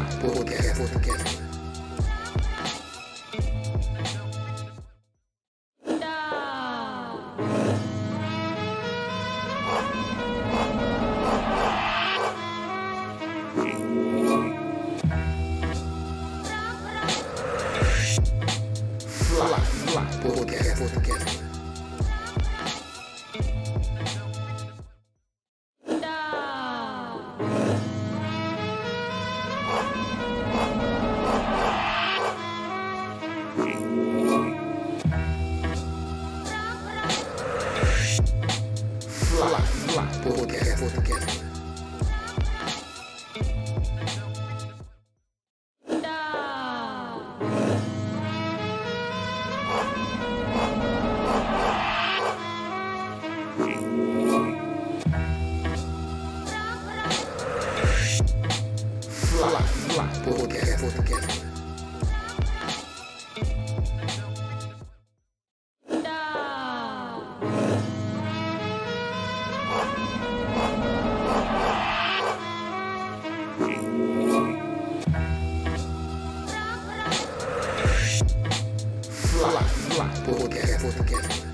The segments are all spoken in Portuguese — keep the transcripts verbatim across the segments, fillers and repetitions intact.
Podcast. Podcast. Podcast. Podcast. Podcast. Podcast. Podcast. Podcast. Podcast. Podcast.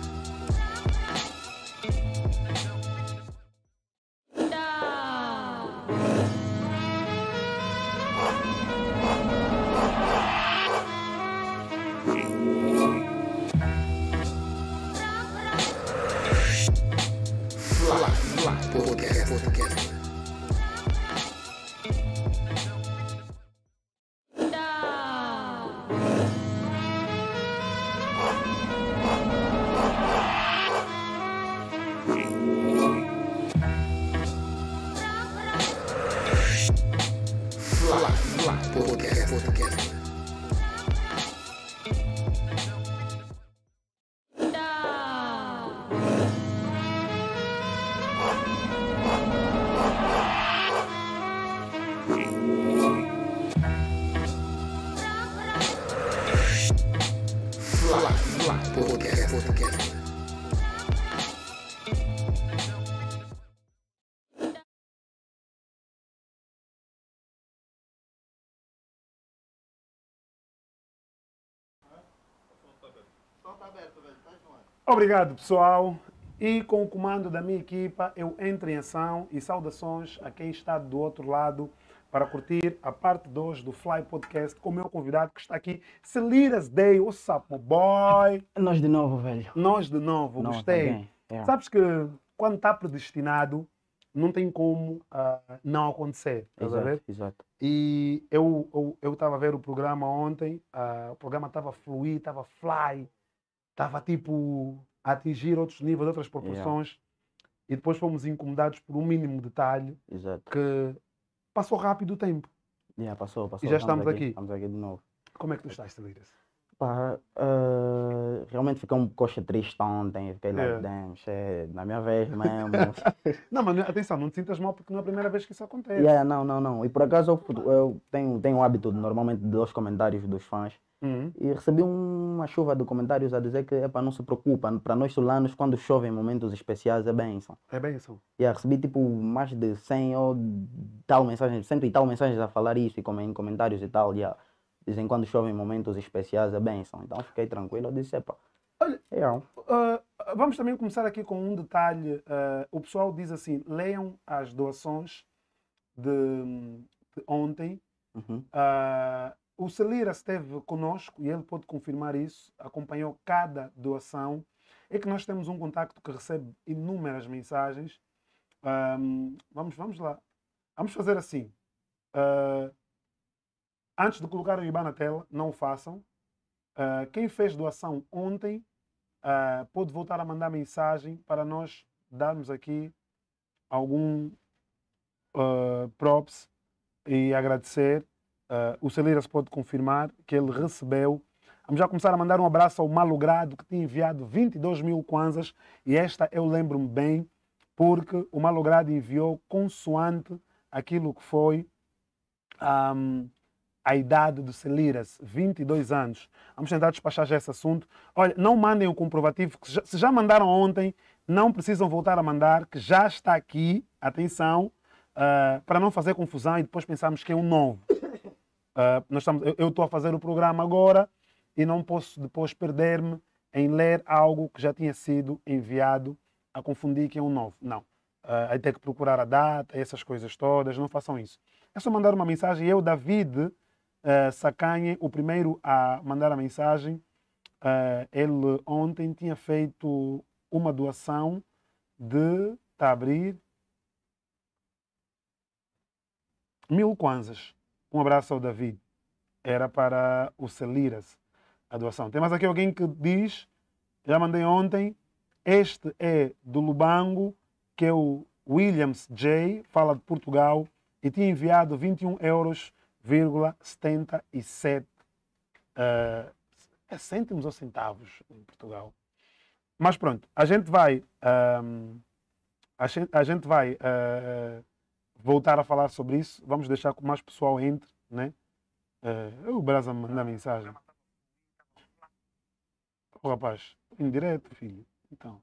Podcast. Podcast. Podcast. Podcast. Podcast. Podcast. Obrigado, pessoal. E com o comando da minha equipa, eu entro em ação e saudações a quem está do outro lado para curtir a parte dois do Fly Podcast com o meu convidado que está aqui, Celiras Day. What's up, my boy? Nós de novo, velho. Nós de novo, Nós gostei. também, é. Sabes que quando está predestinado, não tem como uh, não acontecer. Estás a ver? Exato, exato. E eu eu estava a ver o programa ontem, uh, o programa estava fluir, estava fly, estava tipo a atingir outros níveis, outras proporções. Yeah. E depois fomos incomodados por um mínimo detalhe. Exato. Que passou rápido o tempo. Yeah, passou, passou. E já estamos, estamos aqui. aqui. Estamos aqui de novo. Como é que tu estás, Celiras? Pá, uh, realmente fiquei um coxa triste ontem. Fiquei lá, Yeah. damn, shit, na minha vez mesmo. Não, mas atenção, não te sintas mal porque não é a primeira vez que isso acontece. Yeah, não, não, não. E por acaso eu, eu tenho, tenho o hábito normalmente de ler os comentários dos fãs. Uhum. E recebi uma chuva de comentários a dizer que epa, não se preocupa, para nós solanos, quando chove em momentos especiais é bênção. É bênção. E yeah, recebi tipo mais de cem ou tal mensagens, cento e tal mensagens a falar isso e com, em comentários e tal. Yeah. Dizem quando chove em momentos especiais é bênção. Então fiquei tranquilo, eu disse, epa. Olha, yeah. uh, vamos também começar aqui com um detalhe. Uh, o pessoal diz assim, leiam as doações de, de ontem. Uhum. Uh, O Celiras esteve conosco e ele pode confirmar isso, acompanhou cada doação. É que nós temos um contacto que recebe inúmeras mensagens. Um, vamos, vamos lá. Vamos fazer assim. Uh, antes de colocar o I B A N na tela, não o façam. Uh, quem fez doação ontem uh, pode voltar a mandar mensagem para nós darmos aqui algum uh, props e agradecer. Uh, o Celiras pode confirmar que ele recebeu. Vamos já começar a mandar um abraço ao Malogrado, que tinha enviado vinte e dois mil kwanzas. E esta eu lembro-me bem, porque o Malogrado enviou consoante aquilo que foi um, a idade do Celiras, vinte e dois anos. Vamos tentar despachar já esse assunto. Olha, não mandem o comprovativo, que já, se já mandaram ontem, não precisam voltar a mandar, que já está aqui, atenção, uh, para não fazer confusão e depois pensarmos que é um novo. Ah, nós estamos, eu estou a fazer o programa agora e não posso depois perder-me em ler algo que já tinha sido enviado a confundir que é um novo. Não. Ah, aí tem que procurar a data, essas coisas todas. Não façam isso. É só mandar uma mensagem. Eu, David uh, Sacanhe, o primeiro a mandar a mensagem, uh, ele ontem tinha feito uma doação de, está a abrir, mil kwanzas. Um abraço ao David. Era para o Celiras a doação. Tem mais aqui alguém que diz, já mandei ontem, este é do Lubango, que é o Williams J, fala de Portugal, e tinha enviado vinte e um euros, setenta e sete uh, é cêntimos ou centavos em Portugal. Mas pronto, a gente vai, um, a gente, a gente vai uh, voltar a falar sobre isso. Vamos deixar que mais pessoal entre, né? Uh, o Brasa me manda mensagem. O rapaz, indireto, filho. Então.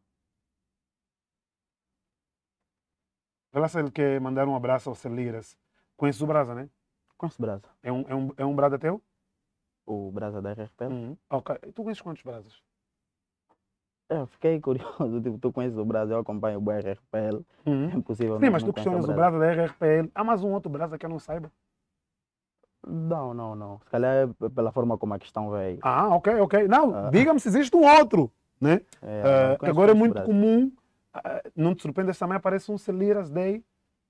Vê lá se ele quer mandar um abraço ao Celiras. Conheces o Brasa, né? Conheço Brasa. É um, é um, é um Brada teu? O Brasa da R R P L. Uhum. Ok. Tu conheces quantos Brasas? Eu fiquei curioso, tipo, tu conheces o Brasa, eu acompanho o R R P L. Uhum. É impossível. Sim, mas não tu conhecer questionas o Brasa da R R P L. Há mais um outro Brasa que eu não saiba? Não, não, não. Se calhar é pela forma como a questão veio. Ah, ok, ok. Não, Ah. diga-me se existe um outro, né? É, Ah, não conheço agora é muitos muito Brasa. comum, ah, não te surpreendas também, aparece um Celiras Day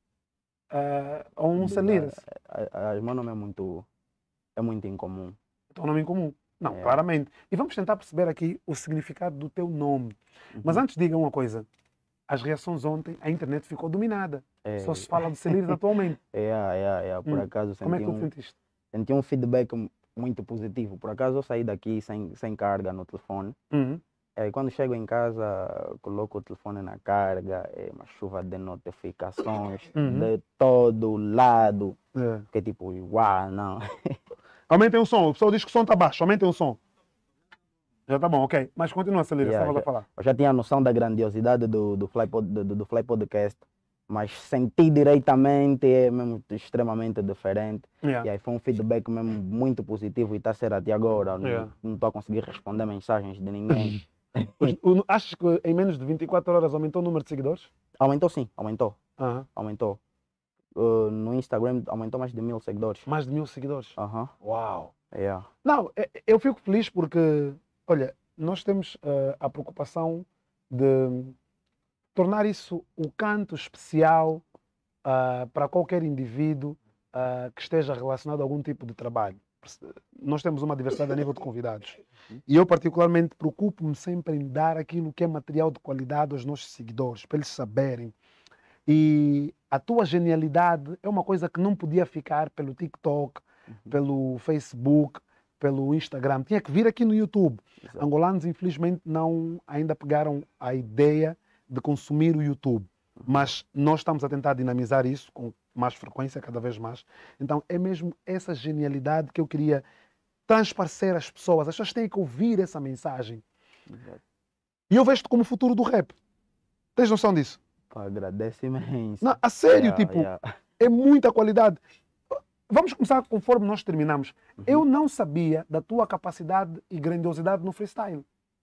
ah, ou um De- Celiras. a- a- O meu nome é muito, é muito incomum. É um nome em comum. Não, É. claramente. E vamos tentar perceber aqui o significado do teu nome. Mas Uhum. antes diga uma coisa. As reações ontem, a internet ficou dominada. É, Só se fala de Celiras atualmente. é, é, é, por Hum. acaso Como é senti que tu te um, sentiste? senti um feedback mu- muito positivo. Por acaso eu saí daqui sem, sem carga no telefone. Uhum. É, quando chego em casa, coloco o telefone na carga, é uma chuva de notificações Uhum. de todo lado. É. Que tipo, uau, não. Aumentem o som. O pessoal diz que o som está baixo. Aumentem o som. Já tá bom, ok. Mas continua, Celiras. Yeah, Estavas a já- falar. Eu já tinha noção da grandiosidade do, do, Fly, Pod, do, do Fly Podcast, mas sentir diretamente é mesmo extremamente diferente. Yeah. E aí foi um feedback mesmo muito positivo e está a ser até agora. Não- Yeah. Não estou a conseguir responder mensagens de ninguém. Os- o- Achas que em menos de vinte e quatro horas aumentou o número de seguidores? Aumentou sim, aumentou, Aham. aumentou. Uh, no Instagram aumentou mais de mil seguidores. Mais de mil seguidores. Aham, Uau! yeah. Não, é- eu fico feliz porque, olha, nós temos eh, a preocupação de tornar isso o canto especial ah, para qualquer indivíduo ah, que esteja relacionado a algum tipo de trabalho. Nós temos uma diversidade a nível de convidados. E eu, particularmente, preocupo-me sempre em dar aquilo que é material de qualidade aos nossos seguidores, para eles saberem. E a tua genialidade é uma coisa que não podia ficar pelo TikTok, pelo Facebook, pelo Instagram. Tinha que vir aqui no YouTube. Exato. Angolanos, infelizmente, não ainda pegaram a ideia de consumir o YouTube. Mas nós estamos a tentar dinamizar isso com mais frequência, cada vez mais. Então, é mesmo essa genialidade que eu queria transparecer às pessoas. As pessoas têm que ouvir essa mensagem. Exato. E eu vejo-te como o futuro do rap. Tens noção disso? Pá, agradeço imenso. Não, a sério, Yeah, tipo, yeah. é muita qualidade. Vamos começar conforme nós terminamos. Uhum. Eu não sabia da tua capacidade e grandiosidade no freestyle.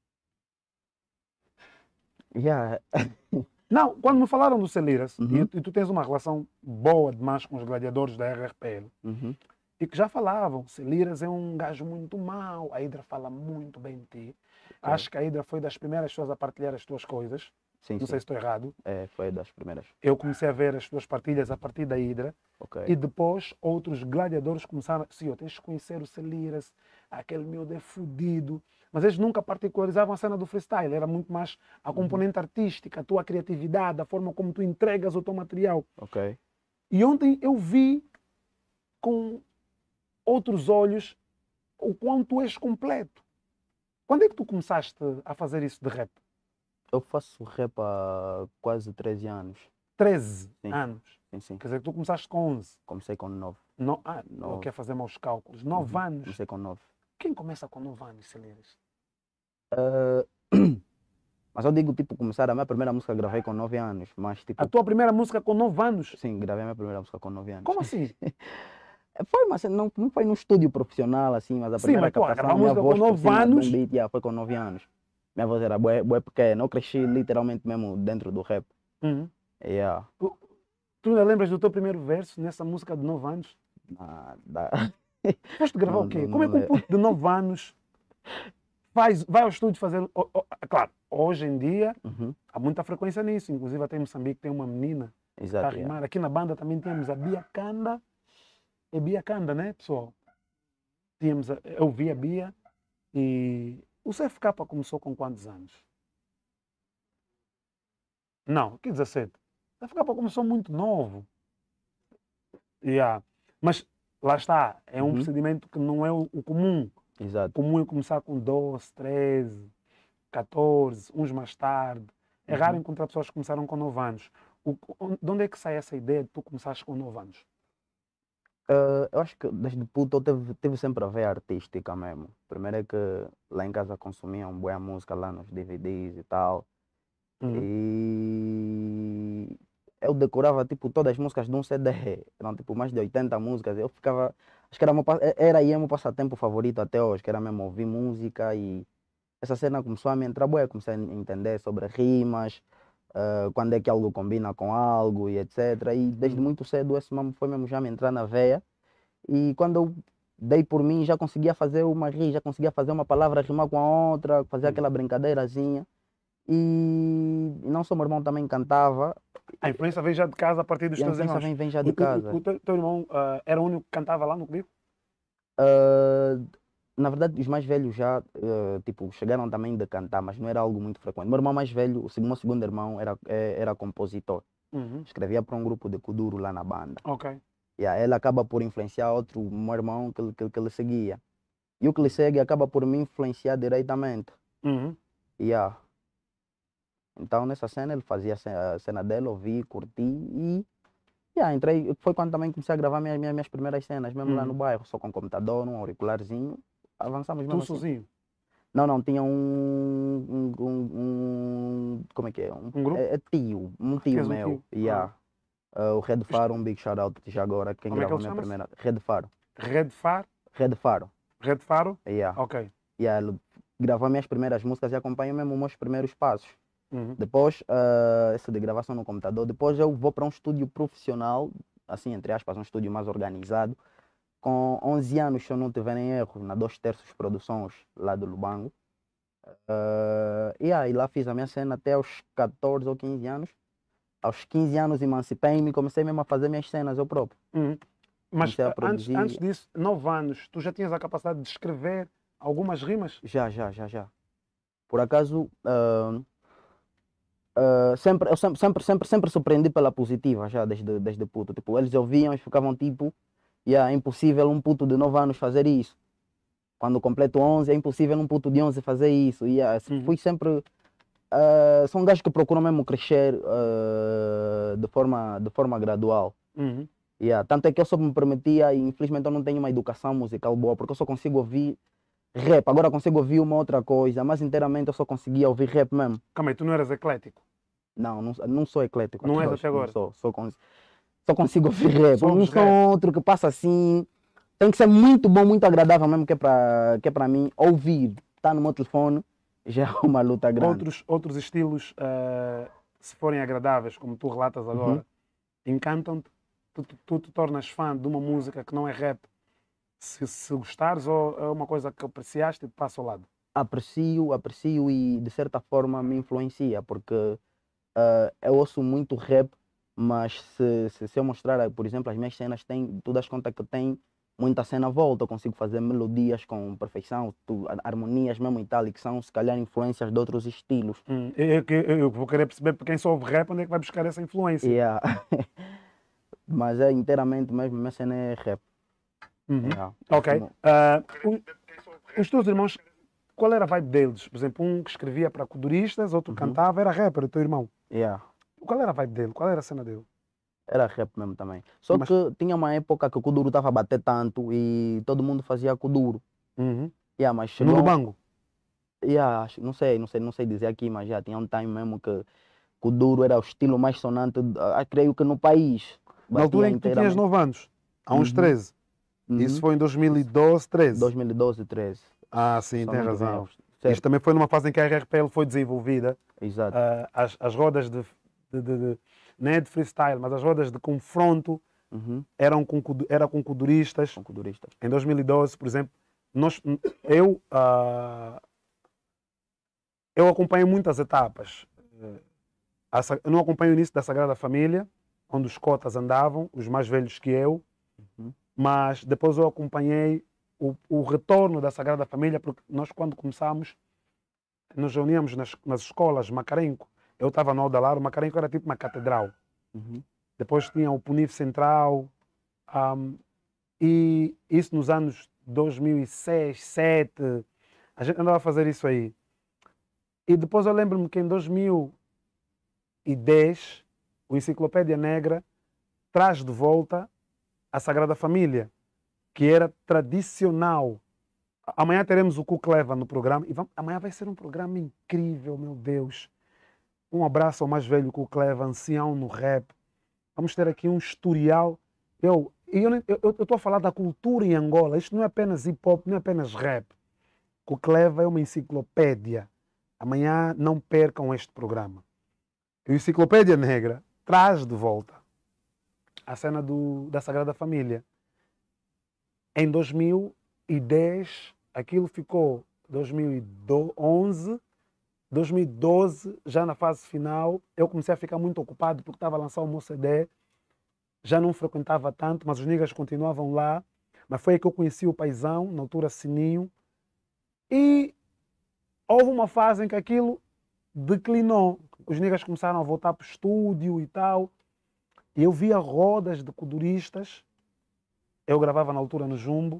Yeah. Não, quando me falaram do Celiras, Uhum. e, e tu tens uma relação boa demais com os gladiadores da R R P L, Uhum. e que já falavam, Celiras é um gajo muito mau, a Hidra fala muito bem de ti. Acho que a Hidra foi das primeiras pessoas a partilhar as tuas coisas. Sim, Não sim. sei se estou errado. É, foi das primeiras. Eu comecei a ver as tuas partilhas a partir da Hidra. Ok. E depois outros gladiadores começaram a dizer, tens de conhecer o Celiras, aquele miúdo é fudido. Mas eles nunca particularizavam a cena do freestyle, era muito mais a componente artística, a tua criatividade, a forma como tu entregas o teu material. Ok. E ontem eu vi com outros olhos o quanto tu és completo. Quando é que tu começaste a fazer isso de rap? Eu faço rap há quase treze anos. treze Sim. anos. Sim, sim. Quer dizer que tu começaste com onze. Comecei com nove. No, ah, não Nove. quer fazer maus cálculos. nove Uhum. anos. Comecei com nove. Quem começa com nove anos, Celiras? Ah, mas eu digo, tipo, começar a minha primeira música eu gravei com nove anos. Mas, tipo, A tua primeira música com nove anos? sim, gravei a minha primeira música com nove anos. Como assim? Foi, mas não, não foi num estúdio profissional assim, mas a Sim, primeira mas, pô, captação, gravar minha música com voz por nove cima de um anos. beat, yeah, foi com nove anos. Minha voz era bué, bué pequena, eu cresci literalmente mesmo dentro do rap. Uhum. Yeah. Tu tu ainda lembras do teu primeiro verso nessa música de nove anos? Ah, dá- Foste gravar Não, o quê? não, Como é não que um lembro. puto de nove anos faz, vai ao estúdio fazer. o- o- Claro, hoje em dia Uhum. há muita frequência nisso. Inclusive, até em Moçambique tem uma menina que está a Exato, yeah. rimar. Aqui na banda também temos a Bia Canda. É Bia Canda, né, pessoal? Tínhamos a, eu vi a Bia e o C F K começou com quantos anos? Não, que dezassete. O C F K começou muito novo. Yeah. Mas lá está, é um Uhum. procedimento que não é o, o comum. O Exato. comum é começar com doze, treze, catorze, uns mais tarde. É raro Uhum. encontrar pessoas que começaram com nove anos. O, on- de onde é que sai essa ideia de tu começaste com nove anos? Ah, eu acho que desde puto eu tive, tive sempre a veia artística mesmo. Primeiro é que lá em casa consumiam boa música lá nos D V Ds e tal. Uhum. E eu decorava tipo todas as músicas de um C D. Eram tipo mais de oitenta músicas. Eu ficava. Acho que era, meu, pa- e- era aí o meu passatempo favorito até hoje, que era mesmo ouvir música e essa cena começou a me entrar bué, comecei a entender sobre rimas, ah, quando é que algo combina com algo e etcétera. E desde Uhum. muito cedo esse mesmo foi mesmo já me entrar na veia. E quando eu dei por mim, já conseguia fazer uma ri, já conseguia fazer uma palavra rimar com a outra, fazer Uhum. aquela brincadeirazinha. E, e não só meu irmão também cantava, A influência veio já de casa a partir dos e a teus influência irmãos. vem, vem já O, de o- o- casa. o teu, teu irmão ah, era o único que cantava lá no clube? Ah, na verdade, os mais velhos já ah, tipo, chegaram também de cantar, mas não era algo muito frequente. Meu irmão mais velho, o seg- meu segundo irmão, era, eh, era compositor. Uhum. Escrevia para um grupo de Kuduro lá na banda. Ok. E aí ele acaba por influenciar outro meu irmão que, ele- que, ele- que ele seguia. E o que ele segue acaba por me influenciar diretamente. Uhum. Yeah. Então nessa cena ele fazia a ce- a cena dele, ouvi, curti e yeah, entrei. Foi quando também comecei a gravar minhas, minhas, minhas primeiras cenas, mesmo lá no Uhum. bairro, só com computador, um auricularzinho. Avançamos Tu mesmo assim. sozinho? Não, não, tinha um, um, um- um- como é que é? Um, Um grupo? é, é tio, um Ah, tio tinhas um meu. tio? Ah. Yeah. Ah, o Red Isto- Faro, um big shout out já agora, quem Como é que gravou a ele minha chama-se? primeira. Red Faro. Red Far? Red Faro. Red Faro? Yeah. Ok. Yeah, ele gravou minhas primeiras músicas e acompanha mesmo os meus primeiros passos. Uhum. Depois, ah, essa de gravação no computador, depois eu vou para um estúdio profissional, assim, entre aspas, um estúdio mais organizado, com onze anos, se eu não tiver em erro, na Dois Terços Produções, lá do Lubango. Ah, e aí lá fiz a minha cena até aos catorze ou quinze anos. Aos quinze anos emancipei-me e comecei mesmo a fazer minhas cenas eu próprio. Uhum. Mas Comecei a ah, antes, produzir. antes disso, nove anos, tu já tinhas a capacidade de escrever algumas rimas? Já, já, já, já. Por acaso, ah, ah, sempre, eu sempre, sempre, sempre, sempre surpreendi pela positiva, já desde, desde puto. Tipo, eles ouviam e ficavam tipo, yeah, é impossível um puto de nove anos fazer isso. Quando completo onze, é impossível um puto de onze fazer isso. E yeah, Uhum. fui sempre. ah, são gajos que procuram mesmo crescer ah, de, forma, de forma gradual. Uhum. Yeah, tanto é que eu só me permitia, e infelizmente eu não tenho uma educação musical boa, porque eu só consigo ouvir rap. Agora consigo ouvir uma outra coisa, mas inteiramente eu só conseguia ouvir rap mesmo. Calma aí, tu não eras eclético? Não, não, não sou eclético Não até és hoje. até agora? Não sou, sou cons- só consigo ouvir rap. Só Um ouves som rap? outro que passa assim. Tem que ser muito bom, muito agradável mesmo, que é para que é para mim ouvir. Tá no meu telefone, já é uma luta grande. Outros, outros estilos, ah, se forem agradáveis, como tu relatas agora, Uhum. encantam-te? Tu, tu, tu te tornas fã de uma música que não é rap se, se gostares ou é uma coisa que apreciaste e te passa ao lado? Aprecio, aprecio e de certa forma me influencia, porque ah, eu ouço muito rap, mas se, se, se eu mostrar, ah, por exemplo, as minhas cenas, têm, tu das conta que tem muita cena à volta, eu consigo fazer melodias com perfeição, tu, har- harmonias mesmo e tal, e que são se calhar influências de outros estilos. Hum, eu, eu, eu vou querer perceber para quem só ouve rap onde é que vai buscar essa influência. Yeah. Mas é inteiramente mesmo, minha cena é rap. Uhum. Yeah. Ok. Como- Ah, o- os teus irmãos, qual era a vibe deles? Por exemplo, um que escrevia para kuduristas, outro Uhum. cantava, era rapper, o teu irmão. yeah. Qual era a vibe dele? Qual era a cena dele? Era rap mesmo também. Só Mas- que tinha uma época que o Kuduro estava a bater tanto e todo mundo fazia Kuduro. Uhum. Yeah, mas No chegou, Lubango? yeah, acho- não sei, não sei, não sei dizer aqui, mas já tinha um time mesmo que Kuduro era o estilo mais sonante, ah, creio que no país. Na altura Batia em que tu tinhas inteiramente. nove anos, há uns Uhum. treze. Isso Uhum. foi em dois mil e doze, treze. dois mil e doze, treze. Ah, sim, Se tem não tiver razão. erros. Certo. Isto também foi numa fase em que a R R P L foi desenvolvida. Exato. Ah, as, as rodas de, de, de, de- não é de freestyle, mas as rodas de confronto Uhum. eram com, kudu- era com kuduristas. Com culturistas. Em dois mil e doze, por exemplo, nós, eu, ah, eu acompanhei muitas etapas. Eh, a sa- Eu não acompanho o início da Sagrada Família, onde os cotas andavam, os mais velhos que eu, Uhum. mas depois eu acompanhei o, o retorno da Sagrada Família, porque nós, quando começámos, nos reuníamos nas, nas escolas, Macarenco. Eu estava no Aldalar, o Macarenco era tipo uma catedral. Uhum. Depois tinha o Punif Central, ahm, e isso nos anos dois mil e seis, dois mil e sete, a gente andava a fazer isso aí. E depois eu lembro-me que em dois mil e dez, o Enciclopédia Negra traz de volta a Sagrada Família, que era tradicional. A- Amanhã teremos o Cucleva no programa, e vamos- amanhã vai ser um programa incrível, meu Deus. Um abraço ao mais velho Cucleva, ancião no rap. Vamos ter aqui um historial. Eu e eu estou a falar da cultura em Angola. Isto não é apenas hip hop, não é apenas rap. Cucleva é uma enciclopédia. Amanhã não percam este programa. E o Enciclopédia Negra traz de volta a cena do, da Sagrada Família. Em dois mil e dez, aquilo ficou dois mil e onze, dois mil e doze, já na fase final, eu comecei a ficar muito ocupado porque estava a lançar o meu C D, já não frequentava tanto, mas os niggas continuavam lá. Mas foi aí que eu conheci o Paizão, na altura Sininho, e houve uma fase em que aquilo declinou. Os niggas começaram a voltar para o estúdio e tal, e eu via rodas de kuduristas. Eu gravava na altura no Jumbo,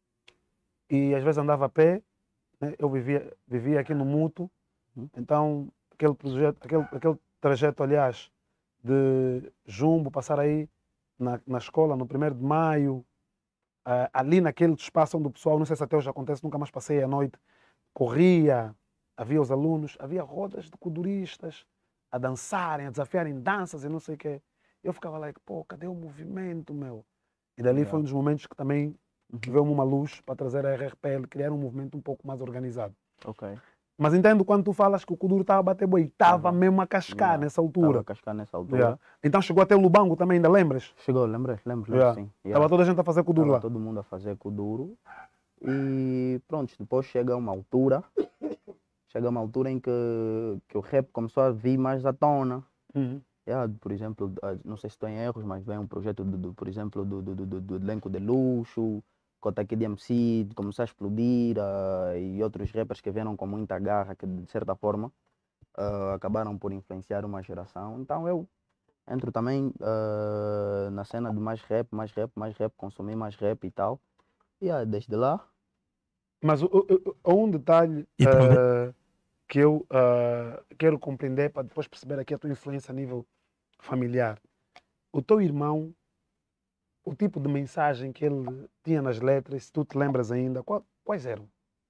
e às vezes andava a pé, né? Eu vivia, vivia aqui no Muto, então aquele, projeto, aquele, aquele trajeto, aliás, de Jumbo, passar aí na, na escola, no primeiro de maio, ah, ali naquele espaço onde o pessoal, não sei se até hoje acontece, nunca mais passei a noite, corria, havia os alunos, havia rodas de kuduristas a dançarem, a desafiarem danças e não sei o quê. Eu ficava lá, pô, cadê o movimento, meu? E dali foi um dos momentos que também veio-me uma luz para trazer a R R P L, criar um movimento um pouco mais organizado. Ok. Mas entendo quando tu falas que o Kuduro estava a bater boi, estava Tava. mesmo a cascar Yeah. nessa Estava altura. a cascar nessa altura. Yeah. Então chegou até o Lubango também, ainda lembras? Chegou, lembras? Lembro, lembro Yeah. sim. Estava Yeah. toda a gente a fazer Kuduro Tava lá. todo mundo a fazer Kuduro. E pronto, depois chega uma altura, chega uma altura em que, que o rap começou a vir mais à tona. Uhum. Yeah, por exemplo, ah, não sei se estou em erros, mas vem um projeto, do, do- por exemplo, do, do, do, do- do elenco de luxo, Kota Kid M C, começou a explodir, ah, e outros rappers que vieram com muita garra, que de certa forma ah, acabaram por influenciar uma geração. Então eu entro também ah, na cena de mais rap, mais rap, mais rap, consumir mais rap e tal. E ah, desde lá, Mas o- o- o- um detalhe E também- eh, que eu eh, quero compreender para depois perceber aqui a tua influência a nível familiar. O teu irmão, o tipo de mensagem que ele tinha nas letras, se tu te lembras ainda, qual- quais eram?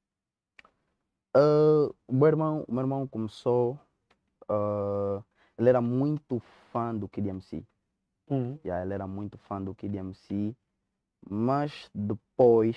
ah, o meu irmão, o meu irmão começou, ah, ele era muito fã do Kid M C. Uhum. Yeah, ele era muito fã do Kid M C, mas depois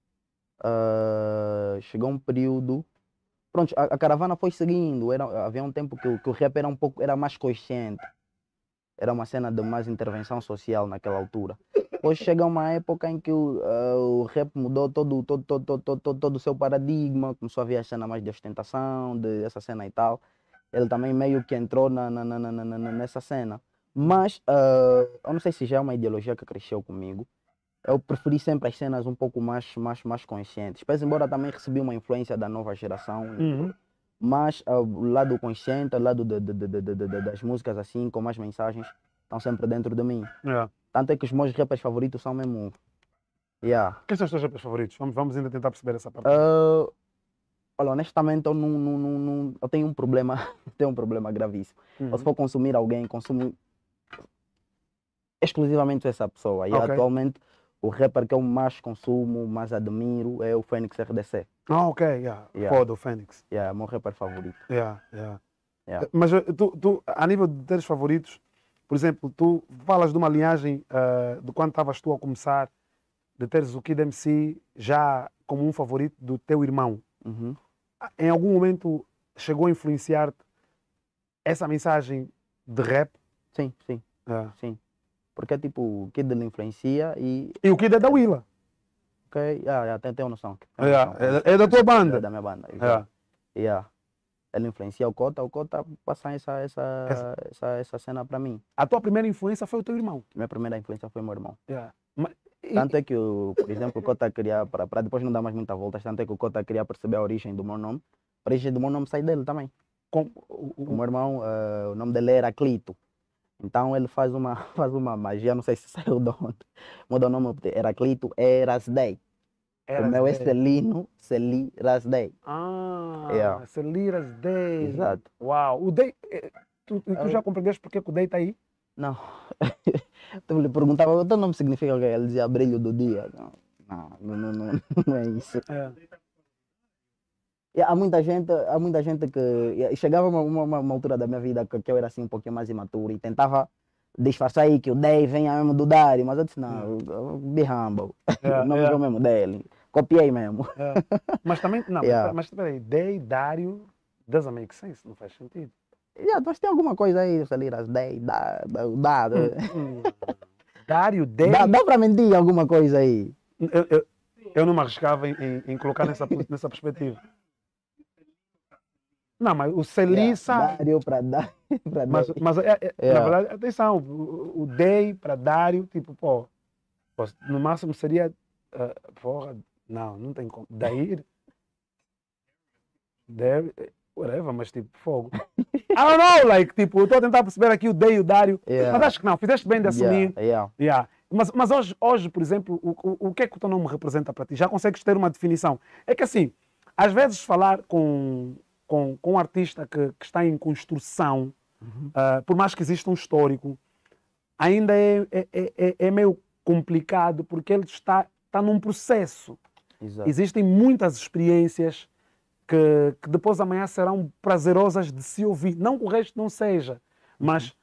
ah, chegou um período. Pronto, a, a caravana foi seguindo. Era, havia um tempo que, o- que o rap era um pouco era mais consciente. Era uma cena de mais intervenção social naquela altura. Depois chega uma época em que o, ah, o rap mudou todo, todo, todo, todo, todo, todo, todo o seu paradigma, começou a vir a cena mais de ostentação, de essa cena e tal. Ele também meio que entrou na, na, na, na, na- na- nessa cena. Mas ah, eu não sei se já é uma ideologia que cresceu comigo. Eu preferi sempre as cenas um pouco mais, mais, mais conscientes. Pese embora também recebi uma influência da nova geração, Uhum. mas ah, o lado consciente, o lado de, de, de, de, de, de- das músicas assim, com mais mensagens, estão sempre dentro de mim. Yeah. Tanto é que os meus rappers favoritos são mesmo. Yeah. Quem são os teus rappers favoritos? Vamos, vamos ainda tentar perceber essa parte. Ah, olha, honestamente, eu, não, não, não, não- eu tenho um problema, tenho um problema gravíssimo. Uhum. Eu, se for consumir alguém, consumo exclusivamente essa pessoa. E Ok. atualmente, o rapper que eu mais consumo, mais admiro, é o Fênix R D C. Ah, ok, yeah. Yeah. Foda o Fênix. Yeah, é o meu rapper favorito. Yeah, yeah. Yeah. Mas eh, tu, tu, a nível de teres favoritos, por exemplo, tu falas de uma linhagem eh, de quando estavas tu a começar, de teres o Kid M C já como um favorito do teu irmão, Uhum. em algum momento chegou a influenciar-te essa mensagem de rap? Sim, sim, É. sim. Porque tipo, o Kid ele influencia e. E o Kid é da Willa. Ok, yeah, yeah, tenho, tenho noção. Tenho É, noção, tenho é, noção. é da tua É banda. da minha banda. É. exato. Yeah. Ele influencia o Cota, o Cota passa essa, essa, Essa- essa, essa cena para mim. A tua primeira influência foi o teu irmão. Minha primeira influência foi meu irmão. É. Mas- e- Tanto é que, o, por exemplo, o Cota queria, para depois não dar mais muita volta, tanto é que o Cota queria perceber a origem do meu nome. A origem do meu nome sai dele também. com- o- O o- meu irmão, eh, o nome dele é Heraclito. Então ele faz uma, faz uma magia, não sei se saiu de onde. Muda o nome de Heraclito Erasdei. era O meu é Day. Celino Celi Rasdei. Ah, Yeah. Celiras Day. Exato. Uau. O Day. eh, Tu, tu Eu- já compreendeste porque que o Day está aí? Não. Tu lhe perguntava, o teu nome significa o quê? Ele dizia brilho do dia. Não, não, não, não, não é isso. É. E há muita gente, há muita gente que e chegava uma, uma, uma altura da minha vida que, que eu era assim um pouquinho mais imaturo e tentava disfarçar aí que o Day venha mesmo do Dário, mas eu disse, não, eu- be humble. É, o nome é. é o mesmo dele. Copiei mesmo. É. Mas também, não, Yeah. mas, mas peraí, Day, Dário, doesn't make sense, não faz sentido. Yeah, mas tem alguma coisa aí, Saliras, Day, dá, dá, dá, Hum. Dário, Day, dá, dá para mentir alguma coisa aí. eu, eu, eu não me arriscava em, em, em colocar nessa, nessa perspectiva. Não, mas o Celissa, Yeah, Dário para dar, para mas, Day. mas é, é, na Yeah. verdade, atenção, o, o Day para Dário, tipo, pô, pô, no máximo seria, ah, porra, não, não tem como, Dair, Deve, whatever, mas tipo, fogo. I don't know, like, tipo, eu estou a tentar perceber aqui o Day e o Dário, Yeah. mas acho que não, fizeste bem de assumir. Yeah, yeah. Yeah. Mas, mas hoje, hoje, por exemplo, o, o, o que é que o teu nome representa para ti? Já consegues ter uma definição? É que assim, às vezes falar com, com, com um artista que, que está em construção, ah, por mais que exista um histórico, ainda é, é, é, é meio complicado porque ele está, está num processo. Exato. Existem muitas experiências que, que depois amanhã serão prazerosas de se ouvir. Não que o resto não seja, mas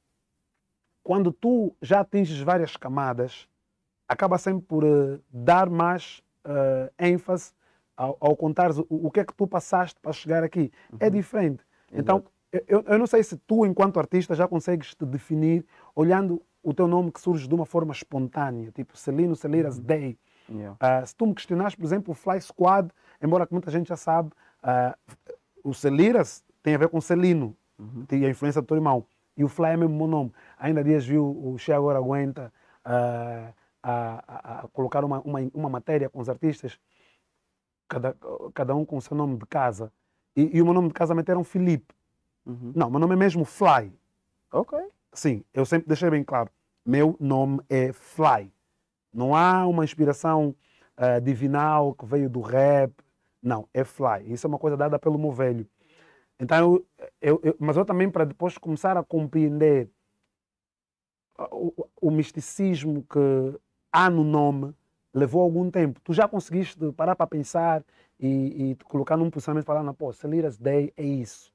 quando tu já atinges várias camadas, acaba sempre por eh, dar mais eh, ênfase ao, ao contares o, o que é que tu passaste para chegar aqui. É diferente. Então, eu, eu não sei se tu, enquanto artista, já consegues te definir olhando o teu nome que surge de uma forma espontânea, tipo Celino Celiras Day. Yeah. Ah, se tu me questionares, por exemplo, o Fly Squad, embora que muita gente já sabe, ah, o Celiras tem a ver com Celino, tem a influência do teu irmão. E o Fly é mesmo o meu nome. Ainda há dias viu o Che Agora Aguenta ah, a, a- a colocar uma, uma, uma matéria com os artistas, cada, cada um com o seu nome de casa. E, e o meu nome de casamento era um Felipe. Uhum. Não, meu nome é mesmo Fly. Ok. Sim, eu sempre deixei bem claro. Meu nome é Fly. Não há uma inspiração ah, divinal que veio do rap. Não, é Fly. Isso é uma coisa dada pelo meu velho. Então, eu, eu- eu- mas eu também, para depois começar a compreender o, o misticismo que há no nome, levou algum tempo. Tu já conseguiste parar para pensar e, e te colocar num posicionamento e falar, não, pô, Celiras Day é isso.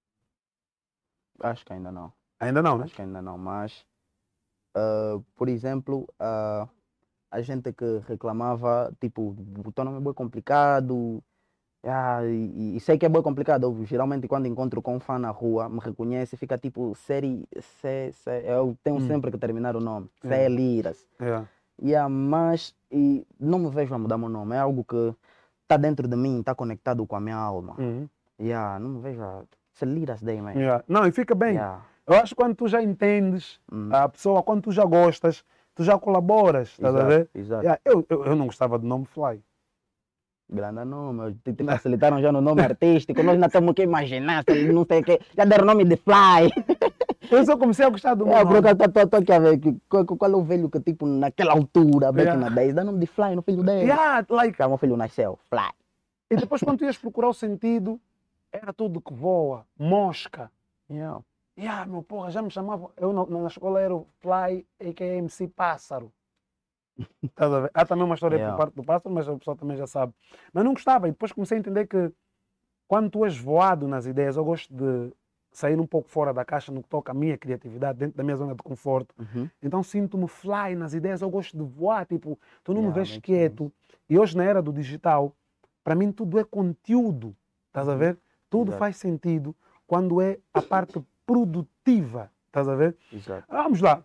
Acho que ainda não. Ainda não, né? Acho que ainda não, mas, ah, por exemplo, ah, a gente que reclamava, tipo, o teu nome é bem complicado, ah, e, e sei que é bem complicado, eu, geralmente quando encontro com um fã na rua, me reconhece, fica tipo, série, sé, sé, eu tenho Hum. sempre que terminar o nome, É. Celiras. É. Yeah, mas e não me vejo a mudar meu nome, é algo que está dentro de mim, está conectado com a minha alma. Uhum. Yeah, não me vejo a Celiras Day, man. Yeah. Não, e fica bem. Yeah. Eu acho que quando tu já entendes Hum. a pessoa, quando tu já gostas, tu já colaboras, estás a ver? Exato, exato. Yeah, eu, eu, eu não gostava do nome Fly. Grande nome, te, te facilitaram já no nome artístico, nós ainda temos que imaginar, se não sei o que, já deram o nome de Fly. Eu só comecei a gostar do meu É, nome. porque eu estou aqui a ver que, qual, qual é o velho que, tipo, naquela altura, back Yeah. na dez, dá nome de Fly no filho dele. Yeah, like, Já meu filho nasceu, Fly. e depois quando tu ias procurar o sentido, era tudo que voa, mosca. Yeah. Yeah, meu porra, já me chamavam. Eu na, na escola era o Fly, a k a. M C Pássaro. Estás a ver? Há também uma história Yeah. por parte do Pássaro, mas a pessoa também já sabe. Mas não gostava, e depois comecei a entender que quando tu és voado nas ideias, eu gosto de sair um pouco fora da caixa no que toca à minha criatividade, dentro da minha zona de conforto. Uhum. Então sinto-me fly nas ideias, eu gosto de voar, tipo, tu não me Yeah, vês makes quieto. E hoje na era do digital, para mim tudo é conteúdo, estás a ver? Tudo Exato. faz sentido quando é a parte produtiva, estás a ver? Exato. Vamos lá.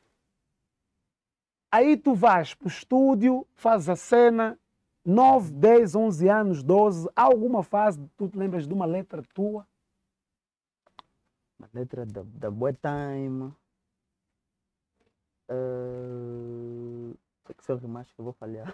Aí tu vais para o estúdio, fazes a cena, nove, dez, onze anos, doze, há alguma fase, tu te lembras de uma letra tua? A letra da, da Boy Time. Uh, se eu rimar, acho que eu vou falhar.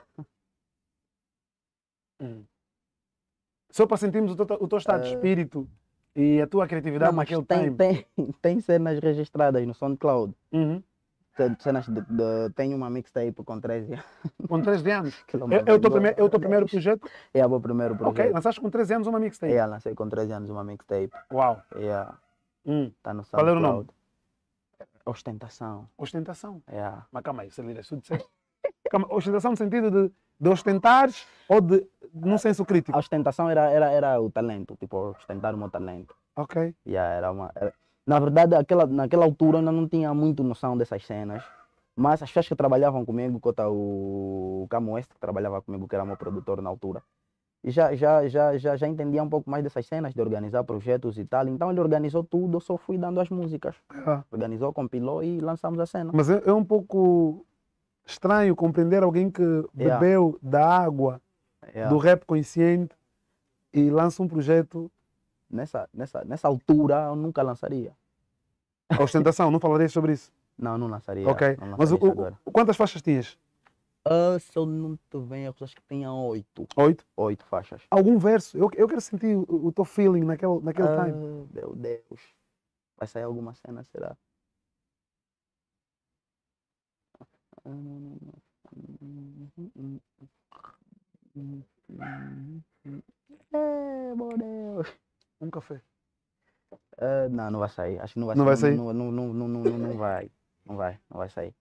Hum. Só para sentirmos o teu, o teu estado de Ah. espírito e a tua criatividade Não, mas naquele tem, time. tem, tem cenas registradas no SoundCloud. Uhum. Tem cenas de, de, tenho uma mixtape com treze anos. Com treze anos. Que não É, é, o teu mandou. primeiro, é o teu primeiro projeto? É o meu primeiro Ok, projeto. lançaste com treze anos uma mixtape. É, lancei com treze anos uma mixtape. Uau. É, Hum. tá no Qual era o SoundCloud. nome? Ostentação. Ostentação. É. Mas calma aí, você lira, isso disseste. Calma, ostentação no sentido de, de ostentares ou de, num senso A crítico? ostentação era, era, era o talento, tipo, ostentar o meu talento. Ok. Yeah, era uma, era- Na verdade, aquela, naquela altura eu ainda não tinha muito noção dessas cenas, mas as pessoas que trabalhavam comigo, conta o Camo West, que trabalhava comigo, que era meu produtor na altura, e já, já, já, já, já entendia um pouco mais dessas cenas, de organizar projetos e tal. Então ele organizou tudo, eu só fui dando as músicas. Ah. Organizou, compilou e lançamos a cena. Mas é, é um pouco estranho compreender alguém que Yeah. bebeu da água Yeah. do rap consciente e lança um projeto. Nessa, nessa, nessa altura eu nunca lançaria. A ostentação, não falarei sobre isso. Não, não lançaria. Ok. Não Mas o, lançaria o- agora. o- quantas faixas tinhas? Ah, se eu não te venho, acho que tinha oito. Oito? Oito faixas. Algum verso? Eu, eu quero sentir o, o teu feeling naquele, naquele Ah, time. meu Deus. Vai sair alguma cena, será? É, meu Deus. Um café. Ah, não, não vai sair. Acho que não vai Não vai sair? Não, não, não, não, não, não vai. Não vai, não vai sair.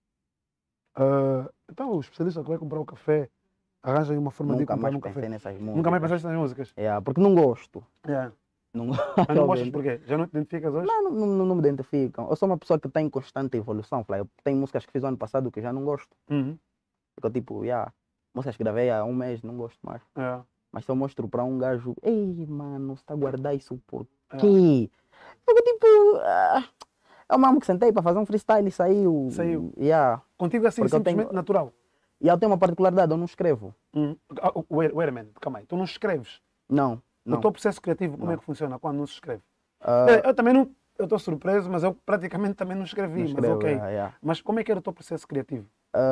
Ah, então o especialista que vai comprar o café arranja aí uma forma de ir Nunca comprar mais um pensei café. nessas músicas. Nunca mais pensaste nas músicas? É, porque não gosto. Yeah. Não, Mas não gostas porquê? Já não te identificas hoje? Não, não, não, não me identificam. Eu sou uma pessoa que está em constante evolução, Fly. Tem músicas que fiz ano passado que eu já não gosto. Uhum. Fico tipo, yeah, músicas que gravei há um mês, não gosto mais. É, Mas se eu mostro para um gajo, ei, mano, você está a guardar isso por é. quê? Fico tipo, ah, é o mesmo que sentei para fazer um freestyle e saiu. Saiu. Yeah. Contigo é assim, Porque eu simplesmente tenho- natural. E eu tenho uma particularidade, eu não escrevo. Uhum. Ah, Wait, wait a minute, calma aí. Tu não escreves. Não, não. O teu processo criativo, como Não. é que funciona quando não se escreve? Ah, Eu, eu também não. Eu estou surpreso, mas eu praticamente também não escrevi. não mas escrevo, ok. yeah, yeah. Mas como é que era o teu processo criativo?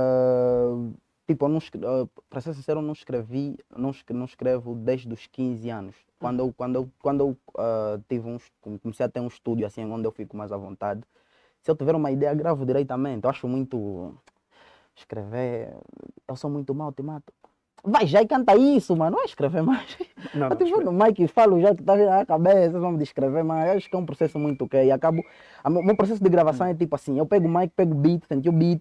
Ah, tipo, eu não escre- ah, para ser sincero, eu não escrevi, não, escre- não escrevo desde os quinze anos. Quando eu, quando eu, quando eu ah, tive um, est- comecei a ter um estúdio assim, onde eu fico mais à vontade, se eu tiver uma ideia, gravo diretamente. Eu acho muito. Escrever. Eu sou muito mau, te mato. Vai já e canta isso, mano. Não é escrever mais. Não, Eu não, tive espera. no mic e falo já que está na cabeça, vamos de escrever, mas acho que é um processo muito ok. E acabo. O meu processo de gravação é tipo assim: eu pego o mic, pego o beat, senti o beat,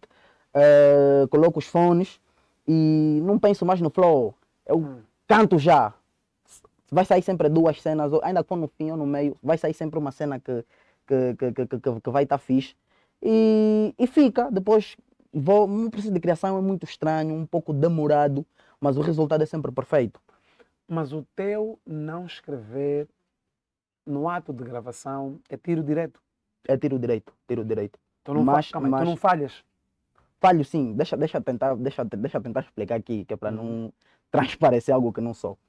eh, coloco os fones e não penso mais no flow. Eu Hum. canto já. Vai sair sempre duas cenas, ou ainda que for no fim ou no meio, vai sair sempre uma cena que, que, que, que, que, que vai estar fixe. E, e fica, depois vou. O meu processo de criação é muito estranho, um pouco demorado, mas o resultado é sempre perfeito. Mas o teu não escrever no ato de gravação é tiro direto. É tiro direito, tiro direito. Tu não, Mas- fa... Calma aí, tu mas- não falhas. Falho sim, deixa, deixa, eu tentar, deixa, eu te- deixa eu tentar explicar aqui, que é para não transparecer algo que não sou.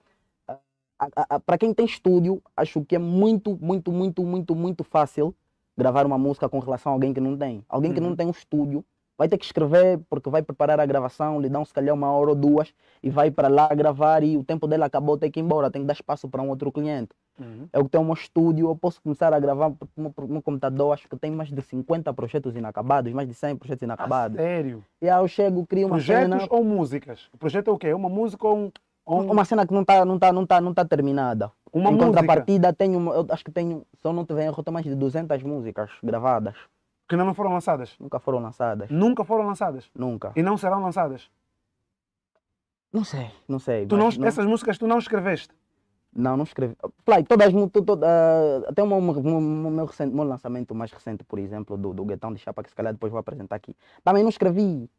Para quem tem estúdio, acho que é muito, muito, muito, muito, muito fácil gravar uma música com relação a alguém que não tem. Alguém que Uhum. não tem um estúdio vai ter que escrever porque vai preparar a gravação, lhe dão se calhar uma hora ou duas e vai para lá gravar e o tempo dele acabou, tem que ir embora, tem que dar espaço para um outro cliente. Uhum. Eu que tenho um estúdio, eu posso começar a gravar porque o meu, o meu computador, acho que tem mais de cinquenta projetos inacabados, mais de cem projetos Ah, inacabados. sério? E aí eu chego, crio uma Projetos cena, ou músicas? O projeto é o quê? Uma música ou um. ou um- uma cena que não está não tá, não tá, não tá terminada. Uma em música contrapartida, tenho, uma- eu acho que tenho, se eu não tiver erro, tenho mais de duzentas músicas gravadas. que ainda não foram lançadas? Nunca foram lançadas. Nunca foram lançadas? Nunca. E não serão lançadas? Não sei, não sei. Tu não, mas não- Essas músicas tu não escreveste? Não, não escrevi. Fly, todas, mu- to- to- ah, até o meu, meu, meu, meu recente- meu lançamento mais recente, por exemplo, do, do Guetão de Chapa, que se calhar depois vou apresentar aqui. Também não escrevi.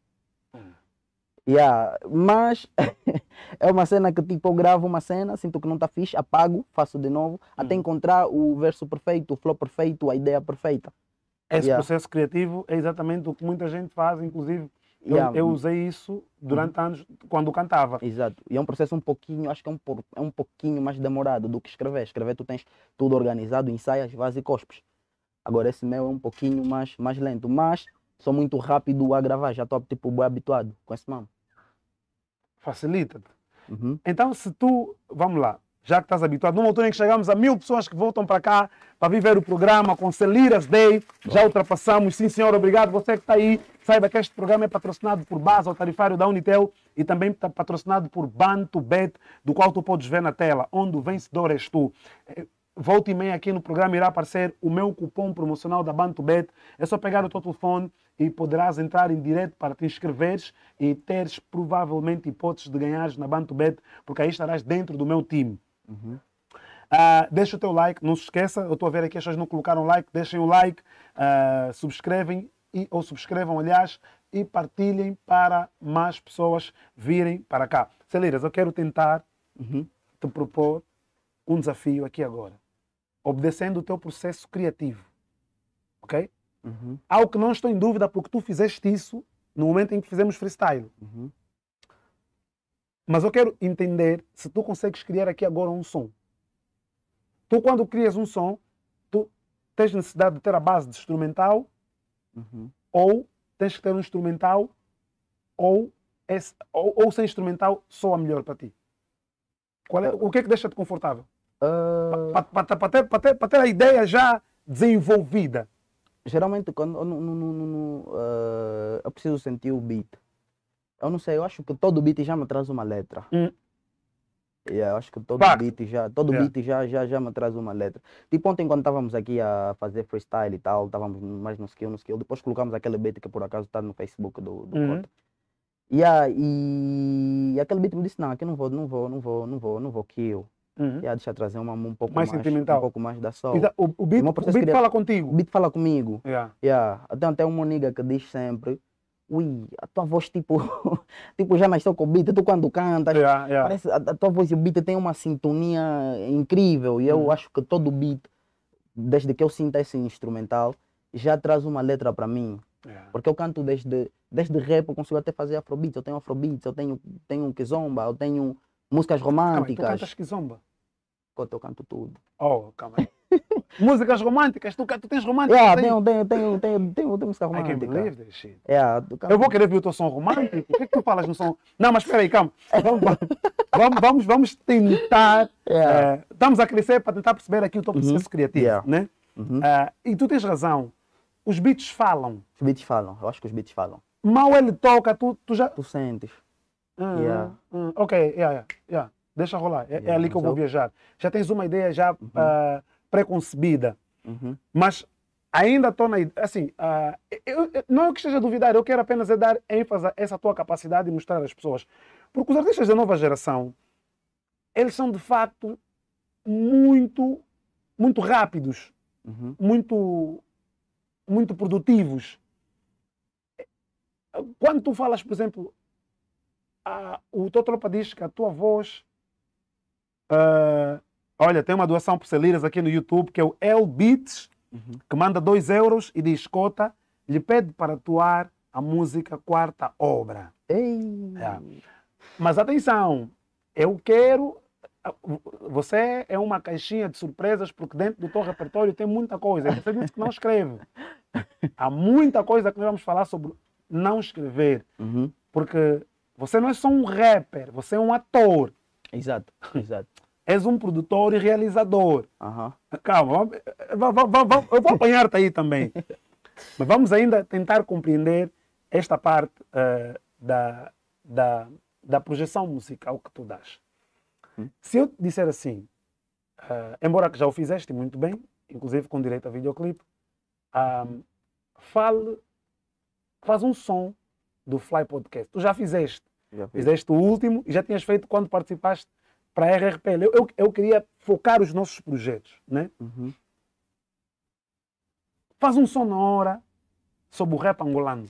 Yeah, mas é uma cena que tipo eu gravo uma cena, sinto que não está fixe, apago, faço de novo, até Uhum. encontrar o verso perfeito, o flow perfeito, a ideia perfeita. Esse Yeah. processo criativo é exatamente o que muita gente faz, inclusive eu, Yeah, eu usei isso durante anos quando cantava. Exato. E é um processo um pouquinho, acho que é um, por- é um pouquinho mais demorado do que escrever. Escrever tu tens tudo organizado, ensaias, vais e cospes. Agora esse meu é um pouquinho mais, mais lento, mas sou muito rápido a gravar, já estou tipo bem habituado com esse mamo. Facilita-te. Uhum. Então, se tu, vamos lá, já que estás habituado, numa altura em que chegamos a mil pessoas que voltam para cá para viver o programa com Celiras Day, já ultrapassamos, sim senhor, obrigado. Você que está aí, saiba que este programa é patrocinado por Basa, o tarifário da Unitel, e também está patrocinado por Bantubet, do qual tu podes ver na tela, onde o vencedor és tu. Eh, Volta e meia aqui no programa irá aparecer o meu cupom promocional da Bantubet. É só pegar o teu telefone e poderás entrar em direto para te inscreveres e teres provavelmente hipóteses de ganhares na Bantubet, porque aí estarás dentro do meu time. Uhum. Ah, deixa o teu like, não se esqueça, eu estou a ver aqui as pessoas não colocaram like, deixem o like, ah, subscrevem e, ou subscrevam, aliás, e partilhem para mais pessoas virem para cá. Celiras, eu quero tentar Uhum. te propor um desafio aqui agora, obedecendo o teu processo criativo, ok? Uhum. Algo que não estou em dúvida, porque tu fizeste isso no momento em que fizemos freestyle. Uhum. Mas eu quero entender se tu consegues criar aqui agora um som. Tu, quando crias um som, tu tens necessidade de ter a base de instrumental, Uhum. ou tens que ter um instrumental, ou, esse, ou, ou sem instrumental soa melhor para ti. Qual é, o que é que deixa-te confortável? Ah, Para ter, pra ter, pra ter a ideia já desenvolvida. geralmente quando eu, não- não- não- não- não, ah, eu preciso sentir o beat. Eu não sei, eu acho que todo beat já me traz uma letra. Hum. Yeah, eu acho que todo Facto. beat já, todo Yeah. beat já, já, já me traz uma letra. Tipo ontem quando estávamos aqui a fazer freestyle e tal, estávamos mais no skill, no skill, depois colocamos aquele beat que por acaso está no Facebook do, do Uhum. Cota. Yeah, e aquele beat me disse, não, aqui não vou, não vou, não vou, não vou, não vou kill. Uhum. Yeah, deixa eu trazer uma um pouco Mais mais, sentimental. um pouco mais da soul. Exa- O, o beat, meu o processo beat cria- fala O contigo. beat fala comigo. Yeah. Yeah. Até, até uma nigga que diz sempre, ui, a tua voz tipo, tipo já nasceu com o beat, tu quando cantas, Yeah, yeah. parece, a, a tua voz e o beat tem uma sintonia incrível e eu Uhum. acho que todo beat, desde que eu sinto esse instrumental, já traz uma letra para mim. Yeah. Porque eu canto desde, desde rap, eu consigo até fazer afrobeats, eu tenho afrobeats, eu tenho, tenho kizomba, eu tenho músicas Calma aí, tu românticas, cantas kizomba? eu canto tudo. Oh, calma aí. Músicas românticas, tu, tu tens românticas Yeah, aí? tenho, tenho, tenho, tenho, tenho, tenho música I can't romântica. believe this shit. Yeah, eu canto- Eu vou querer ver o teu som romântico. O que é que tu falas no som? Não, mas espera aí, calma. Vamos, vamos, vamos, vamos tentar. Yeah. eh, estamos a crescer para tentar perceber aqui o teu processo criativo. Yeah. Né? Uhum. Ah, e tu tens razão. Os beats falam. Os beats falam, eu acho que os beats falam. Mal ele toca, tu, tu já. Tu sentes. Hum, Yeah. hum, ok, yeah, yeah, yeah. Deixa rolar. É, é Yeah, ali que eu mas vou eu- viajar. Já tens uma ideia já ah, preconcebida. Uhum. Mas ainda estou na. Assim, ah, eu, eu- não é que esteja a duvidar, eu quero apenas é dar ênfase a essa tua capacidade de mostrar às pessoas. Porque os artistas da nova geração, eles são de facto muito, muito rápidos, Uhum. muito, muito produtivos. Quando tu falas, por exemplo, ah, o teu tropa diz que a tua voz. ah, olha, tem uma doação por Celiras aqui no YouTube, que é o L Beats, Uhum. que manda dois euros e diz: Cota, lhe pede para atuar a música Quarta Obra. Ei. Yeah. Mas atenção, eu quero. Você é uma caixinha de surpresas, porque dentro do teu repertório tem muita coisa. Você disse que não escreve. Há muita coisa que nós vamos falar sobre não escrever. Uhum. Porque você não é só um rapper, você é um ator. Exato, exato. És um produtor e realizador. Aham. Calma, vamos- vamos- vamos- vamos- eu vou apanhar-te aí também. Mas vamos ainda tentar compreender esta parte eh, da, da, da projeção musical que tu dás. Hum. Se eu disser assim, eh, embora que já o fizeste muito bem, inclusive com direito a videoclipe, ah, fale, faz um som do Fly Podcast. Tu já fizeste. Já fiz. Fizeste o último e já tinhas feito quando participaste para a R R P L. Eu, eu, eu queria focar os nossos projetos, né? Uhum. Faz um som na hora sobre o rap angolano.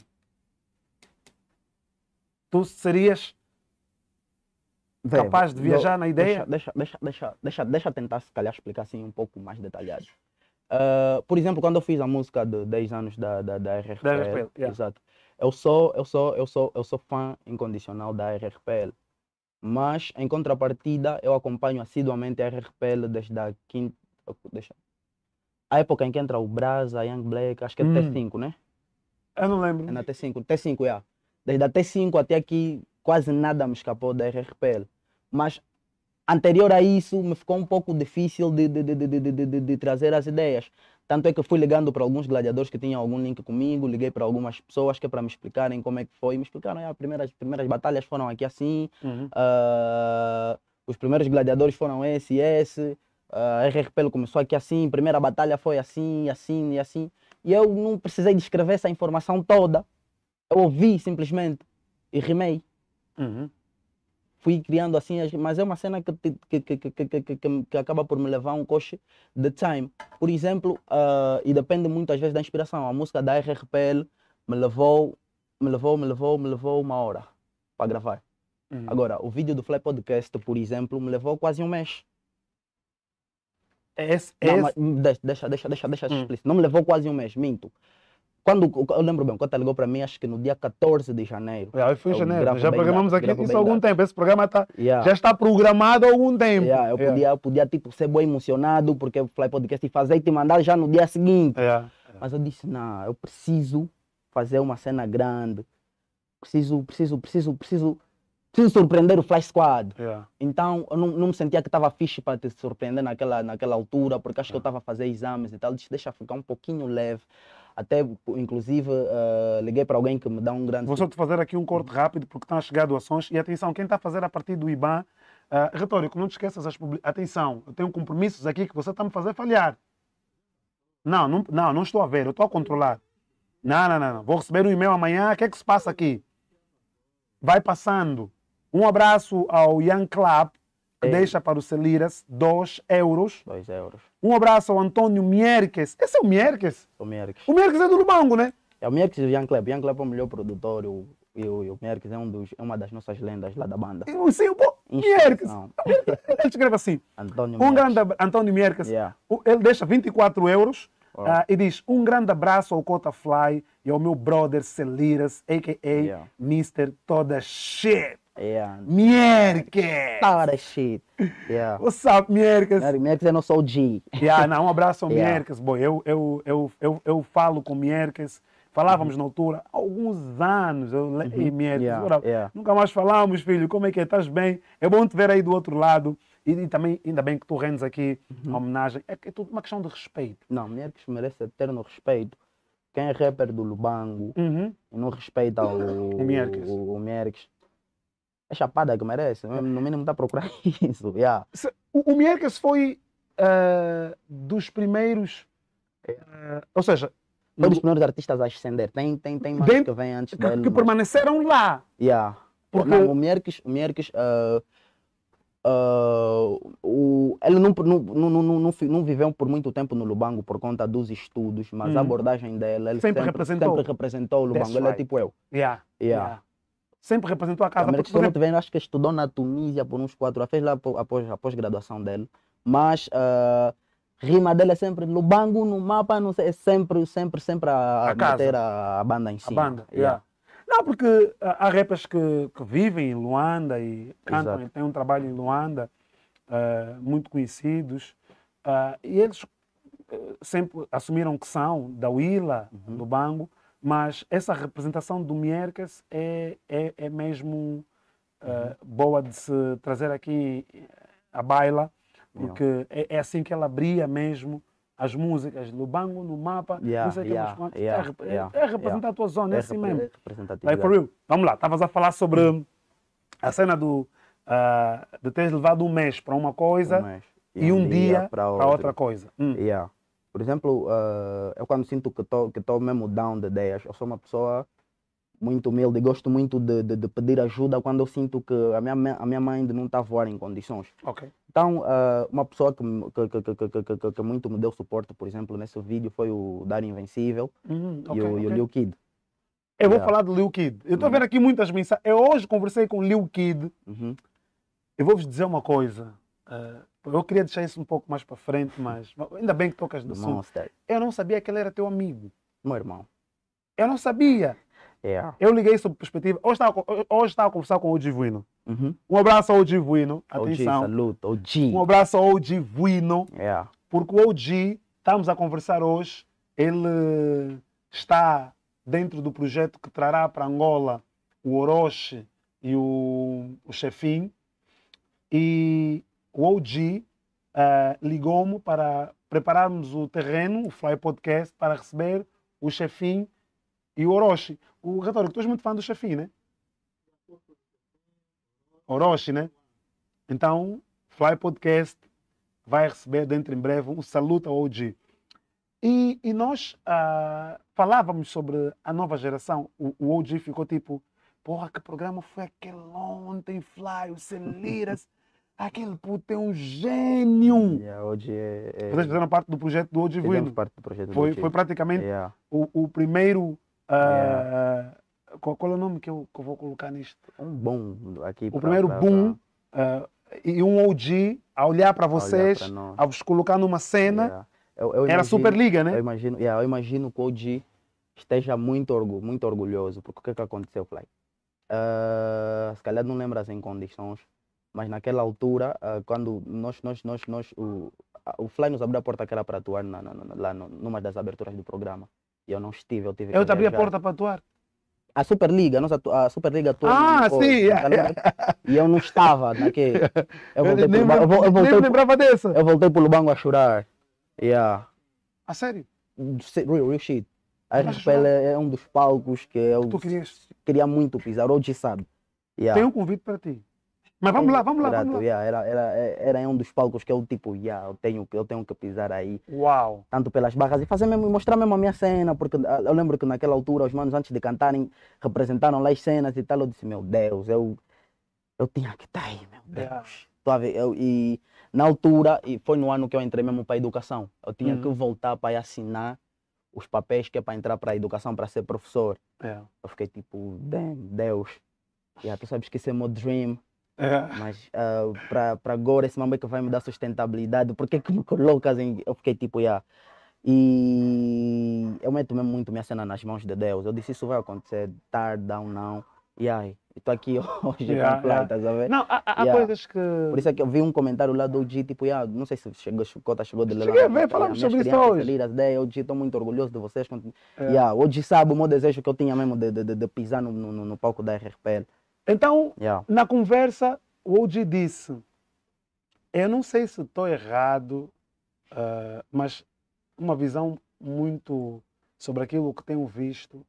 Tu serias Vê, capaz de viajar na ideia? Deixa, deixa, deixa, deixa, deixa tentar se calhar explicar assim um pouco mais detalhado. Uh, por exemplo, quando eu fiz a música de dez anos da, da, da R R P L, Da R R P L, yeah. exato. Eu sou, eu, sou, eu, sou, eu sou fã incondicional da R R P L. Mas, em contrapartida, eu acompanho assiduamente a R R P L desde a quinta. Deixa. A época em que entra o Brasa, Young Black, acho que é Hum. T cinco, né? Eu não lembro. É na T cinco. T cinco, yeah. Desde a T cinco até aqui, quase nada me escapou da R R P L. Mas, anterior a isso, me ficou um pouco difícil de, de, de, de, de, de, de, de trazer as ideias. Tanto é que fui ligando para alguns gladiadores que tinham algum link comigo, liguei para algumas pessoas que é para me explicarem como é que foi. Me explicaram, as primeiras, primeiras batalhas foram aqui assim, Uhum. uh, os primeiros gladiadores foram esse e esse, uh, a R R P L começou aqui assim, a primeira batalha foi assim, assim e assim. E eu não precisei de escrever essa informação toda, eu ouvi simplesmente e rimei. Uhum. Fui criando assim, mas é uma cena que, que, que, que, que, que, que acaba por me levar um coche de time. Por exemplo, uh, e depende muitas vezes da inspiração, a música da R R P L me levou, me levou, me levou, me levou uma hora para gravar. Uhum. Agora, o vídeo do Fly Podcast, por exemplo, me levou quase um mês. Esse, Não, esse... mas deixa, deixa, deixa, deixa, deixa Hum. explícito. Não me levou quase um mês, minto. Quando, eu lembro bem, quando ela ligou para mim, acho que no dia quatorze de janeiro. Yeah, foi em Eu janeiro. gravo Já bem programamos dado, aqui gravo isso bem há algum dado. tempo. Esse programa tá, Yeah. já está programado há algum tempo. Yeah, eu Yeah. podia, eu podia tipo, ser bem emocionado porque o Fly Podcast e fazer e te mandar já no dia seguinte. Yeah. Mas eu disse, não, eu preciso fazer uma cena grande. Preciso, preciso, preciso, preciso, preciso surpreender o Fly Squad. Yeah. Então eu não, não me sentia que estava fixe para te surpreender naquela, naquela altura, porque acho que eu estava a fazer exames e tal. Disse, deixa ficar um pouquinho leve. Até, inclusive, uh, liguei para alguém que me dá um grande... Vou só te fazer aqui um corte rápido, porque estão a chegar doações. E atenção, quem está a fazer a partir do I B A N, uh, retórico, não te esqueças as publi... Atenção, eu tenho compromissos aqui que você está a me fazer falhar. Não, não, não, não estou a ver, eu estou a controlar. Não, não, não, não. Vou receber um e-mail amanhã, o que é que se passa aqui? Vai passando. Um abraço ao Young Club, que Ei. deixa para o Celiras dois euros. dois euros. Um abraço ao Antônio Mierques. Esse é o Mierques? O Mierques. O Mierques é do Lubango, né? É o Mierques e o Young Club. O Young Club é o melhor produtor. O, e o, e o Mierques é, um dos, é uma das nossas lendas lá da banda. Eu sei, o Mierques. Inspiração. Ele escreve assim. Antônio Um Mierques. grande ab- Antônio Mierques. Yeah. O- Ele deixa vinte e quatro euros Oh. ah, e diz: um grande abraço ao Cota Fly e ao meu brother Celiras, a k a. Yeah. mister Toda Shit. Yeah. Mierques! Para shit. Yeah. What's up, Mierques? Mierques é nosso O G. Yeah, não, um abraço ao Yeah. Mierques. Boy, eu, eu, eu, eu, eu falo com Mierques. Falávamos na altura, há alguns anos. Eu, Uhum. Ei, Mierques, Yeah, what up? yeah. Nunca mais falamos, filho. Como é que é? Estás bem? É bom te ver aí do outro lado. E, e também, ainda bem que tu rendes aqui Uhum. a homenagem. É, que é tudo uma questão de respeito. Não, Mierques merece eterno respeito. Quem é rapper do Lubango Uhum. e não respeita o, O Mierques. o, o Mierques, é chapada que merece. No mínimo está a procurar isso. Yeah. Se- O, o Mierques foi ah, dos primeiros. ah, ou seja, Foi dos no- primeiros artistas a ascender. Tem, tem, tem mais Dentro- que vem antes que, dele. que mas- permaneceram lá. Yeah. Porque- Não, o Mierques, o Mierques ah, ah, o, ele não, não, não, não, não, fi- não viveu por muito tempo no Lubango por conta dos estudos, mas a Hum. abordagem dele, ele Sempre sempre, representou. sempre representou o Lubango. That's Ele é right. tipo eu. Yeah. Yeah. yeah. Sempre representou a O casa. Mierques, Porque, se eu por não exemplo, tiver, acho que estudou na Tunísia por uns quatro anos, fez lá apo- após, após graduação dele, mas ah, rima dele é sempre Lubango no mapa, não sei, é sempre, sempre, sempre a, A casa. meter a, a banda em a cima. banda. Yeah. yeah. Não, porque ah, há rappers que, que vivem em Luanda e cantam, Exato. e têm um trabalho em Luanda, ah, muito conhecidos, ah, e eles eh, sempre assumiram que são da Willa, Uhum. do Bango, mas essa representação do Mierques é, é, é mesmo ah, boa de se trazer aqui à baila, porque é, é assim que ela abria mesmo as músicas do Bango no mapa, Yeah, não sei o que yeah, mais quanto. yeah, é, rep- é- yeah, é representar yeah. a tua zona, é, assim repre- mesmo. representatividade. Like for real. Vamos lá, estavas a falar sobre a cena do, ah, de teres levado um mês para uma coisa Um mês. e um dia para outra. outra coisa. Hum. Yeah. Por exemplo, uh, eu quando sinto que estou que tô mesmo down de ideias, eu sou uma pessoa muito humilde e gosto muito de, de, de pedir ajuda quando eu sinto que a minha, mãe- a minha mãe ainda não está a voar em condições. Ok. Então, ah, uma pessoa que, me- que, que, que, que, que, que- que muito me deu suporte, por exemplo, nesse vídeo foi o Dário Invencível Uhum, ok, e o, e o ok. Lil Kid. Eu vou Yeah. falar do Lil Kid. Eu estou a Uhum. ver aqui muitas mensagens. Eu hoje conversei com o Lil Kid. Uhum. Eu vou-vos dizer uma coisa. eh, eu queria deixar isso um pouco mais para frente, mas ainda bem que tocas no Do assunto. Monster. Eu não sabia que ele era teu amigo. Meu irmão. Eu não sabia. Yeah. Eu liguei sob perspectiva. Hoje estava, a co- hoje estava a conversar com o Divuino. Uhum. Um abraço ao Divuino. O G, Atenção. saluto. O G. Um abraço ao Divuino. Yeah. Porque o O G, estamos a conversar hoje, ele está dentro do projeto que trará para Angola o Orochi e o, o Chefin. E o O G eh, ligou-me para prepararmos o terreno, o Fly Podcast, para receber o Chefin e o Orochi. O Retórico, tu és muito fã do Chefin, né? Orochi, né? Então, Fly Podcast vai receber dentro em breve um saluto ao O G. E, e nós ah, falávamos sobre a nova geração. O, o O G ficou tipo, porra, que programa foi aquele ontem, Fly, o Celiras, aquele puto é um gênio. Yeah, hoje é. é... Vocês fizeram parte do projeto do O G Fizemos Vuino. parte do projeto Foi, do G. foi praticamente Yeah. o, o primeiro... ah, Yeah. qual, qual é o nome que eu, que eu vou colocar nisto? Um bom aqui. O pra- primeiro pra- boom ah, e um O G a olhar para pra olhar vocês, pra nós. a vos colocar numa cena. Yeah. Eu, eu Era imagino- Superliga, né? Eu imagino, yeah, eu imagino que o G esteja muito, orgu muito orgulhoso, porque o que, que aconteceu, Fly? Ah, se calhar não lembras em condições, mas naquela altura, ah, quando nós, nós, nós, nós o, a- o Fly nos abriu a porta que era para atuar na, na, na, lá no, numa das aberturas do programa. E eu não estive, eu tive Eu que te abri a viajar. porta para atuar. A Superliga, a, nossa, atu- a Superliga atuou. Ah, no- sim, tá ligado? E eu não estava naquele. Eu voltei nem, pelo banco. Eu, vol- eu nem voltei, me po- lembrava dessa. eu voltei pelo banco a chorar. Yeah. A sério? Se- Real, real shit. A Mas R P L é um dos palcos que eu Tu querias... queria muito pisar. Hoje sabe. Yeah. Tem um convite para ti. Mas vamos lá, vamos lá, Grato, vamos lá. yeah, era, era, era um dos palcos que eu tipo, yeah, eu, tenho, eu tenho que pisar aí. Uau. Tanto pelas barras e fazer mesmo, mostrar mesmo a minha cena, porque ah, eu lembro que naquela altura os manos antes de cantarem representaram lá as cenas e tal, eu disse, meu Deus, eu, eu tinha que estar aí, meu Deus. Yeah. Tô a ver, eu, e na altura, e foi no ano que eu entrei mesmo para a educação, eu tinha Uhum. que voltar para ir assinar os papéis que é para entrar para a educação, para ser professor. É. Eu fiquei tipo, damn, Deus, yeah, tu sabes que esse é o meu dream. É. Mas ah, para para agora esse mamãe que vai me dar sustentabilidade, por que que me colocas em... Eu fiquei tipo, yeah. E eu meto mesmo muito minha cena nas mãos de Deus. Eu disse, isso vai acontecer, tarde ou não. E aí, estou aqui hoje Yeah, com Fly, yeah. estás a ver? Não, há, há Yeah. coisas que... Por isso é que eu vi um comentário lá do G, tipo, yeah, não sei se chegou, o Cota chegou de ler lá. Cheguei a ver, Yeah, falamos minhas sobre isso crianças hoje. feliras, daí, eu estou muito orgulhoso de vocês. continu- É. Yeah, hoje sabe o meu desejo que eu tinha mesmo de, de, de, de pisar no, no, no palco da R P L. Então, Yeah. na conversa, o O G disse, eu não sei se estou errado, ah, mas uma visão muito sobre aquilo que tenho visto.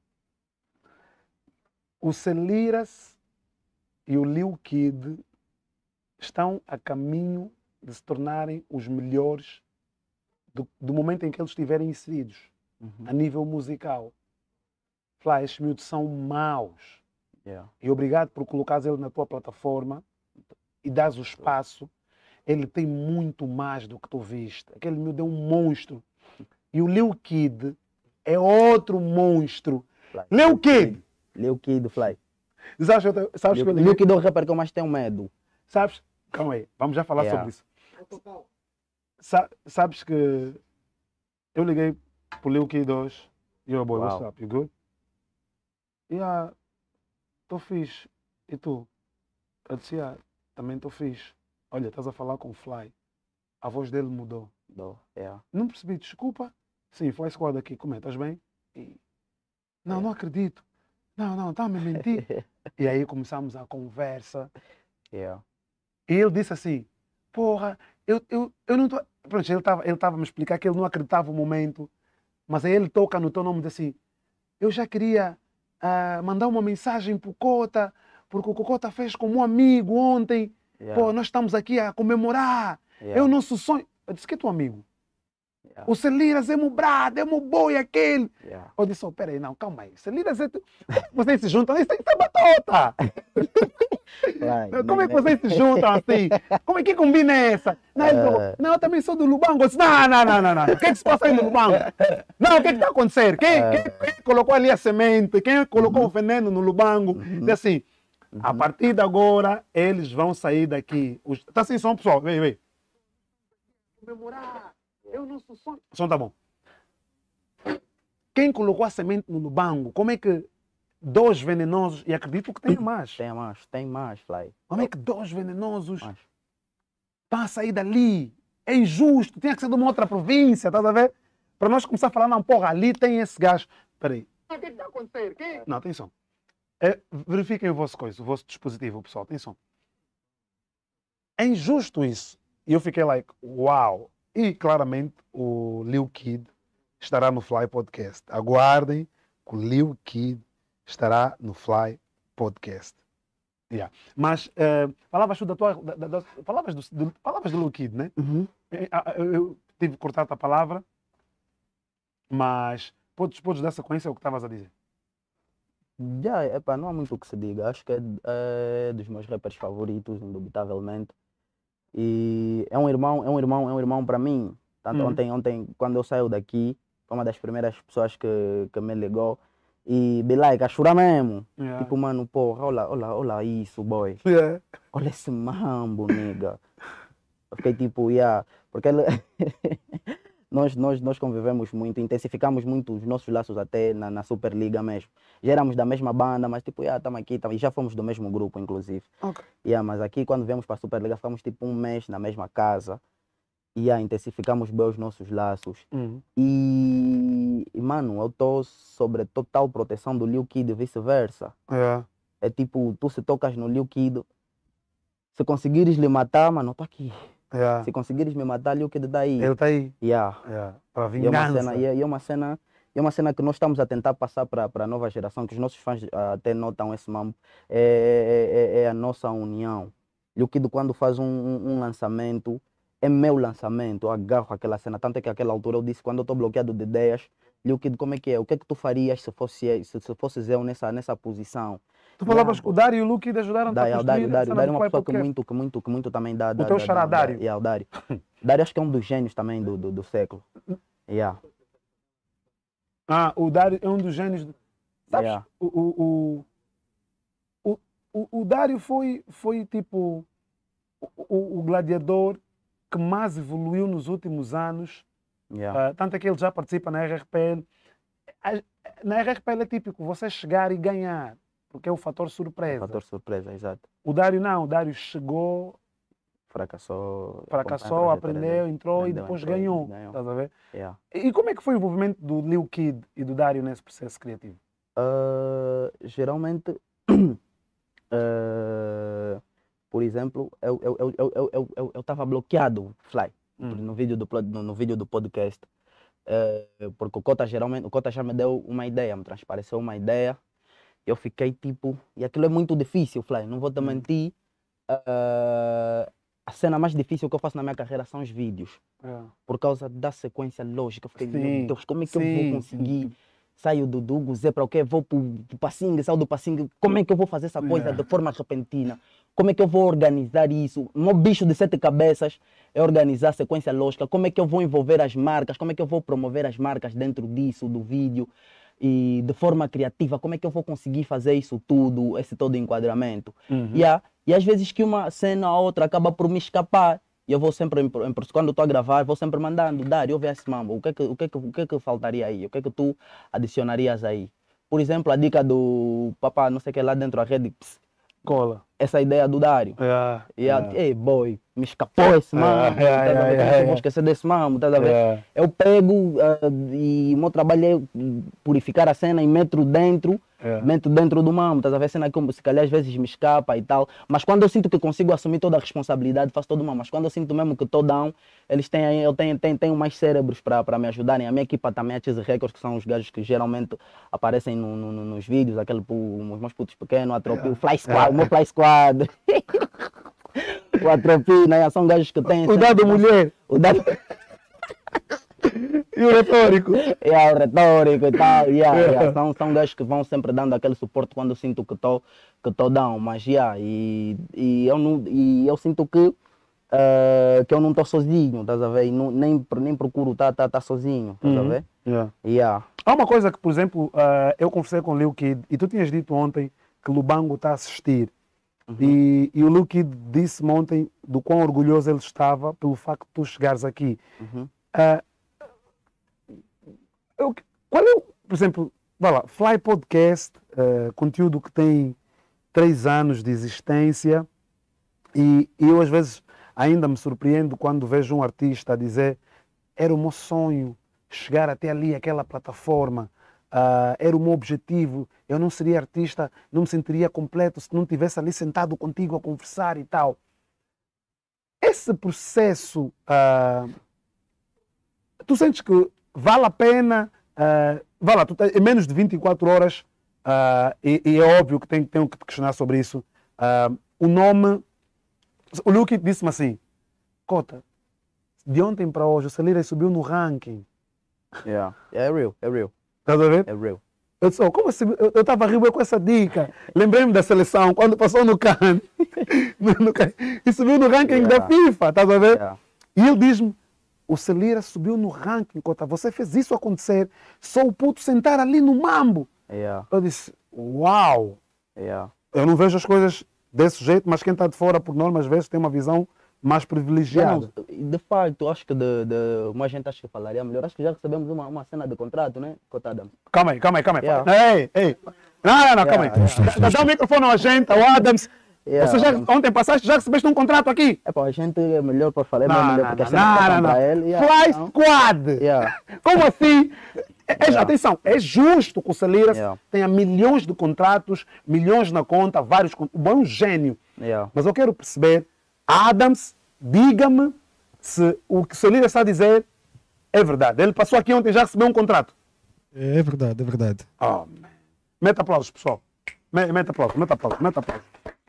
O Celiras e o Lil Kid estão a caminho de se tornarem os melhores do, do momento em que eles estiverem inseridos, Uhum. a nível musical. Fly, estes miúdos são maus. Yeah. E obrigado por colocares ele na tua plataforma e dás o espaço. Ele tem muito mais do que tu viste. Aquele miúdo é um monstro. E o Lil Kid é outro monstro. Fly. Lil Kid! Lil Kid, Fly. Sabes, eu te- sabes, que eu Lil liguei- Kid é o rapper que eu mais tenho medo. sabes? Calma aí, vamos já falar Yeah. sobre isso. Sa- sabes que eu liguei pro Lil Kid hoje. Yo, boy, what's Wow. up? You good? Yeah, tô fixe. E tu? Eu disse, yeah, também tô fixe. Olha, estás a falar com o Fly. A voz dele mudou. Do, yeah. Não percebi, desculpa. Sim, Fly Squad aqui, como é? Estás bem? E... Não, É. não acredito. Não, não, está a me mentir. E aí começamos a conversa. Yeah. E ele disse assim, porra, eu, eu, eu não estou... Pronto, ele estava ele tava a me explicar que ele não acreditava o momento. Mas aí ele toca no teu nome e diz assim, eu já queria ah, mandar uma mensagem para o Cota, porque o Cota fez como um amigo ontem. Yeah. Pô, nós estamos aqui a comemorar. Yeah. É o nosso sonho. Eu disse que é teu amigo. Yeah. O Celiras é meu brado, é meu boi aquele. Yeah. Eu disse, oh, peraí, não, calma aí. Celiras é... tu- Vocês se juntam, isso é batota. Vai, Como é que nem- vocês se juntam assim? Como é que combina essa? Não, ele falou, É. não, eu também sou do Lubango. Eu disse, não, não, não, não, não. O que é que se passa aí no Lubango? Não, o que é que está a acontecer? Quem, É. quem- quem colocou ali a semente? Quem colocou o veneno no Lubango? Diz assim, a partir de agora, eles vão sair daqui. Está sem som, pessoal? Vem, vem. Comemorar. Eu não sou som. O som tá bom. Quem colocou a semente no Lubango? Como é que dois venenosos, e acredito que tenha mais. Tem mais, tem mais, Fly. Como é que dois venenosos Mais. estão a sair dali? É injusto, tinha que ser de uma outra província, estás a ver? Para nós começar a falar, não, porra, ali tem esse gajo. Espera aí. O que está a acontecer? Quem? Não, tem som. É, verifiquem o vosso coisa, o vosso dispositivo, pessoal, tem som. É injusto isso. E eu fiquei like, uau. E claramente o Lil Kid estará no Fly Podcast. Aguardem que o Lil Kid estará no Fly Podcast. Yeah. Mas eh, falavas tu da tua. Da, da, da- falavas, do, do, falavas do Lil Kid, né? Eh, ah, Eu, eu tive que cortar a palavra, mas podes, podes dar sequência ao que estavas a dizer. Já, epá, não há muito o que se diga. Acho que é, é dos meus rappers favoritos, indubitavelmente. E é um irmão, é um irmão, é um irmão para mim. Tanto Uhum. ontem, ontem, quando eu saio daqui, foi uma das primeiras pessoas que, que me ligou. E be like, a chorar mesmo. Yeah. Tipo, mano, porra, olha, olha, olha isso, boy. Yeah. Olha esse mambo, nigga. Eu fiquei tipo, yeah, porque ele... nós, nós, nós convivemos muito, intensificamos muito os nossos laços até na, na Superliga mesmo. Já éramos da mesma banda, mas tipo, yeah, estamos aqui, tamo... e já fomos do mesmo grupo, inclusive. Ok. Yeah, mas aqui, quando viemos para a Superliga, ficamos tipo um mês na mesma casa. E yeah, intensificamos bem os nossos laços. Uhum. E, e, mano, eu estou sobre total proteção do Lil Kid e vice-versa. Yeah. É tipo, tu se tocas no Lil Kid, se conseguires lhe matar, mano, eu tô aqui. Yeah. Se conseguires me matar, Lil Kid daí. Ele está aí. Yeah. Yeah. Para E é uma vingança. cena, e é, e é uma cena, e é uma cena que nós estamos a tentar passar para a nova geração, que os nossos fãs ah, até notam esse mambo, é, é, é- é a nossa união. Lil Kid, quando faz um, um- um lançamento, é meu lançamento, eu agarro aquela cena, tanto é que naquela altura eu disse, quando eu estou bloqueado de ideias, Lil Kid, como é que é? O que é que tu farias se fosse se, se fosses eu nessa, nessa posição? Tu falavas Yeah, que o Dário e o Luke ajudaram-te a Dário, construir Dário, a Dário, cena Dário é do uma Fly pessoa que Podcast. muito, que muito, que muito também dá. dá teu dá- xará, dá- Dário. Yeah, o Dário. Dário acho que é um dos gênios também do, do, do século. Yeah, Ah, o Dário é um dos gênios. de- Sabes? yeah. O, o, o, o, o Dário foi, foi tipo o, o, o gladiador que mais evoluiu nos últimos anos. Yeah. Ah, tanto é que ele já participa na R R P L. A- Na R R P L é típico você chegar e ganhar, porque é o fator surpresa. Fator surpresa, exato. O Dário não, o Dário chegou, Fracassou. fracassou, acompanha a trajetória aprendeu, dele. entrou e Aprendeu, depois entrou e ganhou. ganhou. Estás a ver? Yeah. E como é que foi o envolvimento do Lil Kid e do Dário nesse processo criativo? Ah, geralmente, ah, por exemplo, eu eu eu eu eu eu eu- eu estava bloqueado, Fly, Hum. no vídeo do pro- no, no vídeo do podcast, eh, porque o Cota geralmente o Cota já me deu uma ideia, me transpareceu uma ideia, eu fiquei tipo, e aquilo é muito difícil, Fly, não vou te Hum. mentir, ah, a cena mais difícil que eu faço na minha carreira são os vídeos, É. por causa da sequência lógica. Eu fiquei, Sim, meu Deus, como é que eu sim, vou conseguir? Saio do Dugo, Zé para o quê? Vou para o Passingue, saio do Passingue. Como é que eu vou fazer essa coisa Yeah. de forma repentina? Como é que eu vou organizar isso? O meu bicho de sete cabeças é organizar a sequência lógica. Como é que eu vou envolver as marcas? Como é que eu vou promover as marcas dentro disso, do vídeo? E de forma criativa, como é que eu vou conseguir fazer isso tudo, esse todo enquadramento? Uhum. Yeah. E às vezes que uma cena ou outra acaba por me escapar. E eu vou sempre, impro- impro- quando estou a gravar, vou sempre mandando, Dário, ouve esse mambo, o que é que, o que, é que, o que é que faltaria aí? O que é que tu adicionarias aí? Por exemplo, a dica do papá, não sei o que, lá dentro, a rede, ps, Cola. essa ideia do Dário. Yeah. E a, ei, boy, me escapou esse mambo, yeah, tá a ver? yeah, Como é que eu yeah. vou esquecer desse mambo, tá a ver? Yeah. Eu pego ah, e o meu trabalho é hum, purificar a cena e meto dentro, Yeah. meto dentro do mambo, estás a ver? A cena que se calhar às vezes me escapa e tal, mas quando eu sinto que consigo assumir toda a responsabilidade, faço todo o mambo, mas quando eu sinto mesmo que estou down, eles têm, aí- eu tenho, tenho, tenho mais cérebros para me ajudarem, a minha equipa também, a Cheese Records, que são os gajos que geralmente aparecem no, no- no- nos vídeos, aquele, pu- os meus putos pequenos, a Tropi, o Fly Squad, o meu Fly Squad, o Atropi, né? São gajos que têm... O dado mulher. O dado... E o retórico? Yeah, o retórico e tal, yeah, Yeah. yeah. São, são gajos que vão sempre dando aquele suporte quando eu sinto que estou que tô down, mas yeah, e, e, eu não, e eu sinto que, eh, que eu não estou sozinho, estás a ver? E não, nem, nem procuro estar tá, tá, tá sozinho, estás a Uhum. ver? Yeah. Yeah. Há uma coisa que, por exemplo, ah, eu conversei com o Lil Kid e tu tinhas dito ontem que Lubango está a assistir. E, e o Lil Kid disse-me ontem do quão orgulhoso ele estava pelo facto de tu chegares aqui. Uhum. Ah, eu- qual é, o, por exemplo, vai lá, Fly Podcast, ah, conteúdo que tem três anos de existência e, e eu às vezes ainda me surpreendo quando vejo um artista a dizer era o meu sonho chegar até ali, aquela plataforma, ah, era o meu objetivo, eu não seria artista, não me sentiria completo se não estivesse ali sentado contigo a conversar e tal. Esse processo, ah, tu sentes que vale a pena, ah, vai lá, tu tens, em menos de vinte e quatro horas, ah, e, e é óbvio que tenho, tenho que te questionar sobre isso, ah, o nome, o Luke disse-me assim, Cota, de ontem para hoje o Celira subiu no ranking. Yeah. É real, é real, Estás a ver? é real. Eu disse, oh, como assim? Eu estava a rir bué com essa dica. Lembrei-me da seleção, quando passou no CAN. no, no CAN e subiu no ranking Yeah. da FIFA, estás a ver? Yeah. E ele diz-me, o Celira subiu no ranking, Cota, você fez isso acontecer, só o puto sentar ali no mambo. Yeah. Eu disse, uau! Yeah. Eu não vejo as coisas desse jeito, mas quem está de fora, por norma, às vezes tem uma visão mais Já privilegiada. não, de facto, acho que de, de, uma gente acho que falaria melhor. Acho que já recebemos uma, uma cena de contrato, né? Cotada. Calma aí, calma aí, calma aí. Yeah. Ei, ei. Não, não, não, calma aí. Yeah, Dá, dá o microfone ao agente, ao Adams. Yeah, Você já, Adams. ontem passaste, já recebeste um contrato aqui? É pá, a gente é melhor para falar, é Não, melhor não, porque não, a cena não, está não, não. para ele. Yeah, Fly então, Squad! yeah. Como assim? É, é- Yeah. Atenção, é justo que o Celira Yeah. tenha milhões de contratos, milhões na conta, vários. con- O bom é um gênio. Yeah. Mas eu quero perceber, Adams, diga-me se o que o Celira está a dizer é verdade. Ele passou aqui ontem e já recebeu um contrato. É, é verdade, é verdade. Oh, man. Mete aplausos, pessoal. Me- Mete aplausos, mete aplausos, mete aplausos.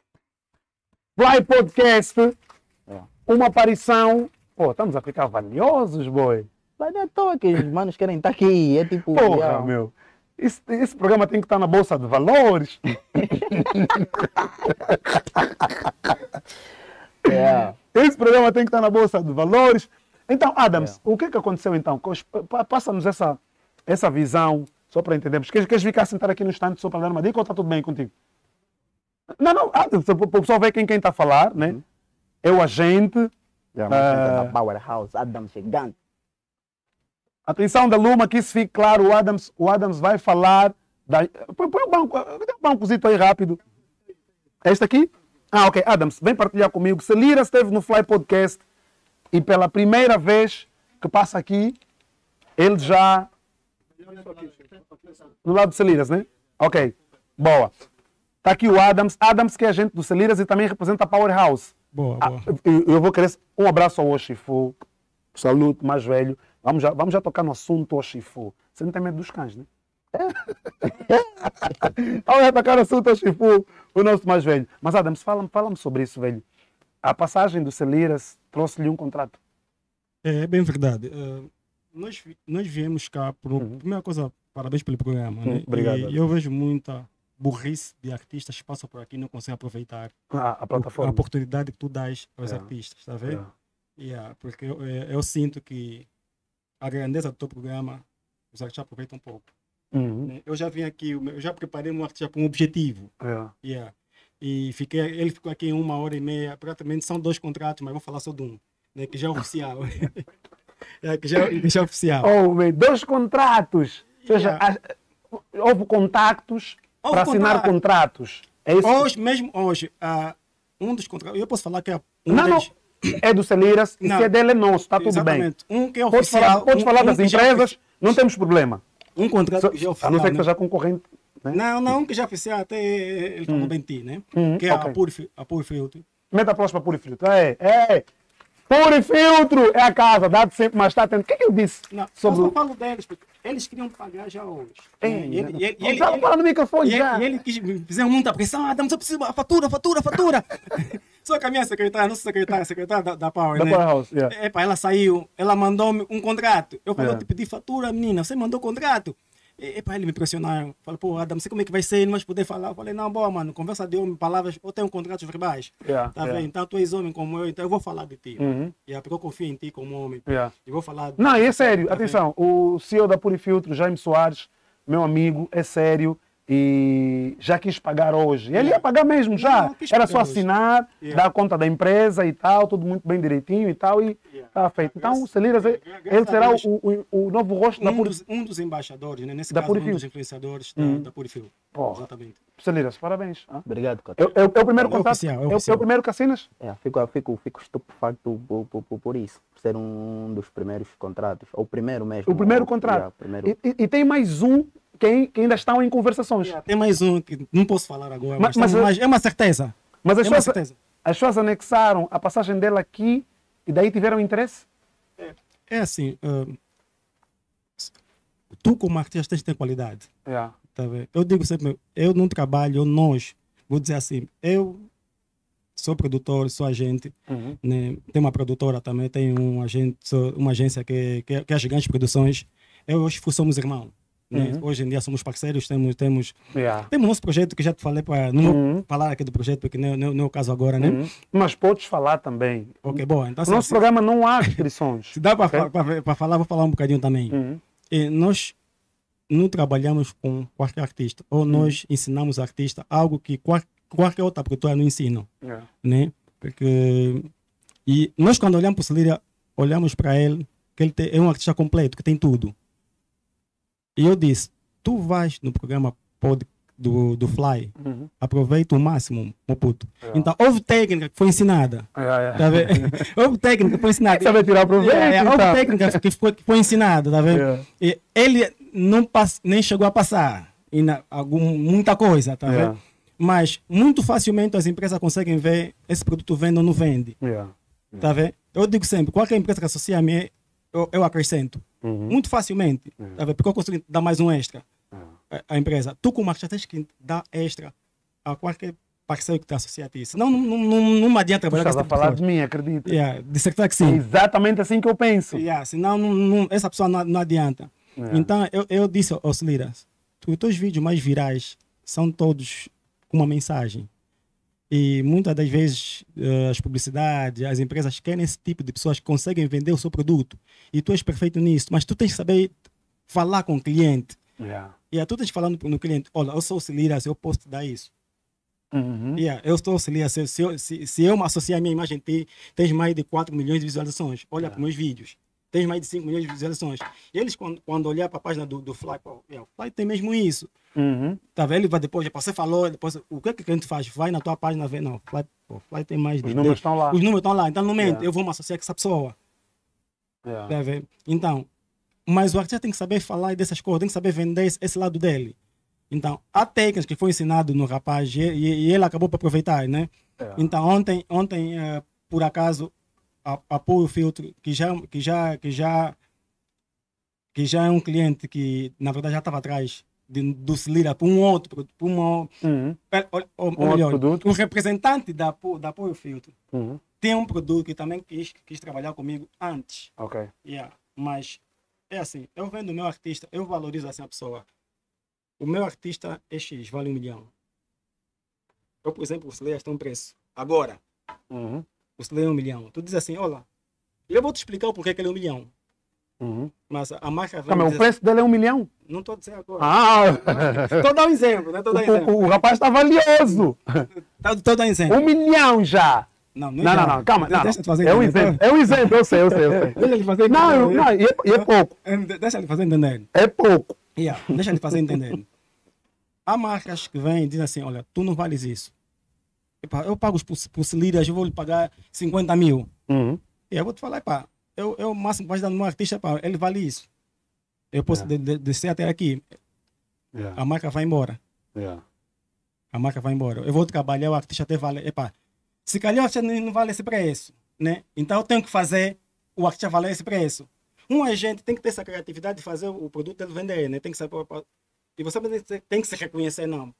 Fly Podcast, Yeah. uma aparição. Pô, estamos a ficar valiosos, boy. Mas não é à toa que os manos querem estar aqui. É tipo. Porra, yeah. meu. Esse, esse programa tem que estar na Bolsa de Valores. Yeah. Esse programa tem que estar na Bolsa de Valores. Então, Adams, Yeah. o que é que aconteceu então? Cos- pa- Passa-nos essa, essa visão, só para entendermos. Queres, queres ficar sentar aqui no instante só para dar uma dica ou está tudo bem contigo? Não, não, Adams, para o pessoal ver quem quem está a falar, né? É o agente. Yeah, mas Ah. entra na Powerhouse, Adam chegando. Atenção da Luma, que isso fique claro, o Adams, o Adams vai falar. Da... Põe, põe o banco, dá um bancozito aí rápido. É este aqui? Ah, ok. Adams, vem partilhar comigo. Celira esteve no Fly Podcast e pela primeira vez que passa aqui, ele já. Do lado de Celiras, né? Ok. Boa. Está aqui o Adams. Adams, que é agente do Celiras e também representa a Powerhouse. Boa, Ah, boa. eu, eu vou querer um abraço ao Oshifu, saludo mais velho. Vamos já, vamos já tocar no assunto Oshifu. Você não tem medo dos cães, né? Vamos já tocar no assunto Oshifu, o nosso mais velho. Mas Adams, fala-me fala sobre isso, velho. A passagem do Celiras trouxe-lhe um contrato. É bem verdade. Eh, nós, vi- nós viemos cá, por, Uhum. primeira coisa, parabéns pelo programa. Hum, Né? obrigado. E eu vejo muita burrice de artistas que passam por aqui e não conseguem aproveitar A, a o- a plataforma. oportunidade que tu dás aos É. artistas, está a ver? É. Yeah, porque eu, eh, eu sinto que a grandeza do teu programa, os artistas aproveitam um pouco. Uhum. Né? Eu já vim aqui, o meu- eu já preparei um artista para um objetivo. É. Yeah. E fiquei, ele ficou aqui em uma hora e meia. Praticamente são dois contratos, mas vou falar só de um, né, que já é oficial. é, que já, que já é oficial. Oh, meu, dois contratos. Ou seja, Yeah. as- houve contactos Houve para assinar contrato. contratos. É isso? Hoje, mesmo hoje, ah, um dos contratos, eu posso falar que é um Não, não. deles- É do Celiras e Não. se é dele é nosso, está tudo bem. Exatamente. Um que é Podes oficial. falar, podes um, falar um das que já é empresas, não temos problema. ofi- Um contrato que já é A oficial. não ser que né? seja concorrente. Né? Não, não, um que já é oficial, até ele falou bem de ti, né? Hum, que é ok. a Pure, a Pure Filter. Meta aplausos para Puro e Filtro. É, é. Puro e Filtro é a casa, dá-te sempre mais está atento. O que é que eu disse Não, sobre eu o... só falo deles, porque eles queriam pagar já hoje. Ei, E ele, e ele, e ele, Tá falando no microfone e já. ele, e ele quis, me fizeram muita pressão. Ah, damos, eu preciso a fatura, fatura, fatura. Só que a minha secretária, nossa secretária, secretária da, da Power, Da né? Powerhouse, yeah. Epa, ela saiu, ela mandou-me um contrato. Eu falei, Yeah. eu te pedi fatura, menina, você mandou contrato. E, epa, ele me pressionaram. Falei, pô, Adam, não sei como é que vai ser, não vais poder falar. Eu falei, não, boa, mano, conversa de homem, palavras, eu tenho contratos verbais. Yeah, Tá yeah. vendo? Então tu és homem como eu, então eu vou falar de ti. Uhum. Yeah, porque eu confio em ti como homem. Yeah. Eu vou falar. Não, e é sério, Tá atenção, o C E O da Purifiltro, Jaime Soares, meu amigo, é sério e já quis pagar hoje. Ele ia pagar mesmo já, Não, quis era pagar só hoje. assinar, Yeah. dar conta da empresa e tal, tudo muito bem direitinho e tal, e Yeah. está feito. Então o Celiras, ele Graças a será Deus. o, o, o novo rosto da Um Purifiltro. dos, um dos embaixadores, né? Nesse Da caso, um Purifil. dos influenciadores da, Uhum. da Purifil. Porra. Exatamente. Celiras, parabéns. ah. Obrigado, Cota. É, é, é o primeiro É contato? oficial, é é, o- é o oficial. primeiro que assinas? É, fico, fico, fico estupefacto por, por, por, por isso, por ser um dos primeiros contratos, ou o primeiro mesmo. O primeiro ou- contrato. yeah, primeiro. E, e- e tem mais um que, ai- que ainda estão em conversações. Yeah, tem mais um que não posso falar agora, Mas- mas, mas tem eu- mais- é uma certeza. Mas as é uma pessoas, certeza. as pessoas anexaram a passagem dela aqui e daí tiveram interesse? É assim, ah, tu como artista tens de ter qualidade. Yeah. Tá vendo? Eu digo sempre, eu não trabalho, nós, vou dizer assim, eu sou produtor, sou agente, Uhum. né? Tenho uma produtora também, tenho um agente, sou uma agência que, que, que é a Gigantes Produções. Eu hoje somos irmãos. Né? Uhum. Hoje em dia somos parceiros, temos, temos, Yeah. temos nosso projeto que já te falei, para não vou Uhum. falar aqui do projeto porque não, não, não é o caso agora, né? Uhum. Mas podes falar também. Ok, bom, então No se, nosso se, programa não há restrições. se dá para Ok. falar, vou falar um bocadinho também. Uhum. E nós não trabalhamos com qualquer artista, ou nós ensinamos o artista algo que qual, qualquer outra produtora não ensina, Yeah. né? Porque e nós quando olhamos para o Celiria, olhamos para ele que ele tem- é um artista completo, que tem tudo. E eu disse, tu vais no programa pod, do, do Fly, Uhum. aproveita o máximo, meu puto. Yeah. Então, houve técnica que foi ensinada. Yeah, yeah. Tá vendo? Houve técnica que foi ensinada. Sabe tirar proveito, É, é, houve então. técnica que foi, que foi ensinada, tá vendo? Yeah. E ele não pass, nem chegou a passar e na, algum, muita coisa, tá Yeah. vendo? Mas muito facilmente as empresas conseguem ver esse produto vende ou não vende, Yeah. tá vendo? Eu digo sempre, qualquer empresa que associa a mim, eu, eu acrescento. Uhum. Muito facilmente, tá vendo? Porque eu consigo dar mais um extra Yeah. à, à empresa. Tu como artista tens que dar extra a qualquer parceiro que te associa a ti. Senão não, não, não, não me adianta Tu trabalhar estás com a essa falar pessoa. de mim, acredita. Yeah, de certeza que É sim. exatamente assim que eu penso. Yeah, senão não, não- essa pessoa não, não adianta. Yeah. Então eu, eu disse aos Liras, os teus vídeos mais virais são todos com uma mensagem. E muitas das vezes eh, as publicidades, as empresas querem esse tipo de pessoas que conseguem vender o seu produto. E tu és perfeito nisso, mas tu tens que saber falar com o cliente. Yeah. E aí tu tens que falar no, no cliente, olha, eu sou o Liras, eu posso te dar isso. Uhum. Yeah, eu estou auxiliar. Se, se, eu- se, se eu me associar a minha imagem, te, tens mais de quatro milhões de visualizações. Olha para meus vídeos. Tens mais de cinco milhões de visualizações. E eles, quando, quando olhar para a página do, do Fly, pô, yeah, o Fly tem mesmo isso. Uhum. Tá vendo? Ele vai depois, você falou, depois, o que, é que a gente faz? Vai na tua página ver, não, Fly, pô, Fly tem mais de. Os números de- estão lá. Os números estão lá. Então, no momento, Yeah. eu vou me associar com essa pessoa. Yeah. Tá vendo? Então, mas o artista tem que saber falar dessas coisas, tem que saber vender esse, esse lado dele. Então, há técnicas que foi ensinado no rapaz e, e- e ele acabou para aproveitar, né? Yeah. Então, ontem, ontem eh, por acaso, a- apoio filtro, que já, que já, que já, que já é um cliente que, na verdade, já estava atrás de, do Celira para um outro, para um, Uhum. ou, ou, outro melhor, produto. um representante da, Apo- da apoio filtro. Uhum. Tem um produto que também quis, quis trabalhar comigo antes. Ok. Yeah. Mas é assim, eu vendo o meu artista, eu valorizo assim a pessoa. O meu artista é X, vale um milhão. Eu, por exemplo, o Celeste tem um preço. Agora, Uhum. o Celeste é um milhão. Tu diz assim, olha, eu vou te explicar o porquê que ele é um milhão. Uhum. Mas a marca vem Calma, o dizer, preço dele é um milhão. não estou dizendo agora. Ah! Estou a dar um exemplo, né? Estou a dar um o, exemplo. o, o rapaz está valioso. Estou a dar um exemplo. Um milhão já. Não, Não, não, não, calma. Não, Deixa eu te fazer é um entender. exemplo. É um exemplo, eu sei, eu sei, eu sei. Deixa ele fazer Não, eu- entender. não, e é, e é pouco. Deixa ele fazer entender. É pouco. Yeah, deixa ele fazer entender. Há marcas que vêm e dizem assim, olha, tu não vales isso. Epa, eu pago por, por Celírias, eu vou lhe pagar cinquenta mil. Uhum. E eu vou te falar, pá, eu, eu o máximo que vais dar no meu artista, pá, ele vale isso. Eu posso Yeah. de- de- descer até aqui, Yeah. a marca vai embora. Yeah. A marca vai embora. Eu vou trabalhar, o artista até vale. Epá, se calhar o artista não não vale esse preço, né? Então eu tenho que fazer o artista valer esse preço. um agente tem que ter essa criatividade de fazer o produto dele vender, né? Tem que saber, e você tem que se- tem que se reconhecer, não.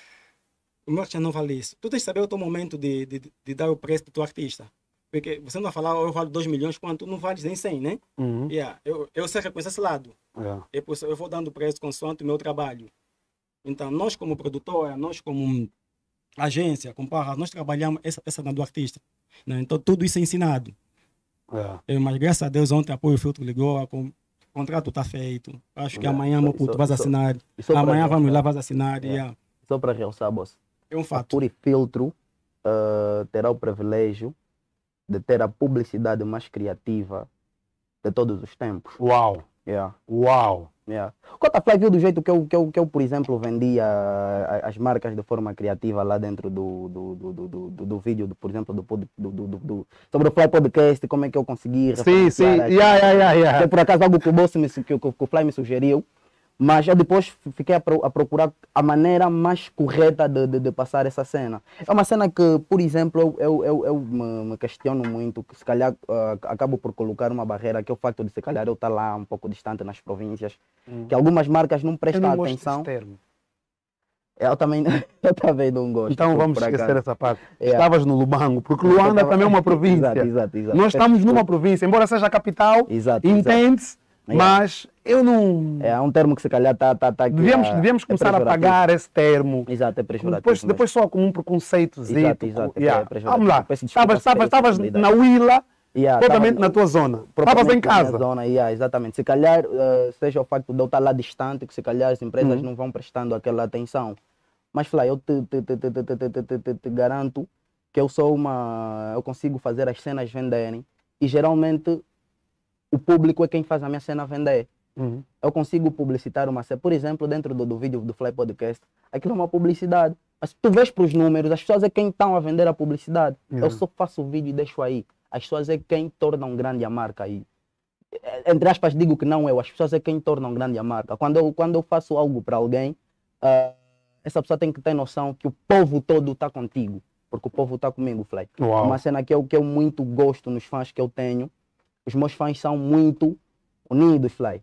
O merchan não vale isso. Tu tens que saber o teu momento de, de, de dar o preço do teu artista. Porque você não vai falar, oh, eu valo dois milhões, quando tu não vales nem cem, né? Uhum. Yeah, eu, eu sei reconhecer esse lado. Yeah. É por isso eu vou dando preço consoante o meu trabalho. Então, nós como produtora, nós como agência, como Parra, nós trabalhamos essa essa do artista. Né? Então, tudo isso é ensinado. Yeah. É, mas graças a Deus, ontem apoio o filtro ligou, com, o contrato está feito. Acho que Yeah. amanhã, meu Isso- puto, vais isso- assinar. isso para Amanhã vamos realçar. lá, vais assinar. Yeah. Yeah. Só para realçar, boss. É um A fato. Purifiltro uh, terá o privilégio de ter a publicidade mais criativa de todos os tempos. Uau! Yeah. Uau! Yeah. Cotafly viu do jeito que eu, que, eu, que eu, por exemplo, vendia a- as marcas de forma criativa lá dentro do, do, do, do, do, do- do vídeo, do, por exemplo, do, pod- do, do, do, do- sobre o Fly Podcast, como é que eu consegui Sim, sim. referenciar as- Yeah, yeah, yeah, yeah. que é por acaso algo que o, boss me, su- que, o- que o Fly me sugeriu, mas eu depois f- fiquei a, pro- a procurar a maneira mais correta de, de, de passar essa cena. É uma cena que, por exemplo, eu, eu, eu, eu me, me questiono muito, que se calhar ah, acabo por colocar uma barreira, que é o facto de se calhar eu estar lá um pouco distante nas províncias, que algumas marcas não Eu prestam não gosto atenção. desse termo. Eu também, eu também não gosto. Então por- vamos por esquecer acaso. essa parte. Yeah. Estavas no Lubango, porque Luanda também é uma província. Exato, exato, exato. Nós estamos numa província, embora seja a capital, Exato, exato. entende-se, Yeah. mas eu não. É um termo que se calhar está tá, tá aqui. Devíamos, a- devíamos é começar a pejorativo. pagar esse termo. Exato, é pejorativo. Depois, mesmo. depois só como um preconceitozinho. Exato, exato, é Yeah. pejorativo. Vamos lá. Peço desculpas Estavas pela estavas- estavas sensibilidade. na Willa, Yeah, propriamente tava- na tua zona. Estavas propriamente em na minha casa. Zona, yeah, exatamente. Se calhar, eh, seja o facto de eu estar lá distante, que se calhar as empresas Uhum. não vão prestando aquela atenção. Mas, Fly, eu te, te, te, te, te, te, te, te, te, te garanto que eu sou uma. Eu consigo fazer as cenas venderem e geralmente o público é quem faz a minha cena vender. Uhum. Eu consigo publicitar uma cena, por exemplo, dentro do, do vídeo do Fly Podcast, aquilo é uma publicidade. Mas tu vês para os números, as pessoas é quem estão a vender a publicidade. Yeah. Eu só faço o vídeo e deixo aí. As pessoas é quem tornam grande a marca aí. Eh, Entre aspas, digo que não eu, as pessoas é quem tornam grande a marca. Quando eu, quando eu faço algo para alguém, ah, essa pessoa tem que ter noção que o povo todo está contigo. Porque o povo está comigo, Fly. Uau. Uma cena que eu, que eu muito gosto nos fãs que eu tenho. Os meus fãs são muito unidos, Fly.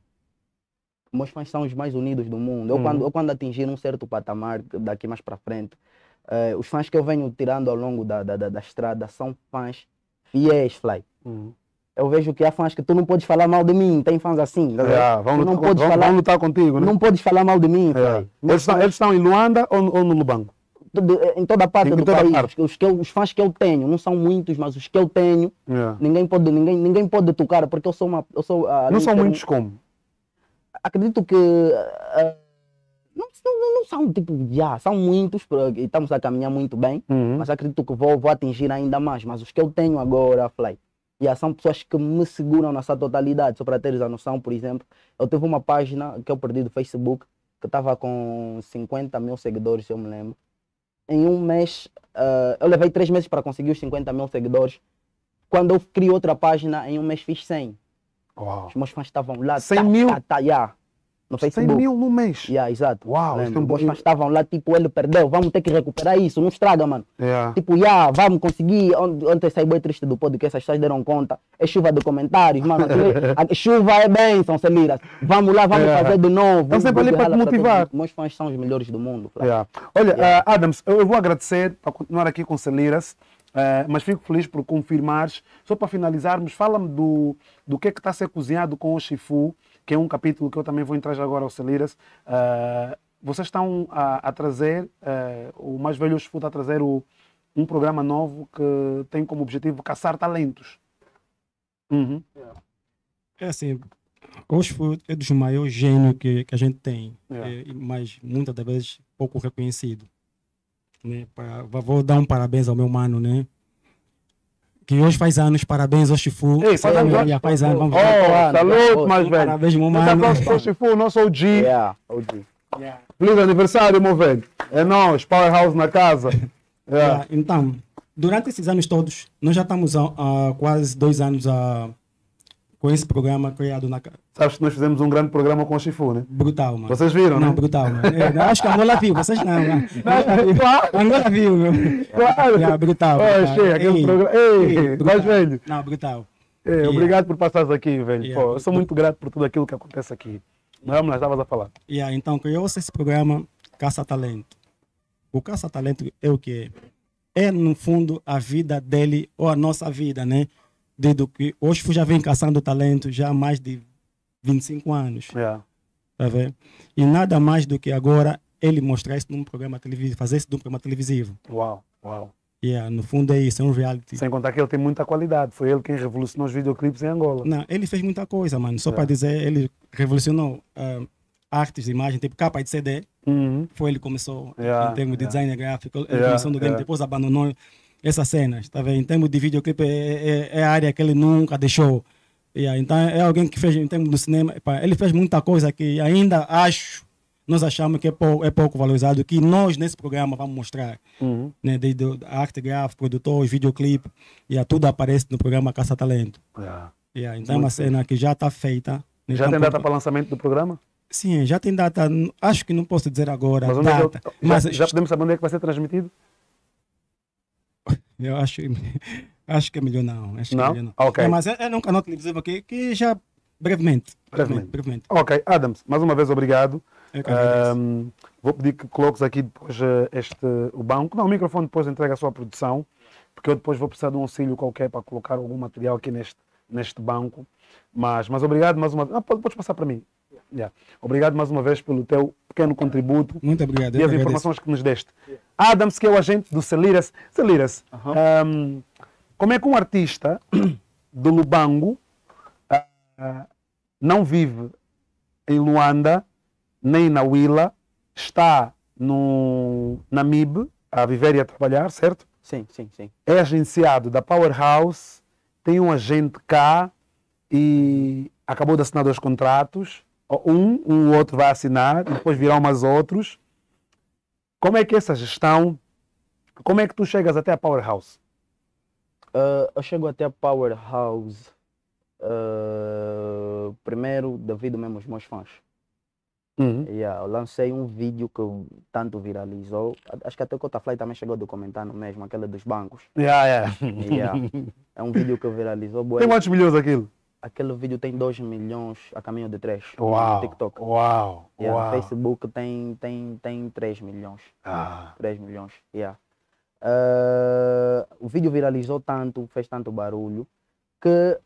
Os meus fãs são os mais unidos do mundo. Eu, Uhum. quando, eu quando atingir um certo patamar daqui mais para frente, eh, os fãs que eu venho tirando ao longo da, da, da, da estrada são fãs fiéis, Fly. Uhum. Eu vejo que há fãs que tu não podes falar mal de mim, tem fãs assim. tá vendo? Yeah, vamos, Tu não lutar, podes vamos, falar, vamos lutar contigo, né? não podes falar mal de mim, Yeah. Fly. Eles, estão, eles estão em Luanda ou, no- ou no Lubango? Tudo- em toda parte Em do toda país. parte. Os, que eu- os fãs que eu tenho, não são muitos, mas os que eu tenho, Yeah. ninguém pode, ninguém, ninguém pode tocar, porque eu sou uma. Eu sou, ah, Não ali são ter um- muitos como? Acredito que. ah, não, não, não são tipo, já, são muitos, porque estamos a caminhar muito bem, Uhum. mas acredito que vou, vou atingir ainda mais. Mas os que eu tenho agora, Fly, já são pessoas que me seguram nessa totalidade. Só para teres a noção, por exemplo, eu tive uma página que eu perdi do Facebook, que estava com cinquenta mil seguidores, se eu me lembro. Em um mês, ah, eu levei três meses para conseguir os cinquenta mil seguidores. Quando eu criei outra página, em um mês fiz cem. Uau. Os meus fãs estavam lá. cem tá, mil? Tá, tá, yeah, no cem Facebook. mil no mês. Yeah, exato. Uau, Lembro. isso é um Os meus bom- fãs estavam lá, tipo, ele perdeu, vamos ter que recuperar isso, não estraga, mano. Yeah. Tipo, yeah, vamos conseguir. Ont- Ontem saí bem triste do podcast, as pessoas deram conta. É chuva de comentários, mano. aquilo é- a chuva é bênção, Celira. Vamos lá, vamos Yeah. fazer de novo. Estão sempre ali Vou para te berrar lá motivar. todos. Meus fãs são os melhores do mundo. Flávio. Yeah. Olha, Yeah. ah, Adams, eu, eu vou agradecer para continuar aqui com Celiras, ah, mas fico feliz por confirmares. Só para finalizarmos, fala-me do, do que é que está a ser cozinhado com o Shifu, que é um capítulo que eu também vou entrar já agora ao Celiras. Ah, vocês estão a, a trazer, ah, o mais velho Shifu está a trazer o, um programa novo que tem como objetivo caçar talentos. Uhum. É assim, hoje foi é dos maiores gênios que, que a gente tem, Yeah. é, mas muitas das vezes pouco reconhecido. Né? Pra- vou dar um parabéns ao meu mano, né? Que hoje faz anos, parabéns ao Shifu. Ei, faz anos, Yeah, faz anos, vamos Oh, lá. saludo, Oh, mais velho. Parabéns, meu Um mano. aplauso para o Shifu, nosso O G. Yeah, O G. Yeah. Feliz aniversário, meu velho. É nós, Powerhouse na casa. Yeah. Ah, então, durante esses anos todos, nós já estamos há, há quase dois anos a, com esse programa criado na ca- Sabes que nós fizemos um grande programa com o Shifu, né? brutal, mano. Vocês viram, Não, né? brutal, mano. É, eu acho que a Angola viu, vocês não, né? Claro, Angola viu, meu. claro. Yeah, brutal. Olha, brutal. cheio, aquele Ei, programa. Ei, ei, mais brutal. velho. Não, brutal. É, Yeah. obrigado por passares aqui, velho. Yeah. Pô, eu sou muito grato por tudo aquilo que acontece aqui. Mas vamos lá, estavas a falar. Yeah, então criou-se esse programa Caça Talento. O Caça Talento é o que é? É, no fundo, a vida dele ou a nossa vida, né? Desde que hoje já vem caçando talento já há mais de vinte e cinco anos. Yeah. Tá vendo? E nada mais do que agora ele mostrar isso num programa televisivo, fazer isso num programa televisivo. Uau, uau. Yeah, no fundo é isso, é um reality. Sem contar que ele tem muita qualidade. Foi ele quem revolucionou os videoclipes em Angola. Não, ele fez muita coisa, mano. Só É. para dizer, ele revolucionou ah, artes de imagem, tipo capa de C D. Uhum. Foi ele que começou Yeah, em termos de yeah. design gráfico. Ele Yeah, começou no game, yeah. depois abandonou essas cenas. Tá vendo? Em termos de videoclipe, é, é, é a área que ele nunca deixou. Yeah, então é alguém que fez, em termos do cinema, epá, ele fez muita coisa que ainda acho, nós achamos que é pouco, é pouco valorizado, que nós nesse programa vamos mostrar. Uhum. Né, desde a arte gráfica, produtores, videoclipe, e tudo aparece no programa Caça Talento. Yeah. Yeah, então é uma Muito cena que já está feita. né, Já então, tem data por- para lançamento do programa? Sim, já tem data, n- acho que não posso dizer agora Mas onde é que data, ele- mas já, já podemos saber onde é que vai ser transmitido? eu acho, acho que é melhor não. Acho que Não? é melhor não. Ok. É, mas é, é num canal televisivo aqui que já brevemente, Brevemente. brevemente, brevemente. Ok, Adams, mais uma vez obrigado. Eu que agradeço. Ahm, vou pedir que coloques aqui depois eh, este, o banco. Não, o microfone depois entrega a sua produção, porque eu depois vou precisar de um auxílio qualquer para colocar algum material aqui neste, neste banco. Mas, mas obrigado mais uma vez. Ah, pode- podes passar para mim. Yeah. Obrigado mais uma vez pelo teu pequeno contributo Muito obrigado. e Eu as que agradeço. informações que nos deste. Adams, que é o agente do Celiras. Celiras, ahm, como é que um artista do Lubango ah, ah, não vive em Luanda, nem na Willa, está no, na M I B a viver e a trabalhar, certo? Sim, sim, sim. É agenciado da Powerhouse, tem um agente cá e acabou de assinar dois contratos. Um, um outro vai assinar e depois virão mais outros. Como é que essa gestão, como é que tu chegas até a Powerhouse? Ah, eu chego até a Powerhouse ah, primeiro devido mesmo aos meus fãs. Uhum. Yeah, eu lancei um vídeo que tanto viralizou. Acho que até o Cotafly também chegou a documentar no mesmo, aquele dos bancos. Yeah, yeah. Yeah. É um vídeo que viralizou. bué. Tem quantos milhões aquilo? Aquele vídeo tem dois milhões a caminho de três Uau, no TikTok. uau, Yeah, uau. no Facebook tem, tem, tem três milhões. Ah. três milhões. Yeah. Ah, o vídeo viralizou tanto, fez tanto barulho, que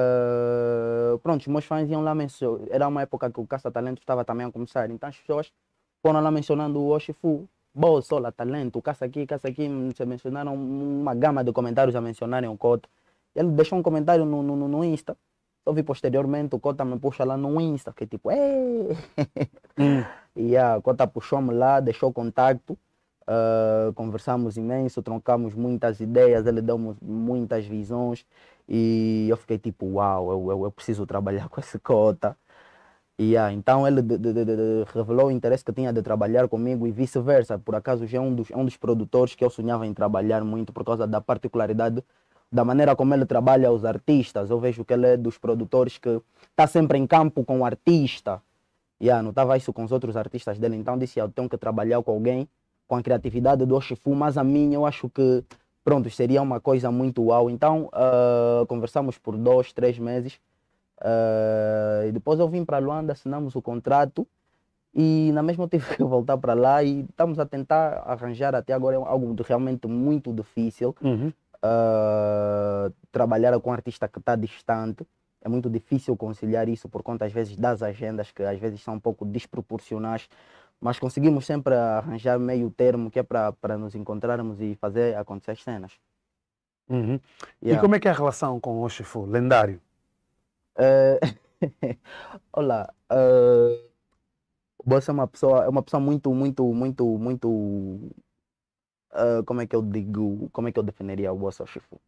ah, pronto, os meus fãs iam lá mencionar. Era uma época que o Caça Talento estava também a começar, então as pessoas foram lá mencionando o Oshifu, Boss, Olá, Talento, Caça aqui, Caça aqui. Se mencionaram uma gama de comentários a mencionarem o Cota. Ele deixou um comentário no, no, no- no Insta. Só vi posteriormente o Cota me puxa lá no Insta, que tipo, "Ei!" Hum. E a Cota puxou-me lá, deixou contato, ah, conversamos imenso, trocamos muitas ideias, ele deu-me muitas visões e eu fiquei tipo, uau, eu, eu, eu preciso trabalhar com esse Cota. E ah, então ele de- de- de- de- revelou o interesse que tinha de trabalhar comigo e vice-versa. Por acaso já é um dos, é um dos produtores que eu sonhava em trabalhar muito por causa da particularidade da maneira como ele trabalha os artistas. Eu vejo que ele é dos produtores que está sempre em campo com o artista. Yeah, não estava isso com os outros artistas dele, então disse, eu tenho que trabalhar com alguém com a criatividade do Oshifu, mas a minha eu acho que, pronto, seria uma coisa muito uau. Então, ah, conversamos por dois, três meses, ah, e depois eu vim para Luanda, assinamos o contrato, e na mesma eu tive que voltar para lá, e estamos a tentar arranjar, até agora é algo de- realmente muito difícil, Uhum. ah, trabalhar com um artista que está distante. É muito difícil conciliar isso por conta, às vezes, das agendas, que às vezes são um pouco desproporcionais, mas conseguimos sempre arranjar meio termo, que é para nos encontrarmos e fazer acontecer as cenas. Uhum. E Yeah. como é que é a relação com o Oshifu? Lendário. Eh, Olá, eh, o Boss é uma pessoa, é uma pessoa muito, muito, muito, muito, eh, como é que eu digo, como é que eu definiria o Boss Oshifu?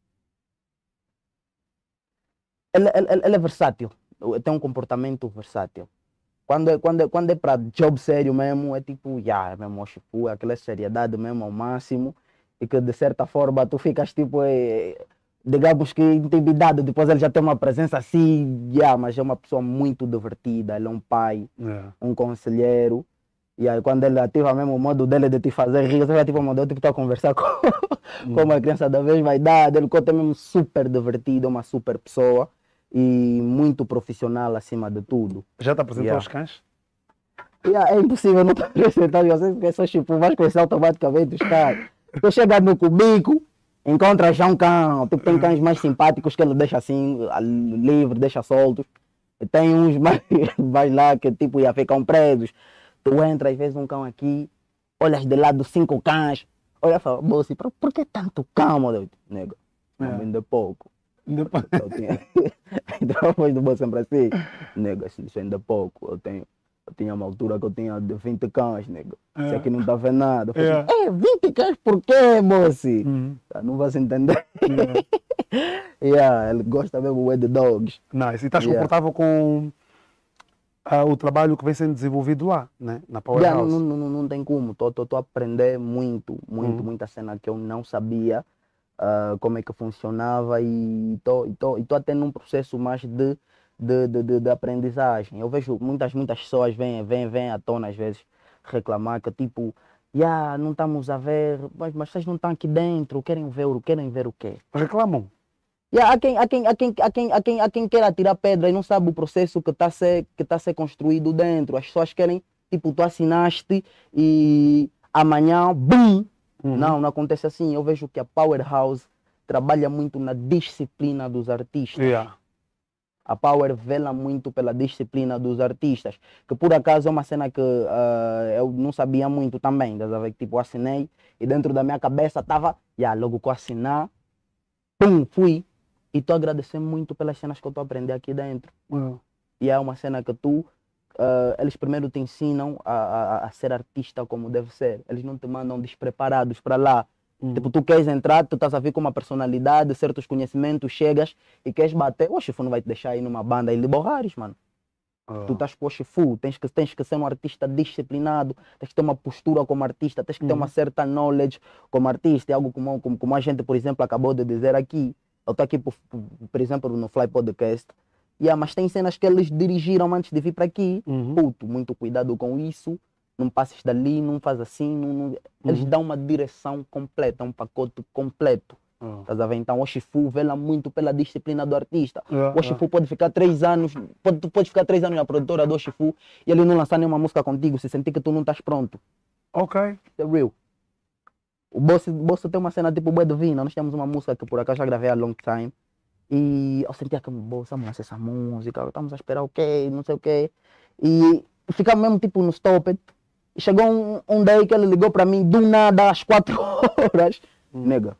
Ele, ele, ele- ele é versátil, tem um comportamento versátil. Quando é, quando é, quando é para job sério mesmo, é tipo, yeah, é mesmo Oshifu, é aquela seriedade mesmo ao máximo, e que de certa forma tu ficas tipo, eh, digamos que intimidado, depois ele já tem uma presença assim, yeah, mas é uma pessoa muito divertida, ele é um pai, Yeah. um conselheiro, E aí quando ele ativa mesmo o modo dele de te fazer rir, você vai tipo o modo tipo a conversar com, com uma criança da vez vai dar, ele conta mesmo super divertido, uma super pessoa e muito profissional acima de tudo. Já te apresentou Yeah. os cães? Yeah, é impossível não te apresentar, vocês que só tipo, vais conhecer automaticamente os caras. Tu chega no cubico, encontras já um cão, tipo, tem cães mais simpáticos que ele deixa assim, livre, deixa soltos. E tem uns mais, mais lá que tipo ia ficam presos. Tu entras, vês um cão aqui, olhas de lado cinco cães, olha e fala, moço, por, por que tanto cão, meu Deus? Nego, É. ainda pouco. Depois... Eu tinha... Então depois do moço sempre assim, nego, isso ainda é pouco. Eu, tenho... eu tinha uma altura que eu tinha de vinte cães, nego. Isso É. aqui não está vendo nada. Eu falei, É. assim, é, vinte cães por quê, moço? Uhum. Tá, não vai se entender. Yeah. Yeah, ele gosta mesmo de dogs. Nice. E estás Yeah. confortável com ah, o trabalho que vem sendo desenvolvido lá, né? Na Yeah, Powerhouse? não, não, não, não tem como. Estou a aprender muito, muito, Uhum. muita cena que eu não sabia ah, como é que funcionava e estou e tô até num processo mais de, de, de, de, de aprendizagem. Eu vejo muitas, muitas pessoas vêm, vêm, vêm à tona às vezes reclamar que tipo, yeah, não estamos a ver, mas, mas vocês não estão aqui dentro, querem ver, o- querem ver o quê? Reclamam. Yeah, há, quem, há, quem, há, quem, há, quem, há, quem, há quem queira tirar pedra e não sabe o processo que está a ser, que tá a ser construído dentro. As pessoas querem, tipo, tu assinaste e amanhã, bum! Uhum. Não, não acontece assim. Eu vejo que a Powerhouse trabalha muito na disciplina dos artistas. Yeah. A Power vela muito pela disciplina dos artistas, que por acaso é uma cena que ah, eu não sabia muito também. Das vezes, tipo, eu assinei e dentro da minha cabeça estava, yeah, logo que eu assinar, pum, fui. E estou agradecendo muito pelas cenas que eu estou aprendendo aqui dentro. Yeah. E é uma cena que tu, ah, eles primeiro te ensinam a, a, a ser artista como deve ser. Eles não te mandam despreparados para lá. Uhum. Tipo, tu queres entrar, tu estás a vir com uma personalidade, certos conhecimentos, chegas e queres bater. O chefe não vai te deixar ir numa banda e lhe borrares, mano. Ah. Tu estás com o chefu, tens que, tens que ser um artista disciplinado, tens que ter uma postura como artista, tens que ter Uhum. uma certa knowledge como artista. É algo como, como, como a gente, por exemplo, acabou de dizer aqui. Eu estou aqui, por, por, por exemplo, no Fly Podcast. Yeah, mas tem cenas que eles dirigiram antes de vir para aqui. Uhum. Puto, muito cuidado com isso. Não passes dali, não faz assim. Não, não... Eles Uhum. dão uma direção completa, um pacote completo. Ah. Estás a ver? Então o Shifu vela muito pela disciplina do artista. Yeah, O Shifu pode ficar três anos, pode, tu podes ficar três anos na produtora do Shifu e ele não lançar nenhuma música contigo, se sentir que tu não estás pronto. Ok. É real. O Boss, o Boss tem uma cena tipo Bué Divina. Nós temos uma música que por acaso já gravei há long time. E eu sentia que, Boss, vamos lançar essa música, estamos a esperar o quê, não sei o quê. E ficamos mesmo tipo no stop. E chegou um, um day que ele ligou para mim do nada às quatro horas. Hum. Nega,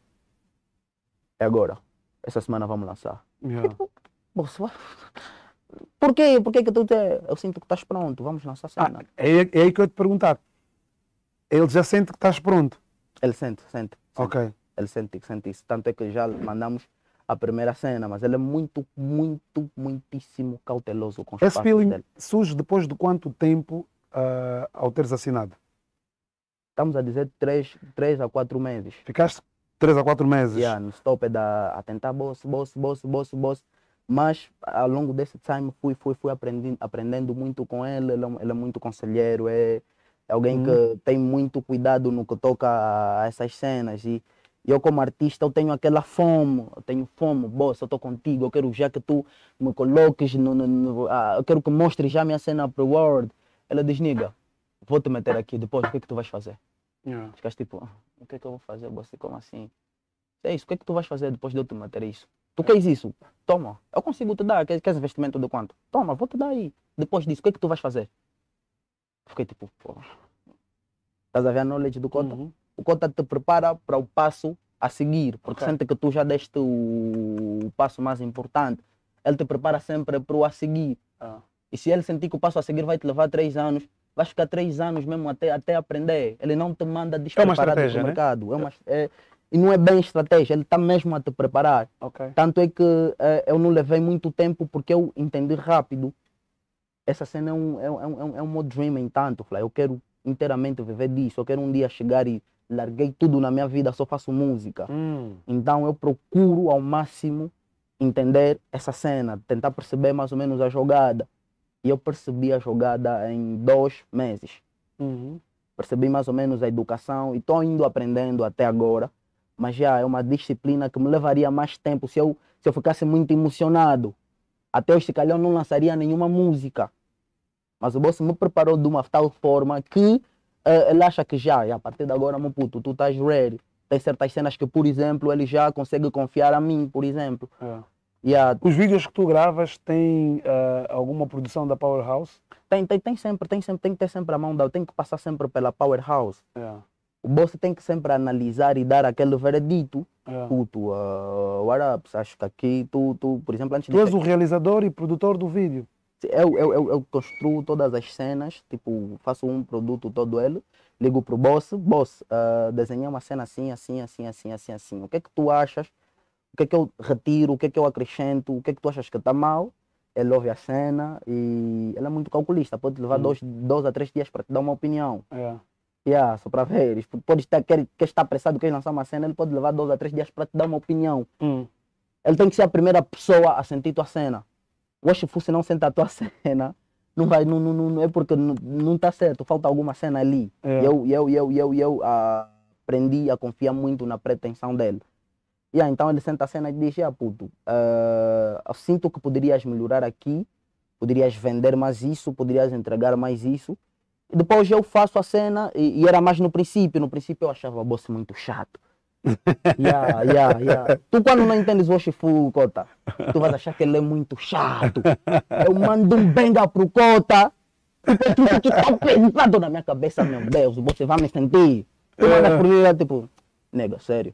é agora. Essa semana vamos lançar. Yeah. Boss, what? Por quê? Por que que tu te... Eu sinto que estás pronto, vamos lançar a Ah, cena. é, é aí que eu ia te perguntar. Ele já sente que estás pronto. Ele sente, sente. sente. Ok. Ele sente, sente isso. Tanto é que já mandamos a primeira cena, mas ele é muito, muito, muitíssimo cauteloso com os Esse passos feeling dele. surge depois de quanto tempo ah, ao teres assinado? Estamos a dizer três, três a quatro meses. Ficaste três a quatro meses. Yeah, no stop da, a tentar boss, boss, boss, boss, boss. Mas ao longo desse time fui, fui, fui aprendendo, aprendendo muito com ele. Ele, é um- ele é muito conselheiro, é, é alguém Uhum. que tem muito cuidado no que toca a essas cenas. E eu, como artista, eu tenho aquela fome. Eu tenho fome, boss, eu estou contigo. Eu quero já que tu me coloques, no, no- no- ah, eu quero que mostres já a minha cena pro world. Ele diz, nigga, vou te meter aqui depois, o que é que tu vais fazer? Yeah. Ficas tipo, "Ah, o que é que eu vou fazer, boss? Como assim? É isso, o que é que tu vais fazer depois de eu te meter isso? Tu queres isso? Toma, eu consigo te dar. Queres, queres investimento de quanto? Toma, vou te dar aí. Depois disso, o que é que tu vais fazer? Fiquei tipo, pô. Estás a ver a knowledge do Cota? Uhum. O Cota te prepara para o passo a seguir, porque Ok. sente que tu já deste o, o passo mais importante. Ele te prepara sempre para o a seguir. Ah. E se ele sentir que o passo a seguir vai te levar três anos, vais ficar três anos mesmo até, até aprender. Ele não te manda despreparado estratégia, para o né? mercado. É uma, é, e não é bem estratégia, ele está mesmo a te preparar. Ok. Tanto é que eh, eu não levei muito tempo porque eu entendi rápido. Essa cena é um, é, um- é, um, é um meu dream em tanto. Falei, eu quero inteiramente viver disso. Eu quero um dia chegar e larguei tudo na minha vida, só faço música. Hum. Então eu procuro ao máximo entender essa cena, tentar perceber mais ou menos a jogada. E eu percebi a jogada em dois meses. Uhum. Percebi mais ou menos a educação e estou indo aprendendo até agora, mas já é uma disciplina que me levaria mais tempo se eu, se eu ficasse muito emocionado. Até hoje, se calhar, eu não lançaria nenhuma música. Mas o boss me preparou de uma tal forma que eh, ele acha que já, e a partir de agora, meu puto, tu estás ready. Tem certas cenas que, por exemplo, ele já consegue confiar a mim, por exemplo. É. Yeah, Os vídeos que tu gravas têm eh, alguma produção da Powerhouse? tem, tem, tem sempre, tem sempre, tem que ter sempre a mão da, tem que passar sempre pela Powerhouse. É. O boss tem que sempre analisar e dar aquele veredito. É. Puto, uh, what up? Acho que aqui tu, tu, por exemplo, antes de Tu és o realizador e produtor do vídeo. eu, eu, eu, eu construo todas as cenas, tipo, faço um produto todo ele, ligo pro boss, boss, uh, desenhei uma cena assim, assim, assim, assim, assim, assim. O que é que tu achas? O que é que eu retiro? O que é que eu acrescento? O que é que tu achas que está mal? Ele ouve a cena e ele é muito calculista, pode levar Hum. dois, dois a três dias para te dar uma opinião. É. Yeah, só para ver. Pode estar, quer, quer estar apressado, quer lançar uma cena, ele pode levar dois a três dias para te dar uma opinião. Hum. Ele tem que ser a primeira pessoa a sentir tua cena. Hoje, se não sentar a tua cena, não vai, não, não, não é porque não, não tá certo, falta alguma cena ali. É. E eu, eu, eu, eu, eu ah, aprendi a confiar muito na pretensão dele. Yeah, então ele senta a cena e diz, ah, puto, ah, eu sinto que poderias melhorar aqui, poderias vender mais isso, poderias entregar mais isso. E depois eu faço a cena e, e era mais no princípio, no princípio eu achava o boss muito chato. Yeah, yeah, yeah. Tu quando não entendes o Oshifu, Cota, tu vais achar que ele é muito chato. Eu mando um benga pro Cota, tipo, tudo que tá pesado na minha cabeça, meu Deus, você vai me sentir. Tu manda por ele, tipo, nega, sério.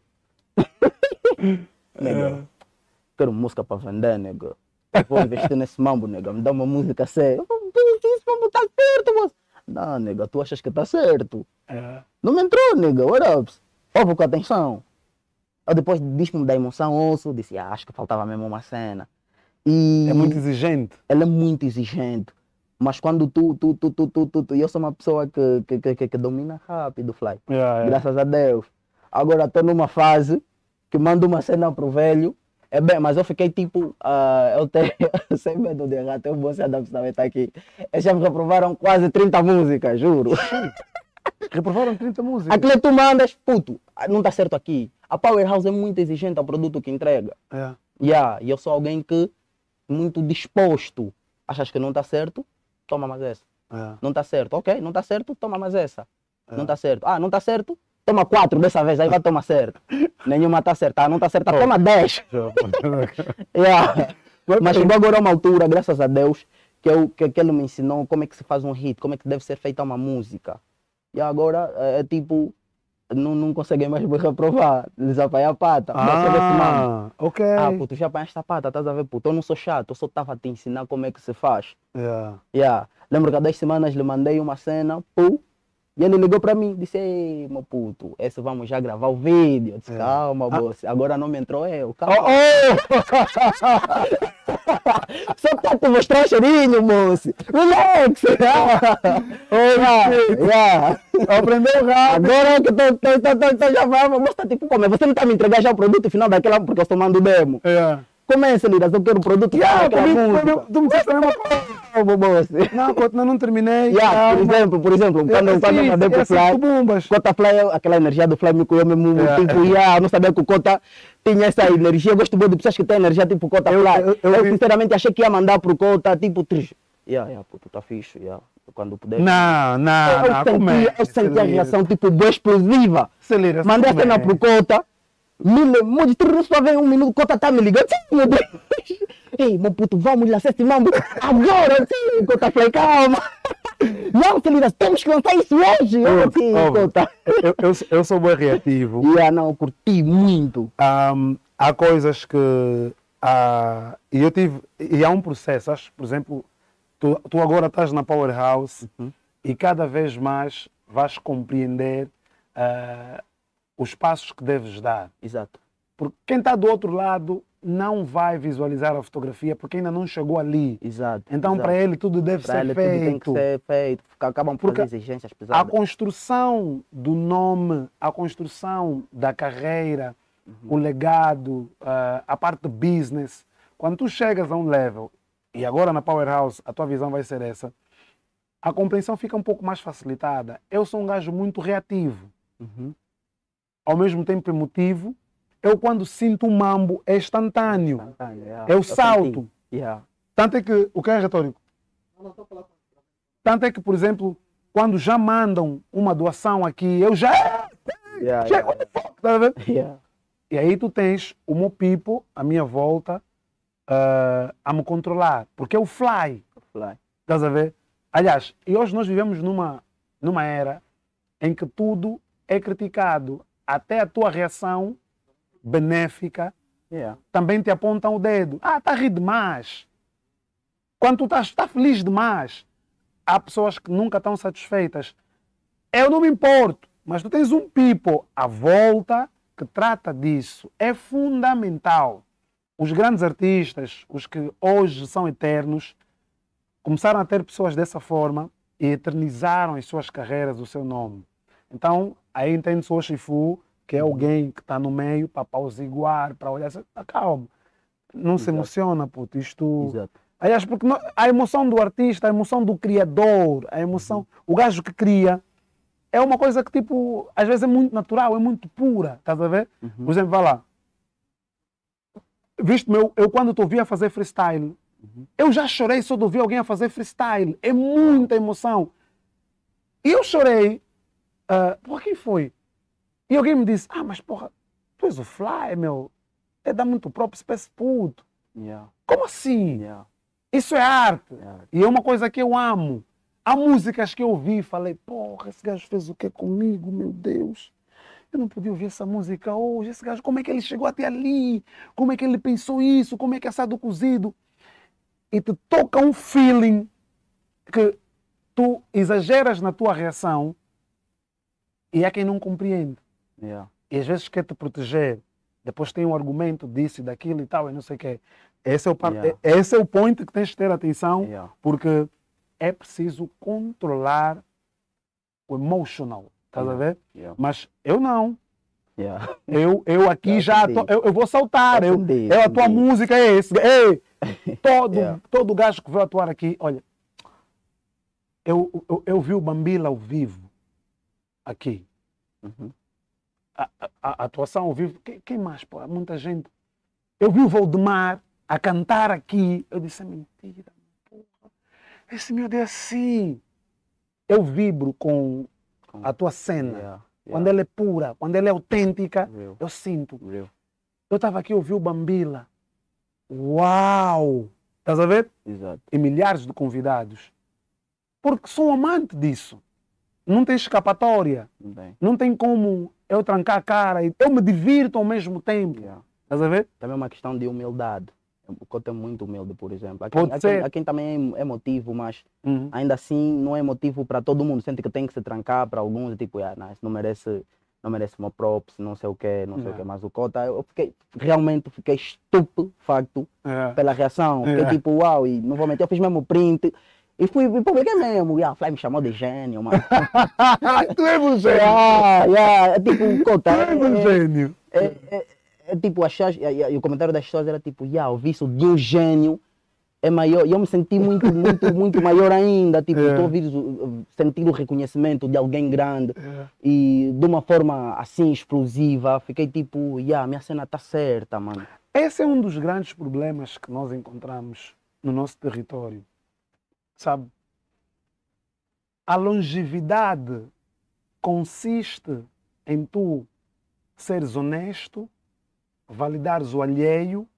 Nega, quero música para vender, nega. Eu vou investir nesse mambo, nega, me dá uma música séria. Eu falo, esse mambo tá certo, moço. Não, nega, tu achas que tá certo? É. Não me entrou, nega, what up? Ouve com atenção. Eu depois disse-me da emoção, ouço, disse, ah, acho que faltava mesmo uma cena. E É muito exigente. ele é muito exigente. Mas quando tu, tu, tu, tu, tu, tu, tu eu sou uma pessoa que, que, que, que, que domina rápido, Fly. É, é. Graças a Deus. Agora estou numa fase que mando uma cena pro velho. É bem, mas eu fiquei tipo, ah, eu tenho, sem medo de errar, até o bom se adaptar está aqui. Eles já me reprovaram quase trinta músicas, juro. Reprovaram trinta músicas. Aquilo tu mandas, puto, não está certo aqui. A Powerhouse é muito exigente ao produto que entrega. É. Yeah, e eu sou alguém que muito disposto. Achas que não está certo? Toma mais essa. É. Não está certo, ok? Não está certo? Toma mais essa. É. Não está certo. Ah, não está certo? Toma quatro dessa vez, aí vai tomar certo. Nenhuma está certa. Ah, não está certa, Oh. toma dez. Yeah. Mas chegou agora uma altura, graças a Deus, que, eu, que, que ele me ensinou como é que se faz um hit, como é que deve ser feita uma música. E agora é, é tipo, não, não conseguem mais me reprovar. Eles apanham a pata. Mas chega esse mano. Ah, ok. Ah, puto, já apanhaste a pata, estás a ver, puto? Eu não sou chato, eu só estava a te ensinar como é que se faz. É. Yeah. Lembro que há dez semanas lhe mandei uma cena, pô, e ele ligou para mim, disse, ei, meu puto, esse vamos já gravar o vídeo. Eu disse, É. calma, Ah. moço, agora não me entrou eu, calma. Oh, oh! Só para te mostrar o cheirinho, moço. Relax. yeah, yeah. Aprendeu rápido. Agora é que tô, tô, tô, tô, tô, já vai, mostra tipo como é. Você não está me entregar já o produto final daquela, porque eu estou mandando demo. É. Começa, Liras, eu quero o produto Yeah, daquela tu me- música. tu me disseste a mesma coisa. Calma, moço. Não, Cotna, não terminei. Yeah, por Calma. exemplo, por exemplo, quando, eu- quando eu mandei pro Esse- Fly, esse Bumbas. Cota Fly, aquela energia do Fly me coiu mesmo, Yeah. tipo, yeah, eu não sabia que o Cota tinha essa energia. Eu gosto muito de pessoas que têm energia tipo Cota Eu- Fly. eu- Eu, eu vi- sinceramente achei que ia mandar pro Cota, tipo, três. Yeah, yeah, puto, tá fixe, yeah. Quando puder. Não, não, eu, não. Como é? senti, eu senti a reação, tipo, boa explosiva. Celira, Mandei a como cena é? pro Cota. Me mostrou só vem um minuto, Cota tá me ligando. Sim, meu Deus. Ei, meu puto, vamos lançar esse mambo agora. Sim, Cota, falei, calma. Não, Celina, temos que lançar isso hoje. Eu, sim, Óbvio. Cota. Eu, eu, eu sou bem reativo. Yeah, não, curti muito. Ahm, há coisas que. ah, e eu tive. E há um processo, acho, por exemplo, tu, tu agora estás na Powerhouse Uhum. e cada vez mais vais compreender ah, os passos que deves dar. Exato. Porque quem está do outro lado não vai visualizar a fotografia porque ainda não chegou ali. Exato. Então, exato. para ele, tudo deve Pra ser ele tudo tem que feito. ser feito. Acabam por Porque fazer exigências A pesadas. construção do nome, a construção da carreira, o legado, ah, a parte de business, quando tu chegas a um level, e agora na Powerhouse a tua visão vai ser essa, a compreensão fica um pouco mais facilitada. Eu sou um gajo muito reativo, Uhum. ao mesmo tempo emotivo. Eu, quando sinto um mambo, é instantâneo. Instantâneo, yeah. Eu Eu salto. senti. Yeah. Tanto é que, o que é retórico? Tanto é que, por exemplo, quando já mandam uma doação aqui, eu já... Yeah, já yeah, what the fuck, tá vendo? yeah. E aí tu tens o meu people, à minha volta, ah, a me controlar. Porque é o fly, Fly. estás a ver? Aliás, e hoje nós vivemos numa, numa era em que tudo é criticado. Até a tua reação benéfica Yeah. também te apontam o dedo. Ah, está a rir demais. Quando tu estás tá feliz demais, há pessoas que nunca estão satisfeitas. Eu não me importo, mas tu tens um people à volta que trata disso. É fundamental. Os grandes artistas, os que hoje são eternos, começaram a ter pessoas dessa forma e eternizaram as suas carreiras, o seu nome. Então, aí entende-se o Shifu, que é alguém que está no meio para pausiguar, para olhar assim, ah, calma, não se Exato. emociona, puto, isto... Exato. Aliás, porque não- a emoção do artista, a emoção do criador, a emoção, o gajo que cria, é uma coisa que, tipo, às vezes é muito natural, é muito pura, estás a ver? Uhum. Por exemplo, vai lá. Viste, meu, eu quando te ouvi a fazer freestyle, Uhum. eu já chorei só de ouvir alguém a fazer freestyle. É muita emoção. E eu chorei. Uh, porra, quem foi? E alguém me disse, ah, mas porra, tu és o Fly, meu. É dar muito próprio space puto. Yeah. Como assim? Yeah. Isso é arte. Yeah. E é uma coisa que eu amo. Há músicas que eu ouvi e falei, porra, esse gajo fez o que comigo, meu Deus. Eu não podia ouvir essa música hoje. Esse gajo, como é que ele chegou até ali? Como é que ele pensou isso? Como é que é assado cozido? E te toca um feeling que tu exageras na tua reação e há quem não compreende. Yeah. E às vezes quer te proteger. Depois tem um argumento disso e daquilo e tal, e não sei o quê. Esse é o, par... Yeah. Esse é o point que tens de ter atenção, Yeah. porque é preciso controlar o emotional. Estás a ver? Yeah. Mas eu não. Yeah. Eu, eu aqui Eu já entendi. tô- eu, eu vou saltar. Eu, Entendi, eu, a tua entendi. música é esse. Ei, todo, Yeah. todo gajo que veio atuar aqui, olha, eu, eu, eu vi o Bambila ao vivo aqui. Uhum. A, a- a atuação ao vivo. Quem, quem mais? Pô? Há muita gente. Eu vi o Valdemar a cantar aqui. Eu disse, é mentira. Porra. Esse meu Deus é assim. Eu vibro com a tua cena. Yeah. Quando ela é pura, quando ela é autêntica, Real. eu sinto. Real. Eu estava aqui, ouvi o Bambila. Uau! Estás a ver? Exato. E milhares de convidados. Porque sou amante disso. Não tem escapatória. Bem. Não tem como eu trancar a cara. e Eu me divirto ao mesmo tempo. Yeah. Estás a ver? Também é uma questão de humildade. O Cota é muito humilde, por exemplo. Há Pode quem, há ser. quem, há quem também é emotivo, mas Uhum. ainda assim não é motivo para todo mundo. Sente que tem que se trancar para alguns, é tipo, ah, não, isso não merece, não merece uma props, não sei o quê, não sei o Yeah. quê. Mas o Cota, eu fiquei, realmente fiquei estupefacto É. pela reação. Fiquei Yeah. tipo, uau, e não vou mentir, eu fiz mesmo print. E fui, e publiquei mesmo. E a Fly me chamou de gênio, mano. Tu és um gênio. yeah, yeah, é tipo, Tu Cota, és um é, gênio. é, é, é tipo, as pessoas- e, e- e o comentário das pessoas era tipo, yeah, ouvir isso de um gênio é maior. E eu me senti muito, muito, muito maior ainda. Tipo, É. estou a ouvir, o- sentir o reconhecimento de alguém grande É. e de uma forma assim explosiva. Fiquei tipo, yeah, minha cena está certa, mano. Esse é um dos grandes problemas que nós encontramos no nosso território. Sabe? A longevidade consiste em tu seres honesto, validares o alheio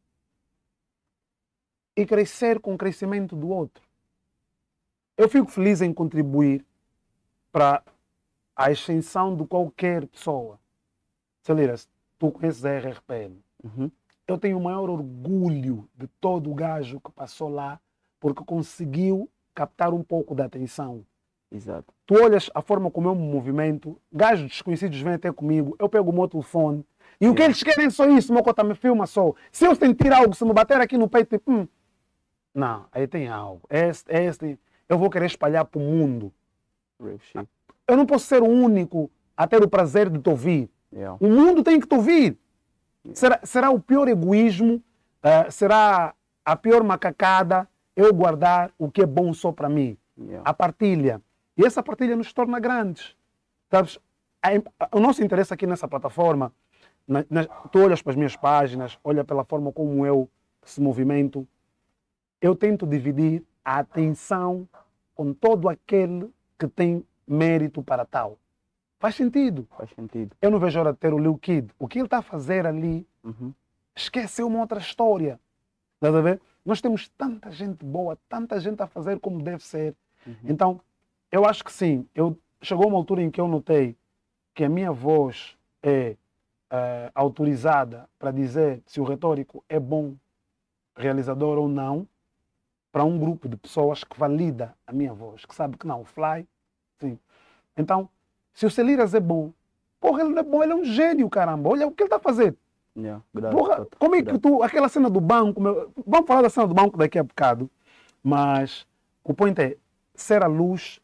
e crescer com o crescimento do outro. Eu fico feliz em contribuir para a ascensão de qualquer pessoa. Saliras, tu conheces a R R P L. Uhum. Eu tenho o maior orgulho de todo o gajo que passou lá, porque conseguiu captar um pouco da atenção. Exato. Tu olhas a forma como eu me movimento, gajos desconhecidos vêm até comigo, eu pego o meu telefone, e o que eles querem é só isso, meu cota me filma só. Se eu sentir algo, se me bater aqui no peito, tipo, hum, não, aí tem algo. Este, este, eu vou querer espalhar para o mundo. Real shit. Eu não posso ser o único a ter o prazer de te ouvir. Yeah. O mundo tem que te ouvir. Será, será o pior egoísmo, ah, será a pior macacada eu guardar o que é bom só para mim. Yeah. a partilha. E essa partilha nos torna grandes. Sabes? O nosso interesse aqui nessa plataforma, na, na, tu olhas para as minhas páginas, olha pela forma como eu se movimento, eu tento dividir a atenção com todo aquele que tem mérito para tal. Faz sentido. Faz sentido. Eu não vejo a hora de ter o Lil Kid. O que ele está a fazer ali, Uhum. esqueceu uma outra história. Estás a ver? Nós temos tanta gente boa, tanta gente a fazer como deve ser. Uhum. Então, eu acho que sim. Eu, chegou uma altura em que eu notei que a minha voz é uh, autorizada para dizer se o retórico é bom realizador ou não, para um grupo de pessoas que valida a minha voz, que sabe que não, o Fly, sim. Então, se o Celiras é bom, porra, ele não é bom, ele é um gênio, caramba. Olha o que ele está a fazer. Yeah. Graças, Porra, Tota. como é que Graças. tu, aquela cena do banco, meu, vamos falar da cena do banco daqui a bocado, mas o ponto é, ser a luz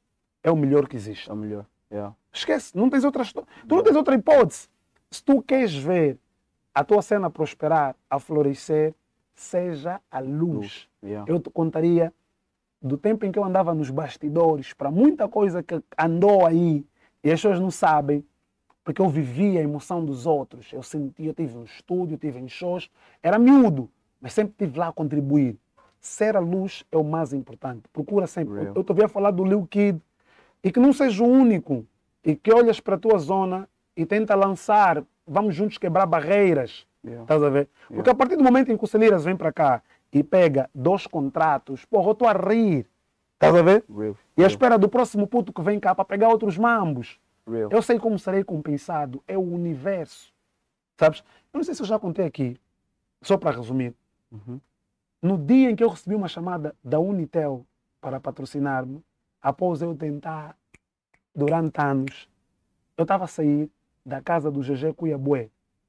é o melhor que existe. É o melhor. Yeah. Esquece, não tens outra história. Tu não tens outra hipótese. Se tu queres ver a tua cena prosperar, a florescer, seja a luz. Yeah. Eu te contaria do tempo em que eu andava nos bastidores, para muita coisa que andou aí, e as pessoas não sabem, porque eu vivia a emoção dos outros. Eu sentia, eu estive no estúdio, eu estive em shows, era miúdo, mas sempre estive lá a contribuir. Ser a luz é o mais importante. Procura sempre. Real. Eu estou a falar do Lil Kid, e que não seja o único, e que olhas para a tua zona e tenta lançar, vamos juntos quebrar barreiras. Yeah. Estás a ver? Porque a partir do momento em que o Celiras vem para cá e pega dois contratos, porra, eu estou a rir. Estás a ver? Real. E à Real. espera do próximo puto que vem cá para pegar outros mambos. Real. Eu sei como serei compensado. É o universo. Sabes? Eu não sei se eu já contei aqui, só para resumir. Uhum. No dia em que eu recebi uma chamada da Unitel para patrocinar-me, após eu tentar durante anos, eu estava a sair da casa do G G Cuiabué.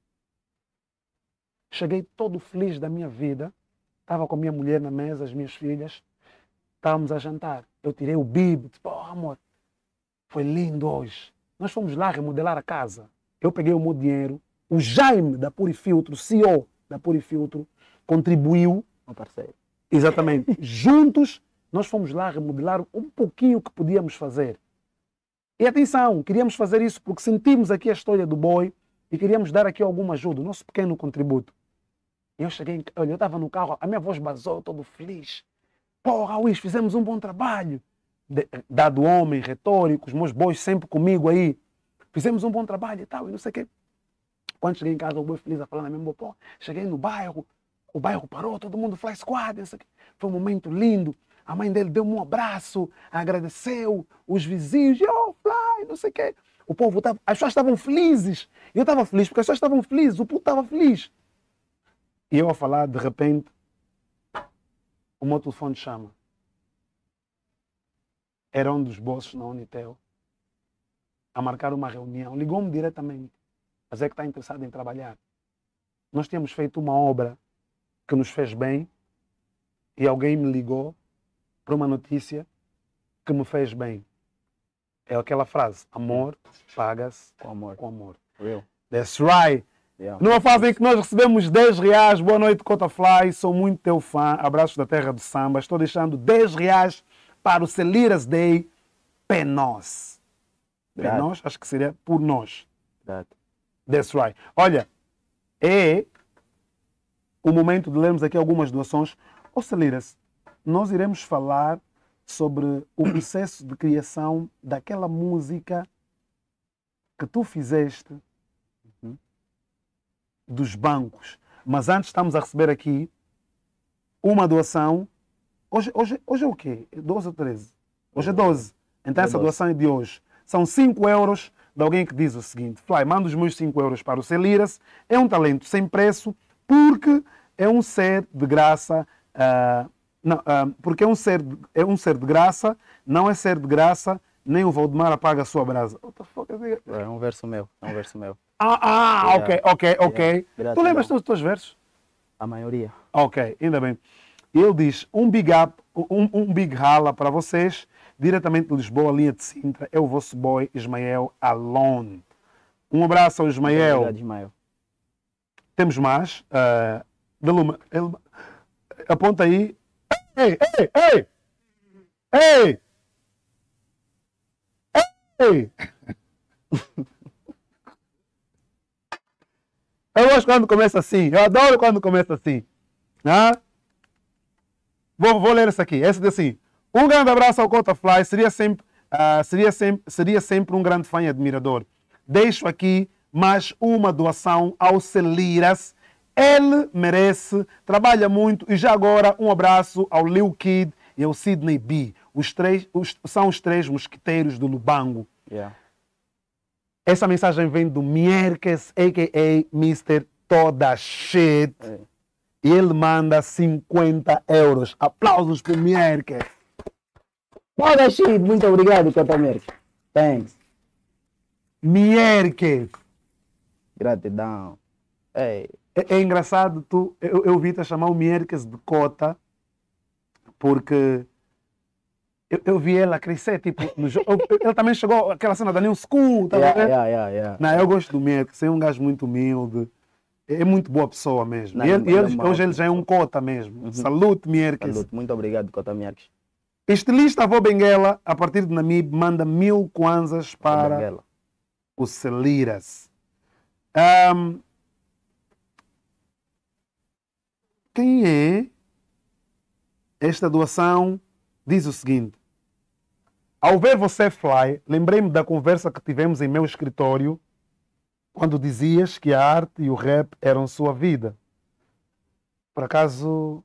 Cheguei todo feliz da minha vida. Estava com a minha mulher na mesa, as minhas filhas. Estávamos a jantar. Eu tirei o bib. Tipo, oh, amor, foi lindo hoje. Nós fomos lá remodelar a casa. Eu peguei o meu dinheiro. O Jaime da Purifiltro, C E O da Purifiltro, contribuiu. Meu parceiro. Exatamente. Juntos, nós fomos lá remodelar um pouquinho o que podíamos fazer. E atenção, queríamos fazer isso porque sentimos aqui a história do boy e queríamos dar aqui alguma ajuda, o nosso pequeno contributo. E eu cheguei, olha, eu estava no carro, a minha voz basou, todo feliz. Porra, Luís, fizemos um bom trabalho. De, dado homem, retórico, os meus boys sempre comigo aí. Fizemos um bom trabalho e tal, e não sei o quê. Quando cheguei em casa, o boi feliz a falar na mesma, pô, cheguei no bairro, o bairro parou, todo mundo fly squad, não sei o quê. Foi um momento lindo. A mãe dele deu-me um abraço, agradeceu, os vizinhos, oh, fly, não sei o quê. O povo estava, as pessoas estavam felizes. Eu estava feliz porque as pessoas estavam felizes, o puto estava feliz. E eu a falar, de repente, o meu telefone chama. Era um dos bosses na Unitel a marcar uma reunião. Ligou-me diretamente. Mas é que está interessado em trabalhar. Nós tínhamos feito uma obra que nos fez bem e alguém me ligou para uma notícia que me fez bem. É aquela frase, amor paga-se Com amor. com amor. Real. That's right. Yeah. Numa fase em que nós recebemos dez reais, boa noite Cotafly, sou muito teu fã, abraços da terra do samba, estou deixando dez reais para o Celiras Day Penos. Verdade. Penos, acho que seria por nós. Verdade. That's right. Olha, é o momento de lermos aqui algumas doações. Ô Celiras, nós iremos falar sobre o processo de criação daquela música que tu fizeste Uhum. dos bancos. Mas antes estamos a receber aqui uma doação. Hoje, hoje, hoje é o quê? doze ou treze? Hoje é doze. Então É essa doze. doação é de hoje. São cinco euros de alguém que diz o seguinte: Fly, manda os meus cinco euros para o Celiras. É um talento sem preço porque é um ser de graça. ah, não, ah, porque é um, ser de, é um ser de graça, não é ser de graça, nem o Valdemar apaga a sua brasa. What the fuck is it? É um verso meu. É um verso meu. Ah, ah, Yeah. ok, ok, ok. Yeah. Tu Gratidão. lembras todos os teus versos? A maioria. Ok, ainda bem. Ele diz, um big up, um, um big rala para vocês, diretamente de Lisboa, linha de Sintra, é o vosso boy Ismael Alone. Um abraço ao Ismael. Obrigado, Ismael. Temos mais. Uh, Daluma, ele, aponta aí. Ei, ei, ei! Ei! Ei! Eu gosto quando começa assim. Eu adoro quando começa assim. Ah? Vou, vou ler isso aqui. Esse diz assim. Um grande abraço ao Cota Fly. Seria sempre, uh, seria, sempre, seria sempre um grande fã e admirador. Deixo aqui mais uma doação ao Celiras. Ele merece, trabalha muito. E já agora um abraço ao Lil Kid e ao Sidney B. Os três, os, são os três mosquiteiros do Lubango. Yeah. Essa mensagem vem do Mierkes, a k a. mister Toda Shit. É. E ele manda cinquenta euros. Aplausos para o Mierkes. Toda shit, muito obrigado, Cota Merck. Thanks. Mierkes. Gratidão. Ei. É, é engraçado, tu, eu, eu vi-te a chamar o Mierkes de Cota, porque eu, eu vi ela crescer, tipo, no jogo. Ele também chegou àquela cena da New School, tá Yeah, vendo? yeah, yeah, yeah. Não, eu gosto do Mierkes, é um gajo muito humilde, é muito boa pessoa mesmo. Não, e ele, não e é ele- mau, hoje ele já é um Cota mesmo. Uhum. Salute, Mierkes. Salute. Muito obrigado, Cota Merck. Estilista Avô Benguela, a partir de Namib, manda mil kwanzas para Benguela. o Celiras. Ahm, quem é? Esta doação diz o seguinte. Ao ver você, Fly, lembrei-me da conversa que tivemos em meu escritório quando dizias que a arte e o rap eram sua vida. Por acaso...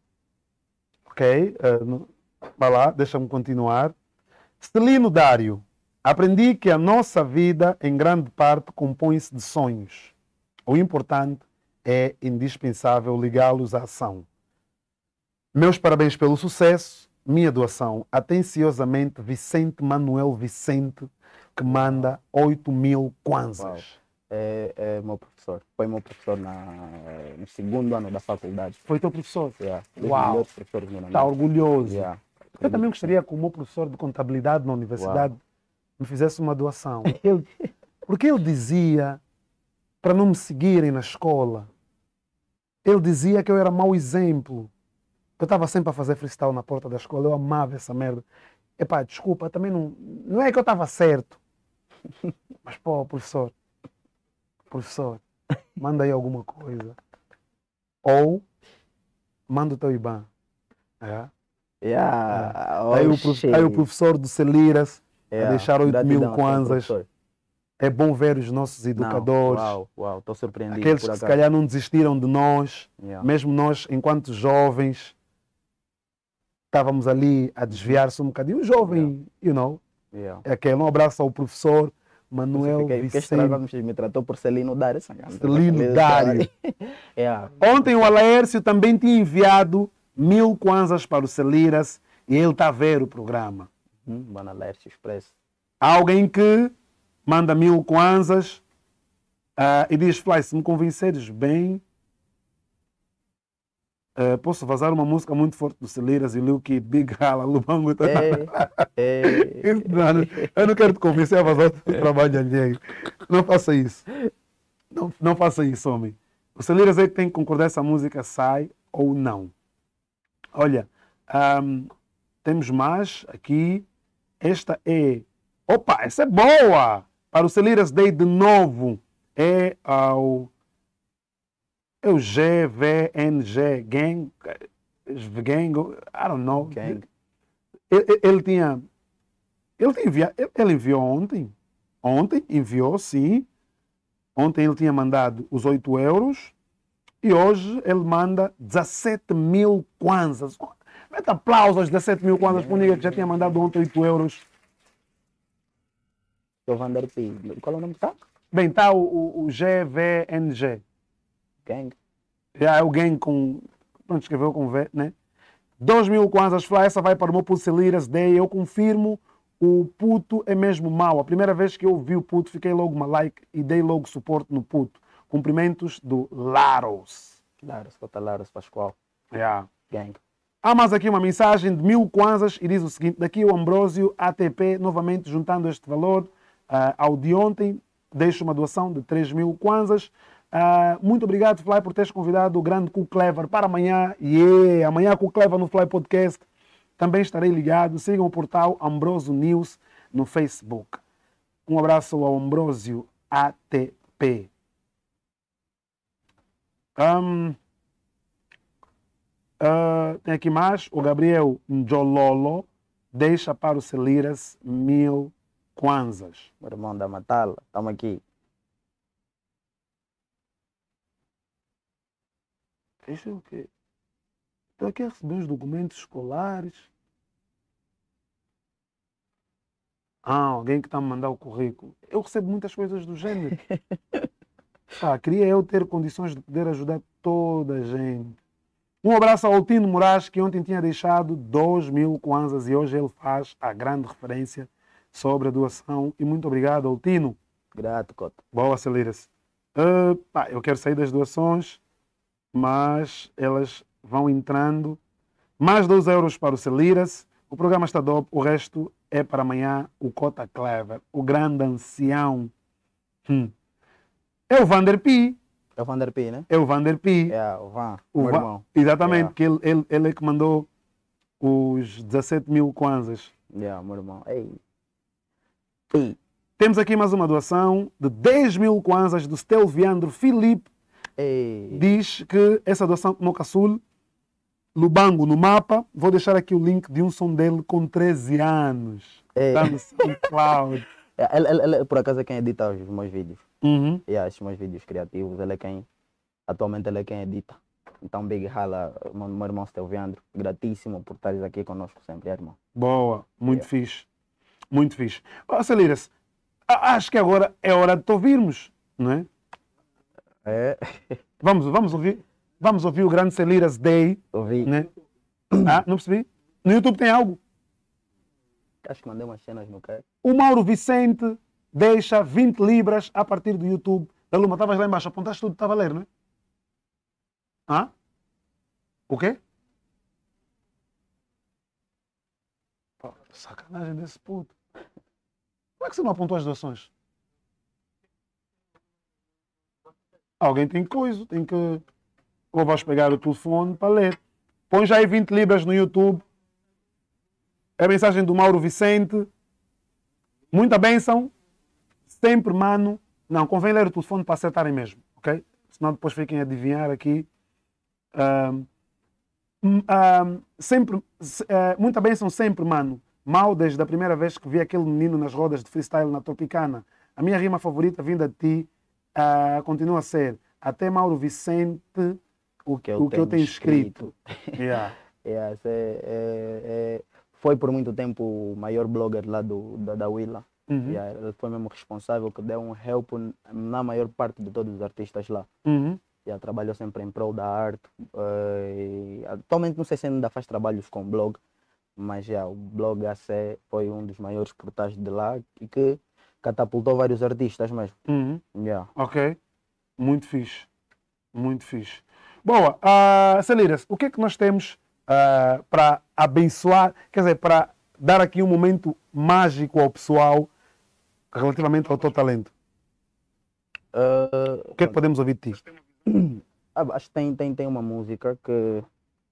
Ok, uh, no- vai lá, deixa-me continuar. Celino Dário. Aprendi que a nossa vida, em grande parte, compõe-se de sonhos. O importante é indispensável ligá-los à ação. Meus parabéns pelo sucesso. Minha doação. Atenciosamente, Vicente Manuel Vicente, que manda oito mil kwanzas. É, é meu professor. Foi meu professor na, no segundo ano da faculdade. Foi teu professor? Yeah. Dos Uau. melhores professores do meu Está nome. orgulhoso. Yeah. Eu também gostaria que o meu professor de contabilidade na universidade me fizesse uma doação. Ele- porque ele dizia para não me seguirem na escola. Ele dizia que eu era mau exemplo. Eu estava sempre a fazer freestyle na porta da escola. Eu amava essa merda. Epá, desculpa, também não... Não é que eu estava certo. Mas, pô, professor. Professor, manda aí alguma coisa. Ou manda o teu I B A N. É? Yeah. Aí, o, Oxi. prof- aí o professor do Celiras a Yeah. deixar oito mil Gratidão, kwanzas. professor. É bom ver os nossos Não, educadores, Uau, uau, estou surpreendido. aqueles por que se acaso. calhar não desistiram de nós, Yeah. mesmo nós, enquanto jovens, estávamos ali a desviar-se um bocadinho. O jovem, you know, Yeah. é aquele. Um abraço ao professor Manuel Fiquei, fiquei Vicente. estragado, me tratou por Celino Dário. essa cara. Celino Dário. Yeah. Ontem o Alaércio também tinha enviado mil kwanzas para o Celiras e ele está a ver o programa. Hum, Bana Lércio Expresso. Há alguém que manda mil kwanzas ah, e diz, Fly, se me convenceres bem, ah, posso vazar uma música muito forte do Celiras e Lil Kid, Big Hala, Lubango. É, é, Isso, mano, eu não quero te convencer a vazar o teu trabalho alheio. Não faça isso. Não, não faça isso, homem. O Celiras é que tem que concordar se a música sai ou não. Olha, ahm, temos mais aqui. Esta é... Opa, essa é boa! Para o Celiras Day de novo. É ao... É o G V N G Gang. Gang, I don't know. Gang. Ele, ele- ele tinha... Ele, tinha envia, ele, ele enviou ontem. Ontem enviou, sim. Ontem ele tinha mandado os oito euros. E hoje ele manda dezessete mil kwanzas. Mete aplausos aos dezessete mil kwanzas para o nigga que já tinha mandado ontem oito euros. Estou Vander P. Qual é o nome? Tá? Bem, está o, o, o G V N G. Gang. Já é o gang com... Pronto, escreveu com V, né? dois mil kwanzas, Fly, essa vai para o meu puto Celiras Day. Eu confirmo, o puto é mesmo mau. A primeira vez que eu vi o puto, fiquei logo uma like e dei logo suporte no puto. Cumprimentos do Laros. Laros, Cota Laros Pascoal. Yeah. Gang. Há mais aqui uma mensagem de mil kwanzas e diz o seguinte, daqui o Ambrósio A T P, novamente juntando este valor ah, ao de ontem, deixo uma doação de três mil kwanzas. Ah, muito obrigado, Fly, por teres convidado o grande Cool Clever para amanhã. Yeah, amanhã Cool Clever no Fly Podcast. também estarei ligado. Sigam o portal Ambrósio News no Facebook. Um abraço ao Ambrósio A T P. Um, uh, tem aqui mais. O Gabriel Njololo deixa para o Celiras mil kwanzas. Meu irmão da Matala, estamos aqui. Isso é o quê? Estou aqui a receber os documentos escolares. Ah, alguém que está a me mandar o currículo. Eu recebo muitas coisas do gênero. Ah, queria eu ter condições de poder ajudar toda a gente. Um abraço ao Altino Moraes, que ontem tinha deixado dois mil kwanzas e hoje ele faz a grande referência sobre a doação. E muito obrigado, Altino. Grato, Cota. Boa, Celiras. Uh, pá, eu quero sair das doações, mas elas vão entrando. Mais dois euros para o Celiras. O programa está dope, o resto é para amanhã. O Cota Clever, o grande ancião. Hum. É o Vanderpi. É o Vanderpi, né? É o Vanderpi. É, o Van, O meu Va- irmão. Exatamente, Yeah. que ele, ele, ele é que mandou os dezassete mil kwanzas. Yeah, meu irmão. Ei. Ei. Temos aqui mais uma doação de dez mil kwanzas do Stelviandro Filipe. Ei. Diz que essa doação no Caçul, Lubango no mapa. Vou deixar aqui o link de um som dele com treze anos. Ei. Está no SoundCloud. É, Ele, ele, ele, por acaso, é quem edita os meus vídeos. Uhum. Yeah, esses meus vídeos criativos, ele é quem, atualmente ele é quem edita. Então, Big Hala, meu, meu irmão Stelviandro, gratíssimo por estares aqui conosco sempre, irmão. Boa, muito Yeah. fixe. Muito fixe. Ó, Celiras, a- acho que agora é hora de te ouvirmos, não é? É, Vamos, vamos ouvir. Vamos ouvir o grande Celiras Day, ouvi. né? Ah, não percebi? No YouTube tem algo. Acho que mandei umas cenas no que. O Mauro Vicente deixa vinte libras a partir do YouTube. Da Luma, estavas lá embaixo, apontaste tudo, estava a ler, não é? Hã? O quê? Pô, sacanagem desse puto. Como é que você não apontou as doações? Alguém tem coisa, tem que... Ou vais pegar o telefone para ler. Põe já aí vinte libras no YouTube. É a mensagem do Mauro Vicente. Muita bênção. Sempre, mano. Não, convém ler o telefone para acertarem mesmo, ok? Senão depois fiquem a adivinhar aqui. Ahm, hum, ahm, sempre, se- eh, muita bênção sempre, mano. Mal desde a primeira vez que vi aquele menino nas rodas de freestyle na Tropicana. A minha rima favorita vinda de ti ah, continua a ser até Mauro Vicente, o que, o que eu tenho escrito. Yeah. Yeah, esse é, é, é, foi por muito tempo o maior blogger lá do, da, da Willa. Uhum. Yeah, ele foi mesmo responsável que deu um help na maior parte de todos os artistas lá. Uhum. Yeah, trabalhou sempre em prol da arte. eh, e atualmente não sei se ainda faz trabalhos com blog, mas yeah, o blog A C foi um dos maiores portais de lá e que catapultou vários artistas mesmo. Uhum. Yeah. Ok. Muito fixe. Muito fixe. Boa. Uh, Celiras, o que é que nós temos ah, para abençoar, quer dizer, para dar aqui um momento mágico ao pessoal relativamente ao teu talento? Eh, O que é que podemos ouvir de ti? Ah, acho que tem, tem, tem uma música que,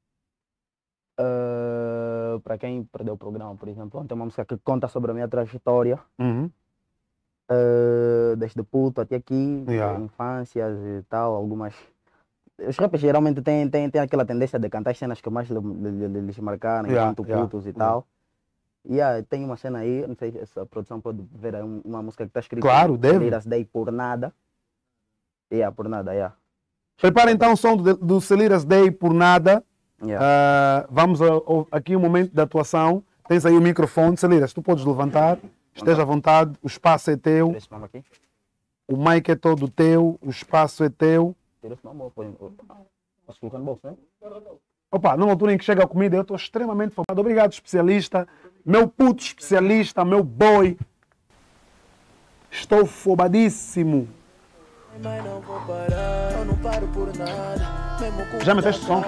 eh, para quem perdeu o programa, por exemplo, tem uma música que conta sobre a minha trajetória, Uhum. eh, desde puto até aqui, Yeah. infâncias e tal, algumas... Os rappers geralmente têm, têm, têm aquela tendência de cantar as cenas que mais lhe- lhe- lhe- lhes marcaram Yeah, enquanto yeah, putos e yeah. tal. E ah, tem uma cena aí, não sei se a produção pode ver aí um- uma música que está escrita Claro, deve. Celiras Day por nada. Yeah, por nada, yeah. Prepara então o som do, do Celiras Day por nada. Yeah. Ah, vamos ao- ao- aqui um momento da atuação. Tens aí o microfone. Celiras, tu podes levantar. Esteja à vontade. O espaço é teu. Tira esse nome aqui. O mic é todo teu. O espaço é teu. Tira esse nome, põe. Posso colocar no bolso, né? Opa, numa altura em que chega a comida, eu estou extremamente focado. Obrigado, especialista. Meu puto especialista, meu boy. Estou fobadíssimo. Mas não vou parar, eu não paro por nada. Mesmo com Já meteste o som?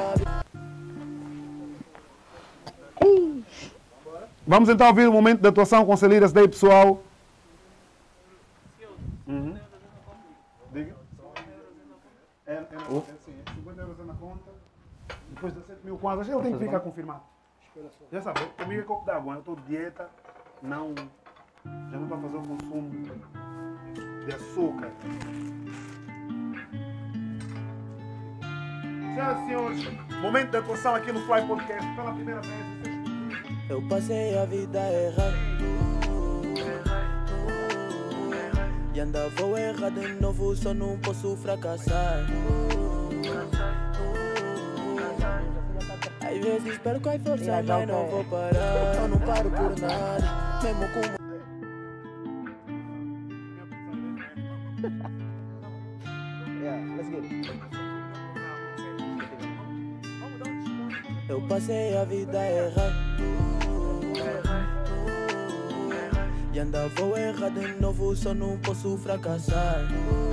Vamos então ouvir o momento da atuação com Celiras Day, pessoal. Uhum. Diga. É, é, é, sim, cinquenta euros na conta. Depois de sete mil kwanzas, ele tem que ficar confirmado. Já sabe, comigo é copo d'água, eu estou de dieta, não, já não estou a fazer o consumo de açúcar. Senhoras e senhores, momento de atuação aqui no Fly Podcast pela primeira vez. Eu passei a vida errada e ainda vou errar de novo, só não posso fracassar. Às vezes perco a força, mas não vou parar. Eu não paro por nada, mesmo com... Yeah, let's get it. Eu passei a vida errada e ainda vou errar de novo, só não posso fracassar.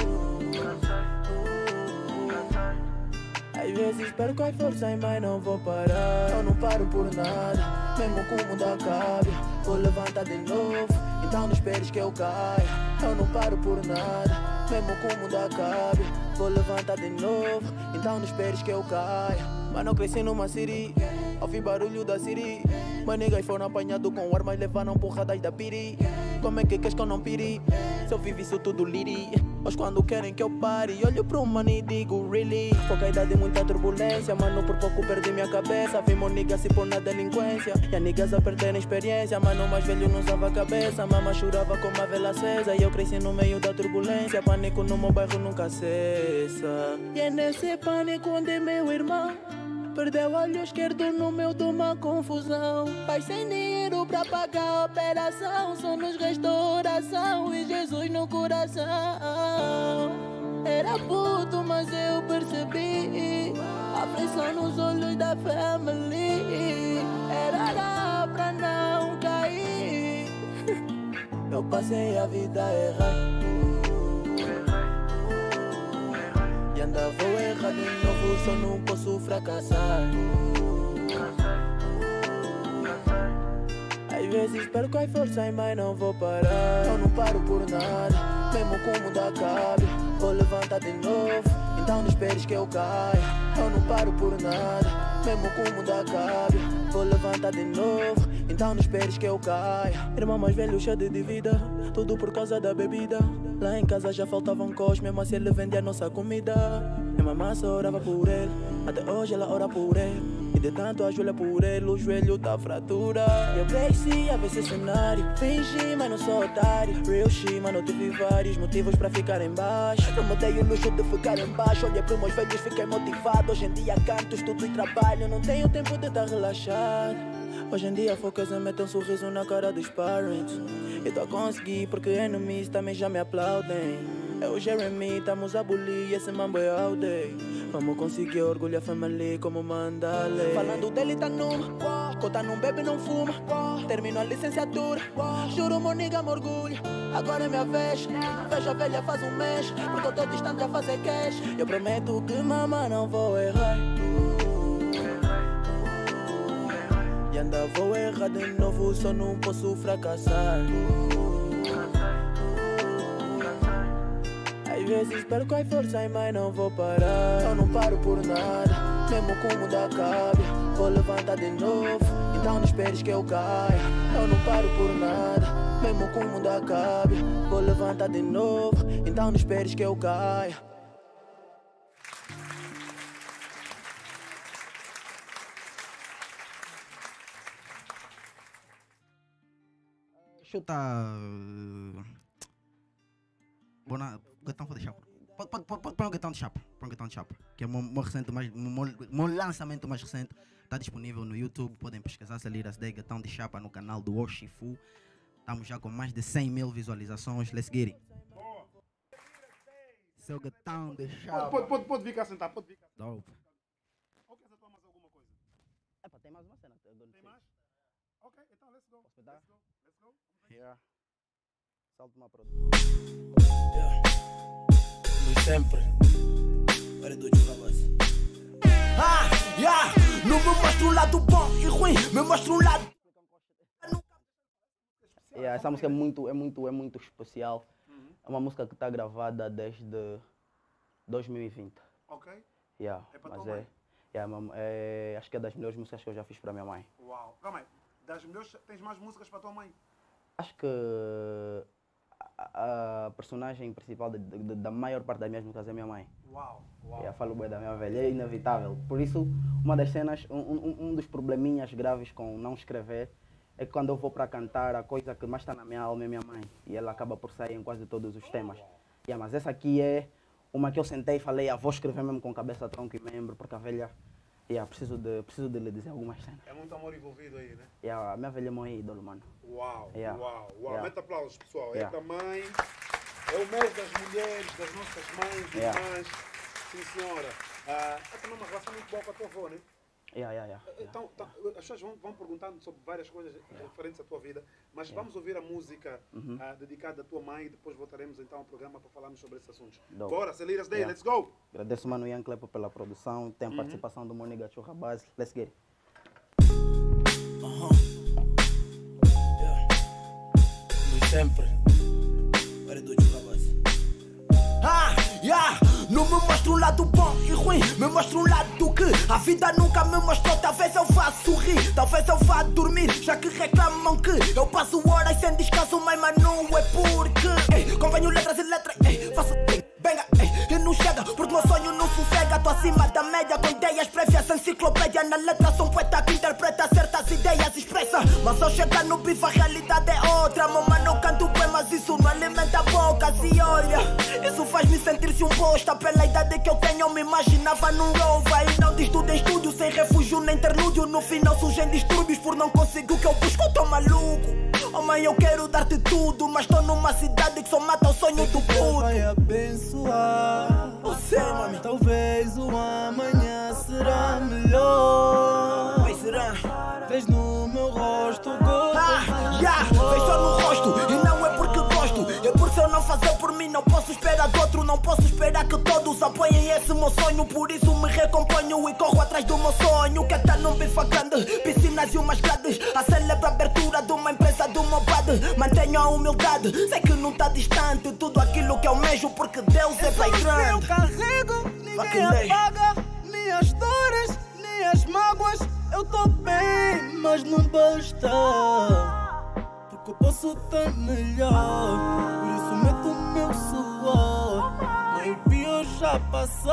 Às vezes perco a força, mas não vou parar. Eu não paro por nada, mesmo com o mundo acabe. Vou levantar de novo, então não esperes que eu caia. Eu não paro por nada, mesmo com o mundo acabe. Vou levantar de novo, então não esperes que eu caia. Mas não cresci numa city, ouvi barulho da city. Mas niggas foram apanhados com armas, levaram porradas da piri. Como é que queres que eu não piri? Se eu vivo isso tudo liri. Mas quando querem que eu pare, olho pro mano e digo really. Pouca idade e muita turbulência, mano, por pouco perdi minha cabeça. Vi meu nigga se pôr na delinquência e a niggas a perderem experiência. Mano, mais velho não usava a cabeça, mama chorava com uma vela acesa. E eu cresci no meio da turbulência, pânico no meu bairro nunca cessa. E é nesse pânico onde meu irmão perdeu o olho esquerdo no meio de uma confusão. Pai sem dinheiro pra pagar a operação, só nos restou oração e Jesus no coração. Era puto, mas eu percebi a pressão nos olhos da family. Era lá pra não cair. Eu passei a vida errada e ainda vou errar de novo, só não posso fracassar. Às vezes perco a força, mas não vou parar. Eu não paro por nada, mesmo com o mundo acabe. Vou levantar de novo, então não esperes que eu caia. Eu não paro por nada, mesmo com o mundo acabe. Vou levantar de novo, então não esperes que eu caia. Irmão mais velho cheio de dívida, tudo por causa da bebida. Lá em casa já faltavam cos, mesmo assim ele vendia a nossa comida. Minha mamãe só orava por ele, até hoje ela ora por ele. E de tanto ajoelha por ele, o joelho tá fratura. Eu cresci a ver esse cenário, fingi, mas não sou otário. Real shit, mano, tive vários motivos pra ficar em baixo. Não me dei o luxo de ficar em baixo, olhei pros meus velhos, fiquei motivado. Hoje em dia canto, estudo e trabalho, não tenho tempo de estar relaxado. Hoje em dia focas em meter um sorriso na cara dos parents. E tô a conseguir porque enemies também já me aplaudem. Eu e Jeremy estamos a abolir esse mambo é all day. Vamos conseguir orgulho a família como manda a lei. Falando dele tá numa, cota não bebe não fuma. Terminou a licenciatura, juro meu nigga me orgulho. Agora é minha vez, vejo a velha faz um mês. Porque eu tô distante a fazer cash. Eu prometo que mama não vou errar. E ainda vou errar de novo, só não posso fracassar. Às vezes perco a força, mas não vou parar. Eu não paro por nada, mesmo com o mundo acabe. Vou levantar de novo, então não esperes que eu caia. Eu não paro por nada, mesmo com o mundo acabe. Vou levantar de novo, então não esperes que eu caia. Chuta. Bona. Gatão for de chapa. Pode, pode, pode, põe um gatão de chapa. Põe um gatão de chapa. Que é o meu recente, mais, meu lançamento mais recente. Está disponível no YouTube. Podem pesquisar Saliras Day, gatão de chapa no canal do Oshifu. Estamos já com mais de cem mil visualizações. Let's get it. Seu gatão de chapa. Pode, pode, pode vir cá sentar, pode vir cá. Dope. Ou quer atuar mais alguma coisa? Epa, tem mais uma cena. Tem mais? Ok, então let's go. Posso Let's go. Let's go. Yeah. Salto uma produção. Luz sempre. Para do Churrabas. Ah, yeah. Não me mostro o lado bom e ruim, me mostro o lado. Yeah, essa música é muito, é muito, é muito especial. Uhum. É uma música que está gravada desde dois mil e vinte. Ok. Yeah, É para mas tua é, mãe? Yeah, mam- é, acho que é das melhores músicas que eu já fiz para minha mãe. Uau. Calma aí. Das melhores, tens mais músicas para tua mãe? Acho que a, a personagem principal de- de- da maior parte das minhas músicas é minha mãe. Uau. Uau. Eu falo bem da minha velha, é inevitável. Por isso, uma das cenas, um, um, um dos probleminhas graves com não escrever é que quando eu vou para cantar, a coisa que mais está na minha alma é minha mãe. E ela acaba por sair em quase todos os temas. Yeah, mas essa aqui é uma que eu sentei e falei, ah, vou escrever mesmo com cabeça, tronco e membro, porque a velha, yeah, preciso, de, preciso de lhe dizer algumas cenas. É muito amor envolvido aí, né? Yeah, a minha velha é meu ídolo, mano. Uau. Yeah. Uau. Uau. Yeah. Mete aplausos, pessoal. Yeah. É da mãe. É o mês das mulheres, das nossas mães, Yeah. irmãs. Sim, senhora. Ah, é também uma relação muito boa com a tua avó, né? Yeah, yeah, yeah, yeah. Então, então, as pessoas vão, vão perguntando sobre várias coisas referentes à tua vida, mas vamos ouvir a música Uhum. ah, dedicada à tua mãe e depois voltaremos então ao programa para falarmos sobre esses assuntos. Dope. Bora, Celiras Day, Yeah. let's go! Agradeço o Mano Ian Clepo pela produção, Uhum. tem a participação do Moniga Churra Base. Let's get it. Luiz sempre. Para do Churrabase. Ah, yeah. Não me mostra um lado bom e ruim, me mostra um lado que a vida nunca me mostrou. Talvez eu vá sorrir, talvez eu vá dormir, já que reclamam que eu passo horas sem descanso, mas mas não é porque ei, convenho letras e letras, ei, faço bem, benga, ei, e não chega, porque meu sonho não sossega. Tô acima da média com ideias prévias, enciclopédia na letra, sou um poeta que interpreta certas ideias, expressa, mas ao chegar no bife a realidade é outra. Meu mano, canto poemas, isso não alimenta bocas e olha, isso faz-me sentir-se um bosta. Pela idade que eu tenho, eu me imaginava num rova. E não diz tudo em estúdio, sem refúgio nem interlúdio. No final surgem distúrbios por não conseguir o que eu busco, eu tô maluco. Oh mãe, eu quero dar-te tudo, mas tô numa cidade que só mata o sonho do puto. Vai abençoar. Você, mami, Talvez o amanhã será melhor. vai será? Vês no meu rosto gotas. Ah, yeah, vem só no rosto, e não é porque gosto, é porque se eu não fazer por mim, não posso esperar do outro. Não posso esperar que todos apoiem esse meu sonho. Por isso me recomponho e corro atrás do meu sonho. Que tá num bifa grande, piscinas e umas grades. A célebre abertura de uma empresa do meu padre. Mantenho a humildade, sei que não tá distante tudo aquilo que eu almejo, porque Deus é pai Eu grande. carrego, Fucking ninguém day. apaga minhas dores, minhas mágoas. Eu tô bem, mas não basta, porque eu posso estar melhor. Por isso meto o meu suor. Mas o pior já passou,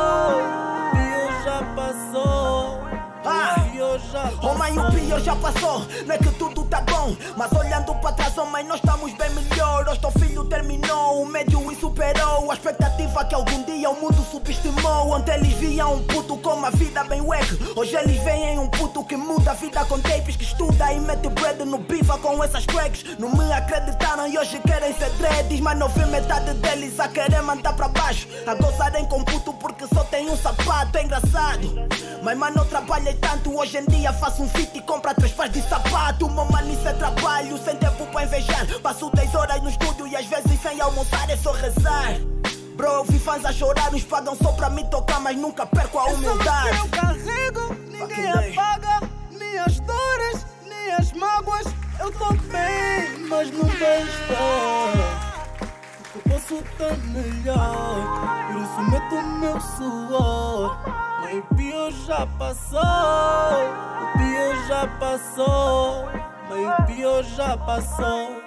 o pior já passou. Ah. O pior já passou. Oh mãe, o pior já passou, não é que tudo tá bom, mas olhando para trás, oh mãe, nós estamos bem melhor. Hoje teu filho terminou, o médio e superou a expectativa que algum dia o mundo subestimou. Ontem eles viam um puto com uma vida bem wack, hoje eles veem um puto que muda a vida com tapes, que estuda e mete bread no bifa com essas cracks. Não me acreditaram e hoje querem ser dreads, mas não vi metade deles a querer mandar para baixo, a gozarem com puto porque só tem um sapato. É engraçado, mas mano, eu trabalhei tanto, hoje em dia faço um fit e compro três pares de sapato. Meu mano, isso é trabalho, sem tempo para invejar. Passo dez horas no estúdio e às vezes sem almoçar é só rezar. Bro, eu vi fãs a chorar, uns pagam só para me tocar, mas nunca perco a humildade. Eu carrego, ninguém Fucking day. apaga minhas dores, minhas mágoas. Eu tô bem, mas não basta, porque eu posso estar melhor. Por isso meto o meu suor. Mas o pior já passou, o pior já passou. Mas o pior já passou.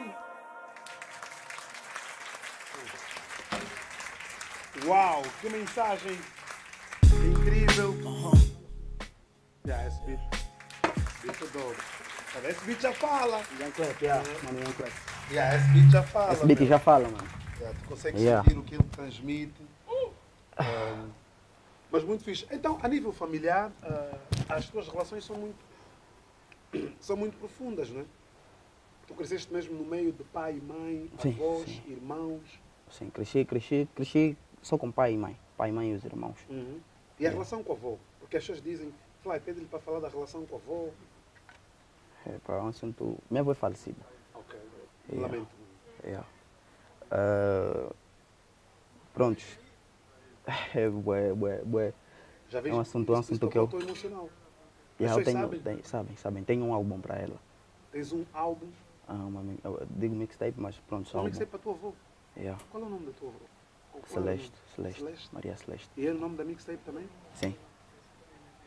Uau, que mensagem incrível! Yeah, esse beat, esse beat é dope. Tá vendo? Esse beat já fala! Ian Clepo, yeah, Mano Ian Clepo. Yeah, esse beat já fala! Esse beat meu. já fala, mano. Yeah, tu consegues Yeah. sentir o que ele transmite. Um, mas muito fixe. Então, a nível familiar, ah, as tuas relações são muito, são muito profundas, não é? Tu cresceste mesmo no meio de pai e mãe, Sim, avós, sim. irmãos. Sim, cresci, cresci, cresci só com pai e mãe. Pai, mãe e os irmãos. Uhum. E a relação com a avó? Porque as pessoas dizem, Fly, pede-lhe para falar da relação com a avó. É para um assunto. Minha avó é falecida. Ok, Yeah. lamento. Yeah. Uh, prontos. É, bué, bué, bué. Já vês? É um assunto- é um Isso- isso assunto que eu- tocou o teu emocional. Yeah, eu pessoas tenho, sabem? tenho- sabem, sabem. Tenho um álbum para ela. Tens um álbum, Ah, uma, mi- eu digo mixtape, mas pronto, só um álbum. mixtape para a tua avó. Yeah. Qual é o nome da tua avó? Qual é o nome? Celeste, Celeste, Celeste. Maria Celeste. E é o nome da mixtape também? Sim.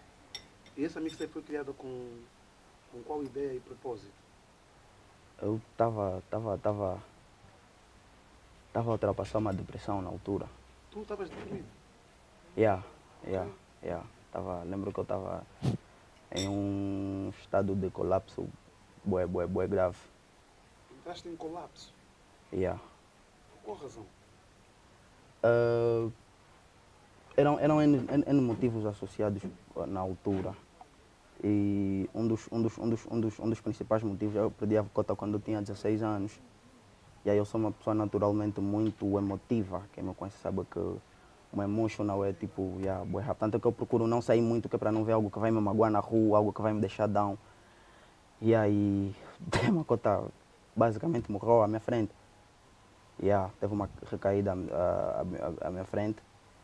E essa mixtape foi criada com, com qual ideia e propósito? Eu estava tava, tava, tava a ultrapassar uma depressão na altura. Tu estavas deprimido? Yeah, yeah, yeah. Tava, lembro que eu estava em um estado de colapso bué, bué, bué grave. Entraste em colapso? Yeah. Por qual razão? Uh, eram eram N, N, N motivos associados na altura. E um dos, um, dos, um, dos, um, dos, um dos principais motivos, eu perdi a cota quando eu tinha dezesseis anos. E aí eu sou uma pessoa naturalmente muito emotiva. Quem me conhece sabe que o emotional é tipo, yeah, bué rápido. Tanto que eu procuro não sair muito, que é para não ver algo que vai me magoar na rua, algo que vai me deixar down. E aí, uma cota basicamente morreu à minha frente. Yeah, teve uma recaída à, à, à minha frente.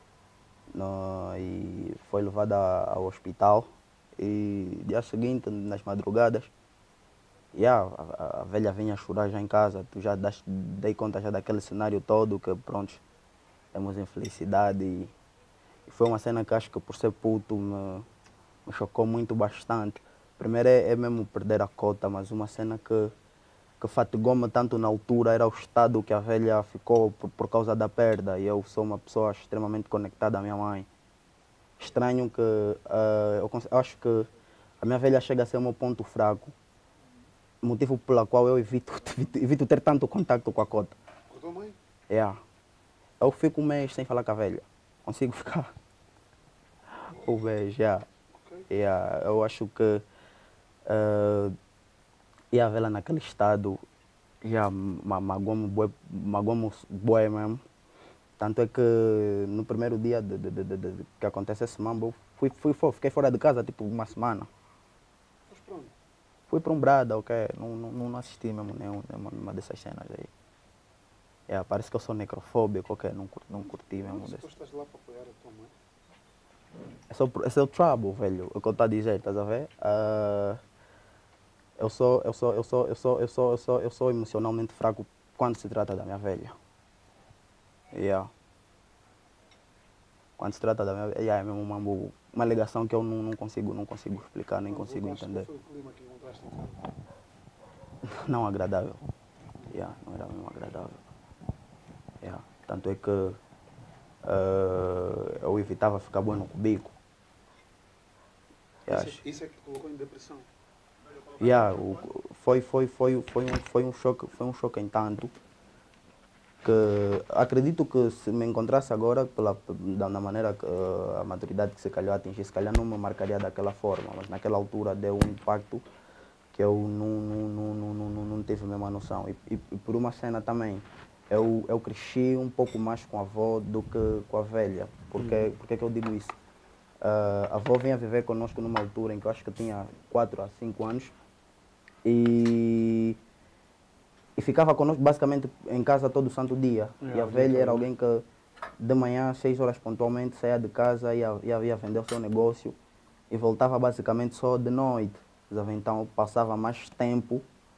No, e foi levada ao hospital. E dia seguinte, nas madrugadas, yeah, a, a velha vinha chorar já em casa. Tu já das, dei conta já daquele cenário todo, que pronto, temos infelicidade. E, e foi uma cena que acho que por ser puto me, me chocou muito bastante. Primeiro é, é mesmo perder a cota, mas uma cena que, que fatigou-me tanto na altura era o estado que a velha ficou por, por causa da perda. E eu sou uma pessoa extremamente conectada à minha mãe. Estranho que uh, eu, eu acho que a minha velha chega a ser o meu ponto fraco, motivo pelo qual eu evito, evito, evito ter tanto contato com a cota. Com a tua mãe? Yeah. Eu fico um mês sem falar com a velha, consigo ficar um mês, yeah. Okay. Yeah. Eu acho que uh, ia vê-la naquele estado, já magoou-me bué mesmo. Tanto é que no primeiro dia de, de, de, de, de, que acontece esse mambo, fui, fui, fui, fiquei fora de casa tipo uma semana. Mas pronto. Fui para um brada, ok? Não, não, não assisti mesmo nenhum, nenhuma dessas cenas aí. Yeah, parece que eu sou necrofóbico, ok? Não, não curti mesmo Não, se tu desse. estás lá para apoiar a tua mãe. Esse é o, esse é o trouble, velho, o que eu estou a dizer, estás a ver? Uh, eu, sou, eu, sou, eu, sou, eu, sou, eu, sou, eu, sou, eu sou emocionalmente fraco quando se trata da minha velha. Yeah. Quando se trata da minha velha, yeah, é mesmo uma, uma ligação que eu não, não, consigo, não consigo explicar, nem Mas consigo qual entender. foi o clima que encontraste em casa? Não agradável. Yeah, não era mesmo agradável. Yeah. Tanto é que uh, eu evitava ficar bom no cubico. Yeah, Isso, é- isso é que te colocou em depressão. yeah, o, foi, foi, foi, foi, um, foi, um choque, foi um choque em tanto que acredito que se me encontrasse agora, pela, da, da maneira que uh, a maturidade que se calhar atingi, se calhar não me marcaria daquela forma, mas naquela altura deu um impacto que eu não, não, não, não, não, não tive a mesma noção. E, e, e por uma cena também, eu, eu cresci um pouco mais com a avó do que com a velha. Por que, por que que eu digo isso? Uh, a avó vinha viver conosco numa altura em que eu acho que eu tinha quatro a cinco anos e, e ficava conosco basicamente em casa todo santo dia. É, E a o dia velha todo, era né? alguém que de manhã, seis horas pontualmente, saía de casa, ia, ia, ia vender o seu negócio e voltava basicamente só de noite. Então eu passava mais tempo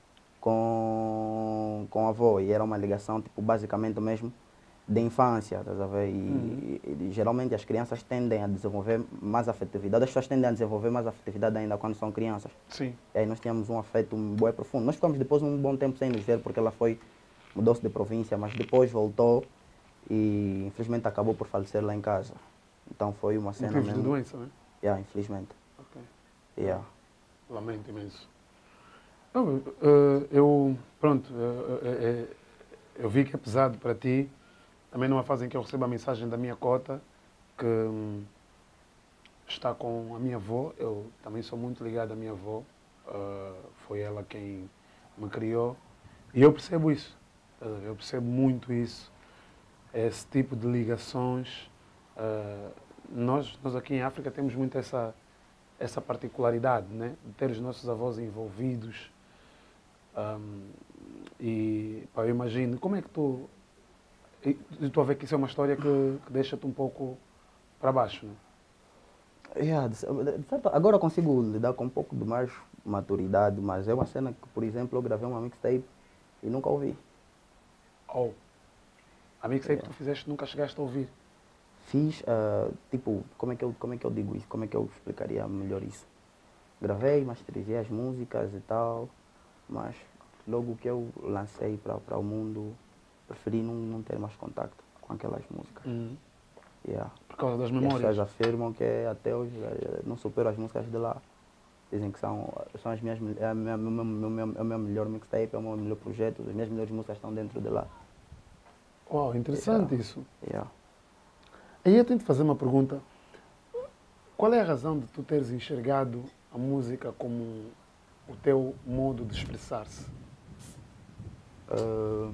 com, com a avó e era uma ligação tipo, basicamente mesmo de infância, estás a ver? E, Uhum. e, e geralmente as crianças tendem a desenvolver mais afetividade, as pessoas tendem a desenvolver mais afetividade ainda quando são crianças. Sim. E aí nós tínhamos um afeto bué profundo. Nós ficamos depois um bom tempo sem nos ver porque ela foi, mudou-se de província, mas depois voltou e infelizmente acabou por falecer lá em casa. Então foi uma cena Motivos de mesmo... doença, né? Yeah, infelizmente. Ok. Yeah. Lamento imenso. Não, eh, eu, pronto, eh, eh, eh, eu vi que é pesado para ti, também numa fase em que eu recebo a mensagem da minha cota, que hum, está com a minha avó, eu também sou muito ligado à minha avó, eh, foi ela quem me criou, e eu percebo isso, estás a ver? Eu percebo muito isso, esse tipo de ligações. eh, nós, nós aqui em África temos muito essa essa particularidade, né? De ter os nossos avós envolvidos. Um, e pá, eu imagino, como é que tu... e- Estou a ver que isso é uma história que, que deixa-te um pouco para baixo, né? Yeah, de cer- de certo, agora eu consigo lidar com um pouco de mais maturidade, mas é uma cena que, por exemplo, eu gravei uma mixtape e nunca ouvi. Ou, a mixtape que tu fizeste nunca chegaste a ouvir. Fiz, ah, tipo, como é, que eu, como é que eu digo isso? Como é que eu explicaria melhor isso? Gravei, masterizei as músicas e tal, mas logo que eu lancei para o mundo, preferi não, não ter mais contato com aquelas músicas. Uhum. Yeah. Por causa das E as memórias. pessoas afirmam que até hoje eh, não supero as músicas de lá. Dizem que são, são as minhas, é, a minha, meu, meu, meu, é o meu melhor mixtape, é o meu melhor projeto, as minhas melhores músicas estão dentro de lá. Uau, interessante Yeah. isso. Yeah. Aí eu tenho de fazer uma pergunta. Qual é a razão de tu teres enxergado a música como o teu modo de expressar-se? Uh,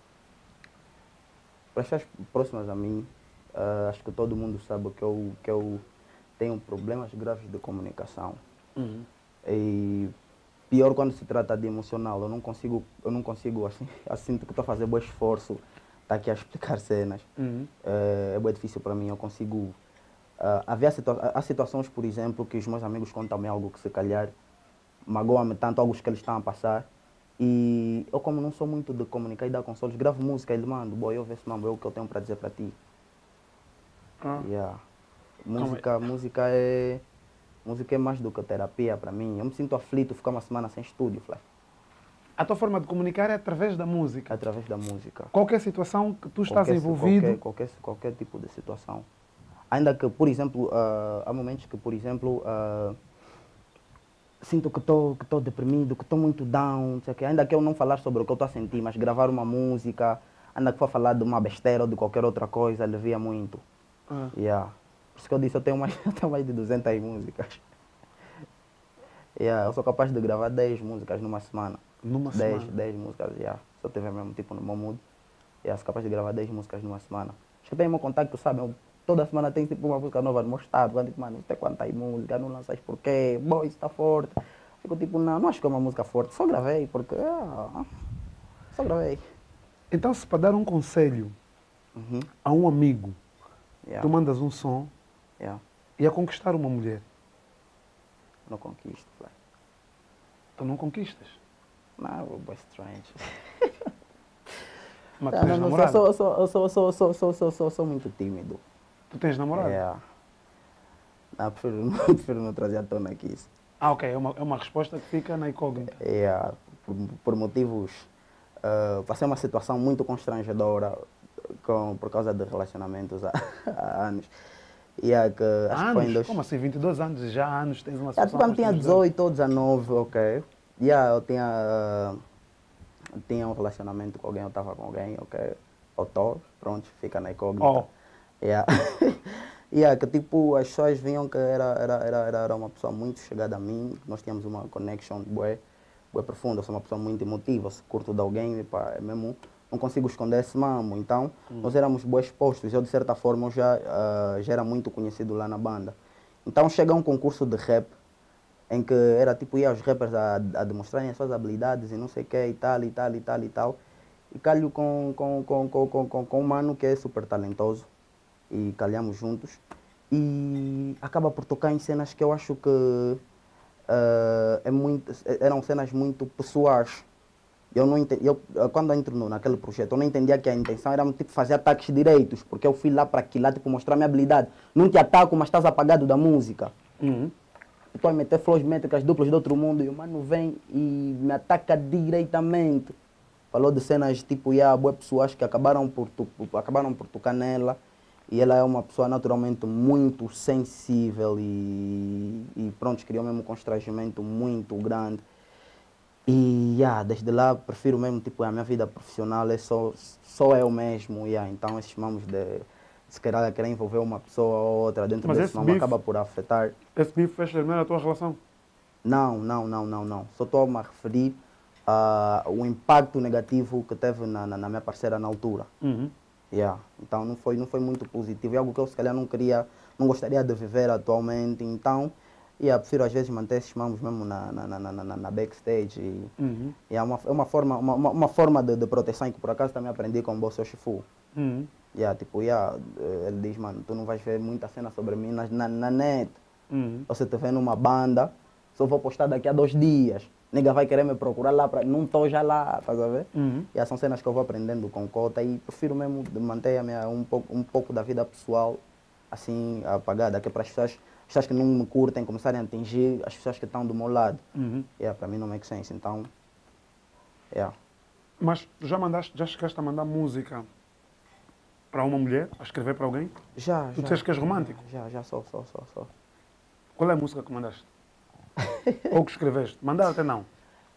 para as pessoas próximas a mim, uh, acho que todo mundo sabe que eu, que eu tenho problemas graves de comunicação. Uhum. E pior quando se trata de emocional, eu não consigo, eu não consigo assim, assim sinto que estou a fazer bom esforço, estar aqui a explicar cenas. Uhum. É, é bem difícil para mim, eu consigo... Uh, havia situa há situações, por exemplo, que os meus amigos contam-me algo que se calhar magoa-me tanto, algo que eles estão a passar. E eu, como não sou muito de comunicar e dar consolos, gravo música e lhe mando, boy, eu vejo, mano, é o que eu tenho para dizer para ti. Ah. Yeah. Música, música é... Música é mais do que terapia para mim. Eu me sinto aflito ficar uma semana sem estúdio, Flávio. A tua forma de comunicar é através da música. Através da música. Qualquer situação que tu estás Qualquer- envolvido. Qualquer, qualquer, qualquer tipo de situação. Ainda que, por exemplo, ah, há momentos que, por exemplo, ah, sinto que estou que estou deprimido, que estou muito down, não sei o quê. Ainda que eu não falar sobre o que eu estou a sentir, mas gravar uma música, ainda que for falar de uma besteira ou de qualquer outra coisa, alivia muito. Ah. Yeah. Por isso que eu disse, eu tenho mais, eu tenho mais de duzentas músicas. Yeah, eu sou capaz de gravar dez músicas numa semana. Numa dez, semana. dez músicas, yeah. Se eu tiver mesmo tipo no meu mood, yeah, sou capaz de gravar dez músicas numa semana. Acho que tem meu contato, sabe? Eu, toda semana tem tipo uma música nova no meu estado. Eu digo, mano, você quantas músicas, não lanças por quê? Boy, isso está forte. Fico tipo, não, não acho que é uma música forte. Só gravei, porque. Ah, só gravei. Então, se para dar um conselho Uhum. a um amigo, Yeah. tu mandas um som Yeah. e a conquistar uma mulher, Não conquisto, Flávio. tu não conquistas. Não, boy, strange. Mas tu Não, tens não, não, namorado. sou, sou, sou, sou, sou, sou, sou, sou, sou muito tímido. Tu tens namorado. Yeah. Não, prefiro, prefiro não trazer à tona aqui isso. Ah, ok. É uma, é uma resposta que fica na incógnita. Yeah, por, por motivos. Uh, passei uma situação muito constrangedora com, por causa de relacionamentos há, há anos. Yeah, que, acho que foi em Anos? dois... Como assim? vinte e dois anos e já há anos tens uma Yeah, situação tipo, eu tinha constrangedora? dezoito ou dezenove, ok. Yeah, eu tinha, uh, tinha um relacionamento com alguém, eu estava com alguém, ok. Eu tô, pronto, fica na incógnita. Oh. Yeah. Yeah, que tipo, as pessoas viam que era, era, era, era, era uma pessoa muito chegada a mim, nós tínhamos uma connection bué, bué profunda, eu sou uma pessoa muito emotiva, se curto de alguém, pá, é mesmo, não consigo esconder esse mamo, então nós éramos bué expostos, eu de certa forma eu já, uh, já era muito conhecido lá na banda. Então chega um concurso de rap, em que era tipo, ia os rappers a, a demonstrarem as suas habilidades e não sei o que, e tal, e tal, e tal, e tal, e calho com, com, com, com, com, com, com um mano que é super talentoso, e calhamos juntos e acaba por tocar em cenas que eu acho que uh, é muito, eram cenas muito pessoais. Eu não entendi, eu, quando eu entro no, naquele projeto, eu não entendia que a intenção era tipo, fazer ataques direitos, porque eu fui lá para aquilo, lá, tipo, mostrar minha habilidade. Não te ataco, mas estás apagado da música. Uhum. Estou a meter flows métricas duplas de outro mundo e o mano vem e me ataca diretamente. Falou de cenas tipo, yeah, boas pessoas que acabaram por, acabaram por tocar nela. E ela é uma pessoa naturalmente muito sensível e, e pronto, criou mesmo um constrangimento muito grande. E yeah, desde lá prefiro mesmo, tipo, a minha vida profissional é só, só eu mesmo. Yeah, então esses mamos de se querer, querer envolver uma pessoa ou outra dentro Mas desse esse mamo bife- acaba por afetar. Esse bife fez terminar a tua relação? Não, não, não, não, não. Só estou a me referir ao impacto negativo que teve na, na, na minha parceira na altura. Uhum. Yeah. Então não foi, não foi muito positivo. É algo que eu se calhar não queria, não gostaria de viver atualmente. Então, yeah, prefiro às vezes manter esses mamos mesmo na, na, na, na, na backstage. E, Uhum. yeah, uma, é uma forma, uma, uma, uma forma de, de proteção que por acaso também aprendi com o Bosso Shifu. Uhum. Yeah, tipo, yeah, ele diz, mano, tu não vais ver muita cena sobre mim na, na, na net. Uhum. Você te vê numa banda, só vou postar daqui a dois dias. Nega vai querer me procurar lá, pra... não estou já lá, estás a ver? Uhum. E são cenas que eu vou aprendendo com cota e prefiro mesmo de manter a minha, um, pouco, um pouco da vida pessoal assim apagada, que é para as pessoas pessoas que não me curtem começarem a atingir as pessoas que estão do meu lado. Uhum. Yeah, para mim não make sense, então... Yeah. Mas tu já mandaste, já chegaste a mandar música para uma mulher, a escrever para alguém? Já, Tu já. disseste que és romântico? Já, já, só, só, só, só. Qual é a música que mandaste? Ou que escreveste? Mandar até não.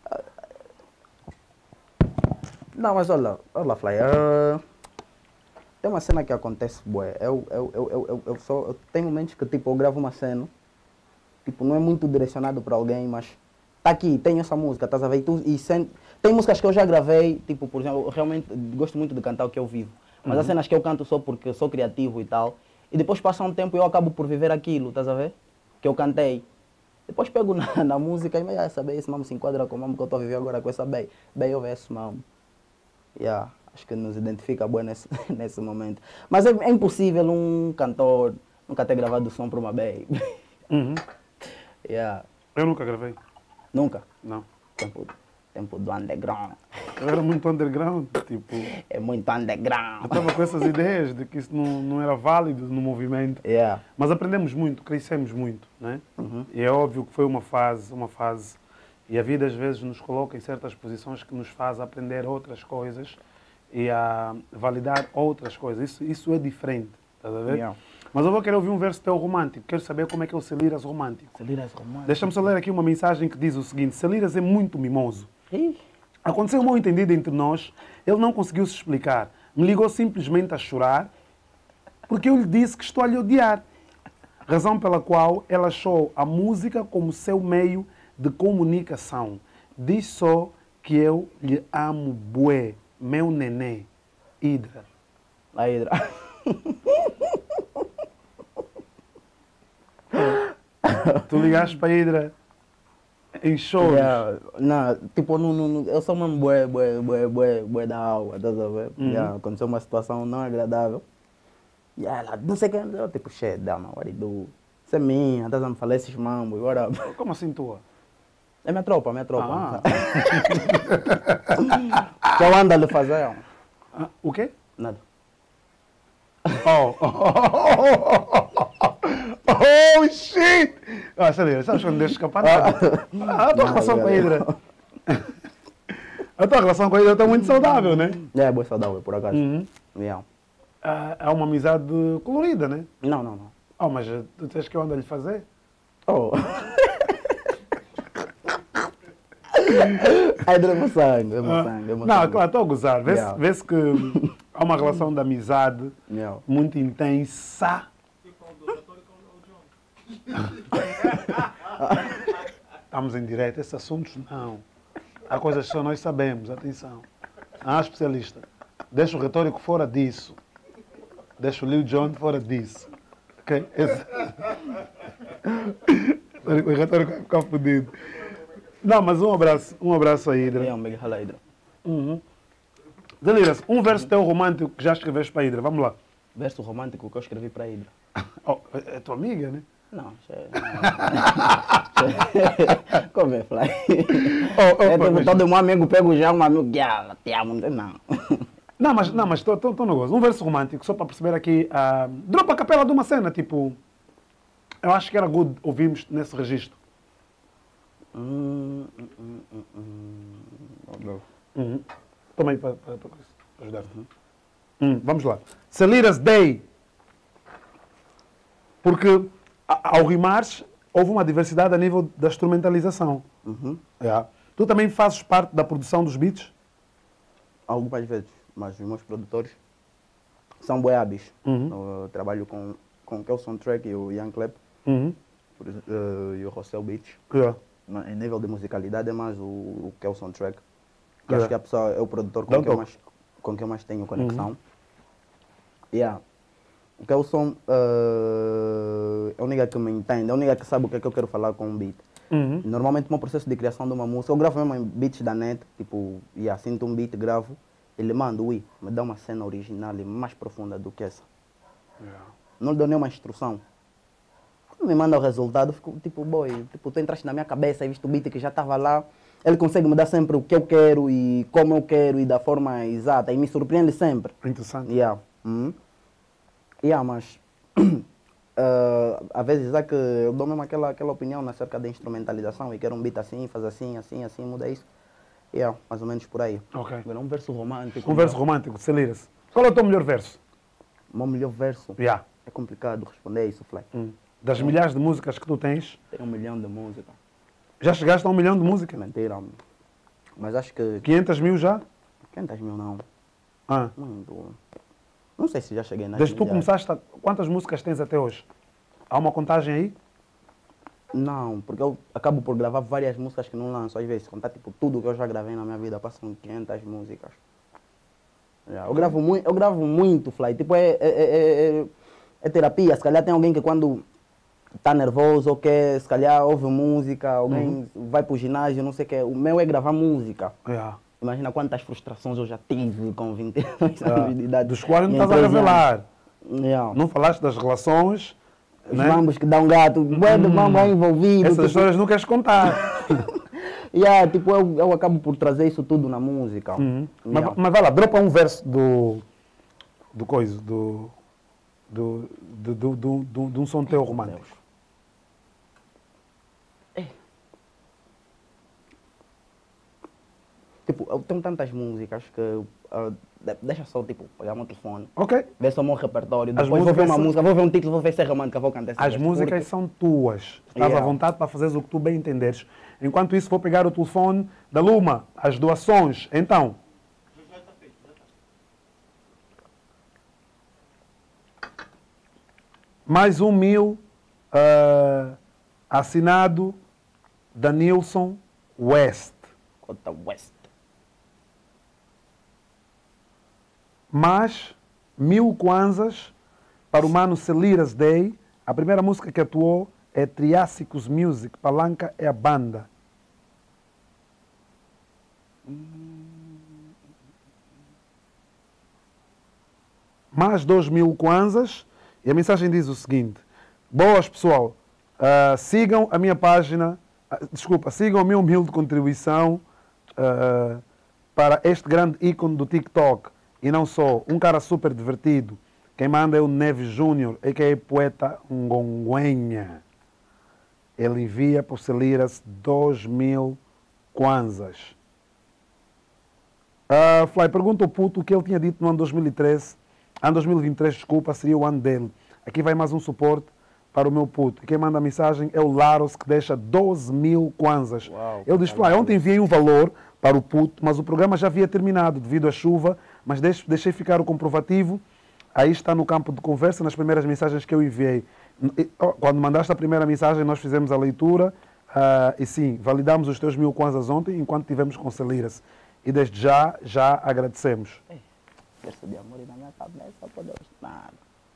Não, mas olha, olha, Fly, uh, tem uma cena que acontece, bué. Eu, eu, eu, eu, eu, eu, só, eu tenho momentos que, tipo, eu gravo uma cena, tipo, não é muito direcionado para alguém, mas tá aqui, tem essa música, estás a ver? E tu, e sen- tem músicas que eu já gravei, tipo, por exemplo, eu realmente gosto muito de cantar o que eu vivo, mas há cenas que eu canto só porque sou criativo e tal, e depois passa um tempo e eu acabo por viver aquilo, estás a ver? Que eu cantei. Depois pego na, na música e, ah, essa bem, esse mamo se enquadra com o mamo que eu estou a viver agora com essa bem. Bem, eu vejo esse mamo. Yeah, acho que nos identifica bem nesse, nesse momento. Mas é, é impossível um cantor nunca ter gravado o som para uma bem. Uhum. Yeah. Eu nunca gravei. Nunca. Não. Tempo, tempo do underground. Eu era muito underground, tipo... É muito underground. Eu estava com essas ideias de que isso não, não era válido no movimento. Yeah. Mas aprendemos muito, crescemos muito, né? Uhum. E é óbvio que foi uma fase, uma fase... E a vida às vezes nos coloca em certas posições que nos faz aprender outras coisas e a validar outras coisas. Isso, isso é diferente, estás a ver? Yeah. Mas eu vou querer ouvir um verso teu romântico. Quero saber como é que é o Celiras romântico. Celiras românticas. Deixa-me só ler aqui uma mensagem que diz o seguinte. Celiras é muito mimoso. Ih, Aconteceu um mal entendido entre nós. Ele não conseguiu se explicar. Me ligou simplesmente a chorar porque eu lhe disse que estou a lhe odiar. Razão pela qual ela achou a música como seu meio de comunicação. Diz só que eu lhe amo bué, meu nenê, Hidra. a Hidra. Tu ligaste para a Hidra em shows. Yeah. Não, tipo, não, não, não, eu sou mesmo bué, bué, bué, bué, bué da água, estás a ver? Uhum. Yeah, aconteceu uma situação não agradável. E ela, não sei o que, eu tipo, shit, down, what do you do? Isso é minha, estás a me falar esses mambos, agora... Como assim tua? É minha tropa, minha tropa. Ah. Que eu ando a lhe fazer, Ah, o quê? nada. Oh, oh, shit! Ah, sério, sabes quando deixa escapar nada? Ah, a tua Não, relação com a galera. Hidra. A tua relação com a Hidra está muito saudável, né? É, boa saudável, por acaso. Uhum. Yeah. Ah, é uma amizade colorida, né? Não, não, não. Oh, mas eh, tu tens que eu ando a lhe fazer? Oh. É do meu sangue, é meu Ah, sangue, é meu não, sangue. claro, estou a gozar. Vê-se Yeah. vê-se que há uma relação de amizade Yeah. muito intensa. Estamos em direto, esses assuntos não. Há coisas que só nós sabemos, atenção. Ah, especialista. Deixa o retórico fora disso. Deixa o Lil Jon fora disso. Ok? Esse... o retórico vai ficar fodido. Não, mas um abraço, um abraço aí, Hidra. Yeah, um big hello, Hidra. Uhum. Zeliras, um verso teu romântico que já escreveste para a Hidra. Vamos lá. Verso romântico que eu escrevi para a Hidra. Oh, é tua amiga, né? Não, isso é... Como é, Fly? Oh, oh, É pá, tipo, mas- todo um amigo pega já um amigo, yeah, te amo, não. Não, mas não, mas estou no gozo. Um verso romântico, só para perceber aqui. ah, dropa a capela de uma cena, tipo. Eu acho que era good ouvirmos nesse registro. Hum, hum, hum, hum, hum. Uhum. Toma aí para ajudar. Hum, vamos lá. Celiras Day. Porque a- ao rimares houve uma diversidade a nível da instrumentalização. Uhum. Yeah. Tu também fazes parte da produção dos beats? Algumas vezes, mas os meus produtores são boi hábeis. Uhum. Eu trabalho com, com o Kelson Track e o Young Clap Uhum. por ex- eh, e o Rossel Beats. Yeah. Na- Em nível de musicalidade é mais o, o Kelson Track. Que Yeah. acho que a pessoa é o produtor Dá um com quem, eu toque. mais, com quem eu mais tenho conexão. Yeah. O Kelson eh, é o nigga que me entende, é o nigga que sabe o que é que eu quero falar com um beat. Uhum. Normalmente o meu processo de criação de uma música, eu gravo mesmo em beats da net, tipo, yeah, sinto um beat, gravo, ele manda, ui, me dá uma cena original e mais profunda do que essa. Yeah. Não lhe dou nenhuma instrução. Quando me manda o resultado, eu fico tipo, boy, tipo, tu entraste na minha cabeça e viste o beat que já estava lá. Ele consegue me dar sempre o que eu quero e como eu quero e da forma exata e me surpreende sempre. Interessante. Yeah. Uhum. Yeah, mas Uh, às vezes é que eu dou mesmo aquela, aquela opinião acerca da instrumentalização e quero um beat assim, faz assim, assim, assim, muda isso. E é, mais ou menos por aí. Ok. Agora, um verso romântico. Um verso romântico, Celira-se. Qual é o teu melhor verso? O meu melhor verso. Yeah. É complicado responder isso, Fly. Hum. Das milhares de músicas que tu tens, Tem um milhão de música. já chegaste a um milhão de músicas? Mentira. Mas acho que quinhentos mil já? quinhentos mil não. Ah. Muito. Não sei se já cheguei nas Desde que tu milhares. começaste, a... quantas músicas tens até hoje? Há uma contagem aí? Não, porque eu acabo por gravar várias músicas que não lanço. Às vezes, contar tipo, tudo que eu já gravei na minha vida, passam quinhentas músicas. Já, Eu gravo muito, eu gravo muito, Fly. Tipo, é, é, é, é, é terapia. Se calhar tem alguém que quando está nervoso ou quer, se calhar ouve música, alguém vai para o ginásio, não sei o que. O meu é gravar música. Yeah. Imagina quantas frustrações eu já tive com vinte e dois Yeah. anos de idade. Dos quais não E em estás a treze revelar. anos. Yeah. Não falaste das relações, Os né? mambos que dão gato, bué de mambo é envolvido. Essas tipo, histórias não queres contar. yeah, tipo, eu, eu acabo por trazer isso tudo na música. Uhum. Yeah. Mas, mas vai lá, dropa um verso do. do coisa, do. do. do, do, do, do, de um som teu romântico. Tipo, eu tenho tantas músicas que ah, de- deixa só, tipo, pegar o meu telefone, Ok? ver só o meu repertório, As depois vou ver músicas uma são- música, vou ver um título, vou ver se é romântica, vou cantar esse As verso, músicas porque- são tuas. Estás à Yeah. vontade para fazeres o que tu bem entenderes. Enquanto isso, vou pegar o telefone da Luma, as doações. Então. Mais um mil ah, assinado Danilson West. Cota West. Mais mil kwanzas para o mano Celiras Day. A primeira música que atuou é Triássicos Music. Palanca é a banda. Mais dois mil kwanzas. E a mensagem diz o seguinte. Boas, pessoal. Ah, sigam a minha página. ah, desculpa, sigam a minha humilde contribuição ah, para este grande ícone do TikTok. E não só, um cara super divertido. Quem manda é o Neves Júnior, a que é poeta Ngonguenha. Ele envia por Celiras dois mil kwanzas. Ah, Fly, pergunta ao puto o que ele tinha dito no ano dois mil e treze. Ano dois mil e vinte e três, desculpa, seria o ano dele. Aqui vai mais um suporte para o meu puto. E quem manda a mensagem é o Laros, que deixa doze mil kwanzas. Uau, Ele diz, Fly, ontem enviei um valor para o puto, mas o programa já havia terminado devido à chuva, mas deixe- deixei ficar o comprovativo. Aí está no campo de conversa, nas primeiras mensagens que eu enviei. E, ó, Quando mandaste a primeira mensagem, nós fizemos a leitura ah, e sim, validamos os teus mil kwanzas ontem, enquanto tivemos com Celiras. E desde já, já agradecemos. Verso de amor e na minha cabeça, poder nada.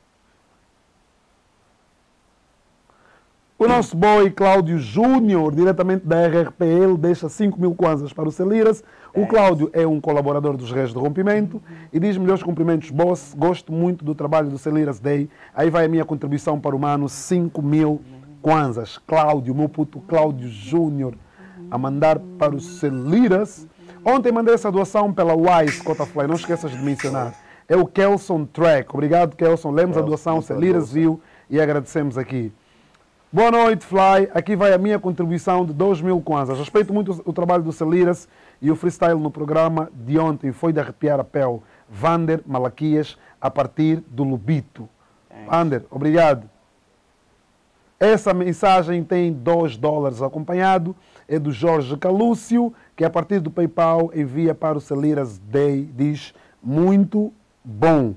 O nosso boy Cláudio Júnior, diretamente da R R P L, deixa cinco mil kwanzas para o Celiras. O Cláudio é um colaborador dos Reis do Rompimento e diz melhores cumprimentos, boss. Gosto muito do trabalho do Celiras Day. Aí vai a minha contribuição para o mano, cinco mil kwanzas. Cláudio, meu puto Cláudio Júnior, a mandar para o Celiras. Ontem mandei essa doação pela Wise Cotafly, não esqueças de mencionar. É o Kelson Track. Obrigado, Kelson. Lemos a doação, Celiras viu e agradecemos aqui. Boa noite, Fly. Aqui vai a minha contribuição de dois mil kwanzas. Respeito muito o trabalho do Celiras e o freestyle no programa de ontem foi de arrepiar a pele. Vander Malaquias, a partir do Lubito. Vander, obrigado. Essa mensagem tem dois dólares acompanhado. É do Jorge Calúcio, que a partir do PayPal envia para o Celiras Day. Diz, muito bom.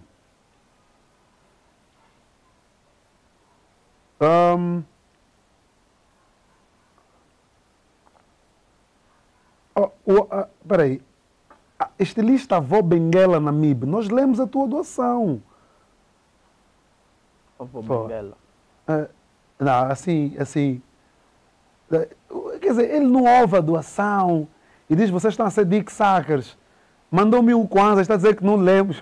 Um, Oh, oh, ah, peraí. A estilista Avó Benguela na M I B, nós lemos a tua doação. Ovo Pô. Benguela. Ah, não, assim, assim. eh, Quer dizer, ele não ouve a doação e diz: vocês estão a ser dick suckers. Mandou mil kwanzas, está a dizer que não lemos.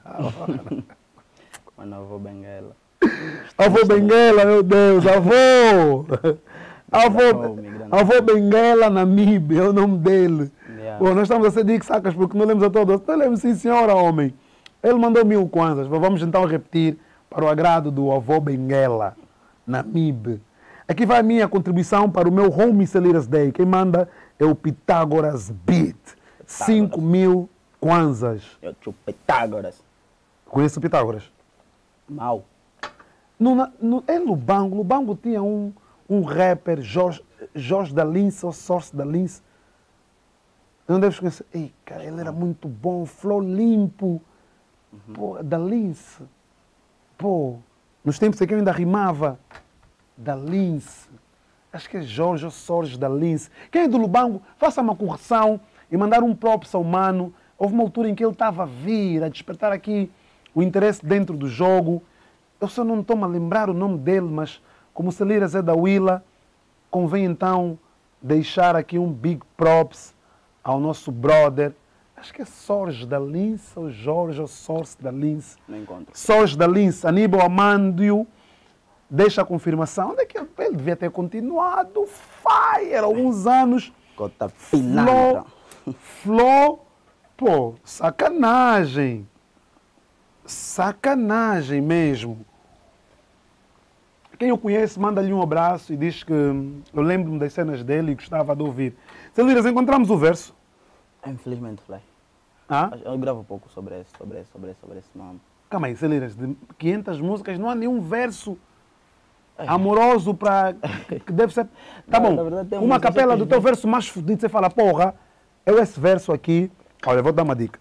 Mano, ovo Benguela. Avô Benguela, meu Deus, avô! Avô, Migrante, migrante. avô Benguela na M I B, é o nome dele. Yeah. Pô, nós estamos a ser dick sacas porque não lemos a todos. Não lemos, sim, senhora, homem. Ele mandou mil kwanzas. Vamos então repetir para o agrado do avô Benguela. na M I B. Aqui vai a minha contribuição para o meu Home Saliras Day. Quem manda é o Pitágoras Beat. cinco mil kwanzas. Eu sou Pitágoras. Conhece o Pitágoras? Mal. No, na- no, em Lubango, Lubango tinha um, um rapper, Jorge, Jorge da Lince, ou Source da Lince. Não deves conhecer. Ei, cara, ele era muito bom, flow limpo. Pô, da Lince. Pô, nos tempos em que eu ainda rimava, da Lince. Acho que é Jorge ou Source da Lince. Quem é do Lubango, faça uma correção e mandar um props ao mano. Houve uma altura em que ele estava a vir, a despertar aqui o interesse dentro do jogo. Eu só não estou-me a lembrar o nome dele, mas como o Saliras é da Willa, convém então deixar aqui um big props ao nosso brother. Acho que é Sorge da Lince, ou Jorge, ou Source da Lince. Não encontro. Sorge da Lince, Aníbal Amandio, deixa a confirmação. Onde é que ele, ele devia ter continuado? Fire, alguns anos. Cota Flow, pilantra. flow, pô, sacanagem. Sacanagem mesmo. Quem eu conheço, manda-lhe um abraço e diz que hum, eu lembro-me das cenas dele e gostava de ouvir. Saliras, encontramos o verso. Infelizmente, Fly. Ah? Eu gravo pouco sobre esse, sobre esse, sobre esse, sobre esse nome. Calma aí, Saliras, de quinhentas músicas não há nenhum verso amoroso para que deve ser. Tá Não, bom, na verdade, tem uma umas capela do músicas teu bem- verso mais fodido, você fala, porra, eu esse verso aqui. Olha, vou dar uma dica.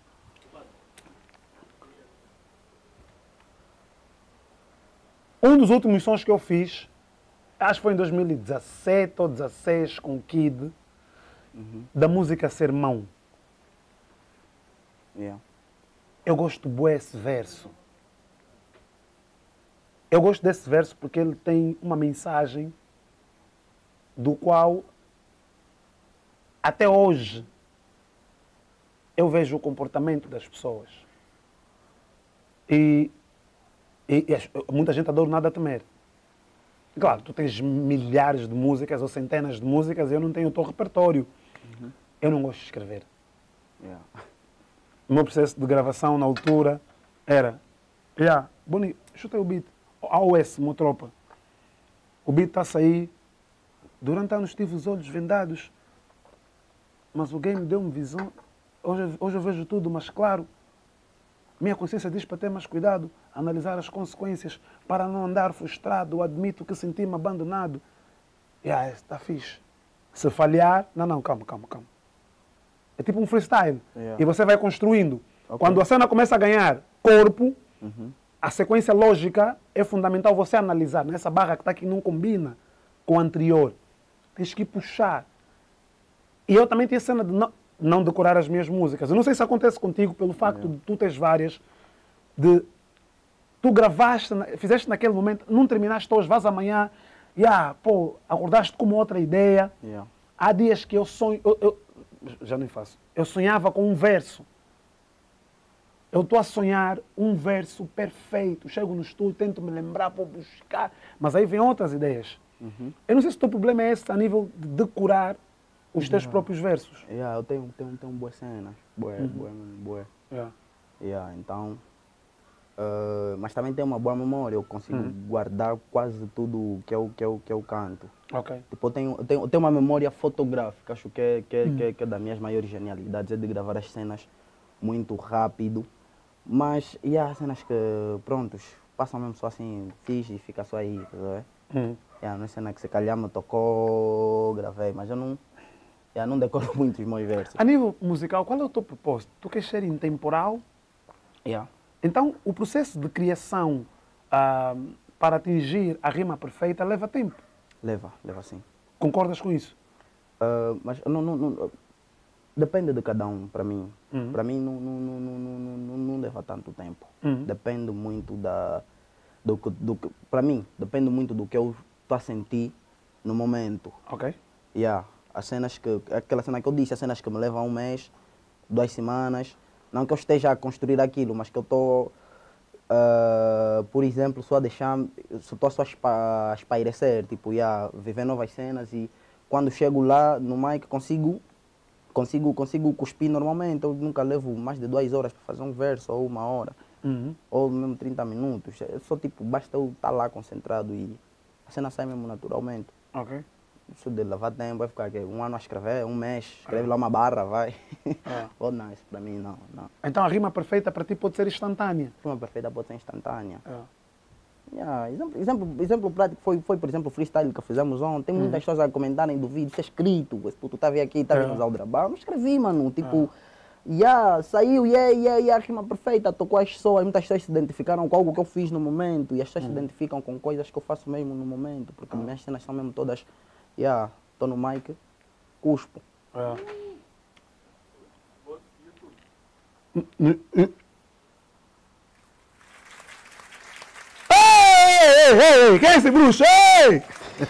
Um dos últimos sons que eu fiz, acho que foi em dois mil e dezassete ou dezasseis com o Kid, da música Sermão. Yeah. Eu gosto bué esse verso. Eu gosto desse verso porque ele tem uma mensagem do qual até hoje eu vejo o comportamento das pessoas. E, e- e as- muita gente adora o Nada a Temer. Claro, tu tens milhares de músicas ou centenas de músicas e eu não tenho o teu repertório. Eu não gosto de escrever. Yeah. O meu processo de gravação na altura era, já, Boni, chutei o beat, A O S, uma tropa. O beat está a sair, durante anos tive os olhos vendados, mas o game deu-me visão. Hoje, hoje eu vejo tudo, mas claro, minha consciência diz para ter mais cuidado, analisar as consequências, para não andar frustrado, admito que senti-me abandonado. E ah, está fixe. Se falhar, não, não, calma, calma, calma. É tipo um freestyle. Yeah. E você vai construindo. Ok. Quando a cena começa a ganhar corpo, Uhum. a sequência lógica é fundamental você analisar. Nessa barra que está aqui não combina com a anterior. Tens que puxar. E eu também tenho a cena de não, não decorar as minhas músicas. Eu não sei se acontece contigo pelo facto de tu teres várias, de tu gravaste, na- fizeste naquele momento, não terminaste hoje, vais amanhã, e ah, pô, acordaste com uma outra ideia. Yeah. Há dias que eu sonho, eu, eu- já nem faço, eu sonhava com um verso. Eu estou a sonhar um verso perfeito. Chego no estúdio, tento me lembrar, vou buscar, mas aí vem outras ideias. Eu não sei se o teu problema é esse, a nível de decorar os teus próprios versos. Yeah, eu tenho, tenho, tenho boas cenas. Boas, boas, boas. Yeah. Yeah, então. eh, mas também tenho uma boa memória, eu consigo guardar quase tudo que eu, que eu, que eu canto. Ok. Tipo, eu tenho, eu tenho, eu tenho uma memória fotográfica, acho que é, que, é, que, é, que é das minhas maiores genialidades, é de gravar as cenas muito rápido. Mas, e há cenas que, prontos, passam mesmo só assim, fiz e fica só aí, tá vendo? Hum. Yeah, não é cena que se calhar me tocou, gravei, mas eu não, yeah, não decoro muito os meus versos. A nível musical, qual é o teu propósito? Tu queres ser intemporal? Yeah. Então, o processo de criação ah, para atingir a rima perfeita leva tempo. Leva, leva sim. Concordas com isso? Ah, mas não, não, não, depende de cada um, para mim. Uhum. Para mim não, não, não, não, não, não, não leva tanto tempo. Uhum. Depende muito da... Do, que- do, que- para mim, depende muito do que eu estou a sentir no momento. Ok. Yeah. As cenas que, aquela cena que eu disse, as cenas que me levam um mês, duas semanas, não que eu esteja a construir aquilo, mas que eu estou, ah, por exemplo, só a deixar, só estou só a espa- a espairecer, tipo, yeah, viver novas cenas e quando chego lá no mic consigo, consigo, consigo cuspir normalmente, eu nunca levo mais de duas horas para fazer um verso ou uma hora, Uhum. ou mesmo trinta minutos, é só tipo, basta eu estar lá concentrado e A cena sai mesmo naturalmente. Ok. Isso de levar tempo, vai ficar aqui, um ano a escrever, um mês, escreve lá uma barra, vai. Ah. Oh, não, isso para mim não, não. Então a rima perfeita para ti pode ser instantânea. Uma perfeita pode ser instantânea. Ah. Yeah, exemplo, exemplo, exemplo prático foi, foi, por exemplo, o freestyle que fizemos ontem. Tem muitas pessoas a comentarem do vídeo, isso é escrito. Esse puto estava aqui, estava É. nos Aldrabal. Não escrevi, mano. Tipo, yeah, saiu, yeah, yeah, yeah, a rima perfeita, tocou as pessoas. Muitas pessoas se identificaram com algo que eu fiz no momento. E as pessoas se identificam com coisas que eu faço mesmo no momento. Porque minhas cenas são mesmo todas, yeah, estou no mic, cuspo. É. N- n- Ei, ei, ei, quem é esse bruxo? Ei!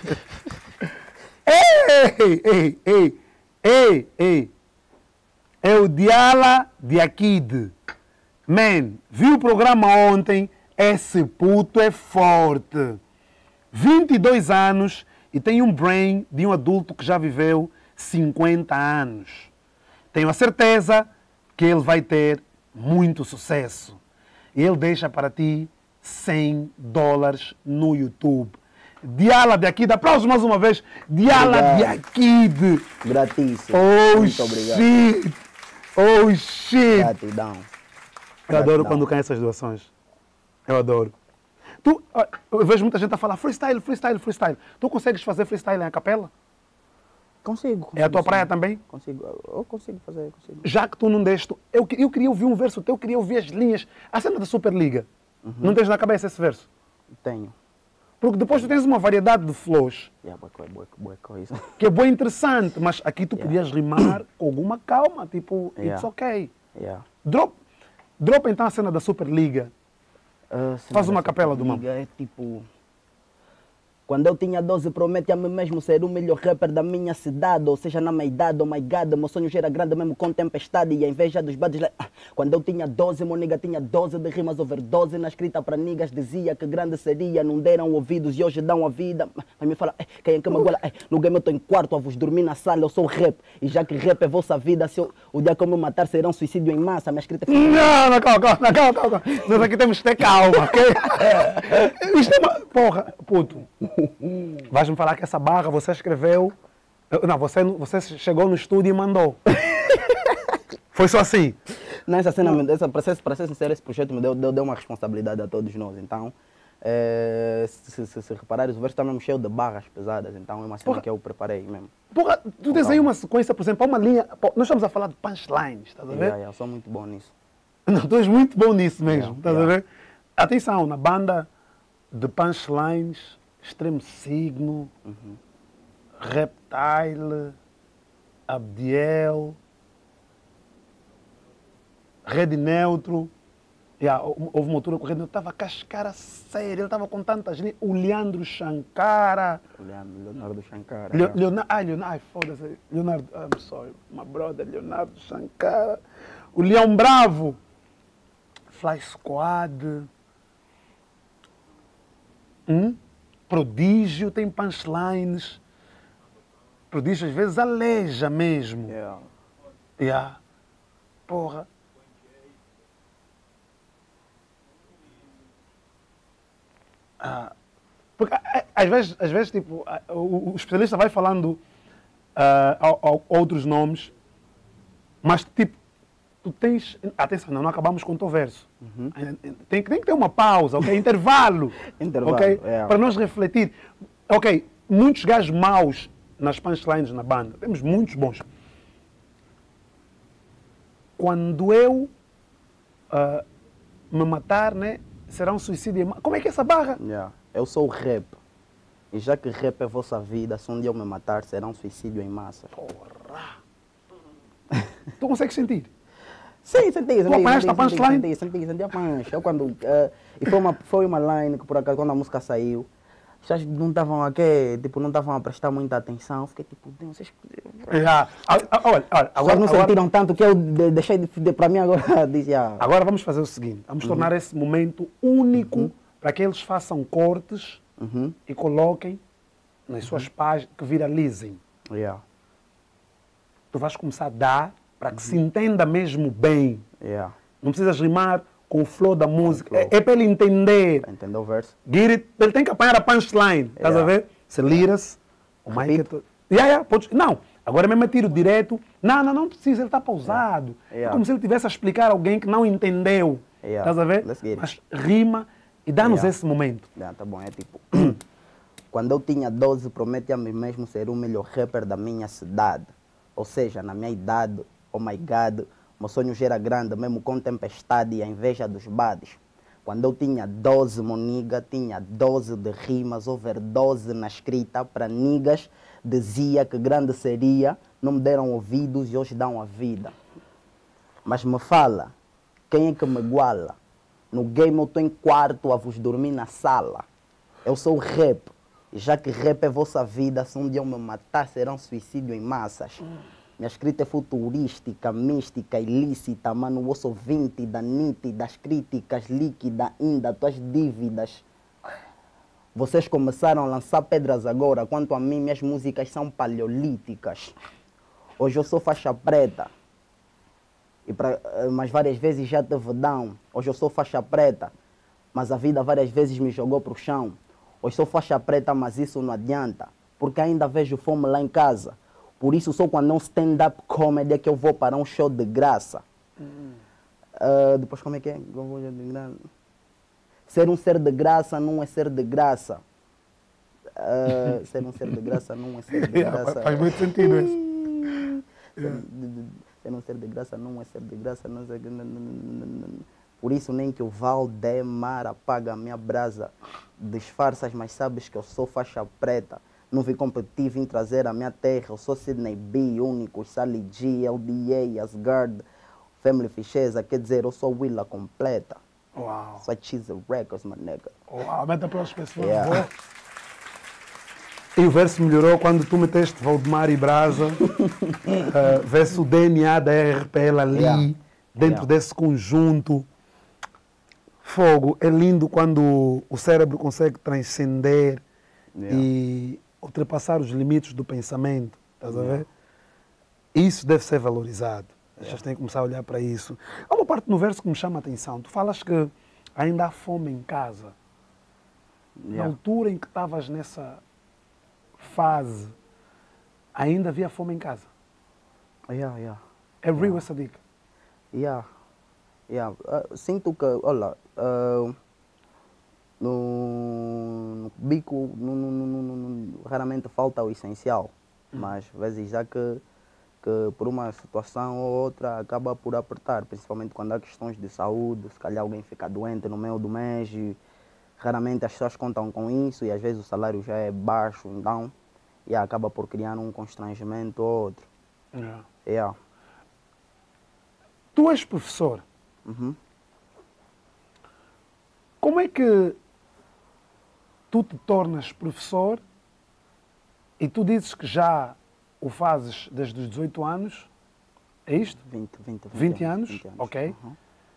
Ei, ei, ei, ei, ei. É o Diala Diakid. Man, viu o programa ontem? Esse puto é forte. vinte e dois anos e tem um brain de um adulto que já viveu cinquenta anos. Tenho a certeza que ele vai ter muito sucesso. E ele deixa para ti cem dólares no YouTube. Diala Diakid, aplausos mais uma vez. Diala Obrigado. Diakid. Gratíssimo. Oh, Muito obrigado. shit. Oh, shit. Gratidão. Eu adoro Gratidão. quando caem essas doações. Eu adoro. Tu, ó, eu vejo muita gente a falar freestyle, freestyle, freestyle. Tu consegues fazer freestyle em capela? Consigo. É a tua consigo, praia sim. também? Consigo. Eu consigo fazer, consigo. Já que tu não deste, eu, que- eu queria ouvir um verso teu, eu queria ouvir as linhas. A cena da Superliga. Não tens na cabeça esse verso? Tenho. Porque depois tu tens uma variedade de flows Yeah, boa, coi- boa, boa coisa. que é bem interessante, mas aqui tu Yeah. podias rimar com alguma calma, tipo, it's Yeah. ok. Yeah. Drop, drop então a cena da Superliga. Ah, Faz cena uma da capela do Superliga É tipo. Quando eu tinha doze, prometi a mim mesmo ser o melhor rapper da minha cidade. Ou seja, na minha idade, oh my god, meu sonho já era grande mesmo com tempestade. E a inveja dos bads lá. Quando eu tinha doze, meu nigga tinha doze de rimas overdose. Na escrita para niggas dizia que grande seria. Não deram ouvidos e hoje dão a vida. Mas me fala, "Eh, quem é que me gola? Eh, no game eu estou em quarto, a vos dormir na sala, eu sou rap. E já que rap é vossa vida, se eu, o dia que eu me matar será um suicídio em massa. Minha escrita é Não, não, calma, calma, calma, calma. Nós aqui temos que ter calma, ok? Isto é uma... Porra, puto. Vais-me falar que essa barra você escreveu... Não, você, você chegou no estúdio e mandou. Foi só assim. Nessa cena, me- essa, para, ser, para ser sincero, esse projeto me deu, deu, deu uma responsabilidade a todos nós. Então, eh, se, se, se reparares, o verso está mesmo cheio de barras pesadas. Então, é uma cena Porra. que eu preparei mesmo. Porra, tu tens aí uma sequência, por exemplo, uma linha... Pô, nós estamos a falar de punchlines, estás a ver? Yeah, yeah, eu sou muito bom nisso. Não, tu és muito bom nisso mesmo, Yeah, estás yeah. a ver? Atenção, na banda de punchlines, Extremo Signo, Uhum. Reptile, Abdiel, Rede Neutro. Yeah, hou- houve uma altura que o Rede Neutro estava com as caras sérias, ele estava com tantas linhas. O Leandro Shankara. Leandro, Leonardo Shankara. Le, yeah. Leonardo, ai, Leonardo, ai, foda-se. Leonardo, I'm sorry, my brother, Leonardo Shankara. O Leão Bravo. Fly Squad. Hum? Prodígio tem punchlines. Prodígio às vezes aleja mesmo. Yeah. Yeah. Porra. Ah, porque a- a- às vezes, às vezes tipo, a- o, o especialista vai falando ah, ao- ao- outros nomes, mas tipo, tu tens. Atenção, não, não acabamos com o teu verso. Tem, que- tem que ter uma pausa, ok? Intervalo. Intervalo, ok? é. Para nós refletir. Ok, muitos gajos maus nas punchlines na banda. Temos muitos bons. Quando eu ah, me matar, né? Será um suicídio. em ma- Como é que é essa barra? Yeah. Eu sou o rap. E já que rap é vossa vida, se um dia eu me matar, será um suicídio em massa. Porra! Tu consegues sentir? Sim, senti, senti, apanhaste senti, a punchline? senti, senti, senti a punch. Eu quando, eh, e foi uma, foi uma line que por acaso, quando a música saiu, os gajos não estavam aqui, tipo, não estavam a prestar muita atenção. Eu fiquei tipo, Deus, vocês... Já. Ah, ah, Olha, olha, Agora agora, não agora, sentiram tanto que eu de- deixei de, de para mim agora. Disse, ah, agora vamos fazer o seguinte: vamos tornar esse momento único para que eles façam cortes uhum, e coloquem nas suas páginas, que viralizem. yeah, Tu vais começar a dar para que se entenda mesmo bem. yeah. Não precisas rimar com o flow da música. flow. É, é para ele entender. Entendeu o verso? Get it? Ele tem que apanhar a punchline. Estás a Yeah. ver? Se liras, o Mike é Repito. todo. Yeah, yeah, podes... Não, agora mesmo é tiro direto. Não, não, não precisa, ele está pausado. Yeah. É como se ele estivesse a explicar a alguém que não entendeu. Yeah. Estás a ver? Let's get it. Mas rima e dá-nos Yeah. esse momento. Ah, tá bom, é tipo. Quando eu tinha doze, prometi a mim mesmo ser o melhor rapper da minha cidade. Ou seja, na minha idade, oh my God, meu sonho já era grande, mesmo com tempestade e a inveja dos bades. Quando eu tinha doze, moniga, tinha doze de rimas, overdose na escrita, para niggas, dizia que grande seria, não me deram ouvidos e hoje dão a vida. Mas me fala, quem é que me iguala? No game eu estou em quarto a vos dormir na sala. Eu sou rap. E já que rap é vossa vida, se um dia eu me matar, será um suicídio em massas. Minha escrita é futurística, mística, ilícita. Mano, eu sou vinte da nítida, das críticas, líquida ainda, tuas dívidas. Vocês começaram a lançar pedras agora. Quanto a mim, minhas músicas são paleolíticas. Hoje eu sou faixa preta. E pra, mas várias vezes já teve down. Hoje eu sou faixa preta, mas a vida várias vezes me jogou pro chão. Hoje sou faixa preta, mas isso não adianta, porque ainda vejo fome lá em casa. Por isso só quando não stand-up comedy é que eu vou para um show de graça. Hum. Uh, depois como é que é? Eu vou de graça. Ser um ser de graça não é ser de graça. Uh, ser um ser de graça não é ser de Yeah, graça. faz muito sentido isso. Ser, ser um ser de graça não é ser de graça. Não é... Por isso nem que o Valdemar apaga a minha brasa. Disfarças, mas sabes que eu sou faixa preta. Não vim competir, vim trazer a minha terra. Eu sou Sidney B, Únicos, Sally G, L D A, Asgard, Family Ficheza. Quer dizer, eu sou Willa completa. Uau. Só Cheese Records, my nigga. Uau, meta para as pessoas. Yeah. Boa. E o verso melhorou quando tu meteste Valdemar e Brasa. uh, verso D N A da R P L ali, Yeah. dentro Yeah. desse conjunto. Fogo, é lindo quando o cérebro consegue transcender Yeah. e ultrapassar os limites do pensamento. Estás a ver? Isso deve ser valorizado. As pessoas têm que começar a olhar para isso. Há uma parte no verso que me chama a atenção. Tu falas que ainda há fome em casa. Na Yeah. altura em que estavas nessa fase, ainda havia fome em casa. Yeah, yeah. É real essa dica. Yeah. Yeah. Uh, sinto que, olha, uh, no, no bico no, no, no, no, no, raramente falta o essencial, mas às vezes já que, que por uma situação ou outra acaba por apertar, principalmente quando há questões de saúde, se calhar alguém fica doente no meio do mês e raramente as pessoas contam com isso e às vezes o salário já é baixo, então yeah, acaba por criar um constrangimento ou outro. Yeah. Yeah. Tu és professor. Uhum. Como é que tu te tornas professor e tu dizes que já o fazes desde os dezoito anos? É isto? vinte, vinte, vinte anos? vinte anos. Ok. Uhum.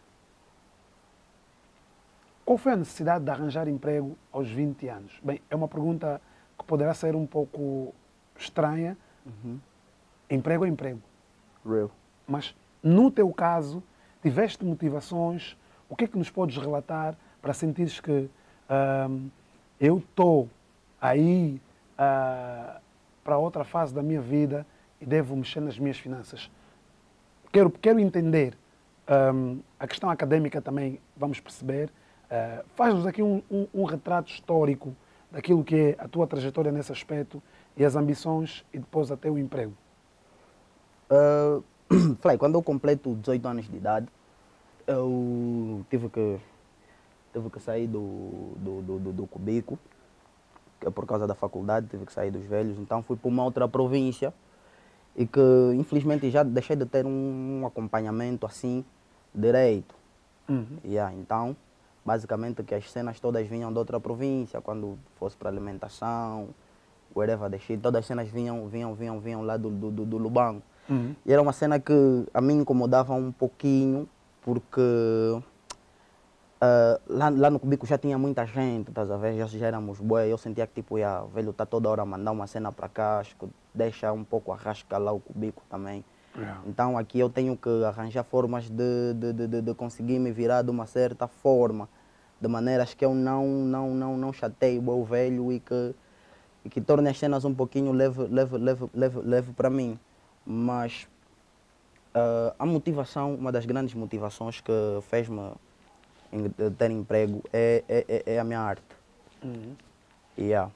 Qual foi a necessidade de arranjar emprego aos vinte anos? Bem, é uma pergunta que poderá ser um pouco estranha. Uhum. Emprego é emprego. Real. Mas, no teu caso, tiveste motivações? O que é que nos podes relatar para sentires que ahm, eu estou aí ah, para outra fase da minha vida e devo mexer nas minhas finanças? Quero, quero entender. ahm, a questão académica também vamos perceber. Uh, Faz-nos aqui um, um, um retrato histórico daquilo que é a tua trajetória nesse aspecto e as ambições e depois até o emprego. Uh, Falei, quando eu completo dezoito anos de idade, eu tive que, tive que sair do, do, do, do, do Cubico, que é por causa da faculdade, tive que sair dos velhos, então fui para uma outra província e que infelizmente já deixei de ter um acompanhamento assim direito. Uhum. Yeah, então, basicamente que as cenas todas vinham de outra província, quando fosse para alimentação, wherever the shit, todas as cenas vinham, vinham, vinham, vinham lá do, do, do, do Lubango. Uhum. E era uma cena que a mim incomodava um pouquinho, porque uh, lá, lá no Cubico já tinha muita gente, estás a ver? Já, já éramos bué, eu sentia que tipo, ia, velho, tá toda hora a mandar uma cena para cá, acho que deixa um pouco a rasca lá o Cubico também. Yeah. Então aqui eu tenho que arranjar formas de, de, de, de- de conseguir me virar de uma certa forma, de maneiras que eu não, não, não, não chateie o meu velho e que, e que torne as cenas um pouquinho leve, leve, leve, leve, leve para mim. Mas ah, a motivação, uma das grandes motivações que fez-me em- ter emprego é, é, é- é a minha arte. Uhum. Yeah.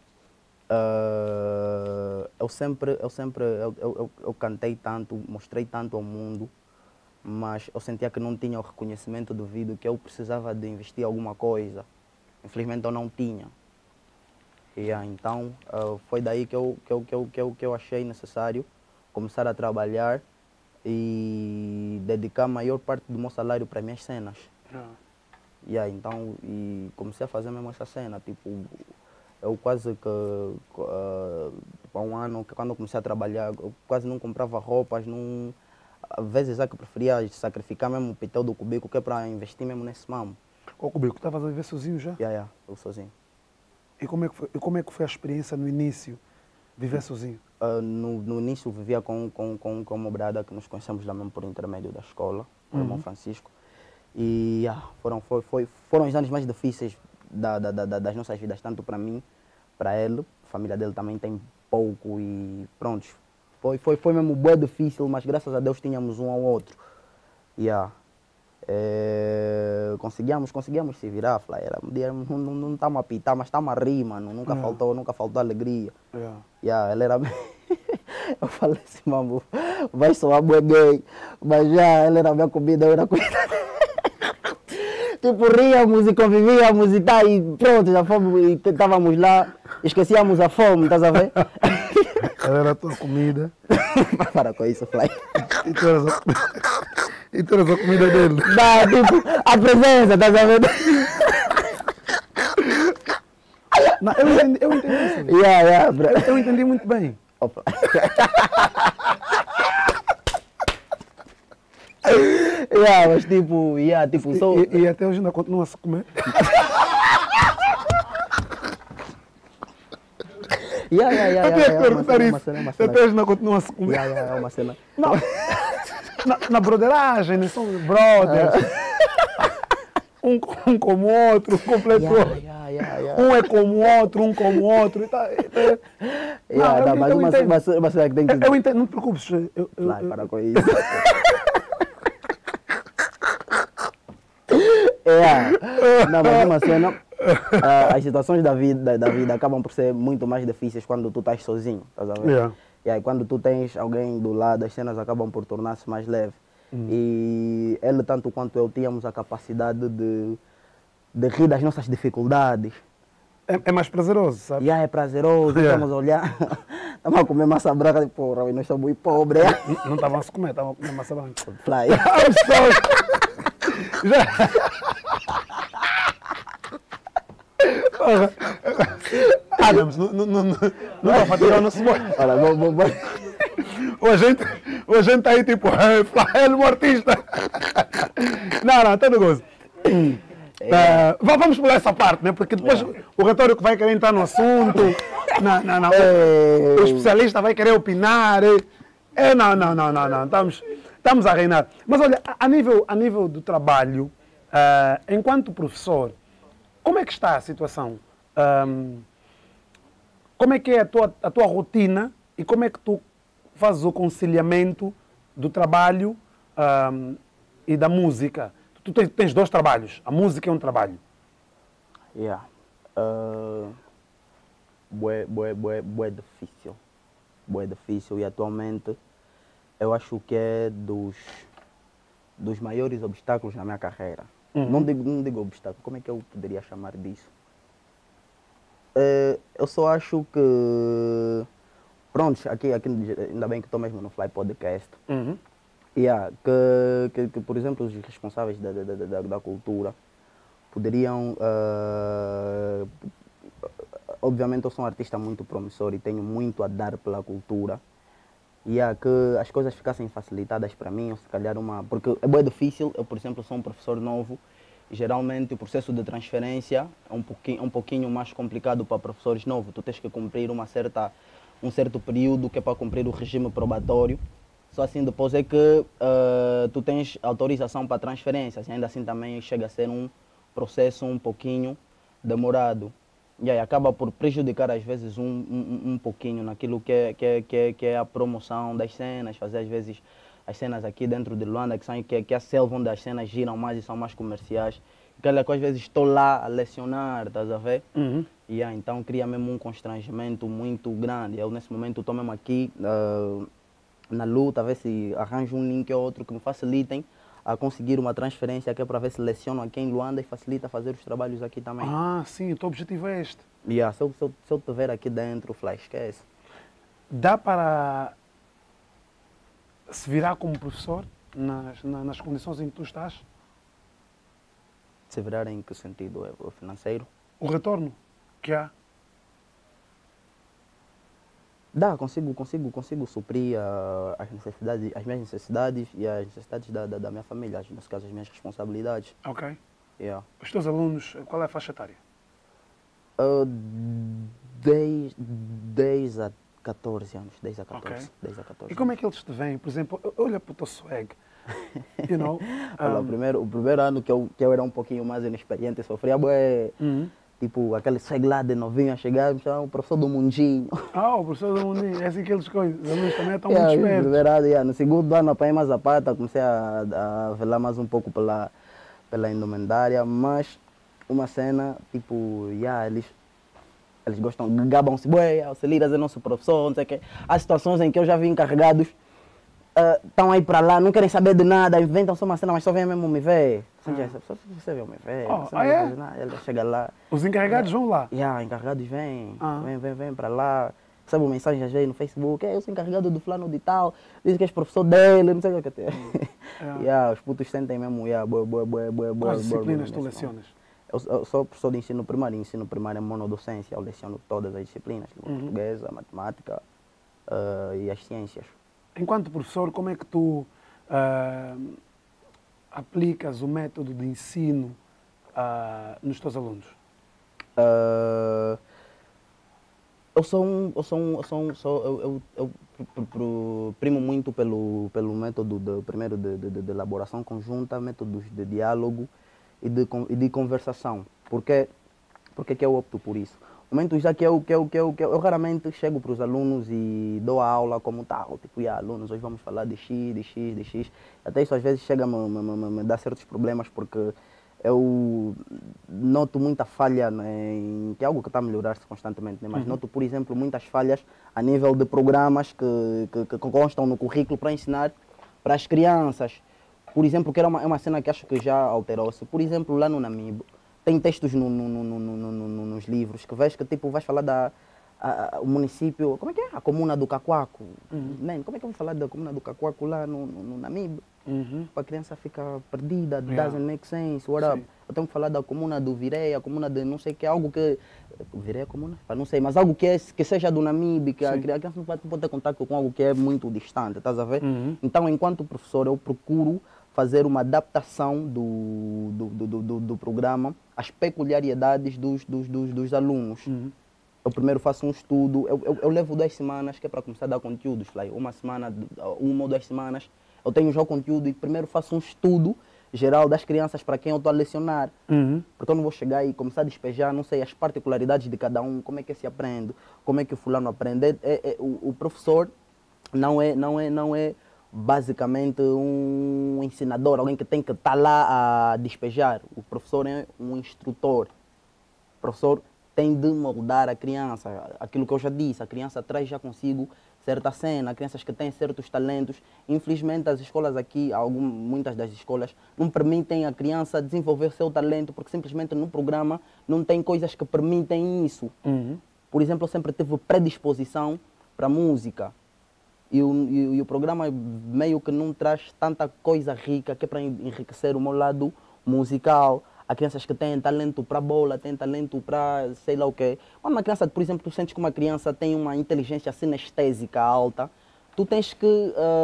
Ah, eu sempre, eu sempre, eu, eu, eu- eu cantei tanto, mostrei tanto ao mundo, mas eu sentia que não tinha o reconhecimento devido, que eu precisava de investir em alguma coisa. Infelizmente eu não tinha. Yeah, então ah, foi daí que eu, que, eu, que, eu, que, eu, que eu achei necessário começar a trabalhar e dedicar a maior parte do meu salário para minhas cenas. Yeah. Yeah, então, e comecei a fazer mesmo essa cena, tipo, eu quase que, uh, há um ano, que quando eu comecei a trabalhar, eu quase não comprava roupas, não, às vezes é que eu preferia sacrificar mesmo o pitel do cubico, que é para investir mesmo nesse mamo. Ô, Cubico, estavas a viver sozinho já? Yeah, yeah, eu sozinho. E como é que foi, e como é que foi a experiência no início, viver sozinho? Uh, no, no início vivia com, com, com, com uma brada que nos conhecemos lá mesmo por intermédio da escola, o irmão Uhum. Francisco. E ah, foram, foi, foi, foram os anos mais difíceis da, da, da, das nossas vidas, tanto para mim, para ele. A família dele também tem pouco e pronto. Foi, foi, foi mesmo bem difícil, mas graças a Deus tínhamos um ao outro. Yeah. É, conseguíamos, conseguíamos se virar, fala, era, um dia não, não, não estamos a pitar, mas estamos a rir, mano. Nunca Yeah. faltou, nunca faltou alegria. Yeah. Yeah, ele era. Eu falei assim, mamo, vai soar bué gay, mas já ele era minha comida, eu era comida. Tipo, ríamos e convivíamos e tá, e pronto, já fomos, e estávamos lá, esquecíamos a fome, estás a ver? Ela era a tua comida Para com isso, Fly. e tu eras a, e tu eras a comida dele. Dá, tipo, a presença, estás a ver? Não, eu entendi, eu entendi isso. Yeah, yeah, bro. Eu, eu entendi muito bem. Opa. Yeah, mas tipo, yeah, tipo, sou... E, e até hoje ainda continua a se comer. Yeah, yeah, yeah, Eu yeah, tinha que yeah, uma perguntar cena, uma isso. cena, uma Até cena. hoje ainda continua a se comer. Yeah, yeah, é uma cena. Não. Na, na broderagem, né? São brothers. Um, um como o outro, um completa o Yeah, outro. yeah, yeah, yeah. Um é como o outro, um como o outro. E tá, e tá. Yeah, eu- dá, mas eu uma, entendo. uma, uma cena que tem que... Eu, eu entendo, não te preocupes. Eu, eu, Fly, eu- para com isso. É, não, mas uma cena, ah, as situações da vida, da vida acabam por ser muito mais difíceis quando tu estás sozinho, estás a ver? Yeah. E aí quando tu tens alguém do lado, as cenas acabam por tornar-se mais leves. E ele, tanto quanto eu, tínhamos a capacidade de, de rir das nossas dificuldades. É, é mais prazeroso, sabe? E aí é prazeroso, Yeah. estamos a olhar, estamos a comer massa branca, de porra, e nós somos muito pobres. Não- Não estavam a se comer, estavam a comer massa branca. Fly. I'm sorry. Já. Adams, não, não, não, não, não dá para tirar o nosso boi. Olha, vou, vou, vou. O agente, o agente tá aí tipo, "Hey, fly, ele é um artista." Não, não, tá no gozo. Ah, va- vamos pular essa parte, né? Porque depois o retórico vai querer entrar no assunto. Não, não, não. É. O especialista vai querer opinar. É, é, não, não, não, não, não. Estamos, estamos a reinar. Mas olha, a, a nível, a nível do trabalho, ah, enquanto professor, como é que está a situação? Ahm, como é que é a tua, a tua rotina e como é que tu fazes o conciliamento do trabalho ahm, e da música? Tu tens, tens dois trabalhos, a música é um trabalho. Yeah. Uh, bué, bué, bué, bué difícil. Bué difícil e atualmente eu acho que é dos, dos maiores obstáculos na minha carreira. Uhum. Não, digo, não digo obstáculo, como é que eu poderia chamar disso? Eh, eu só acho que, pronto, aqui, aqui ainda bem que estou mesmo no Fly Podcast. Uhum. Yeah, que, que, que, por exemplo, os responsáveis da, da, da, da, da cultura poderiam. ah, obviamente, eu sou um artista muito promissor e tenho muito a dar pela cultura. E yeah, que as coisas ficassem facilitadas para mim, ou se calhar uma. Porque é bem difícil, eu, por exemplo, sou um professor novo e geralmente o processo de transferência é um pouquinho, um pouquinho mais complicado para professores novos. Tu tens que cumprir uma certa, um certo período que é para cumprir o regime probatório. Só assim depois é que uh, tu tens autorização para transferências. E ainda assim também chega a ser um processo um pouquinho demorado. E aí acaba por prejudicar às vezes um, um, um pouquinho naquilo que é, que, é, que, é, que é a promoção das cenas, fazer às vezes as cenas aqui dentro de Luanda, que, são, que, que é a selva onde as cenas giram mais e são mais comerciais. Aquela que às vezes estou lá a lecionar, estás a ver? Uhum. E aí, então cria mesmo um constrangimento muito grande. Eu nesse momento estou mesmo aqui uh, na luta, a ver se arranjo um link ou outro que me facilitem a conseguir uma transferência que é para ver se leciono aqui em Luanda e facilita fazer os trabalhos aqui também. Ah, sim, o teu objetivo é este. Yeah, se, eu, se, eu, se eu te ver aqui dentro, Flash, esquece. Dá para se virar como professor nas, na- nas condições em que tu estás? Se virar em que sentido? É o financeiro? O retorno que há? Dá, consigo, consigo, consigo suprir uh, as necessidades, as minhas necessidades e as necessidades da, da, da minha família, as- nesse caso as minhas responsabilidades. Ok. Yeah. Os teus alunos, qual é a faixa etária? Uh, dez, dez a catorze anos, dez a catorze. Ok. dez a catorze E como é que eles te veem? Por exemplo, olha para o teu swag. You know? Olha, um, o, primeiro, o primeiro ano que eu, que eu era um pouquinho mais inexperiente, sofria bué, uhum. tipo, aquele swag lá de novinho a chegar, me chamavam o professor do mundinho. Ah, o professor do Mundinho, é assim que eles coisas. Os alunos também estão Yeah, muito no, espertos. primeiro ano, yeah. No segundo ano apanhei mais a pata, comecei a, a velar mais um pouco pela, pela indumentária, mas uma cena, tipo, yeah, eles, eles gostam, gabam-se, bué, o Celiras é nosso professor, não sei o quê. Há situações em que eu já vi encarregados, estão aí para lá, não querem saber de nada, inventam só uma cena, mas só vêm mesmo me ver. Assim, já, só você veio me ver, Oh, você ah, não vai é? fazer nada. Ele já chega lá, Os encarregados vão lá. yeah, encarregados vêm, Ah. vem, vem, vem para lá. Recebo mensagens às vezes no Facebook, "É, eu sou encarregado do fulano de tal, diz que és professor dele, não sei o que é. É. Yeah, os putos sentem mesmo, yeah, boa, boa, boa, boa, boa. Quais disciplinas tu lecionas? Eu, eu sou professor de ensino primário, ensino primário é monodocência, eu leciono todas as disciplinas, língua Uhum. portuguesa, matemática uh, e as ciências. Enquanto professor, como é que tu ah, aplicas o método de ensino ah, nos teus alunos? Uh, eu sou um, eu sou um, eu sou um, sou, eu, eu, eu pr- pr- pr- primo muito pelo, pelo método de, primeiro de, de, de elaboração conjunta, métodos de diálogo e de, con- e de conversação. Porque, porque que eu opto por isso? Momentos já que eu, que eu, que eu, que eu, eu raramente chego para os alunos e dou a aula como tal, tipo, yeah, alunos, hoje vamos falar de X, de X, de X. Até isso às vezes chega a me, me, me, me dar certos problemas porque eu noto muita falha, né, em, que é algo que está a melhorar-se constantemente, né, mas Uhum. noto, por exemplo, muitas falhas a nível de programas que, que, que constam no currículo para ensinar para as crianças. Por exemplo, que era uma, é uma cena que acho que já alterou-se. Por exemplo, lá no Namibe, tem textos no, no, no, no, no, no, no, nos livros que vês que tipo, vais falar da a, a, o município, como é que é? A comuna do Cacoaco. Uhum. Man, como é que eu vou falar da comuna do Cacoaco lá no, no, no Namibe? Uhum. A criança fica perdida, Yeah. doesn't make sense, what up? Sim. Eu tenho que falar da comuna do Virei, a comuna de não sei o que, algo que... Virei é comuna? Pá, não sei, mas algo que, é, que seja do Namibe, que a Sim. criança não pode, pode ter contato com algo que é muito distante, estás a ver? Uhum. Então, enquanto professor, eu procuro fazer uma adaptação do, do, do, do, do- do programa às peculiaridades dos, dos, dos, dos alunos. Uhum. Eu primeiro faço um estudo, eu, eu, eu levo duas semanas que é para começar a dar conteúdos, like, uma semana, uma ou duas semanas, eu tenho já o conteúdo e primeiro faço um estudo geral das crianças para quem eu estou a lecionar. Uhum. Porque eu não vou chegar e começar a despejar, não sei, as particularidades de cada um, como é que se aprende, como é que o fulano aprende. É, é, é, o, o professor não é, não é, não é basicamente um ensinador, alguém que tem que estar lá a despejar. O professor é um instrutor. O professor tem de moldar a criança. Aquilo que eu já disse, a criança traz já consigo certa cena, crianças que têm certos talentos. Infelizmente, as escolas aqui, algum, muitas das escolas, não permitem a criança desenvolver seu talento, porque simplesmente no programa não tem coisas que permitem isso. Uhum. Por exemplo, eu sempre tive predisposição para música. E o, e, e o programa meio que não traz tanta coisa rica que é para enriquecer o meu lado musical. Há crianças que têm talento para bola, têm talento para sei lá o quê. Quando uma criança, por exemplo, tu sentes que uma criança tem uma inteligência sinestésica alta, tu tens que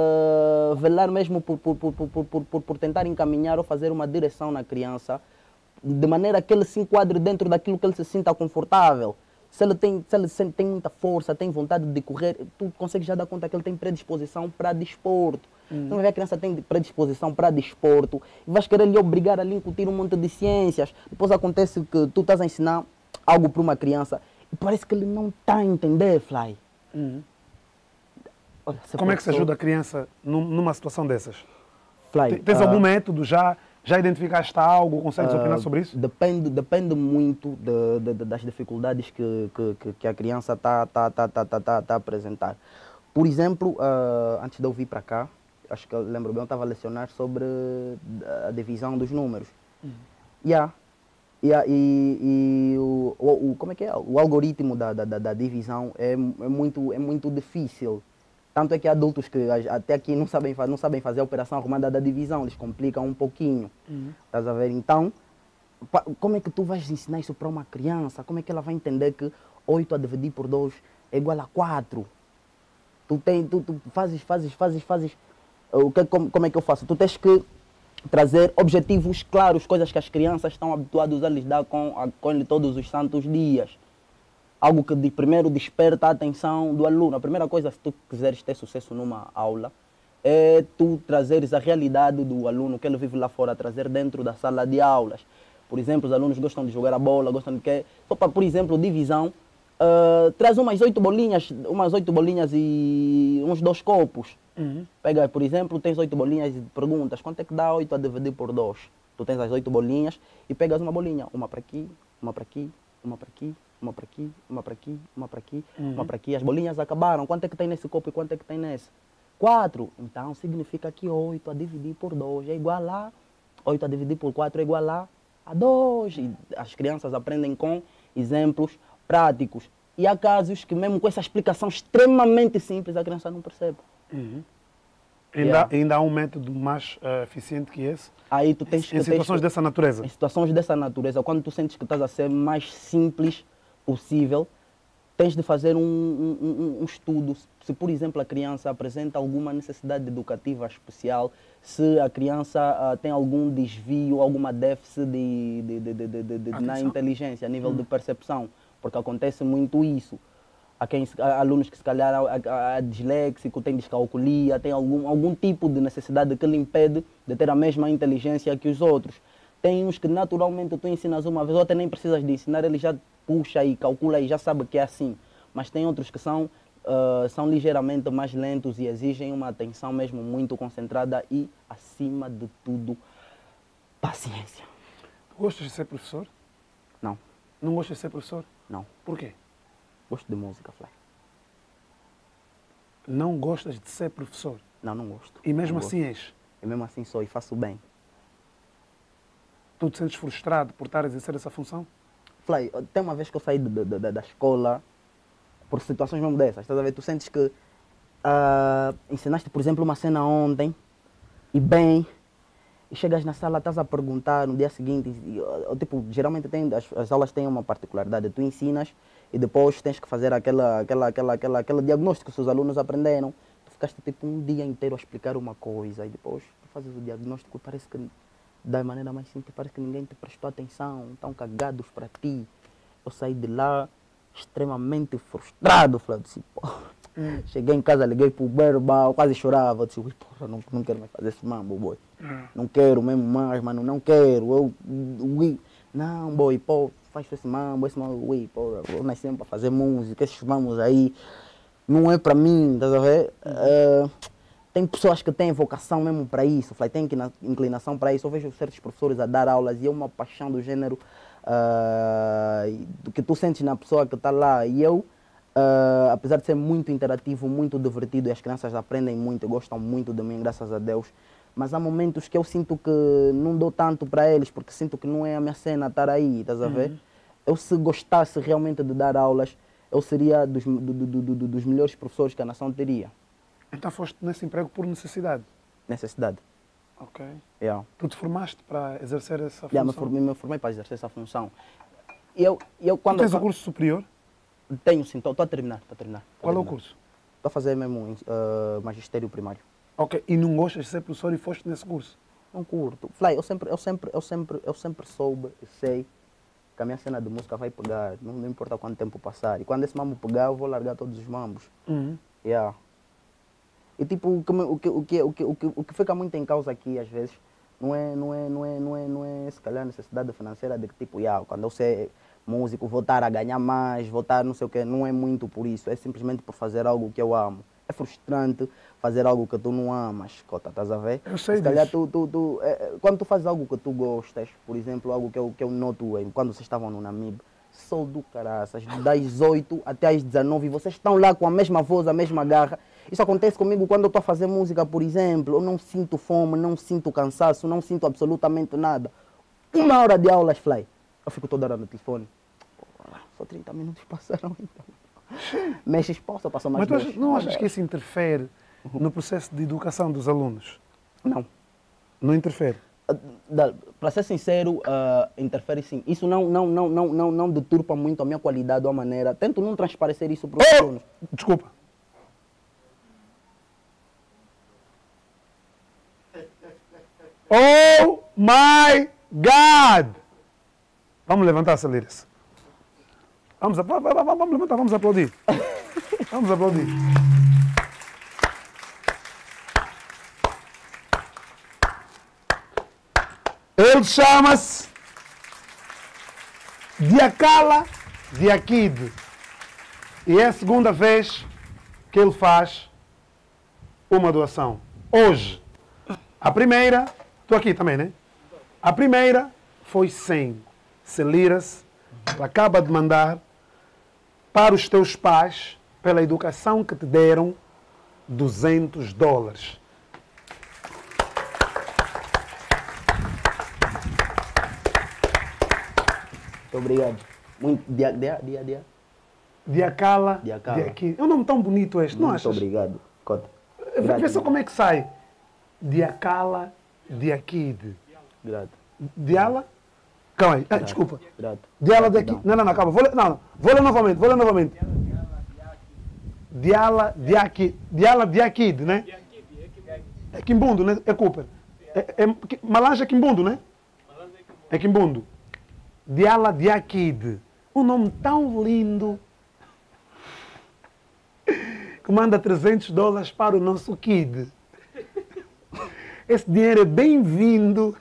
uh, velar mesmo por, por, por, por, por, por, por tentar encaminhar ou fazer uma direção na criança, de maneira que ele se enquadre dentro daquilo que ele se sinta confortável. Se ele, tem, se ele sente- tem muita força, tem vontade de correr, tu consegues já dar conta que ele tem predisposição para desporto. Uhum. Então, vai ver a criança tem predisposição para desporto e vais querer lhe obrigar ali a incutir um monte de ciências. Depois acontece que tu estás a ensinar algo para uma criança e parece que ele não está a entender, Fly. Uhum. Olha, se Como é que se professor- ajuda a criança num- numa situação dessas? Fly, Te- Tens ah, algum método? Já, já identificaste algo? Consegues opinar Ah, sobre isso? Depende, depende muito de- de- de- das dificuldades que, que, que- que a criança está tá, tá, tá, tá, tá, tá a apresentar. Por exemplo, ah, antes de eu vir para cá, acho que eu lembro bem, eu estava a lecionar sobre a divisão dos números. Yeah. Yeah, e e o, o, o- como é que é? O algoritmo da, da, da- da divisão é, é, muito, é muito difícil. Tanto é que há adultos que a- até aqui não sabem, fa- não sabem fazer a operação arrumada da divisão, eles complicam um pouquinho. Estás a ver? Então, pa- como é que tu vais ensinar isso para uma criança? Como é que ela vai entender que oito a dividir por dois é igual a quatro? Tu, tem, tu, tu fazes, fazes, fazes, fazes. O que, como, como é que eu faço? Tu tens que trazer objetivos claros, coisas que as crianças estão habituadas a lidar com, a, com ele todos os santos dias. Algo que de, primeiro desperta a atenção do aluno. A primeira coisa, se tu quiseres ter sucesso numa aula, é tu trazeres a realidade do aluno que ele vive lá fora, trazer dentro da sala de aulas. Por exemplo, os alunos gostam de jogar a bola, gostam de quê? Só para, por exemplo, divisão, ah, traz umas oito bolinhas, umas oito bolinhas e uns dois copos. Pega, por exemplo, tens oito bolinhas e perguntas, quanto é que dá oito a dividir por dois? Tu tens as oito bolinhas e pegas uma bolinha, uma para aqui, uma para aqui, uma para aqui, uma para aqui, uma para aqui, uma para aqui, uma para aqui. As bolinhas acabaram, quanto é que tem nesse copo e quanto é que tem nesse? Quatro. Então significa que oito a dividir por dois é igual a... oito a dividir por quatro é igual a, a dois. E as crianças aprendem com exemplos práticos. E há casos que mesmo com essa explicação extremamente simples a criança não percebe. Ainda, Yeah. ainda há um método mais eh, eficiente que esse? Aí tu tens que... Em tens situações que- dessa natureza? Em situações dessa natureza, quando tu sentes que estás a ser mais simples possível, tens de fazer um, um- um- um estudo. Se, por exemplo, a criança apresenta alguma necessidade educativa especial, se a criança ah, tem algum desvio, alguma déficit de, de- de- de- de- de- de- na Atenção. inteligência, a nível de percepção, porque acontece muito isso. Há, quem, se- há alunos que se calhar é disléxico, tem descalculia, tem algum, algum tipo de necessidade que lhe impede de ter a mesma inteligência que os outros. Tem uns que naturalmente tu ensinas uma vez, ou até nem precisas de ensinar, ele já puxa e calcula e já sabe que é assim. Mas tem outros que são, ah, são ligeiramente mais lentos e exigem uma atenção mesmo muito concentrada e, acima de tudo, paciência. Tu gostas de ser professor? Não, Não gostas de ser professor? não. Por quê? Gosto de música, Fly. Não gostas de ser professor? Não, não gosto. E mesmo Não assim gosto. és? E mesmo assim sou e faço bem. Tu te sentes frustrado por estar a exercer essa função? Fly, tem uma vez que eu saí da, da, da- da escola por situações mesmo dessas, estás a ver? Tu sentes que ah, ensinaste, por exemplo, uma cena ontem e bem, e chegas na sala, estás a perguntar no dia seguinte, e, ah, tipo, geralmente tem, as, as aulas têm uma particularidade, tu ensinas e depois tens que fazer aquela, aquela, aquela, aquela, aquele diagnóstico que os alunos aprenderam. Tu ficaste tipo um dia inteiro a explicar uma coisa e depois tu fazes o diagnóstico e parece que da maneira mais simples, parece que ninguém te prestou atenção, estão cagados para ti. Eu saí de lá extremamente frustrado, falei assim, pô. Cheguei em casa, liguei pro Berba, quase chorava, eu disse, ui, porra, não, não quero mais fazer esse mambo, boy. Não quero mesmo mais, mano, não quero. Eu, ui, não, boy, pô, faz esse mambo, esse mambo, ui, pô, eu nasci para fazer música, esses mambos aí, não é para mim, estás a ver? Eh, tem pessoas que têm vocação mesmo para isso, falei, tem inclina- inclinação para isso. Eu vejo certos professores a dar aulas e é uma paixão do gênero ah, do que tu sentes na pessoa que está lá. E eu, ah, apesar de ser muito interativo, muito divertido, e as crianças aprendem muito, gostam muito de mim, graças a Deus, mas há momentos que eu sinto que não dou tanto para eles, porque sinto que não é a minha cena estar aí, estás a ver? Eu, se gostasse realmente de dar aulas, eu seria dos, do- do- do- do- dos melhores professores que a nação teria. Então foste nesse emprego por necessidade? Necessidade. Ok. Yeah. Tu te formaste para exercer essa função? Yeah, me, formei, me formei para exercer essa função. E eu, e eu Tu quando tens eu, o curso superior? tenho sim, estou a terminar, estou a terminar. tô a Qual é o terminar. curso? Estou a fazer mesmo uh, magistério primário. Ok. E não gostas de ser professor e foste nesse curso? Não curto. Fly, eu sempre, eu sempre, eu sempre, eu sempre soube, eu sei que a minha cena de música vai pegar, não, não importa quanto tempo passar. E quando esse mambo pegar, eu vou largar todos os mambos. Uhum. Yeah. E tipo, o que, me- o, que, o, que, o, que, o, que, o que fica muito em causa aqui, às vezes, não é, não é, não é, não é, não é se calhar, necessidade financeira de que, tipo, yeah, quando eu ser músico, vou estar a ganhar mais, vou estar não sei o quê. Não é muito por isso, é simplesmente por fazer algo que eu amo. É frustrante fazer algo que tu não amas, Cota, estás a ver? Eu sei Se calhar, disso. tu, tu, tu, é, é, quando tu fazes algo que tu gostas, por exemplo, algo que eu, que eu noto em, quando vocês estavam no Namib, sou do caraças, das oito até às dezenove, vocês estão lá com a mesma voz, a mesma garra. Isso acontece comigo quando eu estou a fazer música, por exemplo. Eu não sinto fome, não sinto cansaço, não sinto absolutamente nada. Uma hora de aulas, fly. Eu fico toda hora no telefone. Pô, só trinta minutos passaram então. Mexes, posso, passou mais Mas tu dois. achas- não achas que isso interfere no processo de educação dos alunos? Não. Não interfere? Para ser sincero, ah, interfere sim. Isso não, não, não, não, não, não deturpa muito a minha qualidade ou a maneira. Tento não transparecer isso para os Oh! alunos. Desculpa. Oh my God! Vamos levantar, Celires. Vamos, a- va- va- va- vamos levantar, vamos aplaudir. Vamos aplaudir. Ele chama-se Diakala Diakid. E é a segunda vez que ele faz uma doação. Hoje. A primeira, estou aqui também, né? A primeira foi cem. Celiras, ele acaba de mandar para os teus pais, pela educação que te deram, duzentos dólares. Muito obrigado. Muito, dia, dia, dia, dia. Diakala, Diakala. Diakid. É um nome tão bonito este, não Muito achas? obrigado, Cota. Vê vê só como é que sai. Diakala Diakid. Grato, Diala? Calma aí, ah, desculpa. grato. Diala Gratidão. Diakid. Não, não, não, calma. Vou ler, não, não. Vou ler novamente, vou ler novamente. Diala Diakid. Diala Diakid, né? É Quimbundo, né? É Cooper. É, é, Malange é Quimbundo, né? É Quimbundo. Diala Diakid. Um nome tão lindo. Que manda trezentos dólares para o nosso kid. Esse dinheiro é bem-vindo.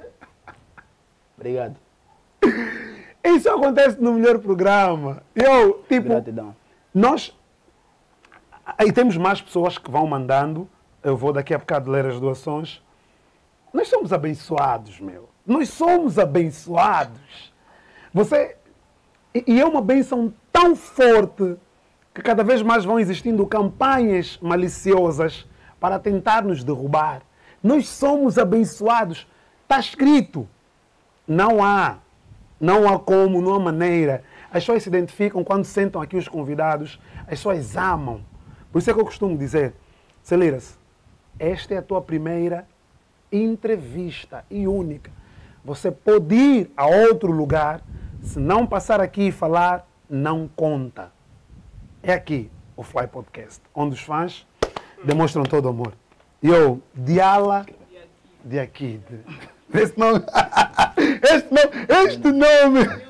Obrigado. Isso acontece no melhor programa. Eu, tipo, Gratidão. nós. Aí temos mais pessoas que vão mandando. Eu vou daqui a bocado ler as doações. Nós somos abençoados, meu. Nós somos abençoados. Você. E e é uma benção tão forte que cada vez mais vão existindo campanhas maliciosas para tentar nos derrubar. Nós somos abençoados. Está escrito. Não há. Não há como, não há maneira. As pessoas se identificam quando sentam aqui os convidados. As pessoas amam. Por isso é que eu costumo dizer, Celiras, esta é a tua primeira entrevista e única. Você pode ir a outro lugar, se não passar aqui e falar, não conta. É aqui o Fly Podcast, onde os fãs demonstram todo o amor. E eu, Diala Diakid. Este nome, este nome, este nome.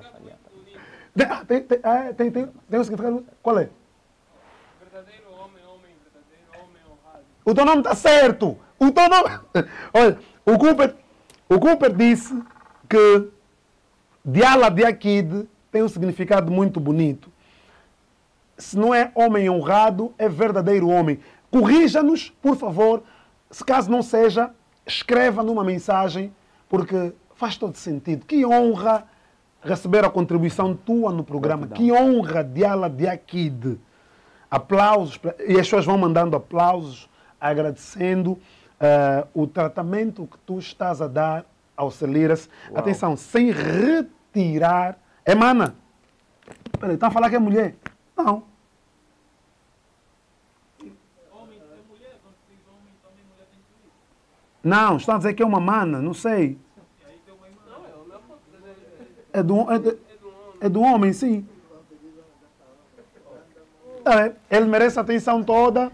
Tem, tem, tem, ah, tem, tem, tem um significado? Qual é? Verdadeiro homem, homem, verdadeiro homem honrado. O teu nome está certo. O teu nome. Olha, o Cooper, o Cooper disse que Diala Diakid tem um significado muito bonito. Se não é homem honrado, é verdadeiro homem. Corrija-nos, por favor. Se caso não seja, escreva numa mensagem, porque faz todo sentido. Que honra receber a contribuição tua no programa. Gratidão. Que honra, Diala Diakid. Aplausos. pra- E as pessoas vão mandando aplausos, agradecendo eh, o tratamento que tu estás a dar ao Celiras. Uau. Atenção, sem retirar. É mana? Peraí, estão a falar que é mulher? Não. Não, estão a dizer que é uma mana, não sei. É do, é do, é do homem, sim. É, ele merece a atenção toda.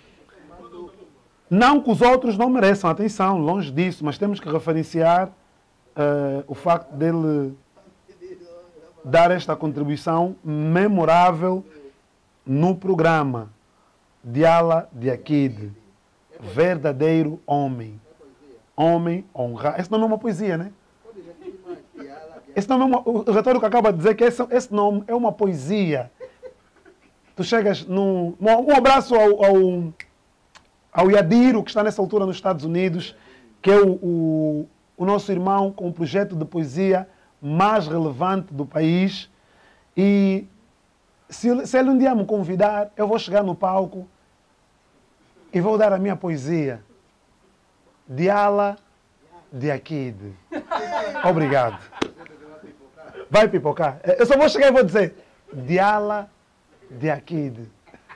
Não que os outros não mereçam atenção, longe disso, mas temos que referenciar eh, o facto dele dar esta contribuição memorável no programa Diala Diakide, verdadeiro homem. Homem honrado. Esse nome é uma poesia, né? Esse nome é uma, o retórico acaba de dizer que esse, esse nome é uma poesia. Tu chegas num... Um abraço ao, ao, ao Yadiro, que está nessa altura nos Estados Unidos, que é o, o, o nosso irmão com o projeto de poesia mais relevante do país. E se, se ele um dia me convidar, eu vou chegar no palco e vou dar a minha poesia. Diala Diakide. Obrigado. Vai pipocar. Eu só vou chegar e vou dizer Diala Diakide.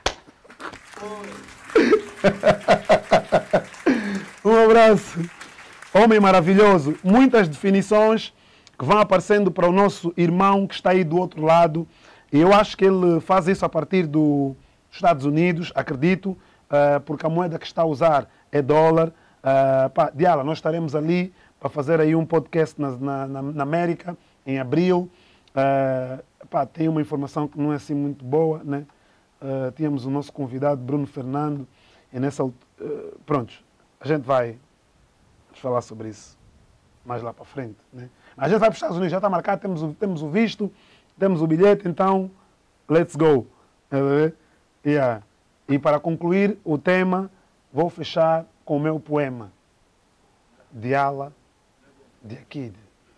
Um abraço. Homem maravilhoso. Muitas definições que vão aparecendo para o nosso irmão que está aí do outro lado. E eu acho que ele faz isso a partir dos Estados Unidos, acredito, uh, porque a moeda que está a usar é dólar. Uh, pá, Diala, nós estaremos ali para fazer aí um podcast na, na, na, na América, em abril. Uh, pá, tem uma informação que não é assim muito boa, né? Uh, tínhamos o nosso convidado Bruno Fernando e nessa uh, pronto, a gente vai falar sobre isso mais lá para frente, né? A gente vai para os Estados Unidos, já está marcado, temos o, temos o visto, temos o bilhete, então let's go. Uh, yeah. E para concluir o tema, vou fechar com o meu poema Diala Diakide.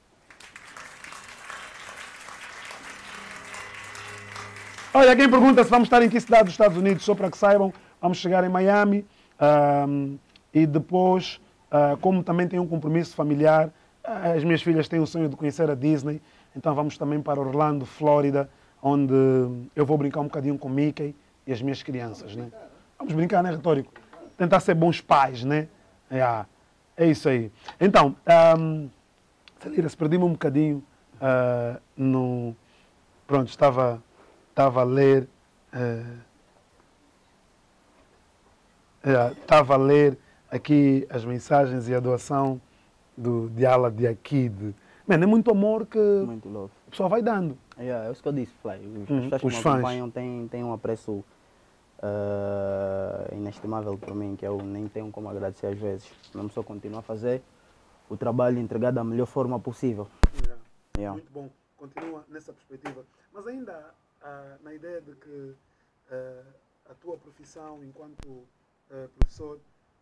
Olha, quem pergunta se vamos estar em que cidade dos Estados Unidos, só para que saibam, vamos chegar em Miami um, e depois, uh, como também tenho um compromisso familiar, uh, as minhas filhas têm o sonho de conhecer a Disney, então vamos também para Orlando, Flórida, onde eu vou brincar um bocadinho com Mickey e as minhas crianças, né? Vamos brincar, né, retórico? Tentar ser bons pais, né? Yeah, é isso aí. Então, um, se perdi-me um bocadinho uh, no... Pronto, estava... Estava a ler, estava uh, uh, a ler aqui as mensagens e a doação do Diala Diakide. Mano, é muito amor que Muito love. o pessoal vai dando. Yeah, é isso que eu disse, Fly. Os, Uhum, as pessoas que os me fãs. acompanham têm, têm um apreço uh, inestimável por mim, que eu nem tenho como agradecer às vezes. Mesmo só continuar a fazer o trabalho entregado da melhor forma possível. Yeah. Yeah. Muito bom, continua nessa perspectiva. Mas ainda uh, na ideia de que uh, a tua profissão enquanto uh, professor,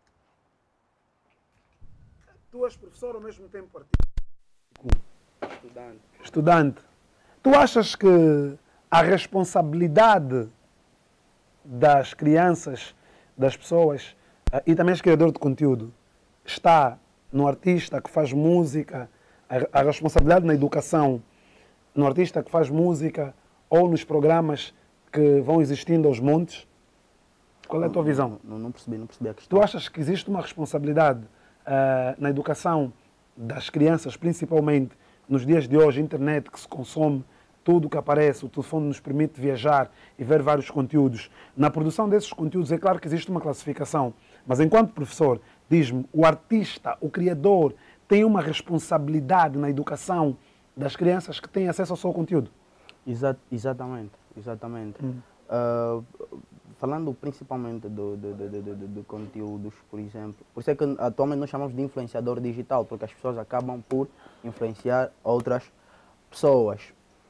tu és professor ao mesmo tempo artístico. Estudante. Estudante. Tu achas que a responsabilidade das crianças, das pessoas, uh, e também és criador de conteúdo, está no artista que faz música, a, a responsabilidade na educação no artista que faz música ou nos programas que vão existindo aos montes? Qual é a tua visão? Não, não percebi, não percebi a questão. Tu achas que existe uma responsabilidade uh, na educação das crianças, principalmente nos dias de hoje, internet que se consome, tudo o que aparece, o telefone nos permite viajar e ver vários conteúdos. Na produção desses conteúdos, é claro que existe uma classificação, mas enquanto professor, diz-me, o artista, o criador, tem uma responsabilidade na educação das crianças que têm acesso ao seu conteúdo? Exa exatamente, exatamente. Hum. Uh, falando principalmente do, do, do, do, do, do conteúdos, por exemplo, por isso é que atualmente nós chamamos de influenciador digital, porque as pessoas acabam por influenciar outras pessoas.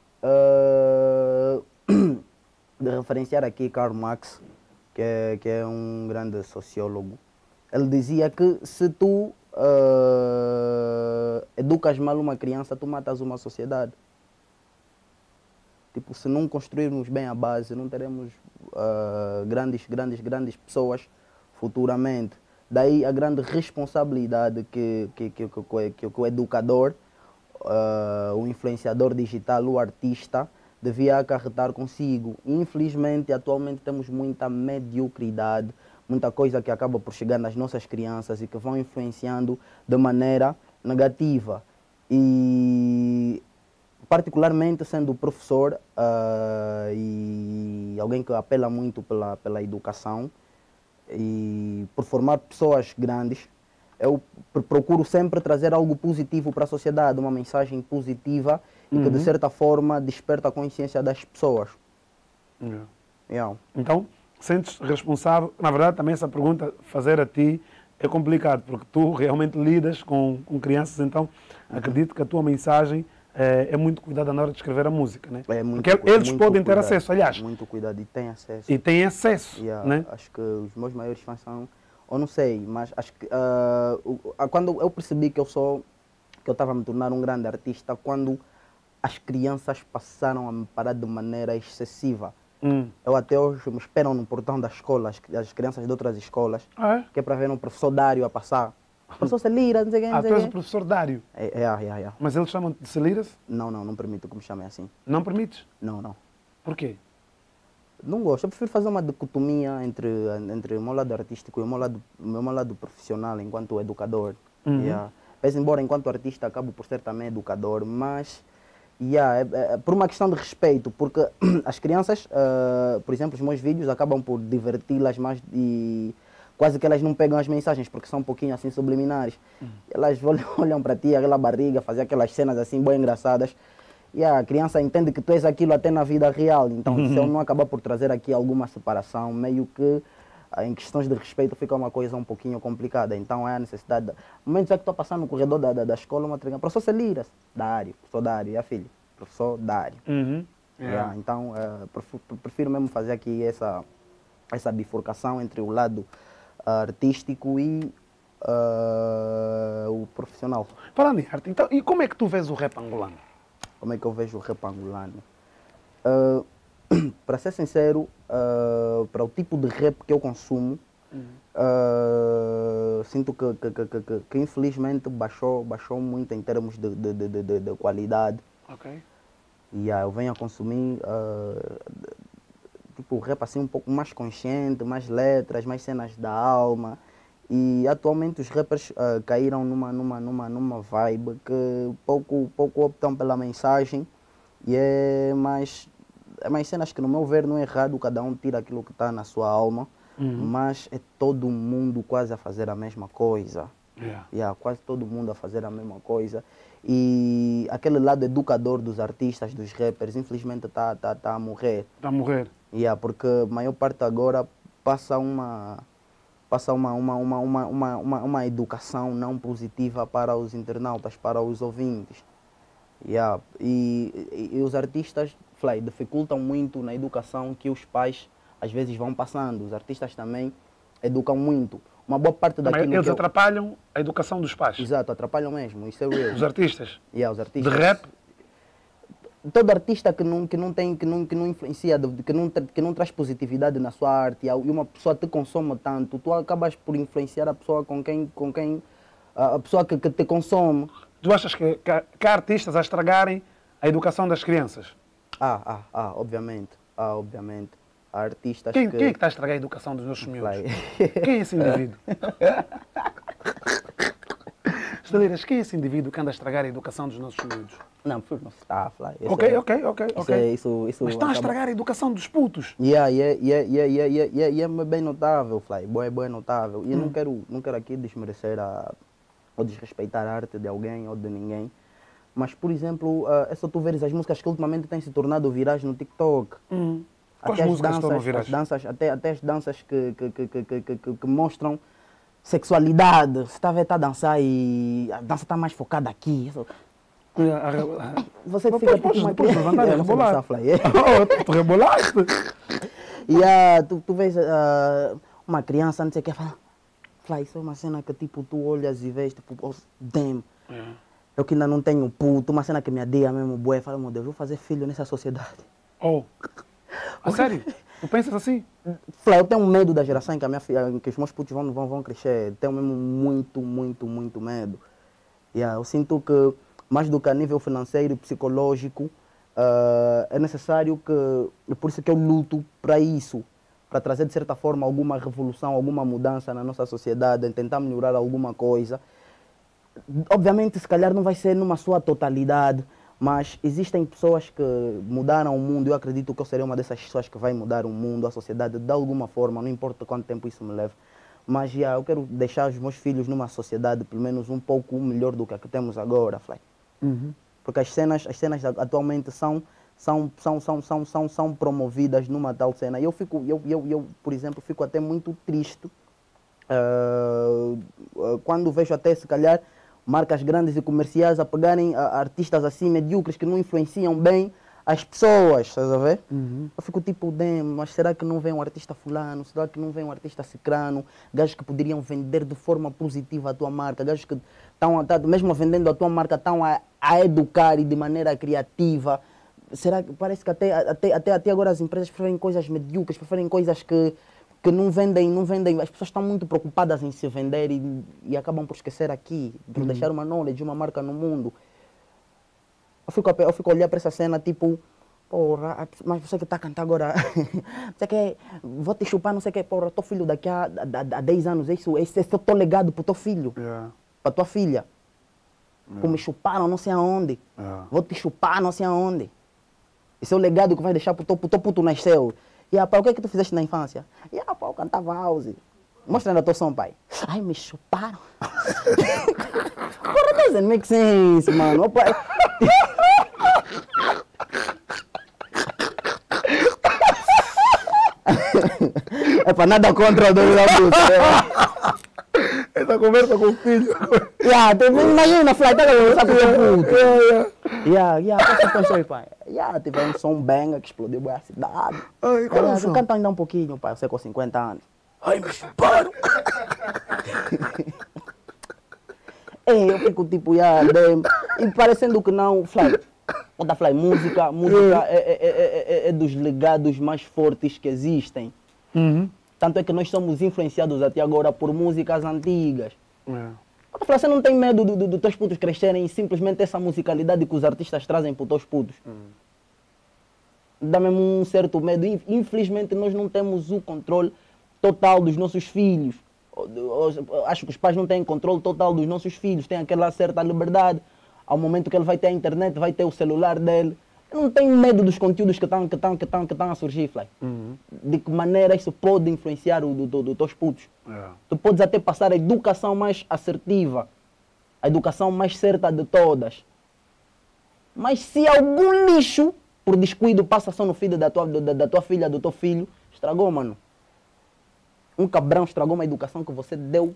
Uh, de referenciar aqui Karl Marx, que é, que é um grande sociólogo, ele dizia que se tu uh, educas mal uma criança, tu matas uma sociedade. Tipo, se não construirmos bem a base, não teremos uh, grandes, grandes, grandes pessoas futuramente. Daí a grande responsabilidade que, que, que, que, que, que o educador, uh, o influenciador digital, o artista, devia acarretar consigo. Infelizmente, atualmente temos muita mediocridade, muita coisa que acaba por chegar nas nossas crianças e que vão influenciando de maneira negativa. E particularmente sendo professor uh, e alguém que apela muito pela, pela educação e por formar pessoas grandes, eu pr- procuro sempre trazer algo positivo para a sociedade, uma mensagem positiva e que de certa forma desperta a consciência das pessoas. Yeah. Yeah. Então, sentes responsável? Na verdade, também essa pergunta fazer a ti é complicado, porque tu realmente lidas com, com crianças, então acredito que a tua mensagem é, é muito cuidada na hora de escrever a música, né? É muito, Porque cu- eles muito podem ter cuidado, acesso, aliás, Muito cuidado e tem acesso. e têm acesso, Yeah, né? Acho que os meus maiores fãs são, eu não sei, mas acho que ah, o- ah, quando eu percebi que eu sou, que eu estava a me tornar um grande artista, quando as crianças passaram a me parar de maneira excessiva. Hum. Eu até hoje me esperam no portão da escola, as, as crianças de outras escolas, Ah, é? que é para ver um professor Dário a passar. Professor Celira, não sei quem, Ah, não tu sei és o quem. professor Dário, É, é, é, é, é. mas eles chamam de Celiras? Não, não, não permito que me chamem assim. Não permites? Não, não. Por quê? Não gosto. Eu prefiro fazer uma dicotomia entre, entre o meu lado artístico e o meu lado, o meu lado profissional enquanto educador. Uhum. Yeah. Mas, embora enquanto artista acabo por ser também educador, mas yeah, é, é, por uma questão de respeito, porque as crianças, ah, por exemplo, os meus vídeos acabam por diverti-las mais e quase que elas não pegam as mensagens porque são um pouquinho assim subliminares. Elas olham, olham para ti, aquela barriga, fazer aquelas cenas assim bem engraçadas. E a criança entende que tu és aquilo até na vida real. Então, se eu não acabar por trazer aqui alguma separação, meio que ah, em questões de respeito fica uma coisa um pouquinho complicada. Então, é a necessidade. De... Momentos é que estou passando no corredor da, da, da escola, uma treinada. Professor Celiras, Dário, professor Dário, e a filha? Professor Dário. Uhum. Yeah, então, eh, prefiro, prefiro mesmo fazer aqui essa, essa bifurcação entre o lado ah, artístico e ah, o profissional. Falando em arte, então, e como é que tu vês o rap angolano? Como é que eu vejo o rap angolano? Ah, para ser sincero, ah, para o tipo de rap que eu consumo, ah, sinto que, que, que, que, que, que infelizmente baixou, baixou muito em termos de, de, de, de, de- de qualidade. Ok. E ah, eu venho a consumir ah, tipo rap assim um pouco mais consciente, mais letras, mais cenas da alma. E atualmente os rappers ah, caíram numa, numa, numa, numa vibe que pouco, pouco optam pela mensagem e é mais, é mais cenas que no meu ver não é errado, cada um tira aquilo que está na sua alma, mas é todo mundo quase a fazer a mesma coisa. Yeah. Yeah, quase todo mundo a fazer a mesma coisa. E aquele lado educador dos artistas, dos rappers, infelizmente está tá, tá a morrer. Está a morrer. Yeah, porque a maior parte agora passa uma passa uma, uma, uma, uma, uma, uma, uma educação não positiva para os internautas, para os ouvintes. Yeah. E, e, e os artistas, Fly, dificultam muito na educação que os pais às vezes vão passando. Os artistas também educam muito. Uma boa parte Também daquilo eles que eu... atrapalham a educação dos pais. Exato, atrapalham mesmo, isso é real. Os artistas. Yeah, os De artistas. rap. Todo artista que não, que não tem, que não, que não influencia, de- que não, tra- que não traz positividade na sua arte e a- e uma pessoa te consome tanto, tu acabas por influenciar a pessoa com quem, com quem a a pessoa que, que te consome. Tu achas que, que, há- que há artistas a estragarem a educação das crianças? Ah, ah, ah, obviamente, ah, obviamente. Há artistas Quem, que... quem é que está a estragar a educação dos nossos miúdos? Fly. Quem é esse indivíduo? Estaleiras, quem é esse indivíduo que anda a estragar a educação dos nossos miúdos? Não, prefiro não citar, Fly. Isso Ok, é- ok, ok, Isso, ok. é, isso, isso Mas estão a acaba- estragar a educação dos putos. Yeah, yeah, yeah, yeah, yeah, yeah, yeah, yeah, é bem notável, Fly. Boa, é bem notável. E eu Hum. não quero, não quero aqui desmerecer a, ou desrespeitar a arte de alguém ou de ninguém. Mas, por exemplo, ah, é só tu veres as músicas que ultimamente têm se tornado virais no TikTok. Hum. Quais Até as músicas estão a danças, virar? as danças, até, até as danças que, que, que, que, que, que, que mostram sexualidade. Você está a ver, tá a dançar e a dança está mais focada aqui. Isso- Você Mas fica podes- tipo uma podes levantar e É, não sei rebolar. dançar, Fly. Oh, tu rebolaste? E ah, tu, tu vês ah, uma criança, não sei o que, fala, Fly, isso é uma cena que tipo, tu olhas e vês, tipo, oh, damn, eu que ainda não tenho puto, uma cena que me adeia mesmo, bué, fala, meu Deus, vou fazer filho nessa sociedade. Oh. A sério? Tu pensas assim? Fly, eu tenho medo da geração em que, a minha filha, que os meus putos vão, vão, vão crescer, tenho mesmo muito, muito, muito medo. Yeah, eu sinto que, mais do que a nível financeiro e psicológico, ah, é necessário que, é por isso que eu luto para isso, para trazer de certa forma alguma revolução, alguma mudança na nossa sociedade, em tentar melhorar alguma coisa. Obviamente, se calhar não vai ser numa sua totalidade, mas existem pessoas que mudaram o mundo. Eu acredito que eu serei uma dessas pessoas que vai mudar o mundo, a sociedade, de alguma forma, não importa quanto tempo isso me leve. Mas yeah, eu quero deixar os meus filhos numa sociedade pelo menos um pouco melhor do que a que temos agora, Fly. Uhum. Porque as cenas, as cenas atualmente são, são, são, são, são, são, são promovidas numa tal cena. E eu, fico, eu, eu, eu, por exemplo, fico até muito triste uh, uh, quando vejo até, se calhar, marcas grandes e comerciais a pegarem uh, artistas assim medíocres que não influenciam bem as pessoas, estás a ver? Uhum. Eu fico tipo, dem, mas será que não vem um artista fulano? Será que não vem um artista cicrano? Gajos que poderiam vender de forma positiva a tua marca, gajos que estão, tá, mesmo vendendo a tua marca, estão a, a educar e de maneira criativa. Será que parece que até, até, até, até agora as empresas preferem coisas medíocres, preferem coisas que, que não vendem, não vendem. As pessoas estão muito preocupadas em se vender e, e acabam por esquecer aqui, por uhum. deixar uma knowledge, uma marca no mundo. Eu fico, eu fico a olhar para essa cena, tipo, porra, mas você que está a cantar agora, você quer, vou te chupar, não sei o que, porra, teu filho daqui a, a, a dez anos, isso, esse é o teu legado para o teu filho, yeah. para tua filha. Yeah. Como me chuparam não sei aonde, yeah. vou te chupar não sei aonde. Esse é o legado que vai deixar para o teu, teu puto nasceu. E ah, pá, o que é que tu fizeste na infância? E ah, pá, eu cantava house. Mostra na tua som, pai. Ai, me chuparam. Porra, doesn't make sense, mano. Opa. É para nada contra o dono da música. Essa conversa com o filho. Yeah, imagina, Fly, tá conversar com o teu puto. Yeah, yeah. Yeah, yeah, o que você pensou aí, pai? Yeah, teve um som banger que explodiu a cidade. Ai, yeah, yeah, canta ainda um pouquinho, pai, você com cinquenta anos. Ai, me chuparam. É, eu fico tipo, yeah, damn. E parecendo que não, Fly, outra Fly, música, música é, é, é, é, é dos legados mais fortes que existem. Uhum. Tanto é que nós somos influenciados até agora por músicas antigas. É. Você não tem medo dos do, do teus putos crescerem e simplesmente essa musicalidade que os artistas trazem para os teus putos? Uhum. Dá mesmo um certo medo. Infelizmente nós não temos o controle total dos nossos filhos. Acho que os pais não têm controle total dos nossos filhos. Têm aquela certa liberdade. Ao momento que ele vai ter a internet, vai ter o celular dele. Eu não tenho medo dos conteúdos que estão que estão que estão que estão a surgir, Fly. Uhum. De que maneira isso pode influenciar o do, do, do teus putos. Yeah. Tu podes até passar a educação mais assertiva, a educação mais certa de todas. Mas se algum lixo, por descuido, passa só no filho da tua, da, da tua filha, do teu filho, estragou, mano. Um cabrão estragou uma educação que você deu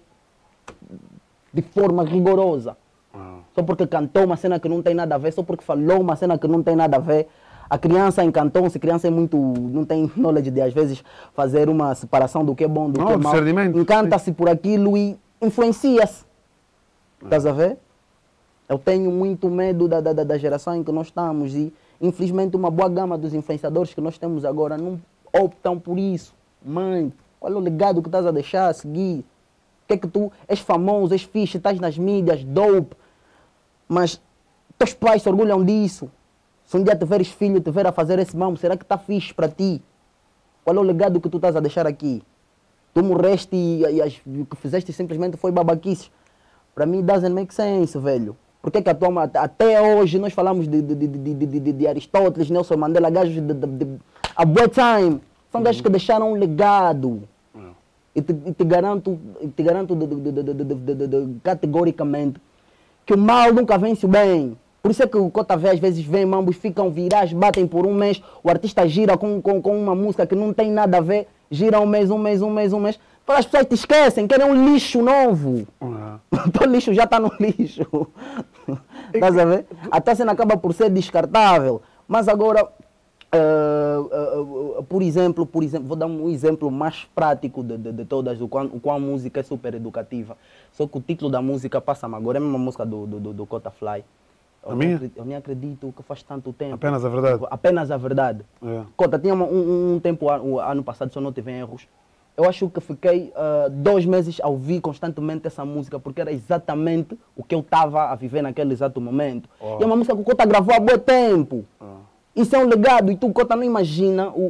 de forma rigorosa. Só porque cantou uma cena que não tem nada a ver, só porque falou uma cena que não tem nada a ver. A criança encantou-se, a criança é muito, não tem knowledge de às vezes fazer uma separação do que é bom, do não, que é mau. Encanta-se por aquilo e influencia-se. Estás a ver? Eu tenho muito medo da, da, da geração em que nós estamos e infelizmente uma boa gama dos influenciadores que nós temos agora não optam por isso. Mãe, qual é o legado que estás a deixar a seguir? O que é que tu és famoso, és fixe, estás nas mídias, dope. Mas teus pais se orgulham disso. Se um dia tiveres filho, te ver a fazer esse mambo, será que está fixe para ti? Qual é o legado que tu estás a deixar aqui? Tu morreste e, e, e o que fizeste simplesmente foi babaquice. Para mim, doesn't make sense, velho. Porque que a tua, até hoje nós falamos de, de, de, de, de, de, de Aristóteles, Nelson Mandela, gajos de, de, de, de a boa time. São gajos que deixaram um legado. E te, e te garanto, te garanto de, de, de, de, de, de, de, de, categoricamente que o mal nunca vence o bem. Por isso é que o Cota V às vezes vem, mambos ficam virais, batem por um mês, o artista gira com, com, com uma música que não tem nada a ver, gira um mês, um mês, um mês, um mês. Então as pessoas te esquecem, querem um lixo novo. Uhum. O lixo já está no lixo. Estás a ver? Até a cena acaba por ser descartável. Mas agora, uh, uh, uh, por exemplo, por exemplo, vou dar um exemplo mais prático de, de, de todas, o qual, o qual a música é super educativa. Só que o título da música passa-me agora, é a mesma música do, do, do, do Cota Fly. Eu, a nem acredito, eu nem acredito que faz tanto tempo. Apenas a verdade. Apenas a verdade. É. Cota, tinha um, um, um tempo, um, ano passado, se eu não tiver erros, eu acho que fiquei uh, dois meses a ouvir constantemente essa música, porque era exatamente o que eu estava a viver naquele exato momento. Oh. E é uma música que o Cota gravou há bom tempo. Oh. Isso é um legado e tu, Cota, não imagina o,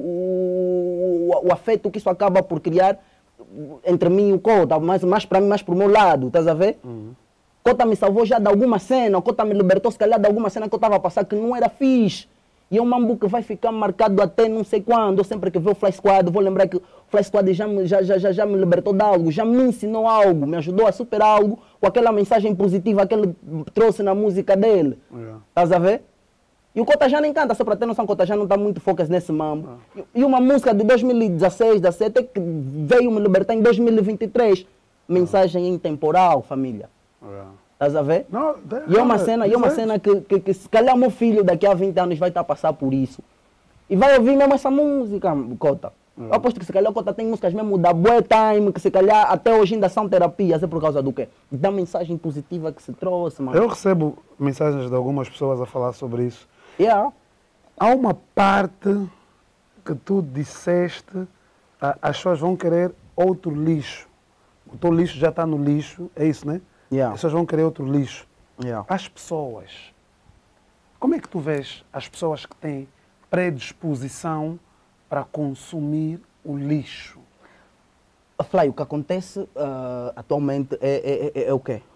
o, o, o afeto que isso acaba por criar entre mim e o Cota, mais, mais para mim, mais para o meu lado, estás a ver? Uhum. Cota me salvou já de alguma cena, o Cota me libertou se calhar de alguma cena que eu estava a passar que não era fixe. E é um mambo que vai ficar marcado até não sei quando. Eu sempre que ver o Fly Squad, vou lembrar que o Fly Squad já, me- já, já, já, já me libertou de algo, já me ensinou algo, me ajudou a superar algo com aquela mensagem positiva que ele trouxe na música dele. Yeah. Estás a ver? E o Cota já nem canta, só para ter noção, o Cota já não está muito focado nesse mambo. E, e uma música de dois mil e dezesseis, dezessete, que veio me libertar em dois mil e vinte e três. Mensagem intemporal, família. Yeah. Estás a ver? Não, E é uma cena, e é uma certo. cena que, que, que se calhar meu filho daqui a vinte anos vai estar a passar por isso. E vai ouvir mesmo essa música, Cota. Eu aposto que se calhar o Cota tem músicas mesmo da Boa Time, que se calhar até hoje ainda são terapias, é por causa do quê? Da mensagem positiva que se trouxe, mano. Eu recebo mensagens de algumas pessoas a falar sobre isso. Yeah. Há uma parte que tu disseste, ah, as pessoas vão querer outro lixo. O teu lixo já está no lixo, é isso, né? Yeah. As pessoas vão querer outro lixo. Yeah. As pessoas, como é que tu vês as pessoas que têm predisposição para consumir o lixo? Fly, o que acontece ah, atualmente é, é, é, é o quê?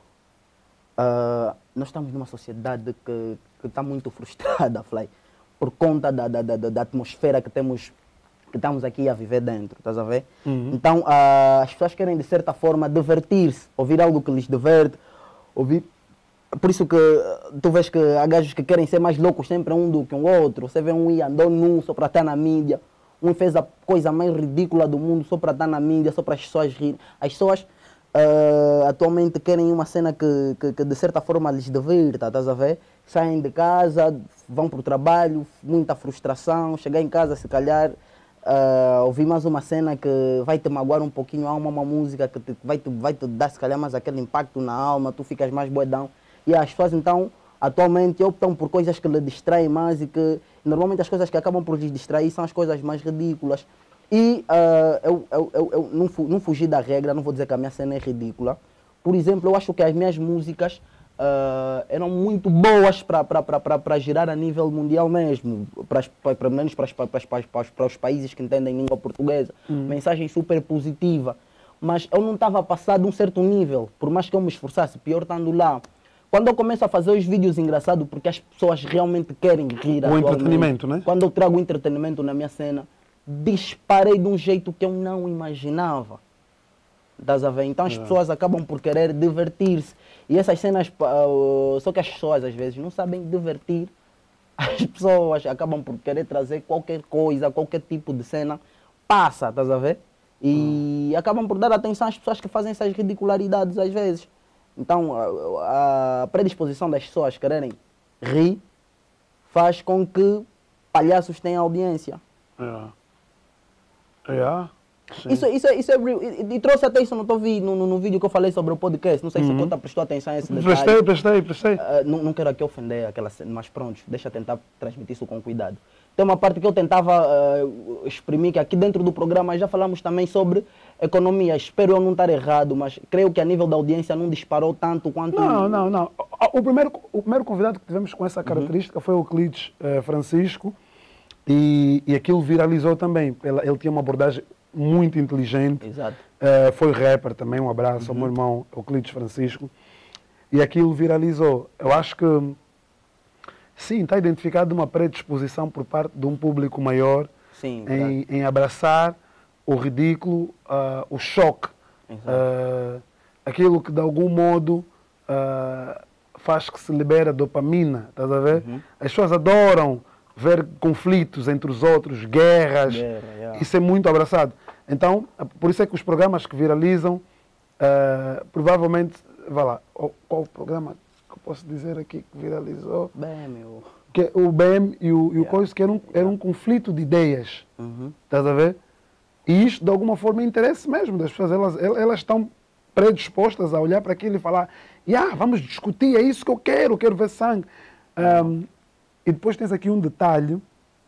Ah, nós estamos numa sociedade que está muito frustrada, Fly, por conta da, da, da, da atmosfera que temos, que estamos aqui a viver dentro, estás a ver? Então, ah, as pessoas querem, de certa forma, divertir-se, ouvir algo que lhes diverte, ouvir... Por isso que ah, tu vês que há gajos que querem ser mais loucos sempre um do que um outro. Você vê um e andou nu só para estar na mídia. Um fez a coisa mais ridícula do mundo só para estar na mídia, só para as pessoas rirem. As pessoas ah, atualmente querem uma cena que, que, que de certa forma lhes divirta, estás a ver? Saem de casa, vão para o trabalho, muita frustração, chegar em casa se calhar ah, ouvir mais uma cena que vai te magoar um pouquinho a alma, uma música que te, vai, te, vai te dar se calhar mais aquele impacto na alma, tu ficas mais boedão. E as pessoas então atualmente optam por coisas que lhe distraem mais e que normalmente as coisas que acabam por lhes distrair são as coisas mais ridículas. E uh, eu, eu, eu, eu não, fu não fugi da regra, não vou dizer que a minha cena é ridícula. Por exemplo, eu acho que as minhas músicas uh, eram muito boas para girar a nível mundial mesmo, pelo menos para os países que entendem língua portuguesa. Hum. Mensagem super positiva. Mas eu não estava a passar de um certo nível, por mais que eu me esforçasse, pior estando lá. Quando eu começo a fazer os vídeos engraçados, porque as pessoas realmente querem rir. O entretenimento, né? Quando eu trago entretenimento na minha cena, disparei de um jeito que eu não imaginava. Estás a ver? Então as É. pessoas acabam por querer divertir-se. E essas cenas, uh, só que as pessoas às vezes não sabem divertir. As pessoas acabam por querer trazer qualquer coisa, qualquer tipo de cena, passa, estás a ver? E acabam por dar atenção às pessoas que fazem essas ridicularidades às vezes. Então, a, a predisposição das pessoas quererem rir faz com que palhaços tenham audiência. É. É. Sim. Isso, isso, é- isso é real. E, e trouxe até isso no, teu vi- no, no, no vídeo que eu falei sobre o podcast. Não sei se a Conta prestou atenção a esse detalhe. Prestei, prestei, prestei. Ah, não, não quero aqui ofender aquela cena, mas pronto, deixa eu tentar transmitir isso com cuidado. Tem uma parte que eu tentava ah, exprimir, que aqui dentro do programa já falamos também sobre economia. Espero eu não estar errado, mas creio que a nível da audiência não disparou tanto quanto... Não, não, não. O primeiro, o primeiro convidado que tivemos com essa característica foi o Euclides eh, Francisco e, e aquilo viralizou também. Ele, ele tinha uma abordagem muito inteligente. Exato. Eh, foi rapper também, um abraço ao meu irmão Euclides Francisco. E aquilo viralizou. Eu acho que, sim, está identificado uma predisposição por parte de um público maior Sim, em, em abraçar o ridículo, ah, o choque, Exato. ah, aquilo que de algum modo ah, faz que se libera dopamina, estás a ver? Uhum. As pessoas adoram ver conflitos entre os outros, guerras, Guerra, yeah. isso é muito abraçado. Então, por isso é que os programas que viralizam, ah, provavelmente, vá lá, qual, qual o programa que eu posso dizer aqui que viralizou? Bem, meu... Que o B M e o, e o Yeah. coisa, que era um, era um conflito de ideias. Uhum. Estás a ver? E isto, de alguma forma, é interesse mesmo das pessoas. Elas, elas estão predispostas a olhar para aquilo e falar: yeah, vamos discutir, é isso que eu quero, eu quero ver sangue. Um, e depois tens aqui um detalhe,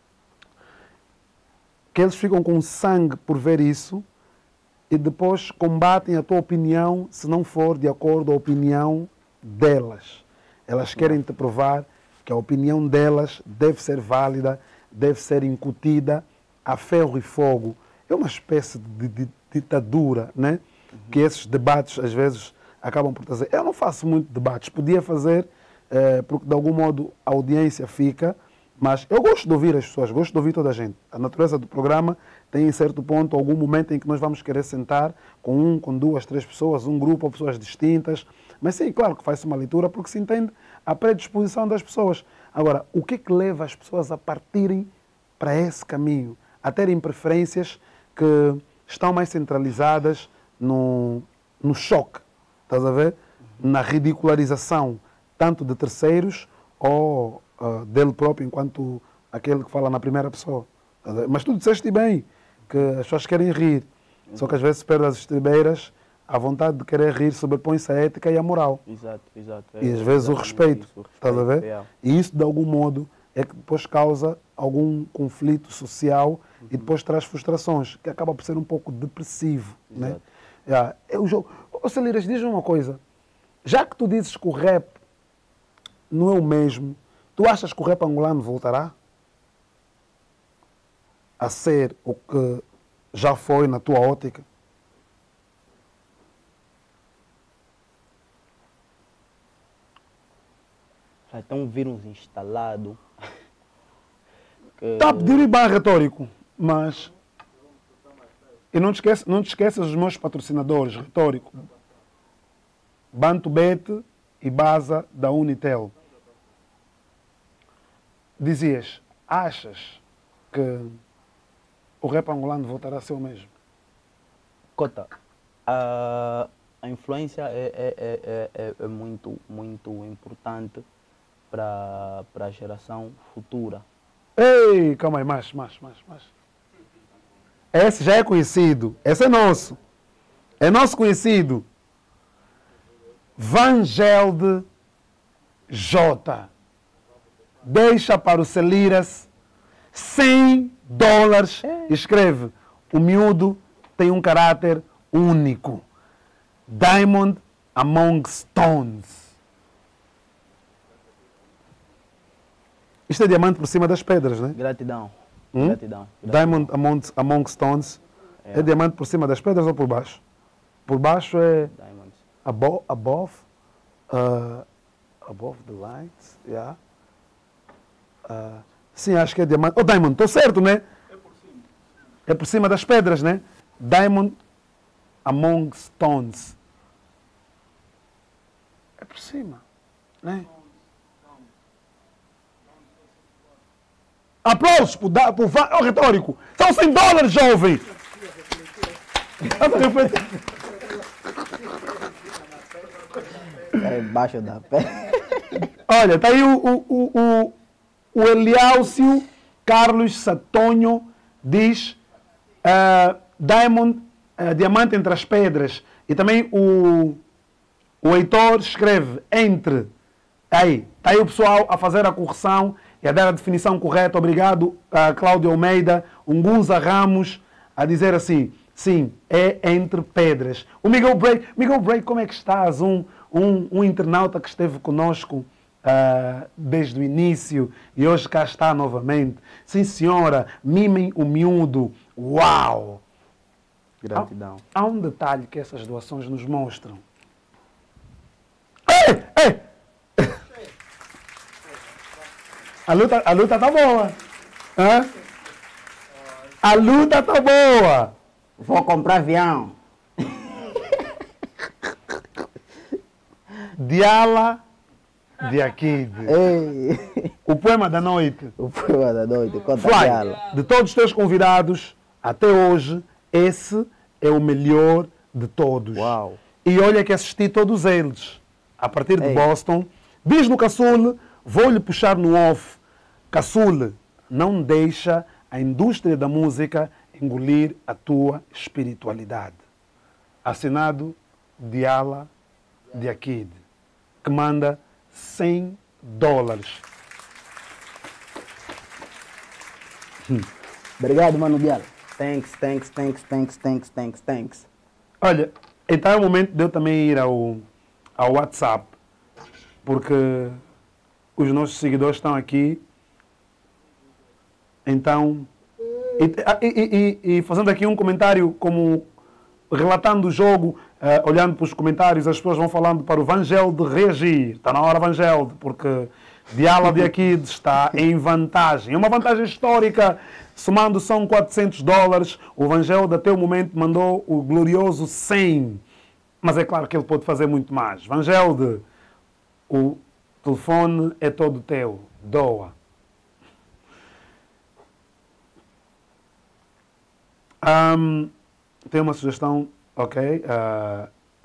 que eles ficam com sangue por ver isso e depois combatem a tua opinião se não for de acordo com a opinião delas. Elas querem te provar que a opinião delas deve ser válida, deve ser incutida a ferro e fogo. É uma espécie de, de, de ditadura, né? Uhum. Que esses debates às vezes acabam por trazer. Eu não faço muito debates, podia fazer, eh, porque de algum modo a audiência fica, Mas eu gosto de ouvir as pessoas, gosto de ouvir toda a gente. A natureza do programa tem, em certo ponto, algum momento em que nós vamos querer sentar com um, com duas, três pessoas, um grupo ou pessoas distintas. Mas sim, claro que faz-se uma leitura porque se entende a predisposição das pessoas. Agora, o que é que leva as pessoas a partirem para esse caminho? A terem preferências que estão mais centralizadas no, no choque, estás a ver? Na ridicularização, tanto de terceiros ou uh, dele próprio, enquanto aquele que fala na primeira pessoa. Mas tu disseste bem, que as pessoas querem rir, só que às vezes se perde as estribeiras, a vontade de querer rir sobrepõe-se à ética e à moral. Exato, exato. É, E às vezes o respeito, isso, o respeito, estás a ver? é. E isso, de algum modo, é que depois causa algum conflito social Uhum. e depois traz frustrações, que acaba por ser um pouco depressivo. Né? Exato. Yeah. É o jogo. Ô, Celiras, diz-me uma coisa. Já que tu dizes que o rap não é o mesmo, tu achas que o rap angolano voltará a ser o que já foi na tua ótica? Já tem um vírus instalado. que- Está a pedir bem retórico, mas. E não te, esquece, não te esqueças dos meus patrocinadores, retórico. Bantubete e Baza da Unitel. Dizias, achas que o rap angolano voltará a ser o mesmo? Cota, a, a influência é, é, é, é, é- é muito, muito importante para a geração futura. Ei, calma aí, mais, mais, mais, mais. Esse já é conhecido. Esse é nosso. É nosso conhecido. Vangelde J. Deixa para o Celiras cem dólares. Escreve. O miúdo tem um caráter único. Diamond Among Stones. Isto é diamante por cima das pedras, né? Gratidão. Hum? Gratidão. Diamond Among, among Stones. É. É. diamante por cima das pedras ou por baixo? Por baixo é Diamonds. abo above, uh, above the lights, yeah. Uh, sim, acho que é diamante. Oh, Diamond, estou certo, né? É por cima. É por cima das pedras, né? Diamond Among Stones. É por cima, né? Aplausos para o da- para o va- oh, retórico. São cem dólares, jovem! É embaixo da pé. Olha, está aí o, o, o, o, o Eliáucio Carlos Satonho diz ah, Diamond, ah, diamante entre as pedras. E também o, o Heitor escreve entre. Aí, está aí o pessoal a fazer a correção e a dar a definição correta. Obrigado a Cláudio Almeida, Ungunza Ramos, a dizer assim, sim, é entre pedras. O Miguel Break, Miguel Break, como é que estás? Um, um, um internauta que esteve conosco ah, desde o início e hoje cá está novamente. Sim, senhora, mimem o miúdo. Uau! Gratidão. Há um detalhe que essas doações nos mostram. Ei, ei! A luta, a luta tá boa. Hã? A luta tá boa. Vou comprar avião. Diala de Akid. Ei! O poema da noite. O poema da noite, conta Fly, ela. de todos os teus convidados, até hoje, esse é o melhor de todos. Uau. E olha que assisti todos eles, a partir de Ei. Boston. Diz no Caçule, vou-lhe puxar no off. Caçule, não deixa a indústria da música engolir a tua espiritualidade. Assinado Diala de Akid, que manda cem dólares. Obrigado, Mano Diala. Thanks, thanks, thanks, thanks, thanks, thanks, thanks. Olha, então é o momento de eu também ir ao, ao WhatsApp, porque os nossos seguidores estão aqui. Então, e, e- e- e fazendo aqui um comentário como relatando o jogo, eh, olhando para os comentários, as pessoas vão falando para o Vangelde reagir. Está na hora, Vangelde, porque Diala de Akid está em vantagem. É uma vantagem histórica. Somando são quatrocentos dólares. O Vangelda até o momento mandou o glorioso cem. Mas é claro que ele pode fazer muito mais. Vangelda, o telefone é todo teu. Doa. Um, tem uma sugestão, ok? Uh,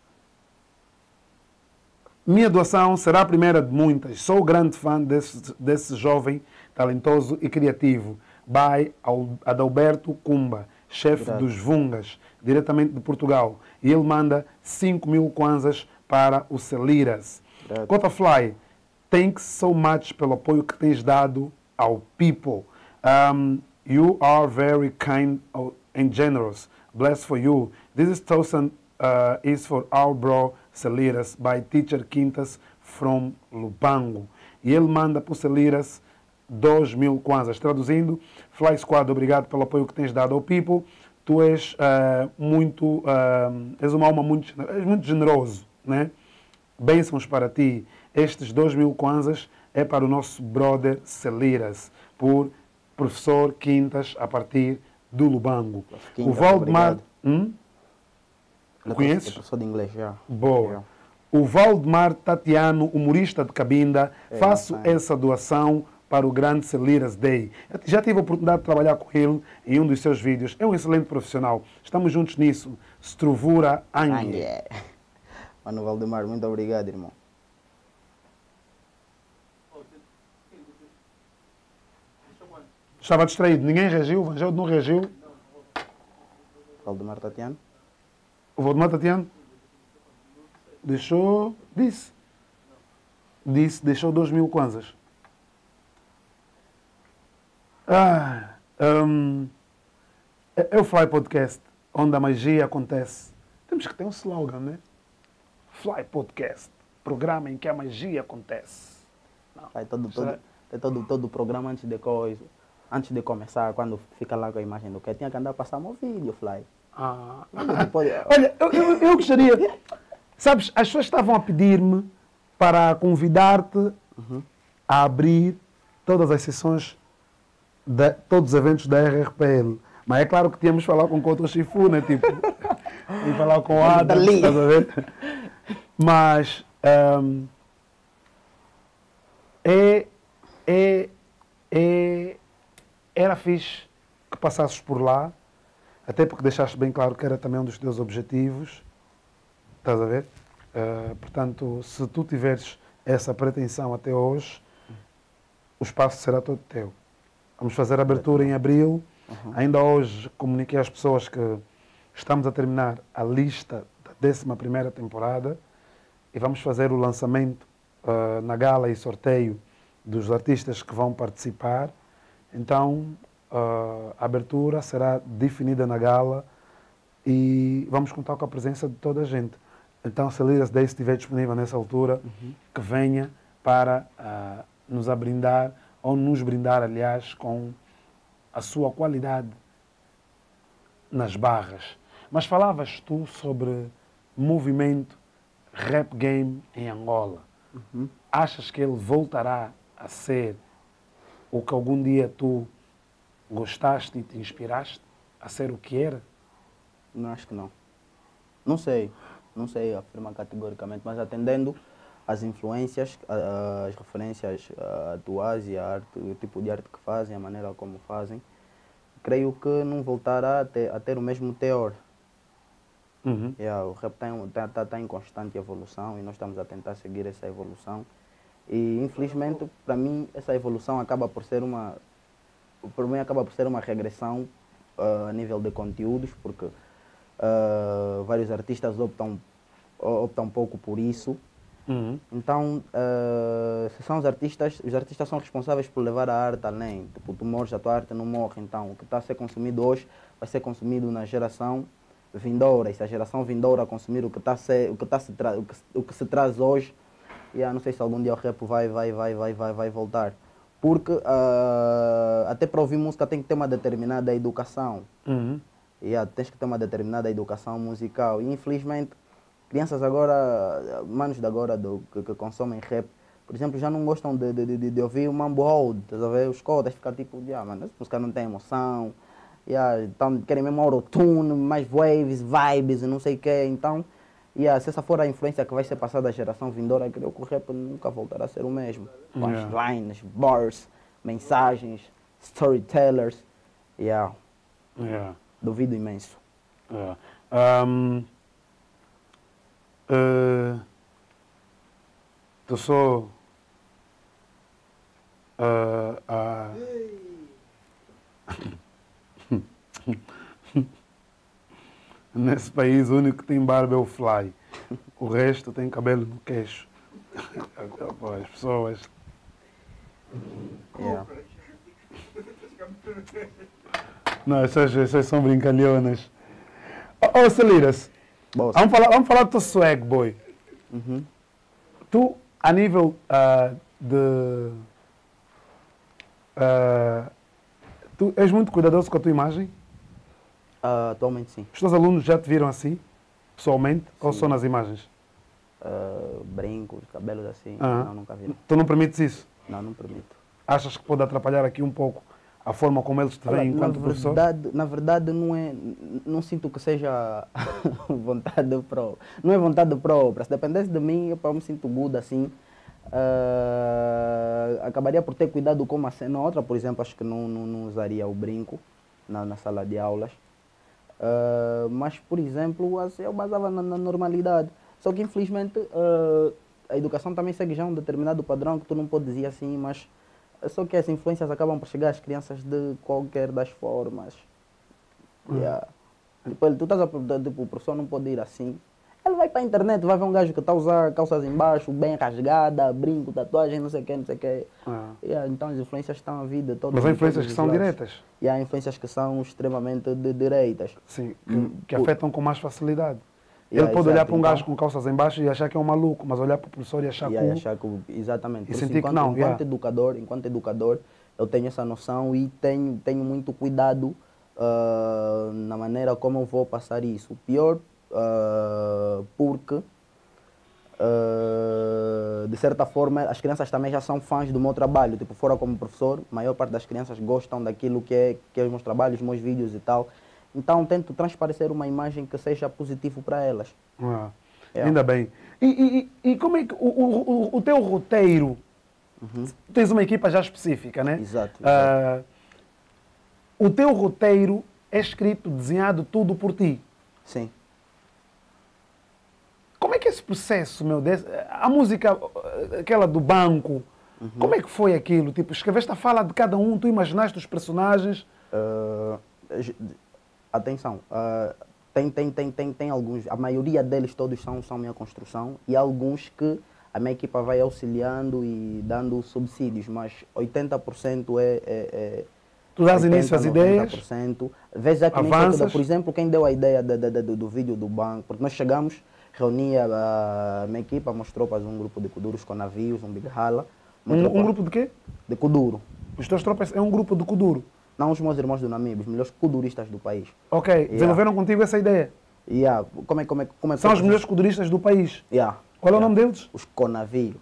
minha doação será a primeira de muitas. Sou grande fã desse, desse jovem talentoso e criativo. By Adalberto Cumba, chefe dos Vungas, diretamente de Portugal. E ele manda cinco mil kwanzas para o Celiras. Cotafly, thanks so much pelo apoio que tens dado ao people. Um, you are very kind and generous. Bless for you. This is thousand uh, is for our bro Celiras by Teacher Quintas from Lubango. E ele manda para o Celiras dois mil kwanzas. Traduzindo, Fly Squad, obrigado pelo apoio que tens dado ao people. Tu és uh, muito, uh, és uma alma muito, és muito generoso, né? Bênçãos para ti. Estes dois mil kwanzas é para o nosso brother Celiras, por professor Quintas, a partir do Lubango. Quintas, o Valdemar... Hum? Conheces? Professor de inglês, já. Boa. Já. O Valdemar Tatiano, humorista de Cabinda, É, faço é. essa doação para o grande Celiras Day. Eu já tive a oportunidade de trabalhar com ele em um dos seus vídeos. É um excelente profissional. Estamos juntos nisso. Strovura Angue. Angue. Mano Valdemar, muito obrigado, irmão. Estava distraído. Ninguém reagiu. O Vangeldo não reagiu. Valdemar Tatiano. O Valdemar Tatiano deixou... Disse. Disse, deixou dois mil kwanzas. Ah, um, é, é o Fly Podcast, onde a magia acontece. Temos que ter um slogan, né? Fly Podcast, programa em que a magia acontece. Não. Aí todo, Será- todo, tem todo, todo o programa antes de coisa. Antes de começar, quando fica lá com a imagem do que tinha que andar a passar um vídeo, Fly. Ah. Você pode- Olha, eu, eu, eu gostaria... Sabes, as pessoas estavam a pedir-me para convidar-te a abrir todas as sessões, de, todos os eventos da R R P L. Mas é claro que tínhamos de falar com o Couto Chifu, né? Tipo, e falar com o Adam, Dali. estás a ver? Mas ahm, é, é, é, era fixe que passasses por lá, até porque deixaste bem claro que era também um dos teus objetivos. Estás a ver? Uh, portanto, se tu tiveres essa pretensão até hoje, o espaço será todo teu. Vamos fazer a abertura em abril. Uhum. Ainda hoje comuniquei às pessoas que estamos a terminar a lista da décima primeira temporada e vamos fazer o lançamento uh, na gala e sorteio dos artistas que vão participar. Então, uh, a abertura será definida na gala e vamos contar com a presença de toda a gente. Então, se a Celiras Day estiver disponível nessa altura, Uhum. que venha para uh, nos abrindar, ou nos brindar, aliás, com a sua qualidade nas barras. Mas falavas tu sobre movimento rap game em Angola. Uhum. Achas que ele voltará a ser o que algum dia tu gostaste e te inspiraste a ser o que era? Não, acho que não. Não sei. Não sei afirmar categoricamente, mas atendendo às influências, a- a- as referências a- atuais e a arte, o tipo de arte que fazem, a maneira como fazem, creio que não voltará a ter, a ter o mesmo teor. Uhum. Yeah, o rap está tá, tá em constante evolução e nós estamos a tentar seguir essa evolução. E infelizmente, para mim, essa evolução acaba por ser uma, para mim acaba por ser uma regressão ah, a nível de conteúdos, porque ah, vários artistas optam optam um pouco por isso. Uhum. Então, ah, se são os artistas, os artistas são responsáveis por levar a arte além. Tipo, tu morres, a tua arte não morre. Então, o que está a ser consumido hoje vai ser consumido na geração vindoura. E se a geração vindoura consumir o que, tá a ser, o que, tá se tra o que, o que se traz hoje, yeah, não sei se algum dia o rap vai, vai, vai, vai, vai, vai voltar. Porque ah, até para ouvir música tem que ter uma determinada educação. Uhum. Yeah, tens que ter uma determinada educação musical. E infelizmente, crianças agora, manos de agora do, que, que consomem rap, por exemplo, já não gostam de, de, de, de ouvir o mambo old, estás a ver? Os cotas ficam tipo, yeah, mano, essa música não tem emoção, yeah, então querem mesmo autotune, mais waves, vibes e não sei o quê, então, yeah, se essa for a influência que vai ser passada à geração vindoura, creio que o rap nunca voltará a ser o mesmo. Punchlines, bars, mensagens, storytellers, yeah, Yeah. duvido imenso. Yeah. Um, uh, tu só uh, uh, nesse país o único que tem barba é o Fly. O resto tem cabelo no queixo. Pô, as pessoas. Yeah. Não, essas, essas são brincalhonas. Ô, oh, Celiras, Bossa. vamos falar, vamos falar do teu swag, boy. Uhum. Tu, a nível ah, de... ah, tu és muito cuidadoso com a tua imagem? Ah, atualmente sim. Os teus alunos já te viram assim, pessoalmente, ou Sim. só nas imagens? Ah, brincos, cabelos assim, Ah. não, nunca vi. Tu não permites isso? Não, não permito. Achas que pode atrapalhar aqui um pouco a forma como eles te Olha, veem na enquanto professor? verdade, na verdade não é, não sinto que seja vontade própria. Não é vontade própria. Se dependesse de mim, eu me sinto good assim. Ah, acabaria por ter cuidado com uma cena. Outra, por exemplo, acho que não, não, não usaria o brinco na, na sala de aulas. Ah, mas, por exemplo, assim, eu basava na, na normalidade. Só que, infelizmente, ah, a educação também segue já um determinado padrão que tu não podes dizer assim, mas só que as influências acabam por chegar às crianças de qualquer das formas. Yeah. Tipo, ele- tu estás a perguntar, tipo, o professor não pode ir assim. Ele vai para a internet, vai ver um gajo que está a usar calças embaixo, bem rasgada, brinco, tatuagem, não sei o que, não sei o que. Ah. Yeah, então as influências estão a vida toda. Mas há influências que são diretas, E há influências que são extremamente de direitas. sim, que, Hum, que o- afetam com mais facilidade. Yeah, Ele pode exato, olhar para um então- gajo com calças em baixo e achar que é um maluco, mas olhar para o professor e achar Yeah, cool. achar que, exatamente. E Por isso, sentir que enquanto, não, enquanto yeah. educador, enquanto educador, eu tenho essa noção e tenho, tenho muito cuidado ah, na maneira como eu vou passar isso. O pior, ah, porque ah, de certa forma as crianças também já são fãs do meu trabalho. Tipo, fora como professor, a maior parte das crianças gostam daquilo que é, que é os meus trabalhos, os meus vídeos e tal. Então tento transparecer uma imagem que seja positivo para elas. Ah, É. Ainda bem. E, e- e- e como é que o, o, o- o teu roteiro, tu tens uma equipa já específica, né? Exato, Ah, o teu roteiro é escrito, desenhado tudo por ti. Sim. Como é que é esse processo, meu? desse- a música, aquela do banco, como é que foi aquilo? Tipo, escreveste a fala de cada um, tu imaginaste os personagens. Ah, j- atenção, ah, tem, tem, tem, tem, tem alguns, a maioria deles todos são, são minha construção e alguns que a minha equipa vai auxiliando e dando subsídios, mas oitenta por cento é, é, é Tu dás início às ideias, noventa por cento. Veja que nem foi avanças. tudo. Por exemplo, quem deu a ideia da- da- da- do, do vídeo do banco, porque nós chegamos, reunia a minha equipa, mostrou para um grupo de kuduros com navios, um big hala. um, mostrou um para- grupo de quê? de kuduro. Os teus tropas é um grupo de Kuduro. Não os meus irmãos do Namibe, os melhores kuduristas do país. Ok, desenvolveram contigo essa ideia. Yeah. Como é, como é, como é, São os melhores kuduristas do país. Yeah. Qual é o Yeah. nome deles? Os conavio.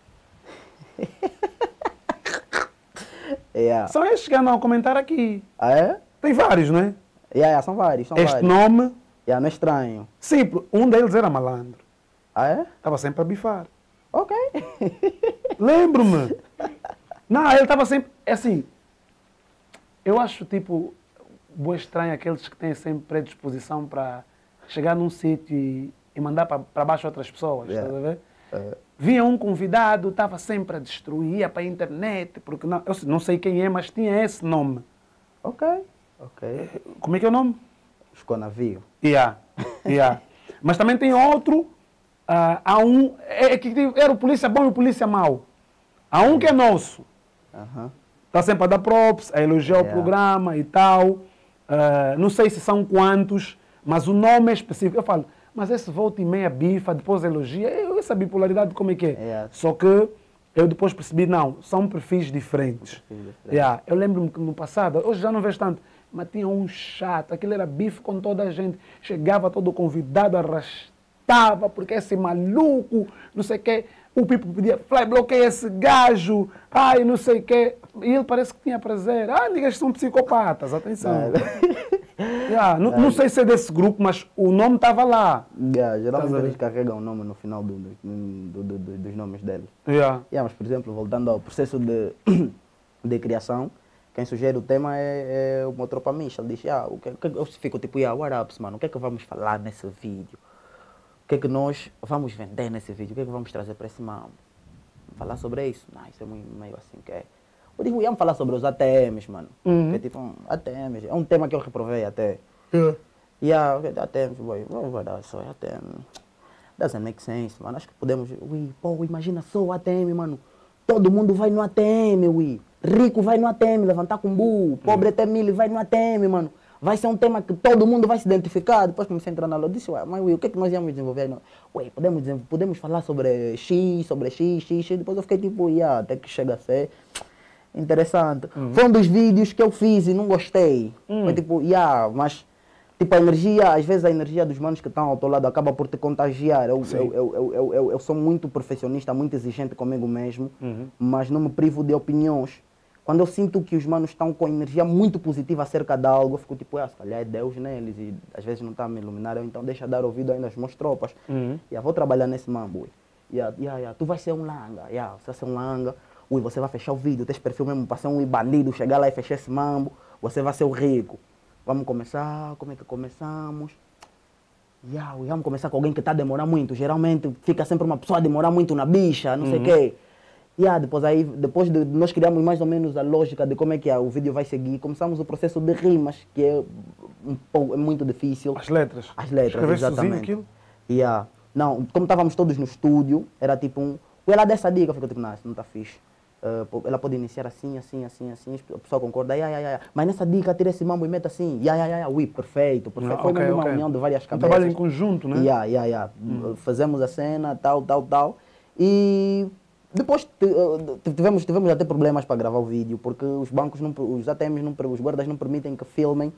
yeah. São estes que andam a comentar aqui. Ah, é? Tem vários, não é? Yeah, yeah, são vários, são Este vários. nome, Yeah, não é estranho. simples. Um deles era malandro. Ah, é? Estava sempre a bifar. Ok. Lembro-me. Não, ele estava sempre. É assim. Eu acho, tipo, boa estranho aqueles que têm sempre predisposição para chegar num sítio e, e mandar para baixo outras pessoas. Yeah. Estás a ver? Eh, Vinha um convidado, estava sempre a destruir, ia para a internet, porque não, eu não sei quem é, mas tinha esse nome. ok. Ok. Como é que é o nome? Os conavio. Yeah, yeah. Mas também tem outro, ah, há um, é, é que era o polícia bom e o polícia mau. Há um que é nosso, Aham. está sempre a dar props, a elogiar o Yeah. programa e tal. Ah, não sei se são quantos, mas o nome é específico. Eu falo, mas esse volta e meia bifa, depois elogia, eu- essa bipolaridade como é que é? Yeah. Só que eu depois percebi, não, são perfis diferentes. Perfis diferentes. Yeah. Eu lembro-me que no passado, hoje já não vejo tanto, mas tinha um chato, aquele era bife com toda a gente. Chegava todo convidado, arrastava, porque esse maluco, não sei o quê. o Pipo pedia, Fly, bloqueia esse gajo, ai, não sei o quê. E ele parece que tinha prazer. Ah, niggas são psicopatas, atenção. Yeah, não, não sei se é desse grupo, mas o nome estava lá. Yeah, geralmente Estás a ver? eles carregam o nome no final do, do- do- do- do- dos nomes deles. Yeah. Yeah, mas, por exemplo, voltando ao processo de, de criação, quem sugere o tema é, é uma tropa minha. Ele diz, ah, o que, o que, eu fico tipo, yeah, what up, mano, o que é que vamos falar nesse vídeo? O que é que nós vamos vender nesse vídeo? O que é que vamos trazer para esse mambo? Falar sobre isso? Não, isso é muito, meio assim que é. Eu digo, íamos falar sobre os A T Ms, mano. Uhum. Que é tipo, um, A T Ms, é um tema que eu reprovei até. Yeah. Yeah, A T Ms, boy, vai dar só A T M. Doesn't make sense, mano. Acho que podemos. Ui, pô, imagina só o A T M, mano. Todo mundo vai no A T M, ui. Rico vai no A T M, levantar com bu. Pobre até mil vai no A T M, mano. Vai ser um tema que todo mundo vai se identificar. Depois comecei a entrar na aula. Eu disse, ué, mas ui, o que é que nós íamos desenvolver? Não, ué, podemos, desenvol- podemos falar sobre X, sobre X, X, X. Depois eu fiquei tipo, yeah, até que chega a ser interessante. Foi um dos vídeos que eu fiz e não gostei. Foi tipo, yeah, mas tipo a energia, às vezes a energia dos manos que estão ao teu lado acaba por te contagiar. Eu, eu, eu, eu, eu, eu, eu sou muito perfeccionista, muito exigente comigo mesmo, mas não me privo de opiniões. Quando eu sinto que os manos estão com energia muito positiva acerca de algo, eu fico tipo, ah, se calhar é Deus neles e às vezes não está a me iluminar, eu então deixa dar ouvido ainda às minhas tropas. Uhum. Yeah, vou trabalhar nesse mambo. Yeah, yeah, yeah. Tu vai ser um langa, yeah, você vai ser um langa. Ui, você vai fechar o vídeo, tens perfil mesmo para ser um bandido, chegar lá e fechar esse mambo, você vai ser o rico. Vamos começar, como é que começamos? Yeah, ui, vamos começar com alguém que está a demorar muito. Geralmente fica sempre uma pessoa a demorar muito na bicha, não sei o quê. Yeah, depois aí, depois de nós criamos mais ou menos a lógica de como é que é, o vídeo vai seguir, começamos o processo de rimas, que é, um pouco, é muito difícil. As letras. As letras, Escreveste sozinho exatamente. aquilo? Yeah. Não, como estávamos todos no estúdio, era tipo um. Ela dessa dica, eu fico tipo, não, isso não está fixe. Uh, po- ela pode iniciar assim, assim, assim, assim, a pessoa concorda, yeah, yeah, yeah. Mas nessa dica, tira esse mambo e mete assim, yeah, yeah, yeah, ui, perfeito, perfeito. Ah, Foi ok, mesmo uma ok. união de várias Um cabeças. trabalho em conjunto, né? Yeah, yeah, yeah. Uh, Fazemos a cena, tal, tal, tal. E depois ti- uh, tivemos, tivemos até problemas para gravar o vídeo, porque os bancos, não, os A T Ms, não, os guardas não permitem que filmem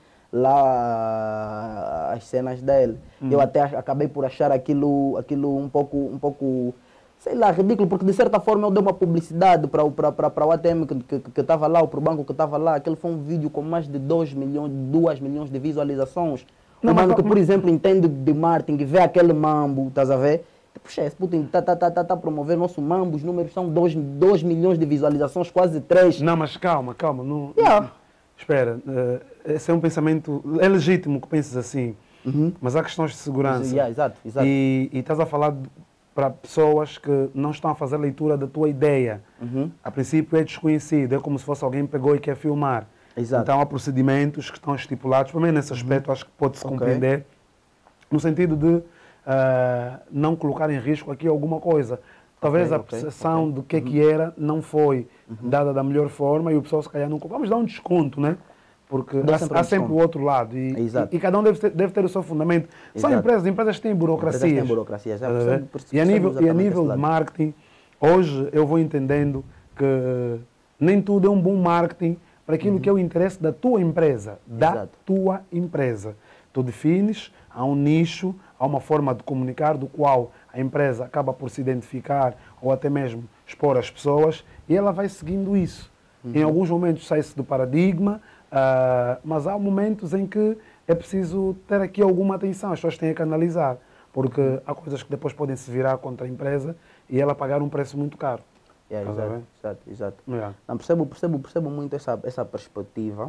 lá as cenas dele. Eu até ach- acabei por achar aquilo, aquilo um pouco, um pouco, sei lá, ridículo, porque de certa forma eu dei uma publicidade para o para, para, para o A T M que estava que, que estava lá, ou para o banco que estava lá. Aquele foi um vídeo com mais de dois milhões, duas milhões de visualizações. Não, Um mas- mano que, por exemplo, entende de marketing e vê aquele mambo, estás a ver? Puxa, esse puto está tá, tá, tá, tá a promover nosso mambo, os números são dois milhões de visualizações, quase três. Não, mas calma, calma. Não, Yeah. Espera, eh, esse é um pensamento. É legítimo que penses assim, Uhum. mas há questões de segurança. Yeah, exato, exato. E, e estás a falar para pessoas que não estão a fazer leitura da tua ideia. Uhum. A princípio é desconhecido, é como se fosse alguém que pegou e quer filmar. Exato. Então há procedimentos que estão estipulados, pelo menos nesse aspecto acho que pode-se Ok. compreender, no sentido de ah, não colocar em risco aqui alguma coisa. Talvez Ok, a ok, percepção ok. do que é que era não foi dada da melhor forma e o pessoal se calhar não... Vamos dar um desconto, né? Porque Dá há, sempre um há sempre o desconto. outro lado e, Exato. e, e cada um deve ter, deve ter o seu fundamento. São Exato. empresas, empresas têm burocracias. Empresas têm burocracias, já Estás a ver? percebo- percebo E a nível, e a exatamente nível esse de lado. marketing, hoje eu vou entendendo que nem tudo é um bom marketing para aquilo que é o interesse da tua empresa, da Exato. tua empresa. Tu defines, há um nicho, há uma forma de comunicar do qual a empresa acaba por se identificar ou até mesmo expor as pessoas e ela vai seguindo isso. Em alguns momentos sai-se do paradigma, ah, mas há momentos em que é preciso ter aqui alguma atenção, as pessoas têm que analisar, porque há coisas que depois podem se virar contra a empresa e ela pagar um preço muito caro. Yeah, Estás a exato, exato, exato. Yeah. Não, percebo, percebo, percebo muito essa, essa perspectiva.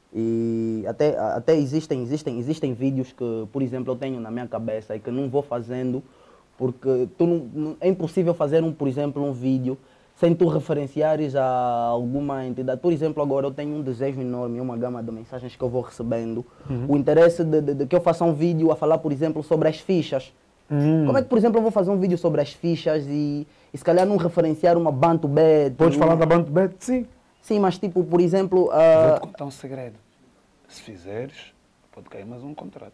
E até, até existem, existem, existem vídeos que, por exemplo, eu tenho na minha cabeça e que não vou fazendo porque tu não, não- é impossível fazer, um, por exemplo, um vídeo sem tu referenciares a alguma entidade. Por exemplo, agora eu tenho um desejo enorme, uma gama de mensagens que eu vou recebendo. O interesse de, de- de que eu faça um vídeo a falar, por exemplo, sobre as fichas. Como é que, por exemplo, eu vou fazer um vídeo sobre as fichas e, e se calhar não referenciar uma Bantu Bet? Podes um- falar da Bantu Bet? Sim. Sim, mas tipo, por exemplo... Vou ah, te contar um segredo. Se fizeres, pode cair mais um contrato.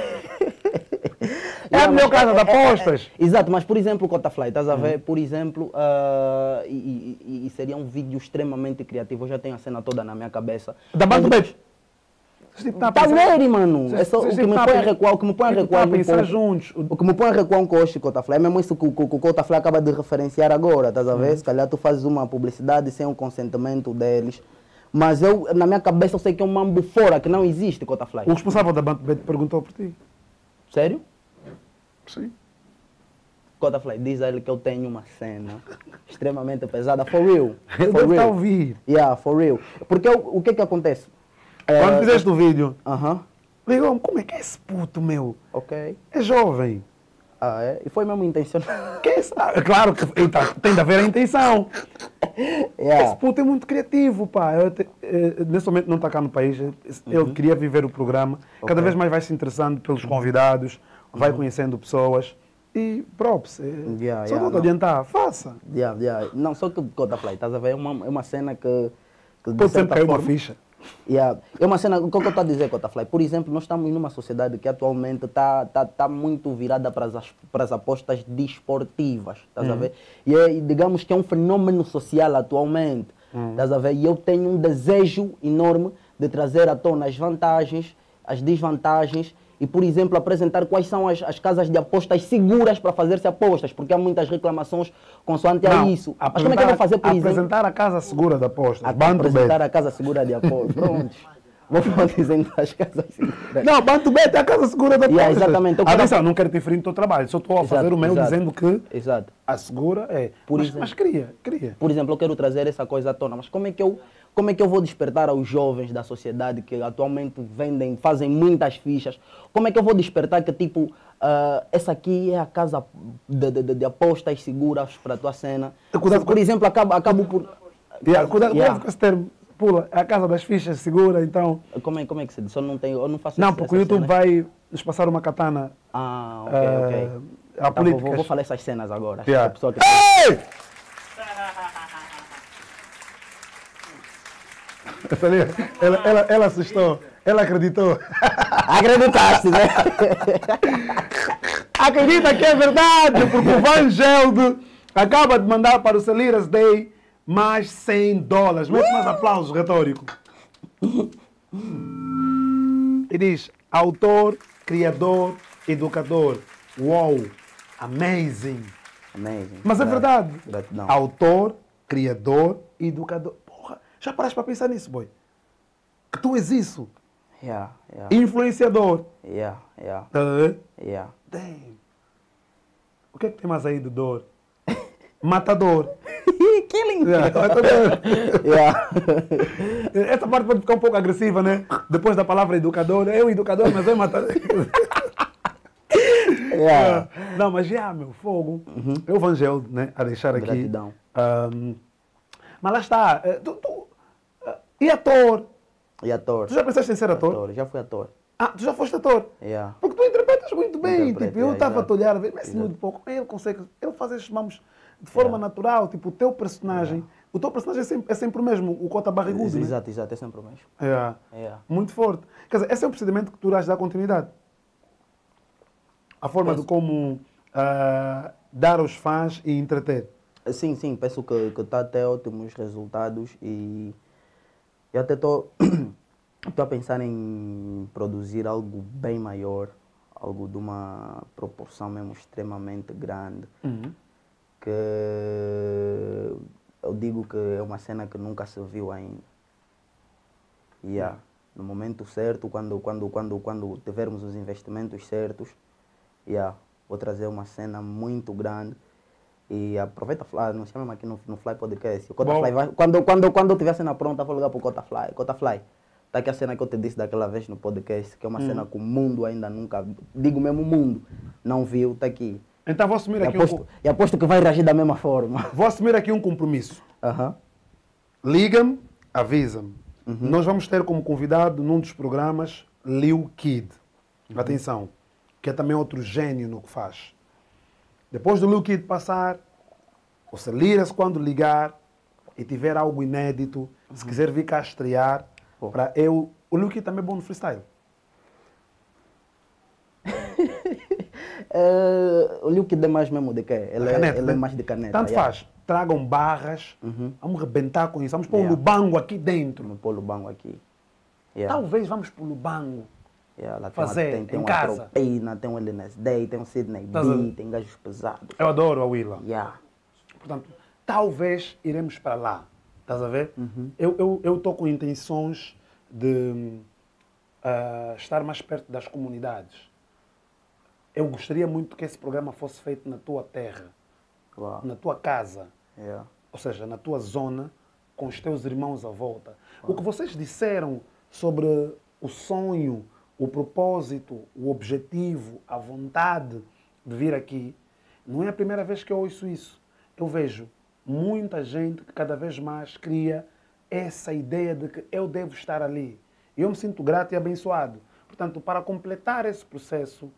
É a melhor casa de apostas. Exato, mas por exemplo, Cotafly, estás a ver? Por exemplo, ah, e, e- e- e seria um vídeo extremamente criativo. Eu já tenho a cena toda na minha cabeça. Da Bantu Bet? Tipo, tá a Tá pensar- nele, mano. Vocês- É só o vocês que me tá a põe a pe- recuar, o que me põe a tipo, recuar tá a um pensar pouco. juntos. O que me põe a recuar um coxo, Cotafly, é mesmo isso que, o- que, o- que o Cotafly acaba de referenciar agora, estás a ver? Se calhar tu fazes uma publicidade sem o consentimento deles. Mas eu, na minha cabeça, eu sei que é um mambo fora, que não existe, Cotafly. O responsável da Banco Bet perguntou por ti. Sério? Sim. Cotafly, diz a ele que eu tenho uma cena extremamente pesada, for real. Ele For deve estar a real. ouvir. Yeah, for real. Porque o, o que que acontece? Quando Eh, fizeste o vídeo, Aham, ligou-me, como é que é esse puto, meu? ok. É jovem. Ah, é? E foi mesmo intencional. Que é esse? Ah, claro que eita, tem de haver a intenção. Esse Yeah. puto é muito criativo, pá. Eu te- eh, nesse momento não está cá no país. Ele queria viver o programa. Cada Ok. vez mais vai se interessando pelos convidados, vai conhecendo pessoas. E props. eh, Yeah, só yeah, não te não. adiantar, faça. Yeah, yeah. Não, só que Cotafly, estás a ver? É uma, é uma cena que. que de Pode sempre certa cair uma forma- ficha. Yeah. É uma cena, o que eu estou a dizer, Cotafly? Por exemplo, nós estamos numa sociedade que atualmente está tá, tá muito virada para as, para as apostas desportivas, estás a ver? E é, e digamos que é um fenômeno social atualmente, estás a ver? E eu tenho um desejo enorme de trazer à tona as vantagens, as desvantagens e, por exemplo, apresentar quais são as, as casas de apostas seguras para fazer-se apostas, porque há muitas reclamações consoante a Não, isso. Mas como é que eu vou fazer, por exemplo? apresentar a casa segura de apostas. A Banco apresentar Bet. a casa segura de apoio. Pronto. Vou apresentar as casas seguras. Não, Banco Bet é a casa segura de apostas. Yeah, exatamente. Eu quero- Atenção, não quero interferir no teu trabalho. Só estou a fazer Exato, o meu exato. dizendo que Exato. a segura é. Por mas, exemplo. mas queria, queria. Por exemplo, eu quero trazer essa coisa à tona, mas como é que eu, como é que eu vou despertar aos jovens da sociedade que atualmente vendem, fazem muitas fichas? Como é que eu vou despertar que, tipo, ah, essa aqui é a casa de, de, de- de apostas seguras para a tua cena? Cuidado Se, por com- exemplo, acabo, acabo por... Yeah, cuidado, Yeah. cuidado com esse termo. Pula, é a casa das fichas segura, então. Como é, como é que se diz? Eu não, tenho, eu não faço Não, essa- porque o essas YouTube cenas. vai nos passar uma katana. Ah, ok, eh, ok. a Tá, vou, políticas. vou, vou falar essas cenas agora. Yeah. A pessoa que... Ei! Essa ali, ela, ela, ela assustou, ela acreditou. Acreditaste, né? Acredita que é verdade, porque o Van Gelde acaba de mandar para o Saliras Day mais cem dólares. Mete mais aplausos retóricos. E diz, autor, criador, educador. Uou, amazing. Amazing. Mas é verdade. Gratidão. Autor, criador, educador. Porra, já paraste para pensar nisso, boy? Que tu és isso. Yeah, yeah, Influenciador. yeah, yeah, Tá a ver? yeah. Damn. O que é que tem mais aí de dor? Matador. Killing. Yeah, matador. Yeah. Essa parte pode ficar um pouco agressiva, né? Depois da palavra educador. É o educador, mas é matador. Yeah. Não, mas já, meu, fogo. É o Evangelho, né? A deixar aqui. Gratidão. Ahm, mas lá está. eh, Tu, tu, eh, e ator? E ator. Tu já pensaste em ser ator? Já fui ator. Ah, tu já foste ator? Yeah. Porque tu interpretas muito bem. Interpreto, Tipo, eu yeah, estava a exato. te olhar, a ver, mas Exato. muito pouco. Ele consegue, ele faz estes mamos de forma Yeah. natural. Tipo, o teu personagem, o teu personagem é sempre, é sempre o mesmo, o cota barrigudo, né? Exato, exato. É sempre o mesmo. É. Yeah. Muito forte. Quer dizer, esse é um procedimento que tu irás dar continuidade. A forma de Penso. como ah, dar aos fãs e entreter. Sim, sim. Penso que está até ótimos resultados e, e até estou a pensar em produzir algo bem maior, algo de uma proporção mesmo extremamente grande. Que eu digo que é uma cena que nunca se viu ainda. Yeah. No momento certo, quando, quando, quando, quando tivermos os investimentos certos, yeah, vou trazer uma cena muito grande. E aproveita, ah, não chama aqui no, no Fly Podcast. O Cotafly vai, quando, quando, quando eu tiver a cena pronta, vou ligar para o Cotafly. Cotafly, tá aqui a cena que eu te disse daquela vez no podcast, que é uma cena que o mundo ainda nunca, digo mesmo o mundo, não viu, tá aqui. Então vou assumir E aqui, aposto, um, e aposto que vai reagir da mesma forma. vou assumir aqui um compromisso. Aham. Liga-me, avisa-me. Nós vamos ter como convidado num dos programas Lil Kid. Atenção, que é também outro gênio no que faz. Depois do Lil Kid passar, o Saliras quando ligar e tiver algo inédito, se quiser vir cá estrear, para eu... O Lil Kid também é bom no freestyle. É, o Luke é mais mesmo de quê? Ele, é, Caneta, ele né? é mais de caneta. Tanto yeah. faz. Tragam barras, vamos rebentar com isso, vamos pôr um Yeah. lubango aqui dentro. No polo banco aqui. Yeah. Talvez vamos para o Lubango. Yeah, lá fazer tem, uma, tem, tem em uma casa. Tropina, tem um L N S D, tem um Sidney Estás a ver? B, tem gajos pesados. Eu adoro a Willa. Yeah. Portanto, talvez iremos para lá. Estás a ver? Uhum. Eu estou com intenções de uh, estar mais perto das comunidades. Eu gostaria muito que esse programa fosse feito na tua terra, Wow. na tua casa, Yeah. ou seja, na tua zona, com os teus irmãos à volta. O que vocês disseram sobre o sonho, o propósito, o objetivo, a vontade de vir aqui, não é a primeira vez que eu ouço isso. Eu vejo muita gente que cada vez mais cria essa ideia de que eu devo estar ali. E eu me sinto grato e abençoado. Portanto, para completar esse processo,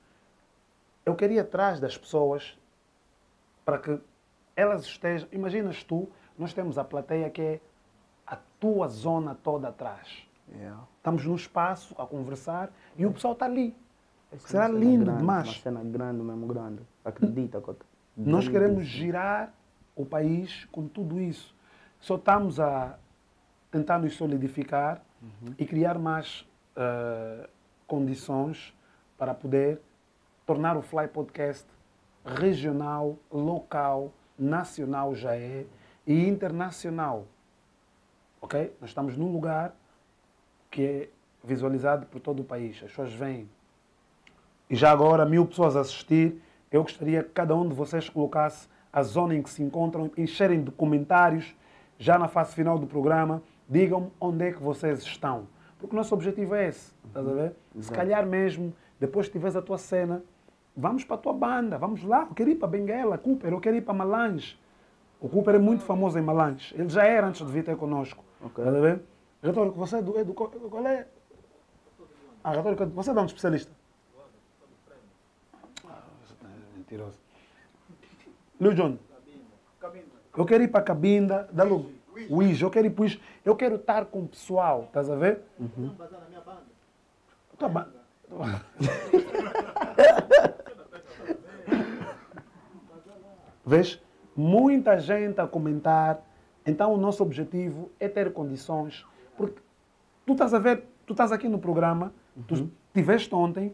eu queria ir atrás das pessoas para que elas estejam... Imaginas tu, nós temos a plateia que é a tua zona toda atrás. Yeah. Estamos no espaço a conversar e o pessoal está ali. Essa Será é uma cena lindo grande, demais. Uma cena grande, mesmo grande. Acredita, Cota. Nós queremos girar o país com tudo isso. Só estamos a tentar nos solidificar Uhum. e criar mais uh, condições para poder tornar o Fly Podcast regional, local, nacional já é, e internacional. Ok? Nós estamos num lugar que é visualizado por todo o país. As pessoas vêm. E já agora, mil pessoas a assistir. Eu gostaria que cada um de vocês colocasse a zona em que se encontram, encherem de comentários, já na fase final do programa, digam onde é que vocês estão. Porque o nosso objetivo é esse, estás a ver? Se calhar mesmo, depois que tiveres a tua cena, vamos para a tua banda, vamos lá, eu quero ir para Benguela, Cooper, eu quero ir para Malange. O Cooper é muito famoso em Malange, ele já era antes de vir ter connosco, Ok. estás a ver? Retórico, você é do, é do... Qual é? Ah, Retórico, você é de um especialista? Ah, mentiroso. Lil John, eu quero ir para a Cabinda, da Lu. Wiz, eu quero ir para Wiz. Eu quero estar com o pessoal, estás a ver? Uhum. Tua banda. Vês? Muita gente a comentar. Então o nosso objetivo é ter condições. Porque tu estás a ver, tu estás aqui no programa, tu estiveste ontem,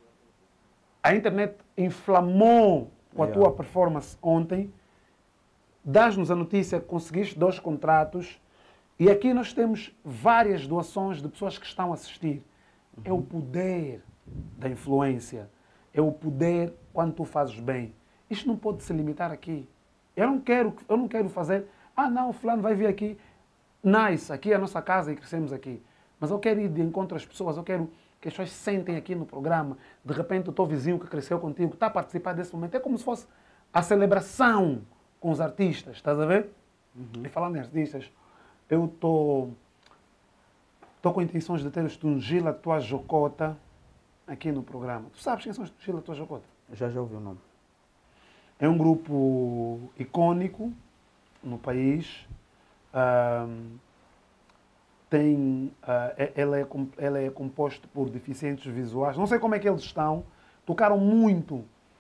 a internet inflamou com a Yeah. tua performance ontem, dás-nos a notícia que conseguiste dois contratos e aqui nós temos várias doações de pessoas que estão a assistir. É o poder da influência, é o poder quando tu fazes bem. Isto não pode se limitar aqui. Eu não quero, eu não quero fazer, ah não, fulano vai vir aqui, nice, aqui é a nossa casa e crescemos aqui. Mas eu quero ir de encontro às pessoas, eu quero que as pessoas se sentem aqui no programa. De repente o teu vizinho que cresceu contigo está a participar desse momento. É como se fosse a celebração com os artistas, estás a ver? E falando em artistas, eu estou tô, tô com intenções de ter os Tungila Tua Jocota aqui no programa. Tu sabes quem são os Tungila Tua Jocota? Já já ouvi o nome. É um grupo icônico no país. Ahm, tem, ah, é- ela, é, com- ela é composta por deficientes visuais. Não sei como é que eles estão. Tocaram muito.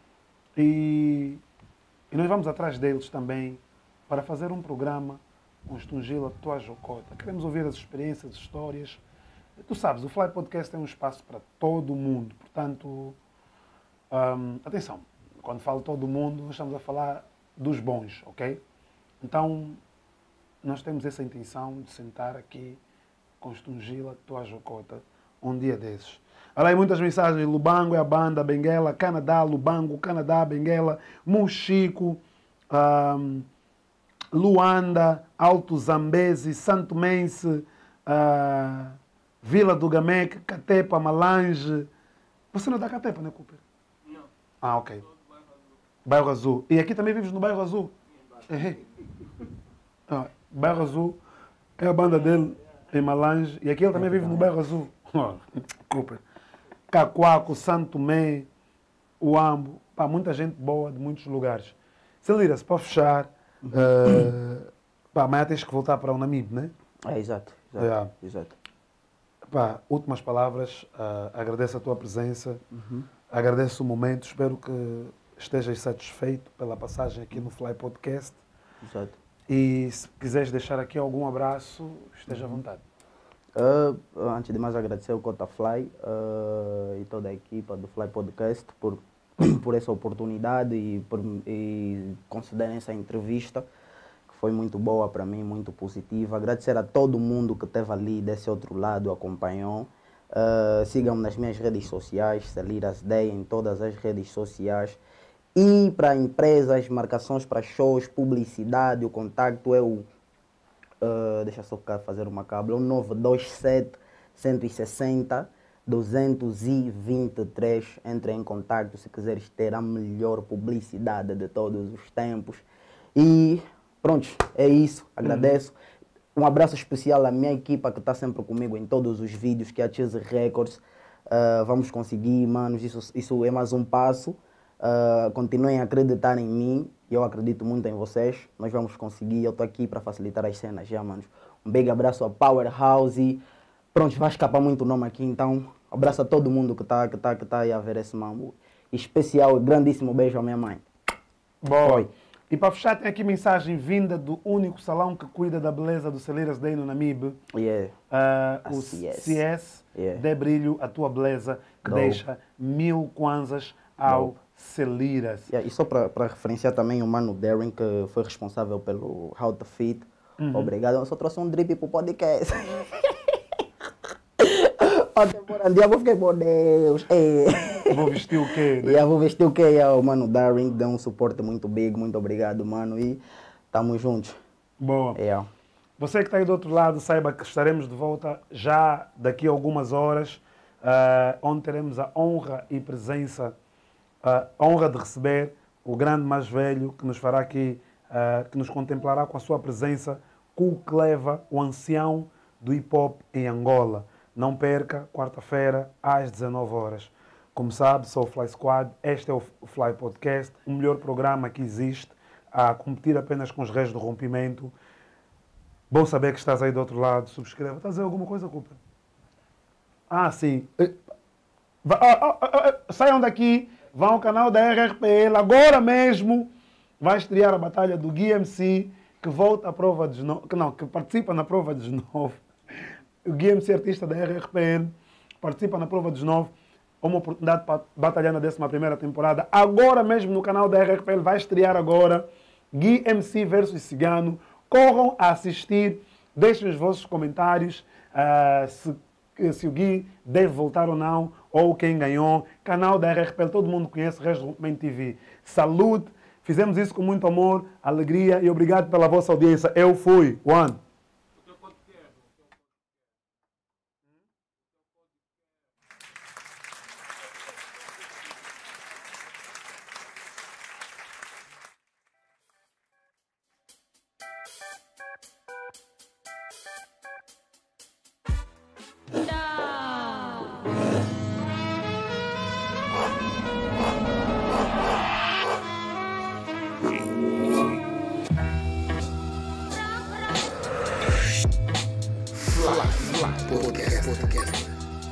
E, e nós vamos atrás deles também para fazer um programa com os Tungila Tua Jocota. Queremos ouvir as experiências, as histórias. Tu sabes, o Fly Podcast é um espaço para todo mundo. Portanto, ahm, atenção. Quando falo todo mundo, nós estamos a falar dos bons, ok? Então, nós temos essa intenção de sentar aqui com os Tungila Tua Jocota um dia desses. Olha aí muitas mensagens. Lubango é a banda, Benguela, Canadá, Lubango, Canadá, Benguela, Mochico, ahm, Luanda, Alto Zambezi, Santo Mense, ah, Vila do Gamec, Catepa, Malange. Você não é da Catepa, né, Cooper? Não. Ah, ok. Bairro Azul. E aqui também vives no Bairro Azul? É. Ah, Bairro Azul é a banda dele em Malange. E aqui ele também vive no Bairro Azul. Oh, Cooper. Cacoaco, Santo Tomé, Uambo. Pá, muita gente boa de muitos lugares. Celira-se, para fechar, uh, pá, amanhã tens que voltar para o Namibe, né? É, exato. Exato. Yeah. exato. Pá, últimas palavras. Uh, agradeço a tua presença. Agradeço o momento. Espero que estejas satisfeito pela passagem aqui no Fly Podcast. exato. E se quiseres deixar aqui algum abraço, esteja à vontade. Uh, antes de mais agradecer ao Cotafly uh, e toda a equipa do Fly Podcast por, por essa oportunidade e por e concederem essa entrevista, que foi muito boa para mim, muito positiva. Agradecer a todo mundo que esteve ali desse outro lado, acompanhou. Uh, Sigam-me nas minhas redes sociais, Celiras Day, em todas as redes sociais. E para empresas, marcações para shows, publicidade, o contacto é o... Uh, deixa só fazer uma cabla, o nove dois sete, um seis zero, dois dois três. Entre em contato se quiseres ter a melhor publicidade de todos os tempos. E pronto, é isso. Agradeço. Uhum. Um abraço especial à minha equipa que está sempre comigo em todos os vídeos, que é a Cheese Records. Uh, vamos conseguir, manos, isso, isso é mais um passo. Uh, continuem a acreditar em mim. Eu acredito muito em vocês. Nós vamos conseguir. Eu estou aqui para facilitar as cenas já, manos. Um big abraço a Powerhouse. Pronto, vai escapar muito o nome aqui, então abraço a todo mundo que está que tá, que tá aí a ver esse mambo. Especial, grandíssimo beijo à minha mãe. Boa. Oi. E para fechar, tem aqui mensagem vinda do único salão que cuida da beleza do Celiras Day no Namibe. Yeah. Uh, o C S. C S Yeah. de Brilho, a tua beleza, que Go. deixa mil kwanzas ao Go. Celiras. Yeah, e só para referenciar também o mano Darren, que foi responsável pelo How to Fit. Uhum. Obrigado. Eu só trouxe um drip para o podcast. Eu vou ficar, meu Deus. É. Vou vestir o quê? Né? Yeah, vou vestir o quê? Yeah, o mano Darren deu um suporte muito big. Muito obrigado, mano. E estamos juntos. Boa. Yeah. Você que está aí do outro lado, saiba que estaremos de volta já daqui a algumas horas, uh, onde teremos a honra e presença, uh, a honra de receber o grande mais velho que nos fará aqui, uh, que nos contemplará com a sua presença, Ku Cleva, o ancião do hip-hop em Angola. Não perca, quarta-feira, às dezenove horas. Como sabe, sou o Fly Squad, este é o Fly Podcast, o melhor programa que existe, a competir apenas com os reis do rompimento. Bom saber que estás aí do outro lado. Subscreva. Estás a dizer alguma coisa, Cooper? Ah, sim. Va- ah, ah, ah, ah, Saiam daqui, vão ao canal da R R P L. Agora mesmo vai estrear a batalha do Gui M C, que volta à prova de novo. Que não, que participa na prova de novo. O Gui M C, artista da R R P L, participa na prova de novo. Uma oportunidade para batalhar na décima primeira temporada. Agora mesmo no canal da R R P L vai estrear agora Gui M C versus Cigano. Corram a assistir, deixem os vossos comentários uh, se, se o Gui deve voltar ou não, ou quem ganhou. Canal da R R P L, todo mundo conhece, Reis do Rompimento T V. Saúde, fizemos isso com muito amor, alegria e obrigado pela vossa audiência. Eu fui, One. Fly, fly, podcast, podcast.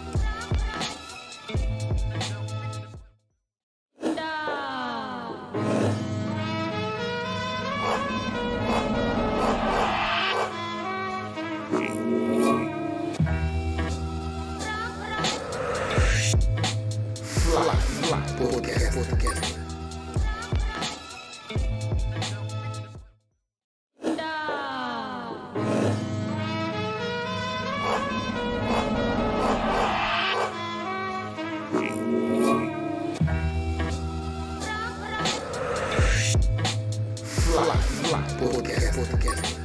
Fly, fly, podcast, podcast. Fly, fly, podcast, podcast.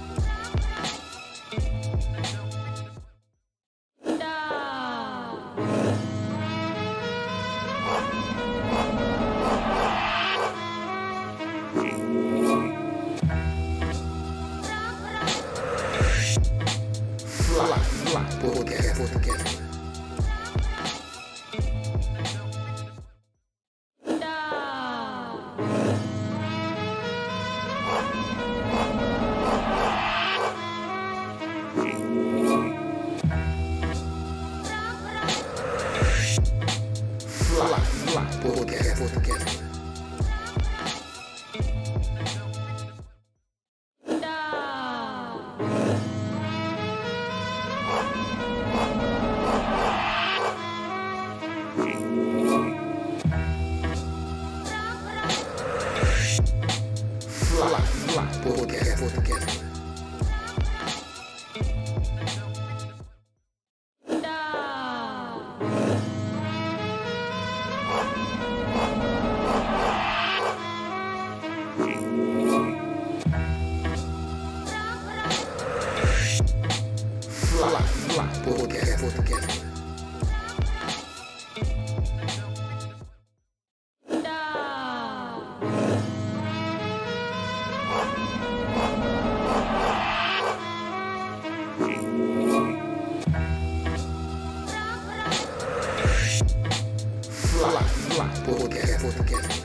Fly, fly, podcast, podcast. Fly, fly, podcast, podcast. Podcast. Podcast. Fly, fly, podcast, podcast. Fly, fly, podcast, podcast.